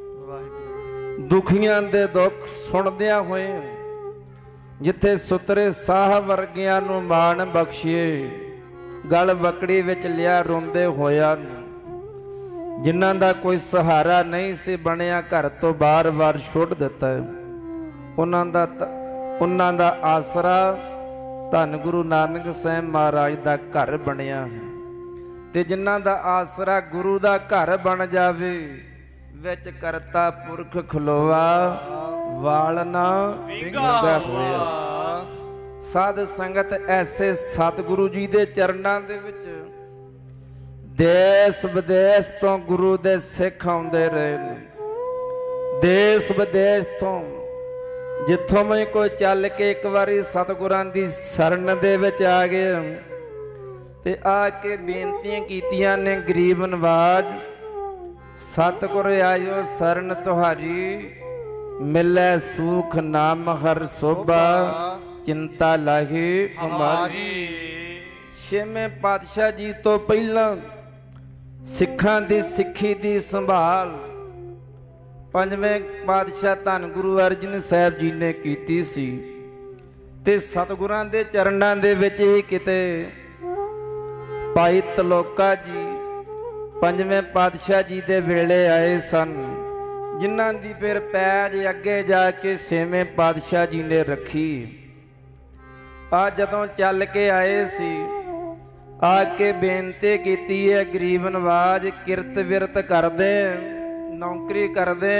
ਦੁਖੀਆਂ ਦੇ ਦੁੱਖ ਸੁਣਦਿਆਂ ਹੋਏ ਜਿੱਥੇ ਸੁਤਰੇ ਸਾਹ ਵਰਗਿਆਂ ਨੂੰ ਮਾਣ ਬਖਸ਼ੀਏ ਗਲ ਵਕੜੀ ਵਿੱਚ ਲਿਆ ਰੋਂਦੇ ਹੋਇਆ ਨੂੰ ਜਿਨ੍ਹਾਂ ਦਾ ਕੋਈ ਸਹਾਰਾ ਨਹੀਂ ਸੀ ਬਣਿਆ ਘਰ ਤੋਂ ਬਾਰ-ਬਾਰ ਛੁੱਟ ਦਿੱਤਾ ਉਹਨਾਂ ਦਾ ਉਹਨਾਂ ਦਾ ਆਸਰਾ ਧੰਨ ਗੁਰੂ ਨਾਨਕ ਸਾਹਿਬ ਮਹਾਰਾਜ ਦਾ ਘਰ ਬਣਿਆ ਹੈ। ਤੇ ਜਿਨ੍ਹਾਂ ਦਾ ਆਸਰਾ ਗੁਰੂ ਦਾ ਘਰ ਬਣ ਜਾਵੇ, ਵਿੱਚ ਕਰਤਾ ਪੁਰਖ ਖਲੋਆ, ਵਾਲ ਨਾ ਵਿੰਗਾ ਹੋਇਆ। ਸਾਧ ਸੰਗਤ ਐਸੇ ਸਤਿਗੁਰੂ ਜੀ ਦੇ ਚਰਨਾਂ ਦੇ ਵਿੱਚ ਦੇਸ ਵਿਦੇਸ਼ ਤੋਂ ਗੁਰੂ ਦੇ ਸਿੱਖ ਆਉਂਦੇ ਰਹੇ ਨੇ। ਦੇਸ ਵਿਦੇਸ਼ ਤੋਂ ਜਿੱਥੋਂ ਵੀ ਕੋਈ ਚੱਲ ਕੇ ਇੱਕ ਵਾਰੀ ਸਤਿਗੁਰਾਂ ਦੀ ਸ਼ਰਨ ਦੇ ਵਿੱਚ ਆ ਗਿਆ ਤੇ ਆ ਕੇ ਬੇਨਤੀਆਂ ਕੀਤੀਆਂ ਨੇ, ਗਰੀਬ ਨਵਾਜ ਸਤਿਗੁਰ ਆਇਓ ਸ਼ਰਨ ਤੁਹਾਰੀ, ਮਿਲੈ ਸੂਖ ਨਾਮ ਹਰ ਸੋਭਾ, ਚਿੰਤਾ ਲਾਹੀ ਹਮਾਰੀ। ਛੇਵੇਂ ਪਾਤਸ਼ਾਹ ਜੀ ਤੋਂ ਪਹਿਲਾਂ ਸਿੱਖਾਂ ਦੀ ਸਿੱਖੀ ਦੀ ਸੰਭਾਲ ਪੰਜਵੇਂ ਪਾਤਸ਼ਾਹ ਧੰਨ ਗੁਰੂ ਅਰਜਨ ਸਾਹਿਬ ਜੀ ਨੇ ਕੀਤੀ ਸੀ। ਤੇ ਸਤਿਗੁਰਾਂ ਦੇ ਚਰਨਾਂ ਦੇ ਵਿੱਚ ਹੀ ਕਿਤੇ ਭਾਈ ਤਲੋਕਾ ਜੀ ਪੰਜਵੇਂ ਪਾਤਸ਼ਾਹ ਜੀ ਦੇ ਵੇਲੇ ਆਏ ਸਨ, ਜਿਨ੍ਹਾਂ ਦੀ ਫਿਰ ਪੈਜ ਅੱਗੇ ਜਾ ਕੇ ਛੇਵੇਂ ਪਾਤਸ਼ਾਹ ਜੀ ਨੇ ਰੱਖੀ। ਆ ਜਦੋਂ ਚੱਲ ਕੇ ਆਏ ਸੀ, ਆ ਕੇ ਬੇਨਤੀ ਕੀਤੀ ਹੈ, ਗਰੀਬ ਨਵਾਜ ਕਿਰਤ ਵਿਰਤ ਕਰਦੇ, ਨੌਕਰੀ ਕਰਦੇ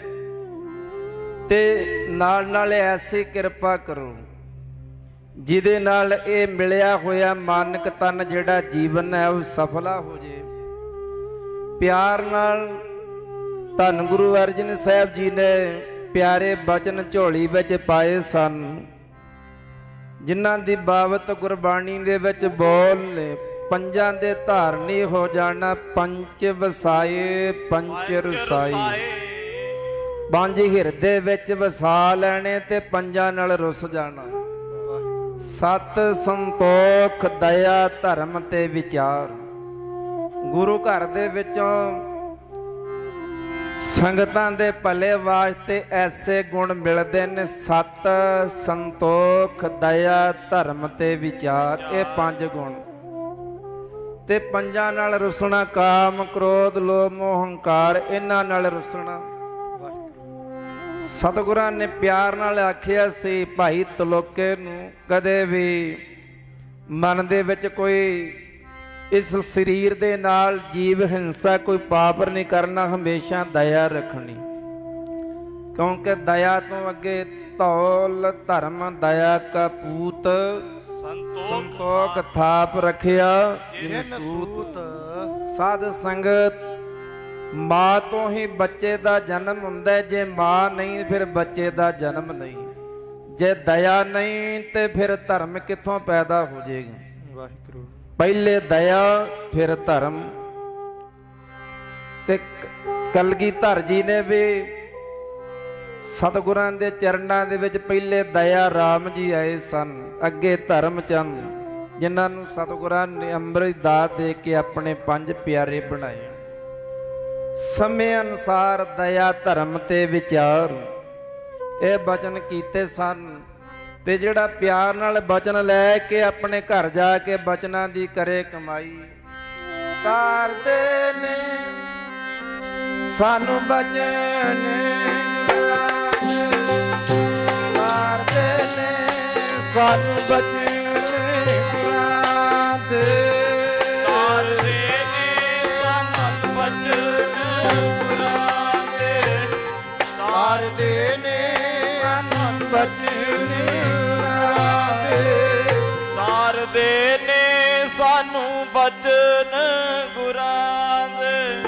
ਤੇ ਨਾਲ ਨਾਲ ਐਸੀ ਕਿਰਪਾ ਕਰੋ ਜਿਹਦੇ ਨਾਲ ਇਹ ਮਿਲਿਆ ਹੋਇਆ ਮਾਨਕ ਤਨ ਜਿਹੜਾ ਜੀਵਨ ਹੈ ਉਹ ਸਫਲਾ ਹੋ ਜੇ। ਪਿਆਰ ਨਾਲ ਧੰਨ ਗੁਰੂ ਅਰਜਨ ਸਾਹਿਬ ਜੀ ਨੇ ਪਿਆਰੇ ਬਚਨ ਝੋਲੀ ਵਿੱਚ ਪਾਏ ਸਨ, ਜਿਨ੍ਹਾਂ ਦੀ ਬਾਬਤ ਗੁਰਬਾਣੀ ਦੇ ਵਿੱਚ ਬੋਲ ਨੇ, ਪੰਜਾਂ ਦੇ ਧਾਰਨੀ ਹੋ ਜਾਣਾ, ਪੰਚ ਵਸਾਏ ਪੰਚ ਰਸਾਈ। ਪੰਜ ਹਿਰਦੇ ਵਿੱਚ ਵਸਾ ਲੈਣੇ ਤੇ ਪੰਜਾਂ ਨਾਲ ਰੁੱਸ ਜਾਣਾ। ਸਤ ਸੰਤੋਖ ਦਇਆ ਧਰਮ ਤੇ ਵਿਚਾਰ। ਗੁਰੂ ਘਰ ਦੇ ਵਿੱਚੋਂ ਸੰਗਤਾਂ ਦੇ ਭਲੇ ਵਾਸਤੇ ਐਸੇ ਗੁਣ ਮਿਲਦੇ ਨੇ, ਸਤ ਸੰਤੋਖ ਦਇਆ ਧਰਮ ਤੇ ਵਿਚਾਰ। ਇਹ ਪੰਜ ਗੁਣ ਤੇ ਪੰਜਾਂ ਨਾਲ ਰੁਸਣਾ, ਕਾਮ ਕ੍ਰੋਧ ਲੋਭ ਮੋਹ ਹੰਕਾਰ, ਇਹਨਾਂ ਨਾਲ ਰੁਸਣਾ। ਸਤਿਗੁਰਾਂ ਨੇ ਪਿਆਰ ਨਾਲ ਆਖਿਆ ਸੀ ਭਾਈ ਤਲੋਕੇ ਨੂੰ, ਕਦੇ ਵੀ ਮਨ ਦੇ ਵਿੱਚ ਕੋਈ ਇਸ ਸਰੀਰ ਦੇ ਨਾਲ ਜੀਵ ਹਿੰਸਾ ਕੋਈ ਪਾਪ ਨਹੀਂ ਕਰਨਾ, ਹਮੇਸ਼ਾ ਦਇਆ ਰੱਖਣੀ, ਕਿਉਂਕਿ ਦਇਆ ਤੋਂ ਅੱਗੇ ਧੌਲ ਧਰਮ ਦਇਆ ਕਾ ਪੂਤ, ਸੰਤੋਖ ਥਾਪ ਰੱਖਿਆ ਜਿਨ ਸੂਤ। ਸਾਧ ਸੰਗਤ ਮਾਂ ਤੋਂ ਹੀ ਬੱਚੇ ਦਾ ਜਨਮ ਹੁੰਦਾ ਹੈ, ਜੇ ਮਾਂ ਨਹੀਂ ਫਿਰ ਬੱਚੇ ਦਾ ਜਨਮ ਨਹੀਂ। ਜੇ ਦਇਆ ਨਹੀਂ ਤੇ ਫਿਰ ਧਰਮ ਕਿੱਥੋਂ ਪੈਦਾ ਹੋ ਜਾਏਗਾ। ਵਾਹਿਗੁਰੂ। ਪਹਿਲੇ ਦਇਆ ਫਿਰ ਧਰਮ। ਤੇ ਕਲਗੀਧਰ ਜੀ ਨੇ ਵੀ ਸਤਿਗੁਰਾਂ ਦੇ ਚਰਨਾਂ ਦੇ ਵਿੱਚ ਪਹਿਲੇ ਦਇਆ ਰਾਮ ਜੀ ਆਏ ਸਨ, ਅੱਗੇ ਧਰਮ ਚੰਦ, ਜਿਨ੍ਹਾਂ ਨੂੰ ਸਤਿਗੁਰਾਂ ਨੇ ਅੰਮ੍ਰਿਤ ਦਾਤ ਦੇ ਕੇ ਆਪਣੇ ਪੰਜ ਪਿਆਰੇ ਬਣਾਏ। ਸਮੇਂ ਅਨੁਸਾਰ ਦਇਆ ਧਰਮ ਤੇ ਵਿਚਾਰ ਇਹ ਬਚਨ ਕੀਤੇ ਸਨ। ਤੇ ਜਿਹੜਾ ਪਿਆਰ ਨਾਲ ਬਚਨ ਲੈ ਕੇ ਆਪਣੇ ਘਰ ਜਾ ਕੇ ਬਚਨਾਂ ਦੀ ਕਰੇ ਕਮਾਈ, ਕਰਦੇ ਨੇ ਸਾਨੂੰ ਬਚਨ, ਕਰਦੇ ਨੇ ਸਾਨੂੰ ਬਚਨ ਦੇ, ਕਰਦੇ ਨੇ ਸਾਨੂੰ ਬਚਨ ਗੁਰਾਂਦੇ, ਕਰਦੇ ਨੇ ਸਾਨੂੰ ਬਚਨ ਸਾਰਦੇ ਨੇ ਸਾਨੂੰ ਬਚਨ ਗੁਰਾਂ ਦੇ,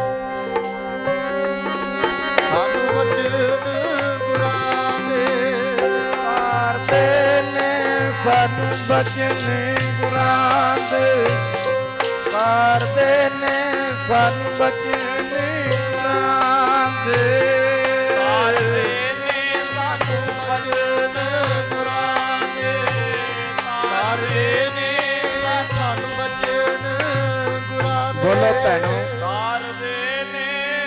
ਸਾਨੂੰ ਬਚਨ ਗੁਰਾਂ ਦੇ, ਸਾਰਦੇ ਨੇ ਸਾਨੂੰ ਬਚਨ ਗੁਰਾਂ ਦੇ, ਸਾਰਦੇ ਨੇ ਸਾਨੂੰ ਬਚਨ ਗੁਰਾਂ ਦੇ, ਸਾਰਦੇ ਨੇ ਸਾਨੂੰ ਬਚਨ ਗੁਰਾਂ ਦੇ, ਸਾਰਦੇ ਨੇ ਸਾਨੂੰ ਬਚਨ ਗੁਰਾਂ ਦੇ। ਬੋਲੋ ਭੈਣੋ। ਸਾਰਦੇ ਨੇ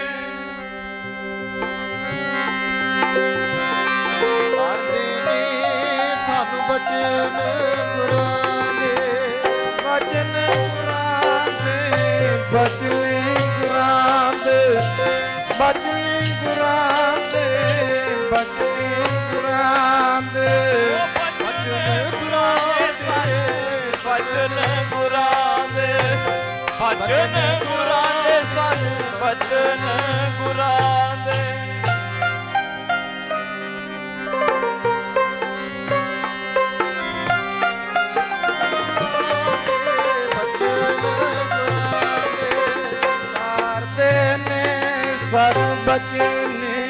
ਸਾਰਦੇ ਨੇ ਸਾਨੂੰ ਬਚਨ ਗੁਰਾਂ ਦੇ, ਬਚਨ ਗੁਰਾਂ ਦੇ, ਬਚਨ ਗੁਰਾਂ ਦੇ, ਬਚਨ ਗੁਰਾਂ ਦੇ, ਬਚਨ ਗੁਰਾਂ ਗੁਰਾਂ ਦੇ ਭਜਨ ਗੁਰਾਂ ਦੇ ਭਜਨ ਗੁਰਾਂ ਦੇ ਭਜਨ ਗੁਰਾਂ ਦੇ ਸਨ ਭਜਨ ਗੁਰਾਂ ਦੇ ਸਰ ਬਚਨੇ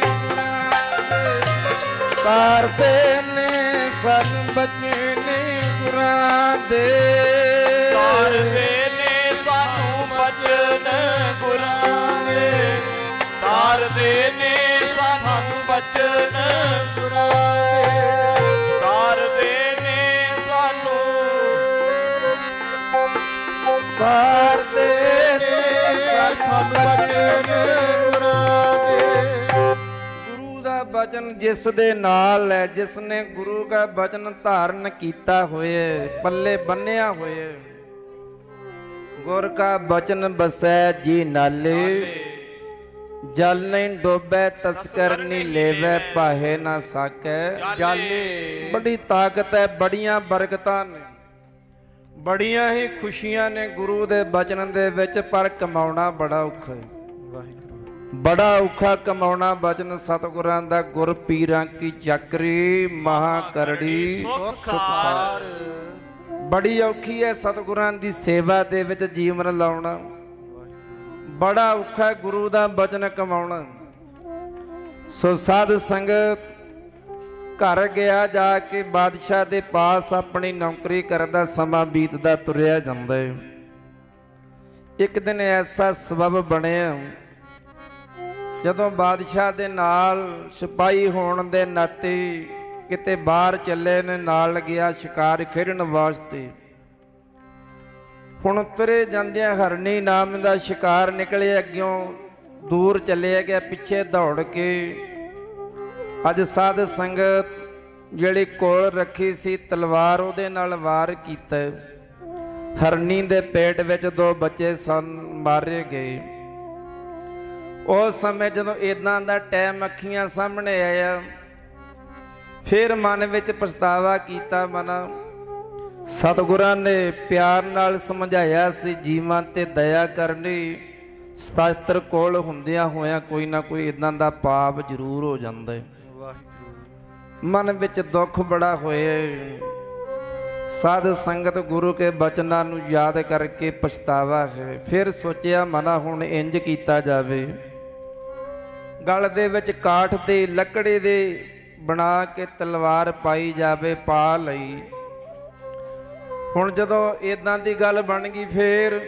ਕਰਦੇ ਨੇ ਸਰ ਬਚਨੇ ਗੁਰਾਂ ਦੇ ਤਾਰਦੇ ਨੇ ਸਾਨੂੰ ਭਜਨ ਗੁਰਾਂ ਦੇ ਤਾਰਦੇ ਨੇ ਸਾਨੂੰ ਭਜਨ ਗੁਰਾਂ ਦੇ ਤਾਰਦੇ ਨੇ ਸਾਨੂੰ ਤਾਰਦੇ ਨੇ ਸਾਨੂੰ ਭਜਨ ਗੁਰੂ ਦਾ ਬਚਨ ਜਿਸ ਦੇ ਨਾਲ ਹੈ, ਜਿਸ ਨੇ ਗੁਰੂ ਦਾ ਬਚਨ ਧਾਰਨ ਕੀਤਾ ਹੋਏ, ਪੱਲੇ ਬੰਨਿਆ ਹੋਏ, ਗੁਰ ਕਾ ਬਚਨ ਬਸੈ ਜੀ ਨਾਲੇ ਜਲ ਨਹੀਂ ਡੋਬੈ ਤਸਕਰ ਨਹੀਂ ਲੇਵੈ ਪਾਹੇ ਨਾ ਸਾਕੈ ਜਾਲੇ ਬੜੀ ਤਾਕਤ ਹੈ, ਬੜੀਆਂ ਬਰਕਤਾਂ ਨੇ, ਬੜੀਆਂ ਹੀ ਖੁਸ਼ੀਆਂ ਨੇ ਗੁਰੂ ਦੇ ਬਚਨ ਦੇ ਵਿੱਚ, ਪਰ ਕਮਾਉਣਾ ਬੜਾ ਔਖਾ ਹੈ। ਬੜਾ ਔਖਾ ਕਮਾਉਣਾ ਬਚਨ ਸਤਿਗੁਰਾਂ ਦਾ। ਗੁਰ ਪੀਰਾਂ ਕੀ ਚੱਕਰੀ ਮਹਾ ਕਰੜੀ ਸੁਖਸਾਰ ਬੜੀ ਔਖੀ ਹੈ ਸਤਿਗੁਰਾਂ ਦੀ ਸੇਵਾ ਦੇ ਵਿੱਚ ਜੀਵਨ ਲਾਉਣਾ। ਬੜਾ ਔਖਾ ਗੁਰੂ ਦਾ ਬਚਨ ਕਮਾਉਣਾ। ਸੋ ਸਾਧ ਸੰਗਤ ਘਰ ਗਿਆ ਜਾ ਕੇ ਬਾਦਸ਼ਾਹ ਦੇ ਪਾਸ ਆਪਣੀ ਨੌਕਰੀ ਕਰਦਾ, ਸਮਾਂ ਬੀਤਦਾ ਤੁਰਿਆ ਜਾਂਦਾ ਹੈ। ਇੱਕ ਦਿਨ ਐਸਾ ਸਬਬ ਬਣਿਆ ਜਦੋਂ ਬਾਦਸ਼ਾਹ ਦੇ ਨਾਲ ਸਿਪਾਹੀ ਹੋਣ ਦੇ ਨਾਤੇ ਕਿਤੇ ਬਾਹਰ ਚੱਲੇ ਨੇ, ਨਾਲ ਗਿਆ ਸ਼ਿਕਾਰ ਖੇਡਣ ਵਾਸਤੇ। ਹੁਣ ਤੁਰੇ ਜਾਂਦਿਆਂ ਹਰਨੀ ਨਾਮ ਦਾ ਸ਼ਿਕਾਰ ਨਿਕਲਿਆ, ਅੱਗਿਓਂ ਦੂਰ ਚੱਲਿਆ ਗਿਆ ਪਿੱਛੇ ਦੌੜ ਕੇ। ਅੱਜ ਸਾਧ ਸੰਗਤ ਜਿਹੜੀ ਕੋਲ ਰੱਖੀ ਸੀ ਤਲਵਾਰ, ਉਹਦੇ ਨਾਲ ਵਾਰ ਕੀਤਾ। ਹਰਨੀ ਦੇ ਪੇਟ ਵਿੱਚ ਦੋ ਬੱਚੇ ਸਨ, ਮਾਰੇ ਗਏ। ਉਸ ਸਮੇਂ ਜਦੋਂ ਇਦਾਂ ਦਾ ਟਾਈਮ ਅੱਖੀਆਂ ਸਾਹਮਣੇ ਆਇਆ, ਫਿਰ ਮਨ ਵਿੱਚ ਪਛਤਾਵਾ ਕੀਤਾ। ਮਨ ਸਤਿਗੁਰਾਂ ਨੇ ਪਿਆਰ ਨਾਲ ਸਮਝਾਇਆ ਸੀ, ਜੀਵਾਂ ਤੇ ਦਇਆ ਕਰਨੀ। ਸ਼ਾਸਤਰ ਕੋਲ ਹੁੰਦਿਆਂ ਹੋਇਆਂ ਕੋਈ ਨਾ ਕੋਈ ਇਦਾਂ ਦਾ ਪਾਪ ਜ਼ਰੂਰ ਹੋ ਜਾਂਦਾ ਹੈ। ਮਨ ਵਿੱਚ ਦੁੱਖ ਬੜਾ ਹੋਇਆ। ਸਾਧ ਸੰਗਤ ਗੁਰੂ ਕੇ ਬਚਨਾਂ ਨੂੰ ਯਾਦ ਕਰਕੇ ਪਛਤਾਵਾ ਹੈ। ਫਿਰ ਸੋਚਿਆ ਮਨਾ ਹੁਣ ਇੰਜ ਕੀਤਾ ਜਾਵੇ, ਗਲ ਦੇ ਵਿੱਚ ਕਾਠ ਦੇ ਲੱਕੜੇ ਦੇ ਬਣਾ ਕੇ ਤਲਵਾਰ ਪਾਈ ਜਾਵੇ। ਪਾ ਲਈ। ਹੁਣ ਜਦੋਂ ਇਦਾਂ ਦੀ ਗੱਲ ਬਣ ਗਈ, ਫੇਰ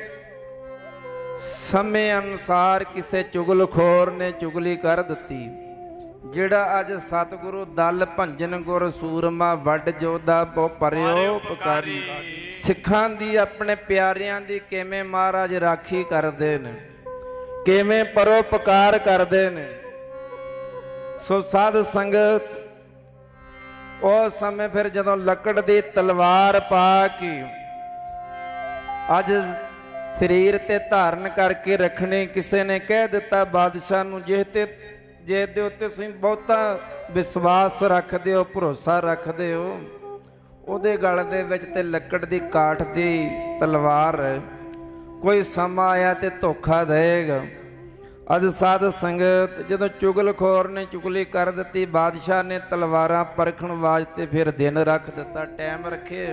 ਸਮੇਂ ਅਨੁਸਾਰ ਕਿਸੇ ਚੁਗਲਖੋਰ ਨੇ ਚੁਗਲੀ ਕਰ ਦਿੱਤੀ। ਜਿਹੜਾ ਅੱਜ ਸਤਿਗੁਰੂ ਦਲ ਭੰਜਨ ਗੁਰ ਸੂਰਮਾ ਵੱਡ ਜੋਧਾ ਬਹੁ ਪਰਿਓ ਪੁਕਾਰੀ, ਸਿੱਖਾਂ ਦੀ ਆਪਣੇ ਪਿਆਰਿਆਂ ਦੀ ਕਿਵੇਂ ਮਹਾਰਾਜ ਰਾਖੀ ਕਰਦੇ ਨੇ, ਕਿਵੇਂ ਪਰਉਪਕਾਰ ਕਰਦੇ ਨੇ। ਸੋ ਸਾਧ ਸੰਗਤ ਉਸ ਸਮੇਂ ਫਿਰ ਜਦੋਂ ਲੱਕੜ ਦੀ ਤਲਵਾਰ ਪਾ ਕੇ ਅੱਜ ਸਰੀਰ ਤੇ ਧਾਰਨ ਕਰਕੇ ਰੱਖਣੀ, ਕਿਸੇ ਨੇ ਕਹਿ ਦਿੱਤਾ ਬਾਦਸ਼ਾਹ ਨੂੰ, ਜਿਸ ਤੇ ਜੇ ਦੇ ਉੱਤੇ ਤੁਸੀਂ ਬਹੁਤਾ ਵਿਸ਼ਵਾਸ ਰੱਖਦੇ ਹੋ, ਭਰੋਸਾ ਰੱਖਦੇ ਹੋ, ਉਹਦੇ ਗਲ ਦੇ ਵਿੱਚ ਤੇ ਲੱਕੜ ਦੀ ਕਾਠ ਦੀ ਤਲਵਾਰ ਹੈ, ਕੋਈ ਸਮਾਂ ਆਇਆ ਤੇ ਧੋਖਾ ਦੇਗਾ। ਅੱਜ ਸਾਧ ਸੰਗਤ ਜਦੋਂ ਚੁਗਲਖੋਰ ਨੇ ਚੁਗਲੀ ਕਰ ਦਿੱਤੀ, ਬਾਦਸ਼ਾਹ ਨੇ ਤਲਵਾਰਾਂ ਪਰਖਣ ਵਾਸਤੇ ਫਿਰ ਦਿਨ ਰੱਖ ਦਿੱਤਾ, ਟਾਈਮ ਰੱਖੇ।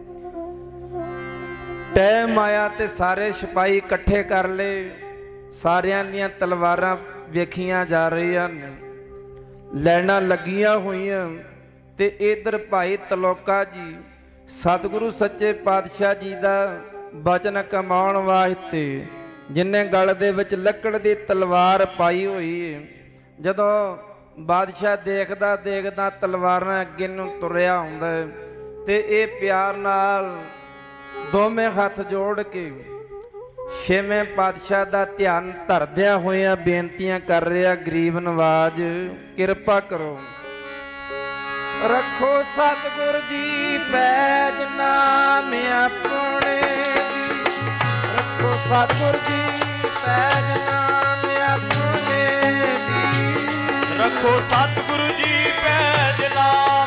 ਟਾਈਮ ਆਇਆ ਤੇ ਸਾਰੇ ਸਿਪਾਹੀ ਇਕੱਠੇ ਕਰ ਲਏ। ਸਾਰਿਆਂ ਦੀਆਂ ਤਲਵਾਰਾਂ ਵੇਖੀਆਂ ਜਾ ਰਹੀਆਂ ਨੇ, ਲੈਣਾ ਲੱਗੀਆਂ ਹੋਈਆਂ। ਤੇ ਇਧਰ ਭਾਈ ਤਲੋਕਾ ਜੀ ਸਤਿਗੁਰੂ ਸੱਚੇ ਪਾਤਸ਼ਾਹ ਜੀ ਦਾ ਬਚਨ ਕਮਾਉਣ ਵਾਸਤੇ, ਜਿੰਨੇ ਗਲ ਦੇ ਵਿੱਚ ਲੱਕੜ ਦੀ ਤਲਵਾਰ ਪਾਈ ਹੋਈ ਹੈ, ਜਦੋਂ ਬਾਦਸ਼ਾਹ ਦੇਖਦਾ ਦੇਖਦਾ ਤਲਵਾਰਾਂ ਅੱਗੇ ਨੂੰ ਤੁਰਿਆ ਆਉਂਦਾ ਤੇ ਇਹ ਪਿਆਰ ਨਾਲ ਦੋਵੇਂ ਹੱਥ ਜੋੜ ਕੇ ਛੇਵੇਂ ਪਾਤਸ਼ਾਹ ਦਾ ਧਿਆਨ ਧਰਦਿਆਂ ਹੋਇਆਂ ਬੇਨਤੀਆਂ ਕਰ ਰਿਹਾ, ਗਰੀਬ ਨਵਾਜ ਕਿਰਪਾ ਕਰੋ, ਰੱਖੋ ਸਤਿਗੁਰ ਜੀ ਪੈਜ ਨਾਮ ਆਪਣੇ ਦੀ, ਰੱਖੋ ਸਤਿਗੁਰ ਜੀ ਪੈਜ ਨਾਮ ਆਪਣੇ ਦੀ, ਰੱਖੋ ਸਤਿਗੁਰੂ ਜੀ ਪੈਜ ਨਾਮ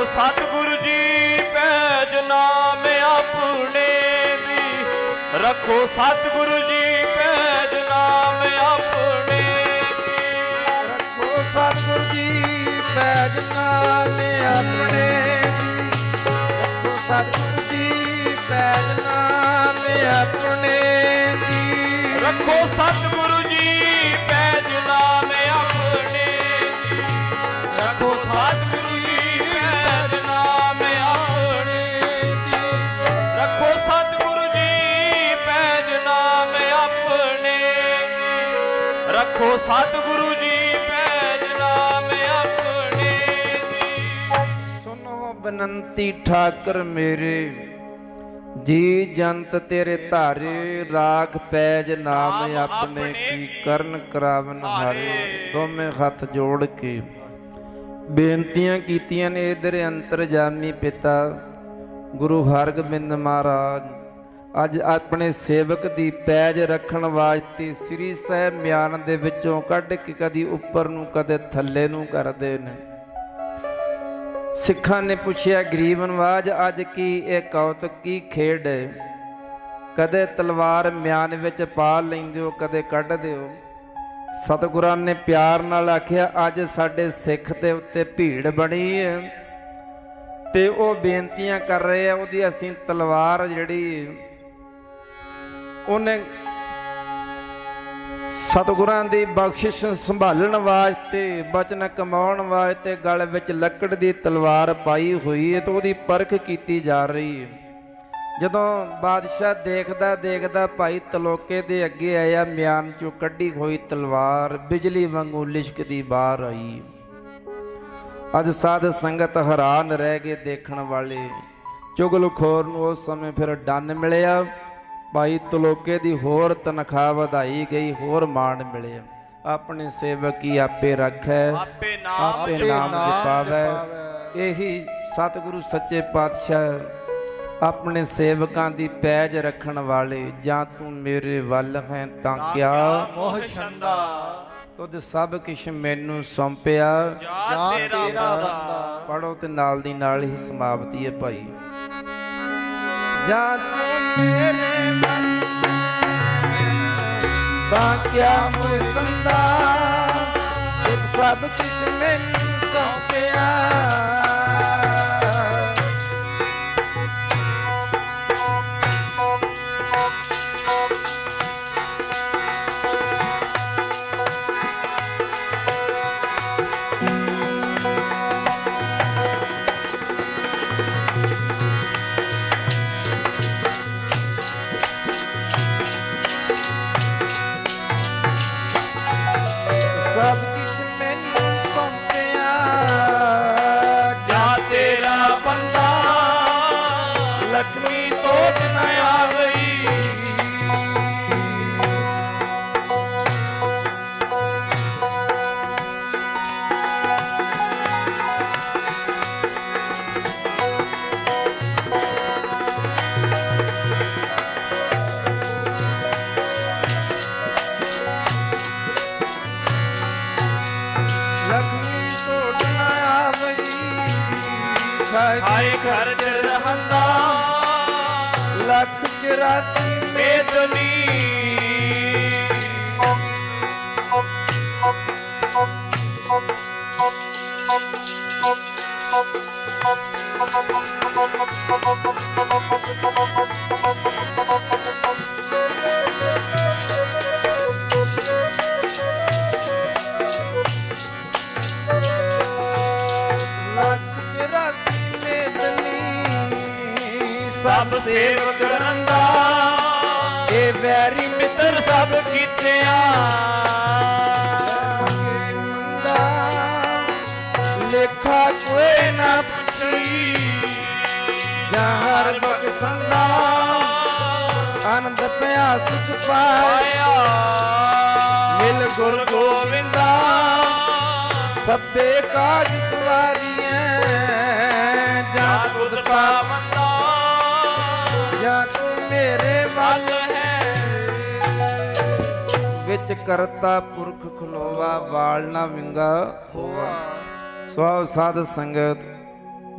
ਸਤਿਗੁਰੂ ਜੀ ਪੈਜ ਨਾਮ ਆਪਣੇ ਦੀ, ਰੱਖੋ ਸਤਿਗੁਰੂ ਜੀ ਪੈਜ ਨਾਮ ਆਪਣੇ ਦੀ, ਰੱਖੋ ਸਤਿਗੁਰੂ ਜੀ ਪੈਜ ਨਾਮ ਆਪਣੇ ਦੀ, ਰੱਖੋ ਸਤਿਗੁਰੂ ਜੀ ਪੈਜ ਨਾਮ ਆਪਣੇ ਦੀ, ਰੱਖੋ ਸਤਿਗੁਰੂ ਜੀ ਪੈਜ ਨਾਮ ਆਪਣੇ ਦੀ, ਰੱਖੋ ਸਤਿਗੁਰੂ ਜੀ ਪੈਜ ਨਾਮ ਆਪਣੇ ਦੀ, ਰੱਖੋ ਸਤਿਗੁਰੂ ਜੀ ਪੈਜ ਨਾਮ ਆਪਣੇ ਦੀ, ਰੱਖੋ ਸਤਿਗੁਰੂ ਜੀ ਪੈਜ ਨਾਮ ਆਪਣੇ ਦੀ। ਸੁਨੋ ਬੇਨੰਤੀ ਠਾਕਰ ਮੇਰੇ, ਜੀ ਜੰਤ ਤੇਰੇ ਧਾਰੇ, ਰਾਖ ਪੈਜ ਨਾਮ ਆਪਣੇ ਕੀ ਕਰਨ ਕਰਾਵਨ ਹਾਰੇ। ਦੋਵੇਂ ਹੱਥ ਜੋੜ ਕੇ ਬੇਨਤੀਆਂ ਕੀਤੀਆਂ ਨੇ ਇਧਰ ਅੰਤਰਜਾਮੀ ਪਿਤਾ ਗੁਰੂ ਹਰਗੋਬਿੰਦ ਮਹਾਰਾਜ ਅੱਜ ਆਪਣੇ ਸੇਵਕ ਦੀ ਪੈਜ ਰੱਖਣ ਵਾਸਤੇ ਸ੍ਰੀ ਸਾਹਿਬ ਮਿਆਨ ਦੇ ਵਿੱਚੋਂ ਕੱਢ ਕੇ ਕਦੀ ਉੱਪਰ ਨੂੰ ਕਦੇ ਥੱਲੇ ਨੂੰ ਕਰਦੇ ਨੇ। ਸਿੱਖਾਂ ਨੇ ਪੁੱਛਿਆ ਗਰੀਬ ਨਵਾਜ ਅੱਜ ਕੀ ਇਹ ਕੌਤਕ ਕੀ ਖੇਡ ਹੈ? ਕਦੇ ਤਲਵਾਰ ਮਿਆਨ ਵਿੱਚ ਪਾ ਲੈਂਦੇ ਹੋ, ਕਦੇ ਕੱਢਦੇ ਹੋ। ਸਤਿਗੁਰਾਂ ਨੇ ਪਿਆਰ ਨਾਲ ਆਖਿਆ ਅੱਜ ਸਾਡੇ ਸਿੱਖ ਦੇ ਉੱਤੇ ਭੀੜ ਬਣੀ ਹੈ ਤੇ ਉਹ ਬੇਨਤੀਆਂ ਕਰ ਰਹੇ ਆ, ਉਹਦੀ ਅਸੀਂ ਤਲਵਾਰ ਜਿਹੜੀ ਉਹਨੇ ਸਤਿਗੁਰਾਂ ਦੀ ਬਖਸ਼ਿਸ਼ ਸੰਭਾਲਣ ਵਾਸਤੇ ਬਚਨ ਕਮਾਉਣ ਵਾਸਤੇ ਗਲ ਵਿੱਚ ਲੱਕੜ ਦੀ ਤਲਵਾਰ ਪਾਈ ਹੋਈ ਹੈ ਤੇ ਉਹਦੀ ਪਰਖ ਕੀਤੀ ਜਾ ਰਹੀ ਹੈ। ਜਦੋਂ ਬਾਦਸ਼ਾਹ ਦੇਖਦਾ ਦੇਖਦਾ ਭਾਈ ਤਲੋਕੇ ਦੇ ਅੱਗੇ ਆਇਆ, ਮਿਆਨ ਚੋਂ ਕੱਢੀ ਹੋਈ ਤਲਵਾਰ ਬਿਜਲੀ ਵਾਂਗੂ ਲਿਸ਼ਕਦੀ ਬਾਹਰ ਆਈ। ਅੱਜ ਸਾਧ ਸੰਗਤ ਹੈਰਾਨ ਰਹਿ ਗਏ ਦੇਖਣ ਵਾਲੇ। ਚੁਗਲਖੋਰ ਨੂੰ ਉਸ ਸਮੇਂ ਫਿਰ ਡੰਨ ਮਿਲਿਆ, ਭਾਈ ਤਲੋਕੇ ਦੀ ਹੋਰ ਤਨਖਾਹ ਵਧਾਈ ਗਈ, ਹੋਰ ਮਾਣ ਮਿਲਿਆ। ਆਪਣੇ ਸੇਵਕ ਹੀ ਆਪੇ ਰੱਖੈ, ਆਪੇ ਨਾਮ ਆਪੇ ਨਾਮ ਜਪਾਵੈ। ਇਹੀ ਸਤਿਗੁਰੂ ਸੱਚੇ ਪਾਤਸ਼ਾਹ ਆਪਣੇ ਸੇਵਕਾਂ ਦੀ ਪੈਜ ਰੱਖਣ ਵਾਲੇ। ਜਾਂ ਤੂੰ ਮੇਰੇ ਵੱਲ ਹੈ ਤਾਂ ਕਿਆ ਮੋਹ ਛੰਦਾ, ਤੁਧ ਸਭ ਕਿਛ ਮੈਨੂੰ ਸੌਂਪਿਆ ਜਾ ਤੇਰਾ ਬੰਦਾ। ਪੜੋ ਤੇ ਨਾਲ ਦੀ ਨਾਲ ਹੀ ਸਮਾਪਤੀ ਹੈ ਭਾਈ। ਜਾਂ ਤੂੰ ਮੇਰੇ ਵੱਲ ਤਾਂ ਕਿਆ ਮੋਹ ਛੰਦਾ, ਤੁਧ ਸਭ ਕਿਛ ਮੈਨੂੰ ਸੌਂਪਿਆ। ਸਭ ਕਿਛ ਮੈਨੂੰ ਸੌਂਪਿਆ, ਜਾ ਤੇਰਾ ਬੰਦਾ, ਲక్ష్ਮੀ ਤੋਟ ਨਾ ਆਵਈ। ਲక్ష్ਮੀ ਤੋਟ ਨਾ ਆਵਈ। ਹਾਏ ਘਰ ਚ ਰਹੰਦਾ, ਲੱਖ ਚੁਰਾਸੀ ਮੇਦਨੀ। ਸਭ ਸੇਵਕ ਰੰਦਾ, ਇਹ ਵੈਰੀ ਮਿੱਤਰ ਸਭ ਕੀਤਿਆ। ਲੇਖਾ ਕੋਈ ਨਾ ਪੁੱਛੀ, ਜਾਂ ਹਰ ਬਖਸ਼ੰਦਾ, ਆਨੰਦ ਪਿਆ ਸੁਖ ਪਾਇਆ। ਆਇਆ ਮਿਲ ਗੁਰ ਗੋਬਿੰਦਾ, ਸਭੇ ਕਾਜ ਸਵਾਰੀਐ। ਜਾਂ ਤੁਧ ਪਾਵੰਦਾ, ਜਾਂ ਤੂੰ ਮੇਰੇ ਵੱਲ ਹੈ। ਵਿੱਚ ਕਰਤਾ ਪੁਰਖ ਖਲੋਵਾ, ਵਾਲ ਨਾ ਵਿੰਗਾ ਹੋਵਾ। ਸੋ ਸਾਧ ਸੰਗਤ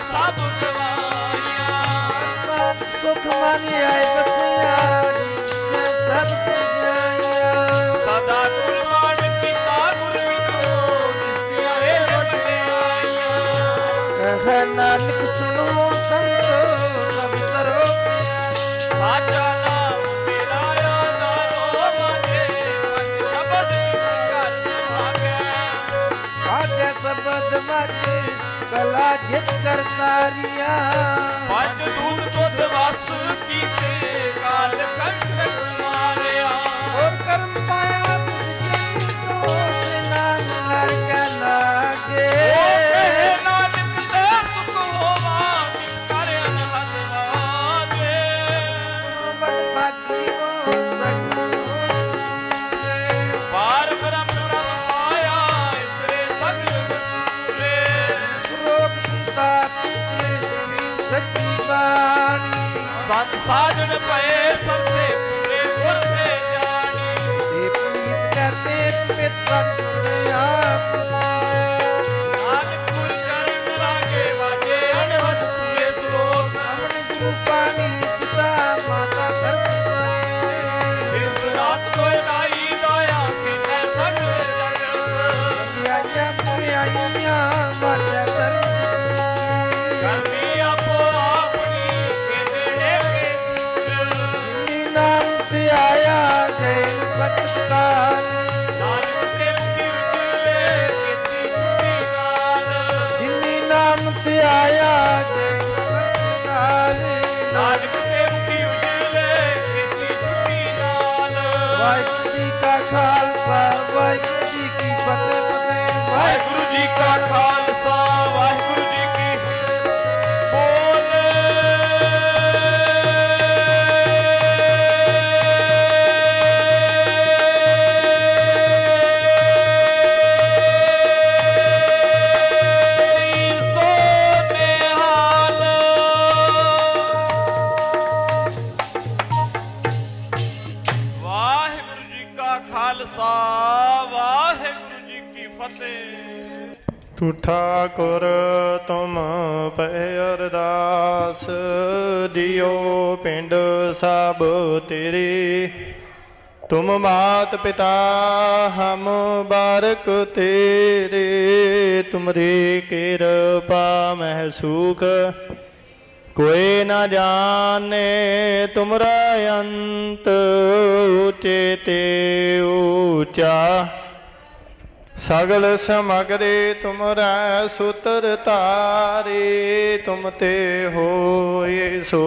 ਮਨ ਆਏ ਬਸਿਆ ਸਭ ਪੁਜਾਇਆ ਸਦਾ ਗੁਰਬਾਣ ਕੀਤਾ ਗੁਰ ਵਿਦੋ ਦਿਸਿਆ ਏ ਵਡਿਆਈਆਂ ਕਹੈ ਨਾਨਕ ਸੁਣੋ ਸੰਤੋ ਸਭ ਕਰੋ ਸਾਚਾ ਨਾਮ ਮੇਰਾ ਆਧਾਰੋ ਵਾਜੇ ਪੰਜ ਸ਼ਬਦ ਘਰ ਭਾਗੈ ਆਗੇ ਸਬਦ ਵਾਜੇ ਕਲਾ ਜਿਤ ਕਰਤਾਰੀਆਂ ਪੰਜ ਦੂਤ ਤੁਧ ਵਸ ਕੀਤੇ ਕਾਲ ਕੰਟਕ ਮਾਰਿਆ ਹੋਰ ਕਰਮ ਪਾਇਆ ਤੁਝ ਤੋਂ ਨਾਮ ਹਰ ਕੈ ਲਾਗੇ ਕਹੇ ਨਾਨਕ ਤੇ ਸੁਖ ਹੋਵਾ ਜਿਸ ਕਰ ਅਨਹਦ ਵਾਜੇ ਬੜ ਭਾਗੀ ਹੋ ਪਾਰ ਬ੍ਰਹਮ ਬ੍ਰਹਮ ਆਇਆ ਇਸਰੇ ਸਗਲ ਵਸੂਰੇ ਰੋਗ ਕੀਤਾ ਸੱਚੀ ਬਾਣੀ ਸੰਤ ਸਾਜਣ ਪਏ ਸਭ ਸੇ ਪੂਰੇ ਗੁਰ ਸੇ ਜਾਣੀ ਤੇ ਪ੍ਰੀਤ ਕਰਦੇ ਪਿਤ ਆਪ ਨਾਨਕ ਗੁਰ ਚਰਨ ਲਾਗੇ ਵਾਜੇ ਅਨਹਦ ਪੂਰੇ ਸ਼ਲੋਕ ਆਪਣੇ ਗੁਰੂ ਪਾਣੀ ਪਿਤਾ ਮਾਤਾ ਧਰਤੀ ਇਸ ਰਾਤ ਕੋਈ ਨਾਈ ਦਾਇਆ ਕਿਨੈ ਸਗਲ ਜਗਤ ਆਇਆ ਪੁਆਈਆਂ ਮਾਤਾ ਧਰਤੀ ਕਰਮੀ ਆਪੋ ਆਪਣੀ ਕਿਤੇ ਕੇ ਜਿਨੀ ਨਾਮ ਤੇ ਆਇਆ ਜੈ ਬਚਕਾਰ ਨਾਨਕ ਤੇ ਮੁਖੀ ਉਜਲੇ ਕੀਤੀ ਛੁੱਟੀ ਨਾਲ ਜਿਨੀ ਨਾਮ ਤੇ ਆਇਆ ਜੈ ਬਚਕਾਰ ਨਾਨਕ ਤੇ ਮੁਖੀ ਉਜਲੇ ਕੀਤੀ ਛੁੱਟੀ ਨਾਲ ਵਾਹਿਗੁਰੂ ਜੀ ਕਾ ਖਾਲਸਾ ਵਾਹਿਗੁਰੂ ਜੀ ਕੀ ਫਤਿਹ ਫਤਿਹ ਵਾਹਿਗੁਰੂ ਜੀ ਕਾ ਖਾਲਸਾ ਵਾਹਿਗੁਰੂ ਜੀ ਕੀ ਬੋਲੇ ਸੋ ਨਿਹਾਲ ਵਾਹਿਗੁਰੂ ਜੀ ਕਾ ਖਾਲਸਾ ਵਾਹਿਗੁਰੂ ਜੀ ਕੀ ਫਤਿਹ ਤੂੰ ਠਾਕੁਰ ਤੁਮ ਪੈ ਅਰਦਾਸ ਦਿਓ ਪਿੰਡ ਸਭ ਤੇਰੇ ਤੁਮ ਮਾਤ ਪਿਤਾ ਹਮ ਬਾਰਕ ਤੇਰੇ ਤੁਮਰੀ ਕਿਰਪਾ ਮਹਿ ਸੁਖ ਕੋਈ ਨਾ ਜਾਣੇ ਤੁਮਰਾ ਅੰਤ ਉੱਚੇ ਤੇ ਉੱਚਾ ਸਗਲ ਸਮਗਰੇ ਤੁਮਰਾ ਸੂਤਰ ਤਾਰੇ ਤੁਮ ਤੇ ਹੋਏ ਸੋ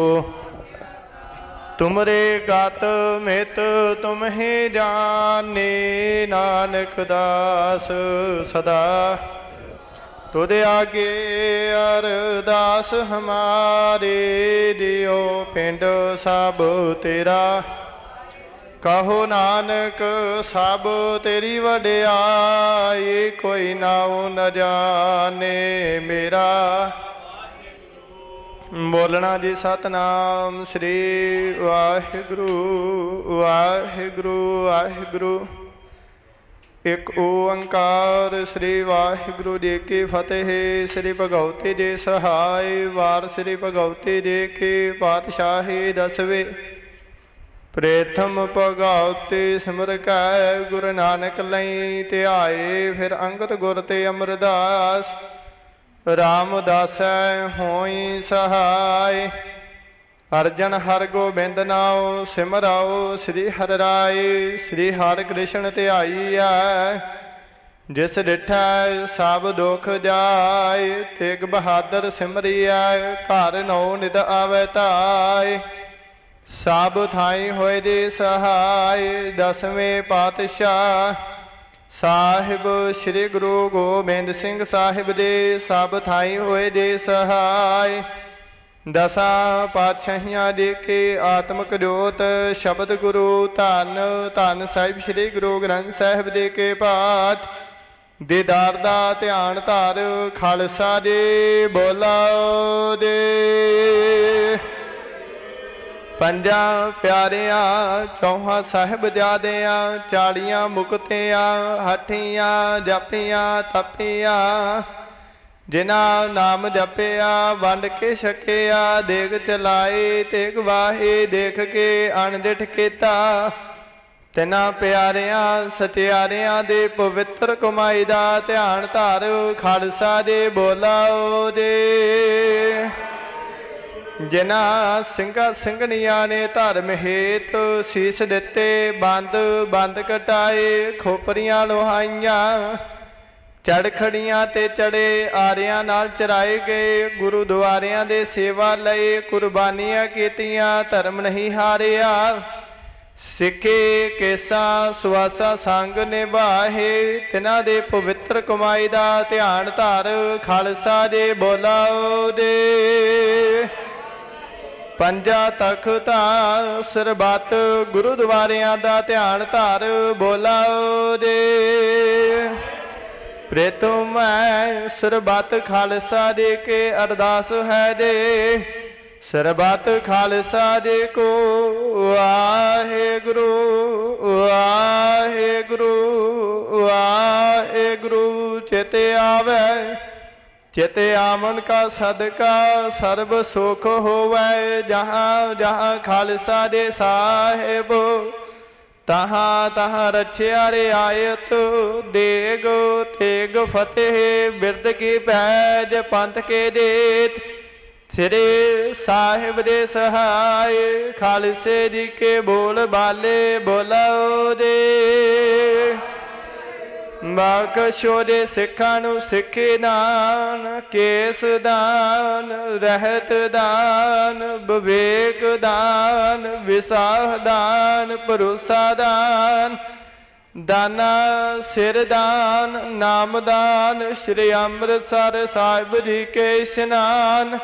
ਤੁਮਰੇ ਗਤ ਮਿਤ ਤੁਮ ਹੀ ਜਾਣੇ ਨਾਨਕ ਦਾਸ ਸਦਾ ਤੁਧ ਆਗੇ ਅਰਦਾਸ ਹਮਾਰੇ ਦਿਓ ਪਿੰਡ ਸਭ ਤੇਰਾ ਕਹੋ ਨਾਨਕ ਸਭ ਤੇਰੀ ਵਡਿਆਈ ਕੋਈ ਨਾਉ ਨ ਜਾਣੇ ਮੇਰਾ ਬੋਲਣਾ ਜੀ ਸਤਨਾਮ ਸ੍ਰੀ ਵਾਹਿਗੁਰੂ ਵਾਹਿਗੁਰੂ ਵਾਹਿਗੁਰੂ ਇੱਕ ਓੰਕਾਰ ਸ੍ਰੀ ਵਾਹਿਗੁਰੂ ਜੀ ਕੀ ਫਤਿਹ ਸ੍ਰੀ ਭਗਵਤੀ ਜੀ ਸਹਾਇ ਵਾਰ ਸ੍ਰੀ ਭਗਵਤੀ ਜੀ ਕੀ ਪਾਤਸ਼ਾਹੀ ਦਸਵੇਂ ਪ੍ਰੇਥਮ ਭਗਵਤੀ ਸਿਮਰ ਕੈ ਗੁਰੂ ਨਾਨਕ ਲਈ ਧਿਆਏ ਫਿਰ ਅੰਗਦ ਗੁਰ ਤੇ ਅਮਰਦਾਸ ਰਾਮਦਾਸੈ ਹੋਈ ਸਹਾਇ ਅਰਜਨ ਹਰ ਗੋਬਿੰਦ ਨਾਉ ਸਿਮਰਾਓ ਸ੍ਰੀ ਹਰਿ ਰਾਏ ਸ੍ਰੀ ਹਰਿ ਕ੍ਰਿਸ਼ਨ ਧਿਆਈਐ ਜਿਸ ਡਿਠੈ ਸਭ ਦੁਖ ਜਾਏ ਤੇਗ ਬਹਾਦਰ ਸਿਮਰਿਐ ਘਰ ਨਉ ਨਿਦ ਆਵੈ ਧਾਇ ਸਭ ਥਾਈ ਹੋਏ ਦੇ ਸਹਾਇ ਦਸਵੇਂ ਪਾਤਸ਼ਾਹ ਸਾਹਿਬ ਸ੍ਰੀ ਗੁਰੂ ਗੋਬਿੰਦ ਸਿੰਘ ਸਾਹਿਬ ਦੇ ਸਭ ਥਾਈ ਹੋਏ ਦੇ ਸਹਾਇ ਦਸਾਂ ਪਾਤਸ਼ਾਹੀਆਂ ਦੇ ਕੇ ਆਤਮਿਕ ਜੋਤ ਸ਼ਬਦ ਗੁਰੂ ਧੰਨ ਧੰਨ ਸਾਹਿਬ ਸ੍ਰੀ ਗੁਰੂ ਗ੍ਰੰਥ ਸਾਹਿਬ ਦੇ ਕੇ ਪਾਠ ਦੀਦਾਰ ਦਾ ਧਿਆਨ ਧਾਰ ਖਾਲਸਾ ਦੇ ਬੋਲਾਓ ਦੇ ਪੰਜਾਂ ਪਿਆਰਿਆਂ ਚੌਹਾਂ ਸਾਹਿਬਜ਼ਾਦਿਆਂ ਚਾਲੀਆਂ ਮੁਕਤਿਆਂ ਹੱਠੀਆਂ ਜਾਪੀਆਂ ਤਪੀਆਂ ਜਿਨਾ ਨਾਮ ਜਪਿਆ ਵੰਡ ਕੇ ਛਕਿਆ, ਦੇਗ ਚਲਾਏ ਤੇਗ ਵਾਹੇ, ਦੇਖ ਕੇ ਅਣਡਿਠ ਕੀਤਾ। ਤਿਨਾਂ ਪਿਆਰਿਆਂ ਸਚਿਆਰਿਆਂ ਦੇ ਪਵਿੱਤਰ ਕਮਾਈ ਦਾ ਧਿਆਨ ਧਾਰ, ਖਾਲਸਾ ਦੇ ਬੋਲਾਓ ਦੇ। ਜਿਨ੍ਹਾਂ ਸਿੰਘਾਂ ਸਿੰਘਣੀਆਂ ਨੇ ਧਰਮ ਹੇਤ ਸੀਸ ਦਿੱਤੇ, ਬੰਦ ਬੰਦ ਕਟਾਏ, ਖੋਪਰੀਆਂ ਲੋਹਾਈਆਂ, ਚੜਖੜੀਆਂ ਤੇ ਚੜੇ, ਆਰਿਆਂ ਨਾਲ ਚਰਾਏ ਗਏ, ਗੁਰਦੁਆਰਿਆਂ ਦੇ ਸੇਵਾ ਲਈ ਕੁਰਬਾਨੀਆਂ ਕੀਤੀਆਂ, ਧਰਮ ਨਹੀਂ ਹਾਰਿਆ। ਸਿੱਖੇ ਕੇਸਾਂ ਸੁਆਸਾ ਸੰਗ ਨਿਭਾਹੇ, ਤਿਨਾਂ ਦੇ ਪਵਿੱਤਰ ਕਮਾਈ ਦਾ ਧਿਆਨ ਧਾਰ, ਖਾਲਸਾ ਦੇ ਬੋਲਾਓ ਦੇ। ਪੰਜਾ ਤਖਤਾਂ ਸਰਬੱਤ ਗੁਰਦੁਆਰਿਆਂ ਦਾ ਧਿਆਨ ਧਾਰ, ਬੋਲਾਓ ਦੇ। ਪ੍ਰੇਤਮ ਮੈਂ ਸਰਬੱਤ ਖਾਲਸਾ ਦੇ ਕੇ ਅਰਦਾਸ ਹੈ ਦੇ, ਸਰਬੱਤ ਖਾਲਸਾ ਦੇ ਕੋ ਵਾਹਿਗੁਰੂ ਵਾਹਿਗੁਰੂ ਵਾਹਿਗੁਰੂ। ਚਿਤੇ ਆਵੇ ਚਿਤ ਆਮਨ ਕਾ ਸਦਕਾ, ਸਰਬ ਸੁਖ ਹੋਵੇ, ਜਹਾਂ ਜਹਾਂ ਖਾਲਸਾ ਦੇ ਸਾਹਿਬ, ਤਹਾਂ ਤਹਾਂ ਰਛਿਆ ਰਿਆਇਤ, ਦੇਗ ਤੇਗ ਫਤਿਹ, ਬਿਰਦ ਕੀ ਪੈਜ ਪੰਥ ਕੇ ਦੇਤ, ਸ੍ਰੀ ਸਾਹਿਬ ਦੇ ਸਹਾਇ, ਖਾਲਸੇ ਜੀ ਕੇ ਬੋਲ ਬਾਲੇ ਬੋਲਾਓ ਦੇ। ਬਖਸ਼ੋ ਦੇ ਸਿੱਖਾਂ ਨੂੰ ਸਿੱਖੀ ਦਾਨ, ਕੇਸ ਦਾਨ, ਰਹਿਤ ਦਾਨ, ਵਿਵੇਕ ਦਾਨ, ਵਿਸਾਹ ਦਾਨ, ਭਰੋਸਾ ਦਾਨ, ਦਾਨਾ ਸਿਰ ਦਾਨ, ਨਾਮ ਦਾਨ, ਸ਼੍ਰੀ ਅੰਮ੍ਰਿਤਸਰ ਸਾਹਿਬ ਜੀ ਕੇ ਇਸ਼ਨਾਨ,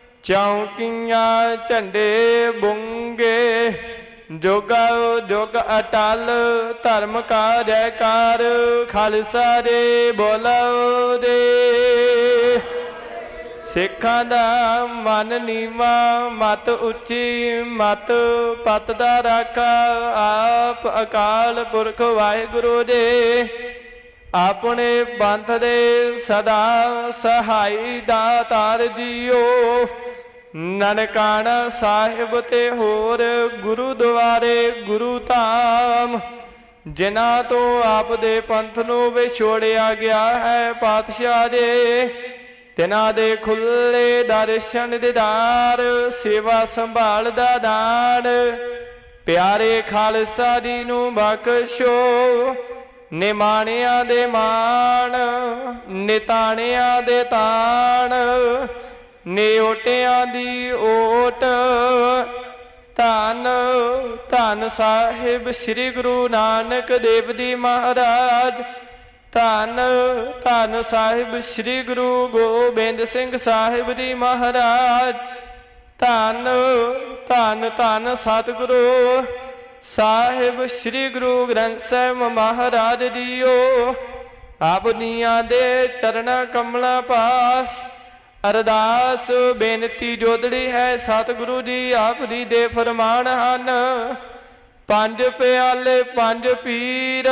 ਚੌਂਕੀਆਂ ਝੰਡੇ ਬੁੰਗੇ, ਜੋਗਾ ਜੋਗ ਅਟਲ, ਧਰਮ ਕਾ ਜੈਕਾਰ, ਖਾਲਸਾ ਦੇ ਬੋਲਾਓ ਦੇ। ਸਿੱਖਾਂ ਦਾ ਮਨ ਨੀਵਾ, ਮਤ ਉੱਚੀ, ਮਤ ਪਤ ਦਾ ਰਾਖਾ, ਆਪ ਅਕਾਲ ਪੁਰਖ ਵਾਹਿਗੁਰੂ ਦੇ, ਆਪਣੇ ਪੰਥ ਦੇ ਸਦਾ ਸਹਾਈ ਦਾਤਾਰ ਜੀਓ। ਨਨਕਾਣਾ ਸਾਹਿਬ ਤੇ ਹੋਰ ਗੁਰੂਦੁਆਰੇ ਗੁਰੂ ਧਾਮ, ਜਿਨ੍ਹਾਂ ਤੋਂ ਆਪ ਦੇ ਪੰਥ ਨੂੰ ਵਿਛੋੜਿਆ ਗਿਆ ਹੈ ਪਾਤਸ਼ਾਹ ਦੇ, ਤਿਨਾਂ ਦੇ ਖੁੱਲੇ ਦਰਸ਼ਨ ਦੀਦਾਰ, ਸੇਵਾ ਸੰਭਾਲ ਦਾ ਦਾਨ, ਪਿਆਰੇ ਖਾਲਸਾ ਜੀ ਨੂੰ ਬਖਸ਼ੋ। ਨਿਮਾਣਿਆਂ ਦੇ ਮਾਣ, ਨਿਤਾਣਿਆਂ ਦੇ ਤਾਣ, ਨਿਓਟਿਆਂ ਦੀ ਓਟ, ਧੰਨ ਧੰਨ ਸਾਹਿਬ ਸ੍ਰੀ ਗੁਰੂ ਨਾਨਕ ਦੇਵ ਜੀ ਮਹਾਰਾਜ, ਧੰਨ ਧੰਨ ਸਾਹਿਬ ਸ੍ਰੀ ਗੁਰੂ ਗੋਬਿੰਦ ਸਿੰਘ ਸਾਹਿਬ ਜੀ ਮਹਾਰਾਜ, ਧੰਨ ਧੰਨ ਧੰਨ ਸਤਿਗੁਰੂ ਸਾਹਿਬ ਸ੍ਰੀ ਗੁਰੂ ਗ੍ਰੰਥ ਸਾਹਿਬ ਮਹਾਰਾਜ ਜੀਓ। ਆਪ ਨੀਆਂ ਦੇ ਚਰਨਾਂ ਕਮਲਾਂ ਪਾਸ ਅਰਦਾਸ ਬੇਨਤੀ ਜੋਦੜੀ ਹੈ, ਸਤਿਗੁਰੂ ਜੀ ਆਪ ਜੀ ਦੇ ਫਰਮਾਨ ਹਨ। ਪੰਜ ਪਿਆਲੇ ਪੰਜ ਪੀਰ,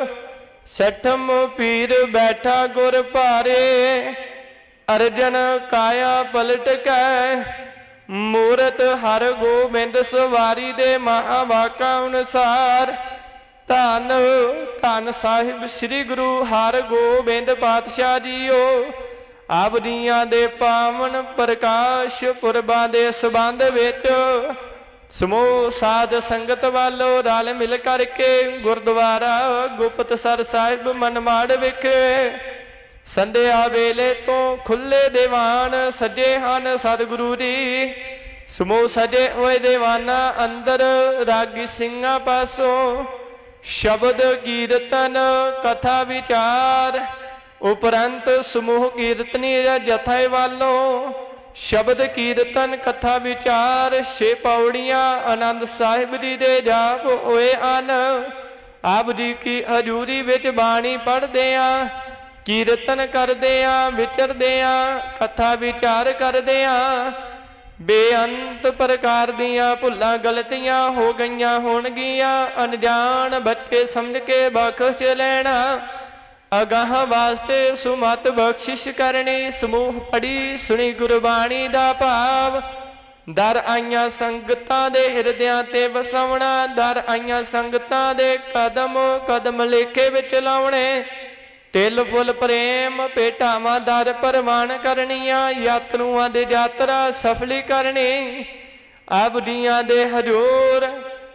ਛਠਮ ਪੀਰ ਬੈਠਾ ਗੁਰ ਭਾਰੇ, ਅਰਜਨ ਕਾਇਆ ਪਲਟ ਕੈ, ਮੂਰਤ ਹਰ ਗੋਬਿੰਦ ਸਵਾਰੀ ਦੇ ਮਹਾਵਾਕਾਂ ਅਨੁਸਾਰ। ਧੰਨ ਧੰਨ ਸਾਹਿਬ ਸ੍ਰੀ ਗੁਰੂ ਹਰ ਗੋਬਿੰਦ ਪਾਤਸ਼ਾਹ ਜੀਓ। ਆਪ ਦੀਆਂ ਦੇ ਪਾਵਨ ਪ੍ਰਕਾਸ਼ ਪੁਰਬਾਂ ਦੇ ਸੰਬੰਧ ਵਿੱਚ ਸਮੂਹ ਸਾਧ ਸੰਗਤ ਵੱਲੋਂ ਰਲ ਮਿਲ ਕਰਕੇ ਗੁਰਦੁਆਰਾ ਗੁਪਤਸਰ ਸਾਹਿਬ ਮਨਮਾੜ ਵਿਖੇ ਸੰਧਿਆ ਵੇਲੇ ਤੋਂ ਖੁੱਲੇ ਦੀਵਾਨ ਸਜੇ ਹਨ। ਸਤਿਗੁਰੂ ਜੀ ਸਮੂਹ ਸਜੇ ਹੋਏ ਦੀਵਾਨਾਂ ਅੰਦਰ ਰਾਗੀ ਸਿੰਘਾਂ ਪਾਸੋਂ ਸ਼ਬਦ ਕੀਰਤਨ ਕਥਾ ਵਿਚਾਰ ਉਪਰੰਤ ਸਮੂਹ ਕੀਰਤਨੀ ਜਥੇ ਵੱਲੋਂ ਸ਼ਬਦ ਕੀਰਤਨ ਕਥਾ ਵਿਚਾਰ ਛੇ ਪੌੜੀਆਂ ਆਨੰਦ ਸਾਹਿਬ ਜੀ ਦੇ ਜਾਪ ਹੋਏ ਹਨ। ਆਪ ਜੀ ਕੀ ਹਜ਼ੂਰੀ ਵਿੱਚ ਬਾਣੀ ਪੜ੍ਹਦੇ ਆਂ, ਕੀਰਤਨ ਕਰਦੇ ਆਂ, ਵਿਚਰਦੇ ਆਂ, ਕਥਾ ਵਿਚਾਰ ਕਰਦੇ ਆਂ। ਬੇਅੰਤ ਪ੍ਰਕਾਰ ਦੀਆਂ ਭੁੱਲਾਂ ਗਲਤੀਆਂ ਹੋ ਗਈਆਂ ਹੋਣਗੀਆਂ, ਅਣਜਾਣ ਬੱਚੇ ਸਮਝ ਕੇ ਬਖਸ਼ ਲੈਣਾ। ਅਗਾਹ ਵਾਸਤੇ ਸੁਮਤ ਬਖਸ਼ਿਸ਼ ਕਰਨੀ। ਸਮੂਹ ਪੜੀ ਸੁਣੀ ਗੁਰਬਾਣੀ ਦਾ ਭਾਵ। ਦਰ ਆਈਆਂ ਸੰਗਤਾਂ ਦੇ ਹਿਰਦਿਆਂ ਤੇ ਵਸਾਉਣਾ। ਦਰ ਆਈਆਂ ਸੰਗਤਾਂ ਦੇ ਕਦਮ ਕਦਮ ਲੇਖੇ ਵਿੱਚ ਲਾਉਣੇ। ਤਿਲ ਫੁੱਲ ਪ੍ਰੇਮ ਭੇਟਾਵਾਂ ਦਰ ਪ੍ਰਵਾਨ ਕਰਨੀਆਂ। ਯਾਤਰੂਆਂ ਦੇ ਯਾਤਰਾ ਸਫਲੀ ਕਰਨੀ। ਆਪ ਦੀਆਂ ਦੇ ਹਜ਼ੂਰ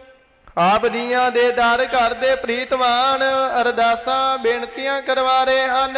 ਆਪ ਦੀਆਂ ਦੇ ਦਰ ਕਰਦੇ ਪ੍ਰੀਤਵਾਨ। ਅਰਦਾਸਾਂ ਬੇਨਤੀਆਂ ਕਰਵਾ ਰਹੇ ਹਨ।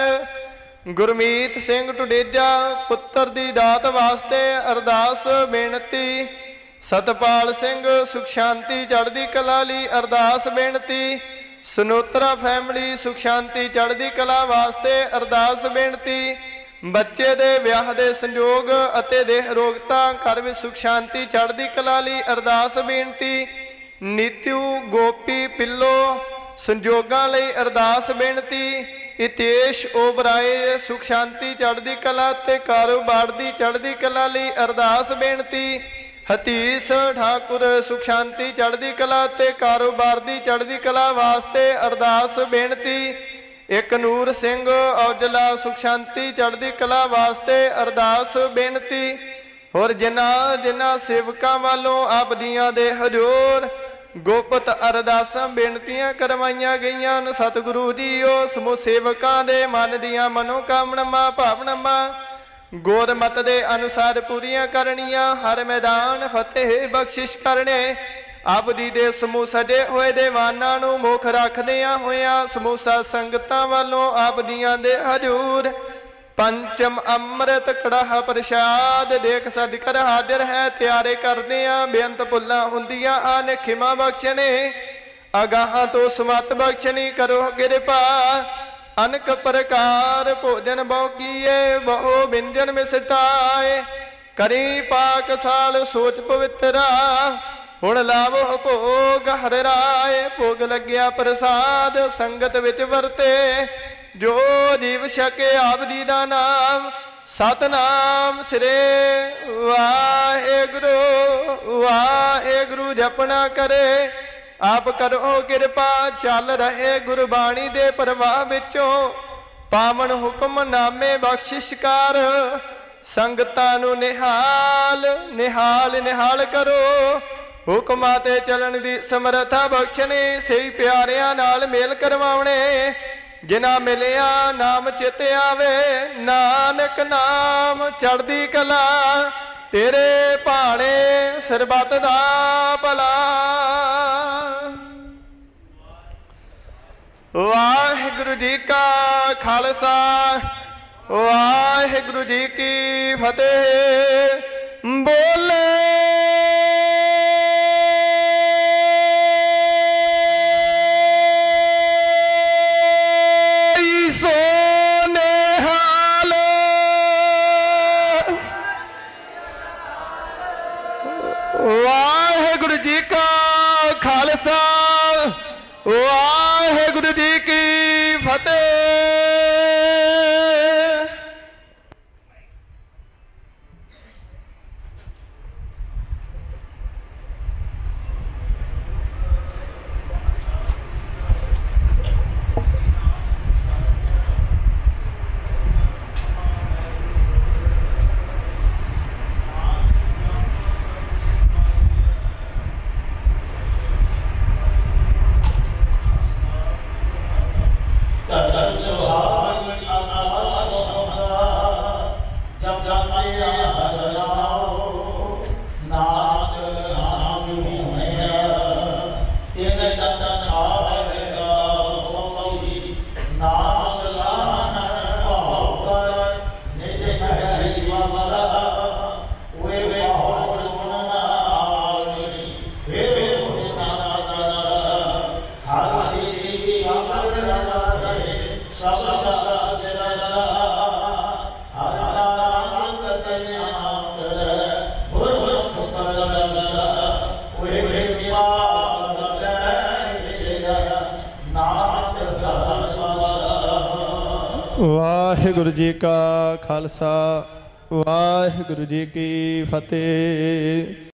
ਗੁਰਮੀਤ ਸਿੰਘ ਟੁਡੇਜਾ ਪੁੱਤਰ ਦੀ ਦਾਤ ਵਾਸਤੇ ਅਰਦਾਸ ਬੇਨਤੀ। ਸਤਪਾਲ ਸਿੰਘ ਸੁਖ ਸ਼ਾਂਤੀ ਚੜ੍ਹਦੀ ਕਲਾ ਲਈ ਅਰਦਾਸ ਬੇਨਤੀ। ਸਨੋਤਰਾ ਫੈਮਿਲੀ ਸੁਖ ਸ਼ਾਂਤੀ ਚੜ੍ਹਦੀ ਕਲਾ ਵਾਸਤੇ ਅਰਦਾਸ ਬੇਨਤੀ। ਬੱਚੇ ਦੇ ਵਿਆਹ ਦੇ ਸੰਜੋਗ ਅਤੇ ਦੇਹ ਰੋਗਤਾ ਘਰ ਵਿੱਚ ਸੁਖ ਸ਼ਾਂਤੀ ਚੜ੍ਹਦੀ ਕਲਾ ਲਈ ਅਰਦਾਸ ਬੇਨਤੀ। ਨੀਤੂ ਗੋਪੀ ਪਿੱਲੋ ਸੰਜੋਗਾਂ ਲਈ ਅਰਦਾਸ ਬੇਨਤੀ। ਇਤੇਸ਼ ਓਬਰਾਏ ਸੁਖ ਸ਼ਾਂਤੀ ਚੜ੍ਹਦੀ ਕਲਾ ਤੇ ਕਾਰੋਬਾਰ ਦੀ ਚੜ੍ਹਦੀ ਕਲਾ ਲਈ ਅਰਦਾਸ ਬੇਨਤੀ। ਹਤੀਸ਼ ਠਾਕੁਰ ਸੁਖ ਸ਼ਾਂਤੀ ਚੜ੍ਹਦੀ ਕਲਾ ਤੇ ਕਾਰੋਬਾਰ ਦੀ ਚੜ੍ਹਦੀ ਕਲਾ ਵਾਸਤੇ ਅਰਦਾਸ ਬੇਨਤੀ। ਇੱਕ ਨੂਰ ਸਿੰਘ ਔਜਲਾ ਸੁਖ ਸ਼ਾਂਤੀ ਚੜ੍ਹਦੀ ਕਲਾ ਵਾਸਤੇ ਅਰਦਾਸ ਬੇਨਤੀ। ਹੋਰ ਜਿਨ੍ਹਾਂ ਜਿਨ੍ਹਾਂ ਸੇਵਕਾਂ ਵੱਲੋਂ ਆਪ ਦੀਆਂ ਦੇ ਹਜ਼ੂਰ ਗੁਪਤ ਅਰਦਾਸਾਂ ਬੇਨਤੀਆਂ ਕਰਵਾਈਆਂ ਗਈਆਂ ਹਨ। ਸਤਿਗੁਰੂ ਜੀਓ ਸਮੂਹ ਸੇਵਕਾਂ ਦੇ ਮਨ ਦੀਆਂ ਮਨੋਕਾਮਨਾਵਾਂ ਭਾਵਨਾਵਾਂ ਗੁਰਮਤਿ ਦੇ ਅਨੁਸਾਰ ਪੂਰੀਆਂ ਕਰਨੀਆਂ। ਹਰ ਮੈਦਾਨ ਫਤਿਹ ਬਖਸ਼ਿਸ਼ ਕਰਨੇ। ਆਪ ਜੀ ਦੇ ਸਮੂਹ ਸਜੇ ਹੋਏ ਦੇਵਾਨਾਂ ਨੂੰ ਮੁੱਖ ਰੱਖਦਿਆਂ ਹੋਇਆਂ ਸਮੂਹ ਸਾਧ ਸੰਗਤਾਂ ਵੱਲੋਂ ਆਪ ਜੀਆਂ ਦੇ ਹਜ਼ੂਰ ਪੰਚਮ ਅੰਮ੍ਰਿਤ ਕੜਾਹ ਪ੍ਰਸ਼ਾਦ ਦੇਖ ਸਦ ਕਰ ਹਾਜ਼ਰ ਹੈ। ਤਿਆਰੇ ਕਰਦੇ ਆ ਬੇਅੰਤ ਭੁੱਲਾਂ ਹੁੰਦੀਆਂ ਆਨ ਖਿਮਾ ਬਖਸ਼ਣੇ। ਅਗਾਹਾਂ ਤੋਂ ਸਮਤ ਬਖਸ਼ਣੀ ਕਰੋ ਕਿਰਪਾ। ਅਨਕ ਪ੍ਰਕਾਰ ਭੋਜਨ ਬਹੁਕੀਏ ਬਹੁ ਵਿੰਜਨ ਮਿਸਟਾਏ। ਕਰੀ ਪਾਕ ਸਾਲ ਸੋਚ ਪਵਿੱਤਰਾ ਹੁਣ ਲਾਵੋ ਭੋਗ ਹਰ ਰਾਏ। ਭੋਗ ਲੱਗਿਆ ਪ੍ਰਸਾਦ ਸੰਗਤ ਵਿੱਚ ਵਰਤੇ। ਜੋ ਜੀਵ ਛਕੇ ਆਪ ਜੀ ਦਾ ਨਾਮ ਸਤਨਾਮ ਸ੍ਰੀ ਵਾਹਿਗੁਰੂ ਵਾਹਿਗੁਰੂ ਜਪਣਾ ਕਰੇ। ਆਪ ਕਰੋ ਕਿਰਪਾ ਚੱਲ ਰਹੇ ਗੁਰਬਾਣੀ ਦੇ ਪ੍ਰਵਾਹ ਵਿੱਚੋਂ। ਪਾਵਨ ਹੁਕਮਨਾਮੇ ਬਖਸ਼ਿਸ਼ ਕਰ ਸੰਗਤਾਂ ਨੂੰ ਨਿਹਾਲ ਨਿਹਾਲ ਨਿਹਾਲ ਕਰੋ। ਹੁਕਮਾਂ ਤੇ ਚੱਲਣ ਦੀ ਸਮਰੱਥਾ ਬਖਸ਼ਣੀ। ਸਹੀ ਪਿਆਰਿਆਂ ਨਾਲ ਮੇਲ ਕਰਵਾਉਣੇ। ਜਿਨ੍ਹਾਂ ਮਿਲਿਆ ਨਾਮ ਚਿਤ ਆਵੇ। ਨਾਨਕ ਨਾਮ ਚੜ੍ਹਦੀ ਕਲਾ ਤੇਰੇ ਭਾਣੇ ਸਰਬੱਤ ਦਾ ਭਲਾ। ਵਾਹਿਗੁਰੂ ਜੀ ਕਾ ਖਾਲਸਾ ਵਾਹਿਗੁਰੂ ਜੀ ਕੀ ਫਤਿਹ। ਬੋਲੇ ਵਾਹਿਗੁਰੂ ਜੀ ਕਾ ਖਾਲਸਾ ਵਾਹਿਗੁਰੂ ਜੀ ਕੀ ਫਤਿਹ। ਵਾਹਿਗੁਰੂ ਜੀ ਕਾ ਖਾਲਸਾ ਵਾਹਿਗੁਰੂ ਜੀ ਕੀ ਫਤਿਹ।